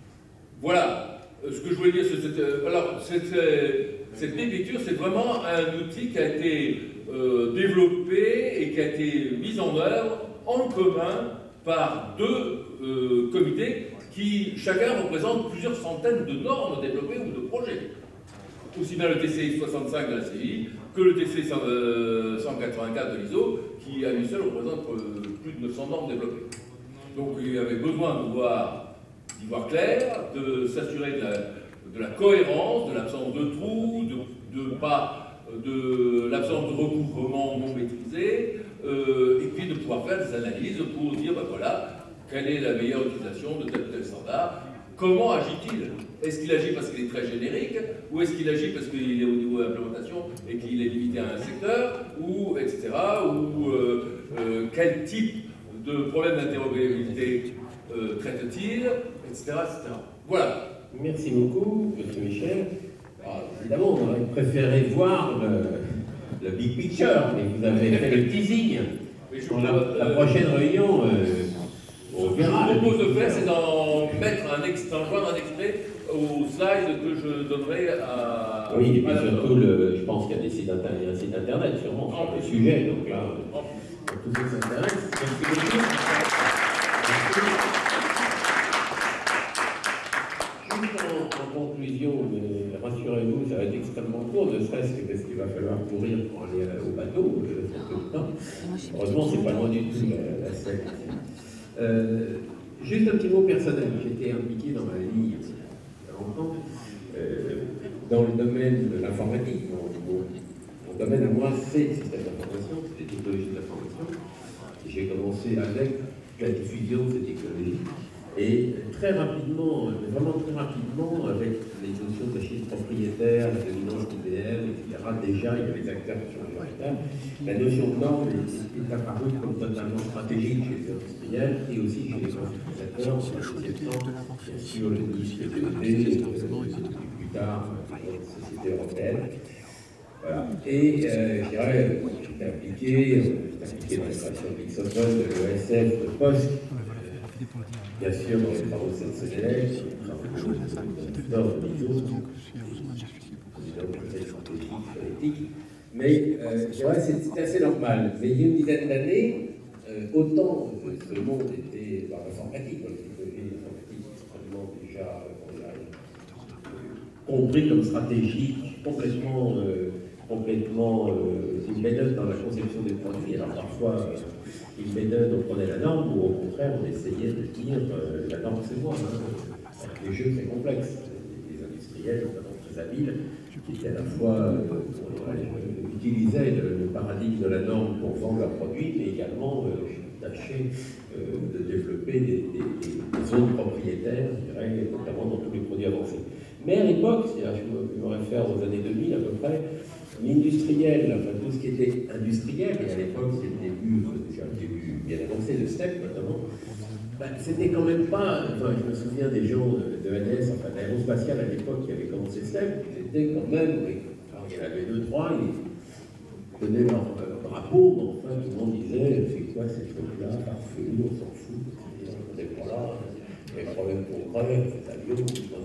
Voilà. Euh, ce que je voulais dire, c'est cette, alors cette, cette Big Picture, c'est vraiment un outil qui a été euh, développé et qui a été mis en œuvre en commun par deux euh, comités qui chacun représente plusieurs centaines de normes développées ou de projets. Aussi bien le T C I soixante-cinq de la C I que le T C I cent quatre-vingt-quatre de l'I S O, qui à lui seul représente plus de neuf cents normes développées. Donc il y avait besoin de voir, d'y voir clair, de s'assurer de la, de la cohérence, de l'absence de trous, de, de, pas, de l'absence de recouvrement non maîtrisé, euh, et puis de pouvoir faire des analyses pour dire, ben voilà, quelle est la meilleure utilisation de tel ou tel standard. Comment agit-il? Est-ce qu'il agit parce qu'il est très générique, ou est-ce qu'il agit parce qu'il est au niveau de l'implémentation et qu'il est limité à un secteur, ou et cetera. Ou euh, euh, quel type de problème d'interopérabilité euh, traite-t-il, et cetera, et cetera. Voilà. Merci beaucoup, M. Michel. Alors, évidemment, on aurait préféré voir le, le big picture, mais vous avez fait le teasing. Pour la, la prochaine réunion, euh, on verra. Ce que je propose de faire, c'est d'en mettre un extrait, d'en joindre un extrait aux slides que je donnerai à. Oui, et puis surtout, le, je pense qu'il y a des sites internet, il y a un site internet sûrement sur les sujets, donc là, tous ceux qui s'intéressent. Merci beaucoup. Juste en, en conclusion, mais rassurez-vous, ça va être extrêmement court, ne serait-ce que parce qu'il va falloir courir pour aller au bateau, euh, temps. Heureusement, c'est pas loin du tout la, la scène. Euh, Juste un petit mot personnel. J'étais impliqué dans ma vie il y a longtemps, euh, dans le domaine de l'informatique. Mon, mon, mon domaine à moi, c'est le système d'information, c'est les technologies de l'information. J'ai commencé avec la diffusion de ces technologies. Et très rapidement, vraiment très rapidement, avec les notions de machines propriétaires, la dominance I B M, et cetera, déjà, il y avait des acteurs qui sont majoritaires. La notion de norme est, est apparue comme totalement stratégique chez les industriels et aussi chez les utilisateurs, sur le deuxième temps, bien sûr, les disques de données, plus tard, les sociétés européennes. Voilà. Et euh, je dirais, j'étais impliqué, j'étais impliqué dans la création de l'X-Open, de l'E S F, de Post. Bien sûr, dans les travaux de cette C D L, dans les travaux de l'I S O, politique, mais euh, c'était assez normal. Mais il y a une dizaine d'années, euh, autant euh, ce monde était dans l'informatique, dans les technologies informatiques extrêmement déjà euh, compris comme stratégique, complètement, euh, complètement euh, une méthode dans la conception des produits. Alors parfois, euh, une méthode, on prenait la norme, ou au contraire, on essayait de dire euh, la norme c'est moi. Hein. Les jeux très complexes, les industriels, notamment très habiles, qui étaient à la fois euh, utilisaient le, le paradigme de la norme pour vendre leurs produits, mais également euh, tâchaient euh, de développer des, des, des zones propriétaires, je dirais, notamment dans tous les produits avancés. Mais à l'époque, je me, je me réfère aux années deux mille à peu près, l'industriel, enfin tout ce qui était industriel, et à l'époque c'est le début, déjà le début bien avancé de STEP notamment, bah, c'était quand même pas, enfin je me souviens des gens de, de N S, enfin d'aérospatial à l'époque qui avaient commencé STEP, ils étaient quand même, alors, il y en avait deux, trois, ils tenaient leur, leur drapeau, mais enfin tout le monde disait, c'est quoi ces trucs-là, parfait, on s'en fout, on n'est pas là, il y a des problèmes pour problème, cet avion,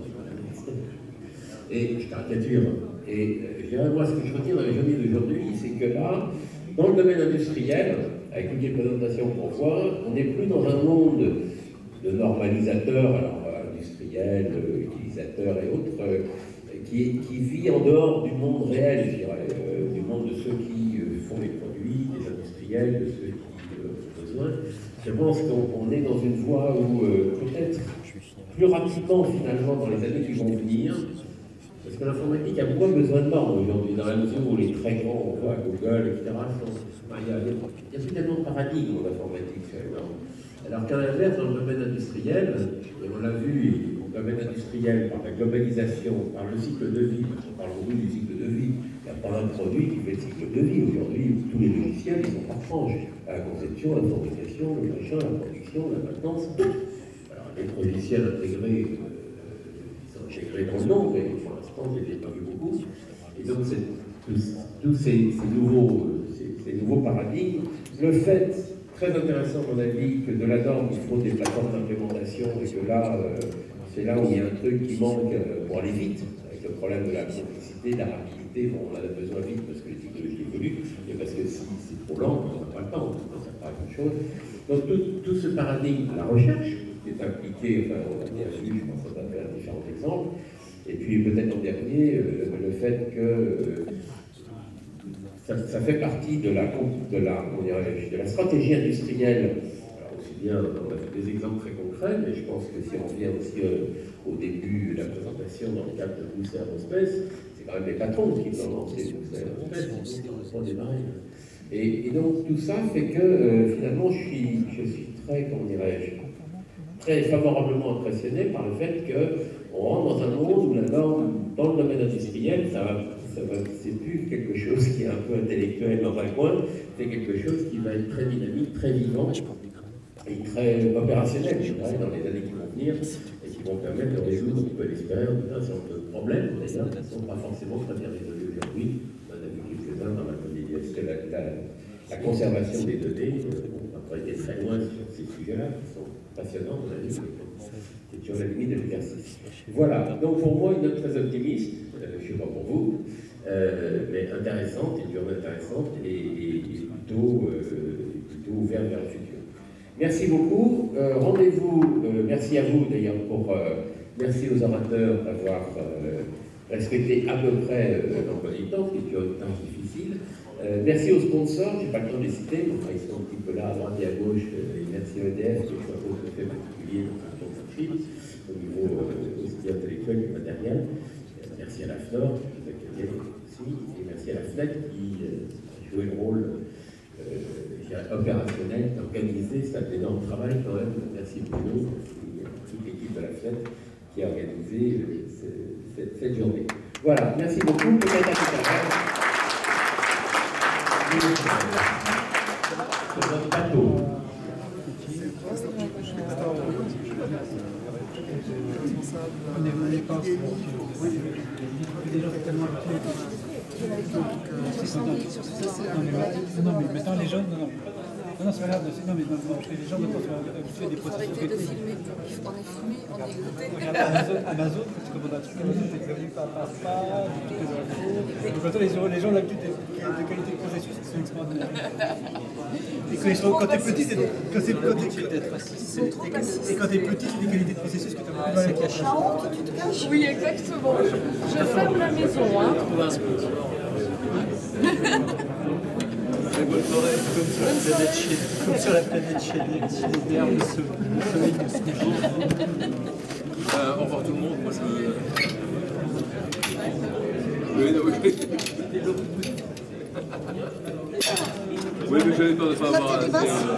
et je caricature. Et je dirais, moi, ce que je retiens dans les journées d'aujourd'hui, c'est que là, dans le domaine industriel, avec toutes les présentations qu'on voit, on n'est plus dans un monde de normalisateurs, alors industriels, utilisateurs et autres, euh, qui, qui vit en dehors du monde réel, je dirais, euh, du monde de ceux qui euh, font les produits, des industriels, de ceux qui euh, ont besoin. Je pense qu'on est dans une voie où euh, peut-être plus rapidement, finalement, dans les années qui vont venir, parce que l'informatique a moins besoin de normes aujourd'hui, dans la mesure où les très grands, on voit Google, et cetera, sont, il n'y a, a, a plus tellement de paradigme en informatique sur les normes. Alors qu'à l'inverse, dans le domaine industriel, et on l'a vu, dans le domaine industriel, par la globalisation, par le cycle de vie, parce qu'on parle beaucoup du cycle de vie, il n'y a pas un produit qui fait le cycle de vie. Aujourd'hui, tous les logiciels, ils sont par frange. La conception, la fabrication, le machin, la production, la maintenance. Alors, les logiciels intégrés, intégrés dans le nom, mais pour l'instant, je n'ai pas vu beaucoup. Et donc, tous, tous ces, ces, nouveaux, ces, ces nouveaux paradigmes, le fait, très intéressant, à mon avis, que de la norme, il faut des plateformes d'implémentation, et que là, euh, c'est là où il y a un truc qui manque euh, pour aller vite, avec le problème de la complexité, de la rapidité. Bon, on en a besoin vite parce que les technologies évoluent, et parce que si c'est trop lent, on n'a pas le temps, on ne sert pas à grand chose. Donc, tout, tout ce paradigme, la recherche, qui est impliqué, enfin, on a bien vu, je pense qu'on va faire différents exemples. Et puis peut-être en dernier, euh, le fait que euh, ça, ça fait partie de la, de, la, de la stratégie industrielle. Alors aussi bien, on a fait des exemples très concrets, mais je pense que si on revient aussi euh, au début de la présentation dans le cadre de Boost Aerospace, c'est quand même les patrons qui ont lancé Boost Aerospace, ils ont démarré. Et, et donc tout ça fait que euh, finalement je suis, je suis très, comment dirais-je, très favorablement impressionné par le fait qu'on rentre dans un monde où la norme, dans le domaine industriel, ça va, ça va, c'est plus quelque chose qui est un peu intellectuel dans un coin, c'est quelque chose qui va être très dynamique, très vivant et très opérationnel, je dirais, dans les années qui vont venir, et qui vont permettre de résoudre, on peut l'espérer, un certain nombre de problèmes, d'ailleurs, qui ne sont pas forcément très bien résolus aujourd'hui. On en a vu quelques-uns dans la, la, la, la conservation des données. On n'a pas été très loin sur ces sujets-là, qui sont passionnant, on a dit, c'est sur la limite de l'exercice. Voilà, donc pour moi, une note très optimiste, euh, je ne sais pas pour vous, euh, mais intéressante, et durement intéressante, et, et, et plutôt, euh, plutôt ouverte vers le futur. Merci beaucoup, euh, rendez-vous, euh, merci à vous d'ailleurs pour, euh, merci aux orateurs d'avoir euh, respecté à peu près euh, l'emploi du temps, qui est un temps difficile. Euh, merci aux sponsors, je n'ai pas le temps de les citer, mais enfin, ils sont un petit peu là, à droite et à gauche, euh, et merci à E D F, qui est un peu fait particulier. intellectuelle du matériel. Merci à la F N O R qui nous accueillait aussi, et merci à la F N E T qui euh, jouait le rôle euh, opérationnel d'organiser cet énorme travail quand même. Merci Bruno et toute l'équipe de la F N E T qui a organisé euh, ce, cette, cette journée. Voilà, merci beaucoup. Peut-être à tout à l'heure. Sur notre bateau. On est venu pas. Oui, déjà tellement non, mais maintenant les jeunes, non, non. Non, non, c'est pas grave, non, mais non, non, les gens doivent habituer des processus. Arrêtez de filmer, on est filmé, on est écouté. Regarde Amazon, Amazon, quand tu commandes un truc, Amazon t'examine pas par pas, toutes les infos. Donc maintenant, les gens, les gens ont l'habitude de qualité de processus qui sont extraordinaires. Et quand, ils sont, quand t'es petit, c'est quand c'est quand t'es et quand t'es petit, c'est des qualités de processus que t'as beaucoup de mal à cacher. Oui, exactement. Je ferme la maison, hein. Bonne soirée, comme sur la planète chez comme sur la planète chez les herbes, le soleil de ce niveau. Euh, au revoir tout le monde, moi je... Oui, oui, oui. Oui, mais j'avais peur de ne pas avoir assez...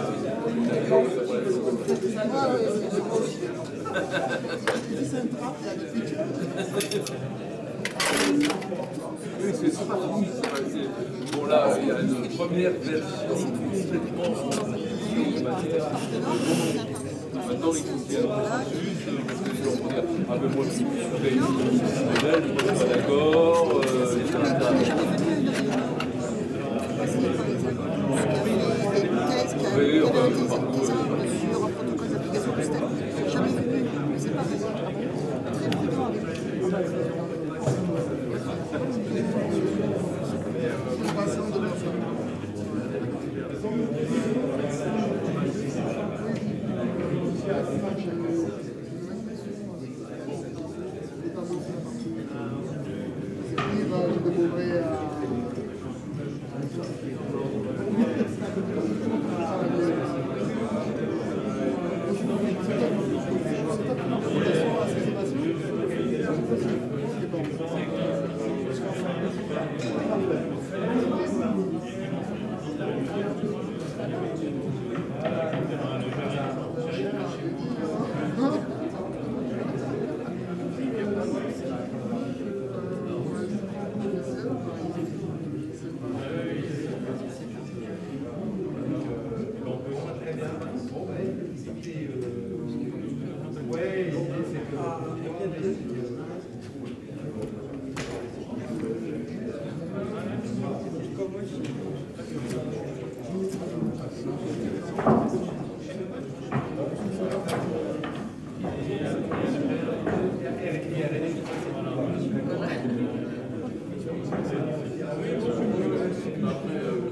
Oui, c'est pas fini. Bon, là, il y a une première version complètement de matière. Maintenant, il faut qu'il y ait un processus, parce que si on peut dire, ah ben moi, je suis modèle, je ne suis pas d'accord, euh, et cetera. Oui, on va un peu partout. Sur un protocole d'application du système. Jamais vu, mais c'est pas facile. Très prudent avec Après,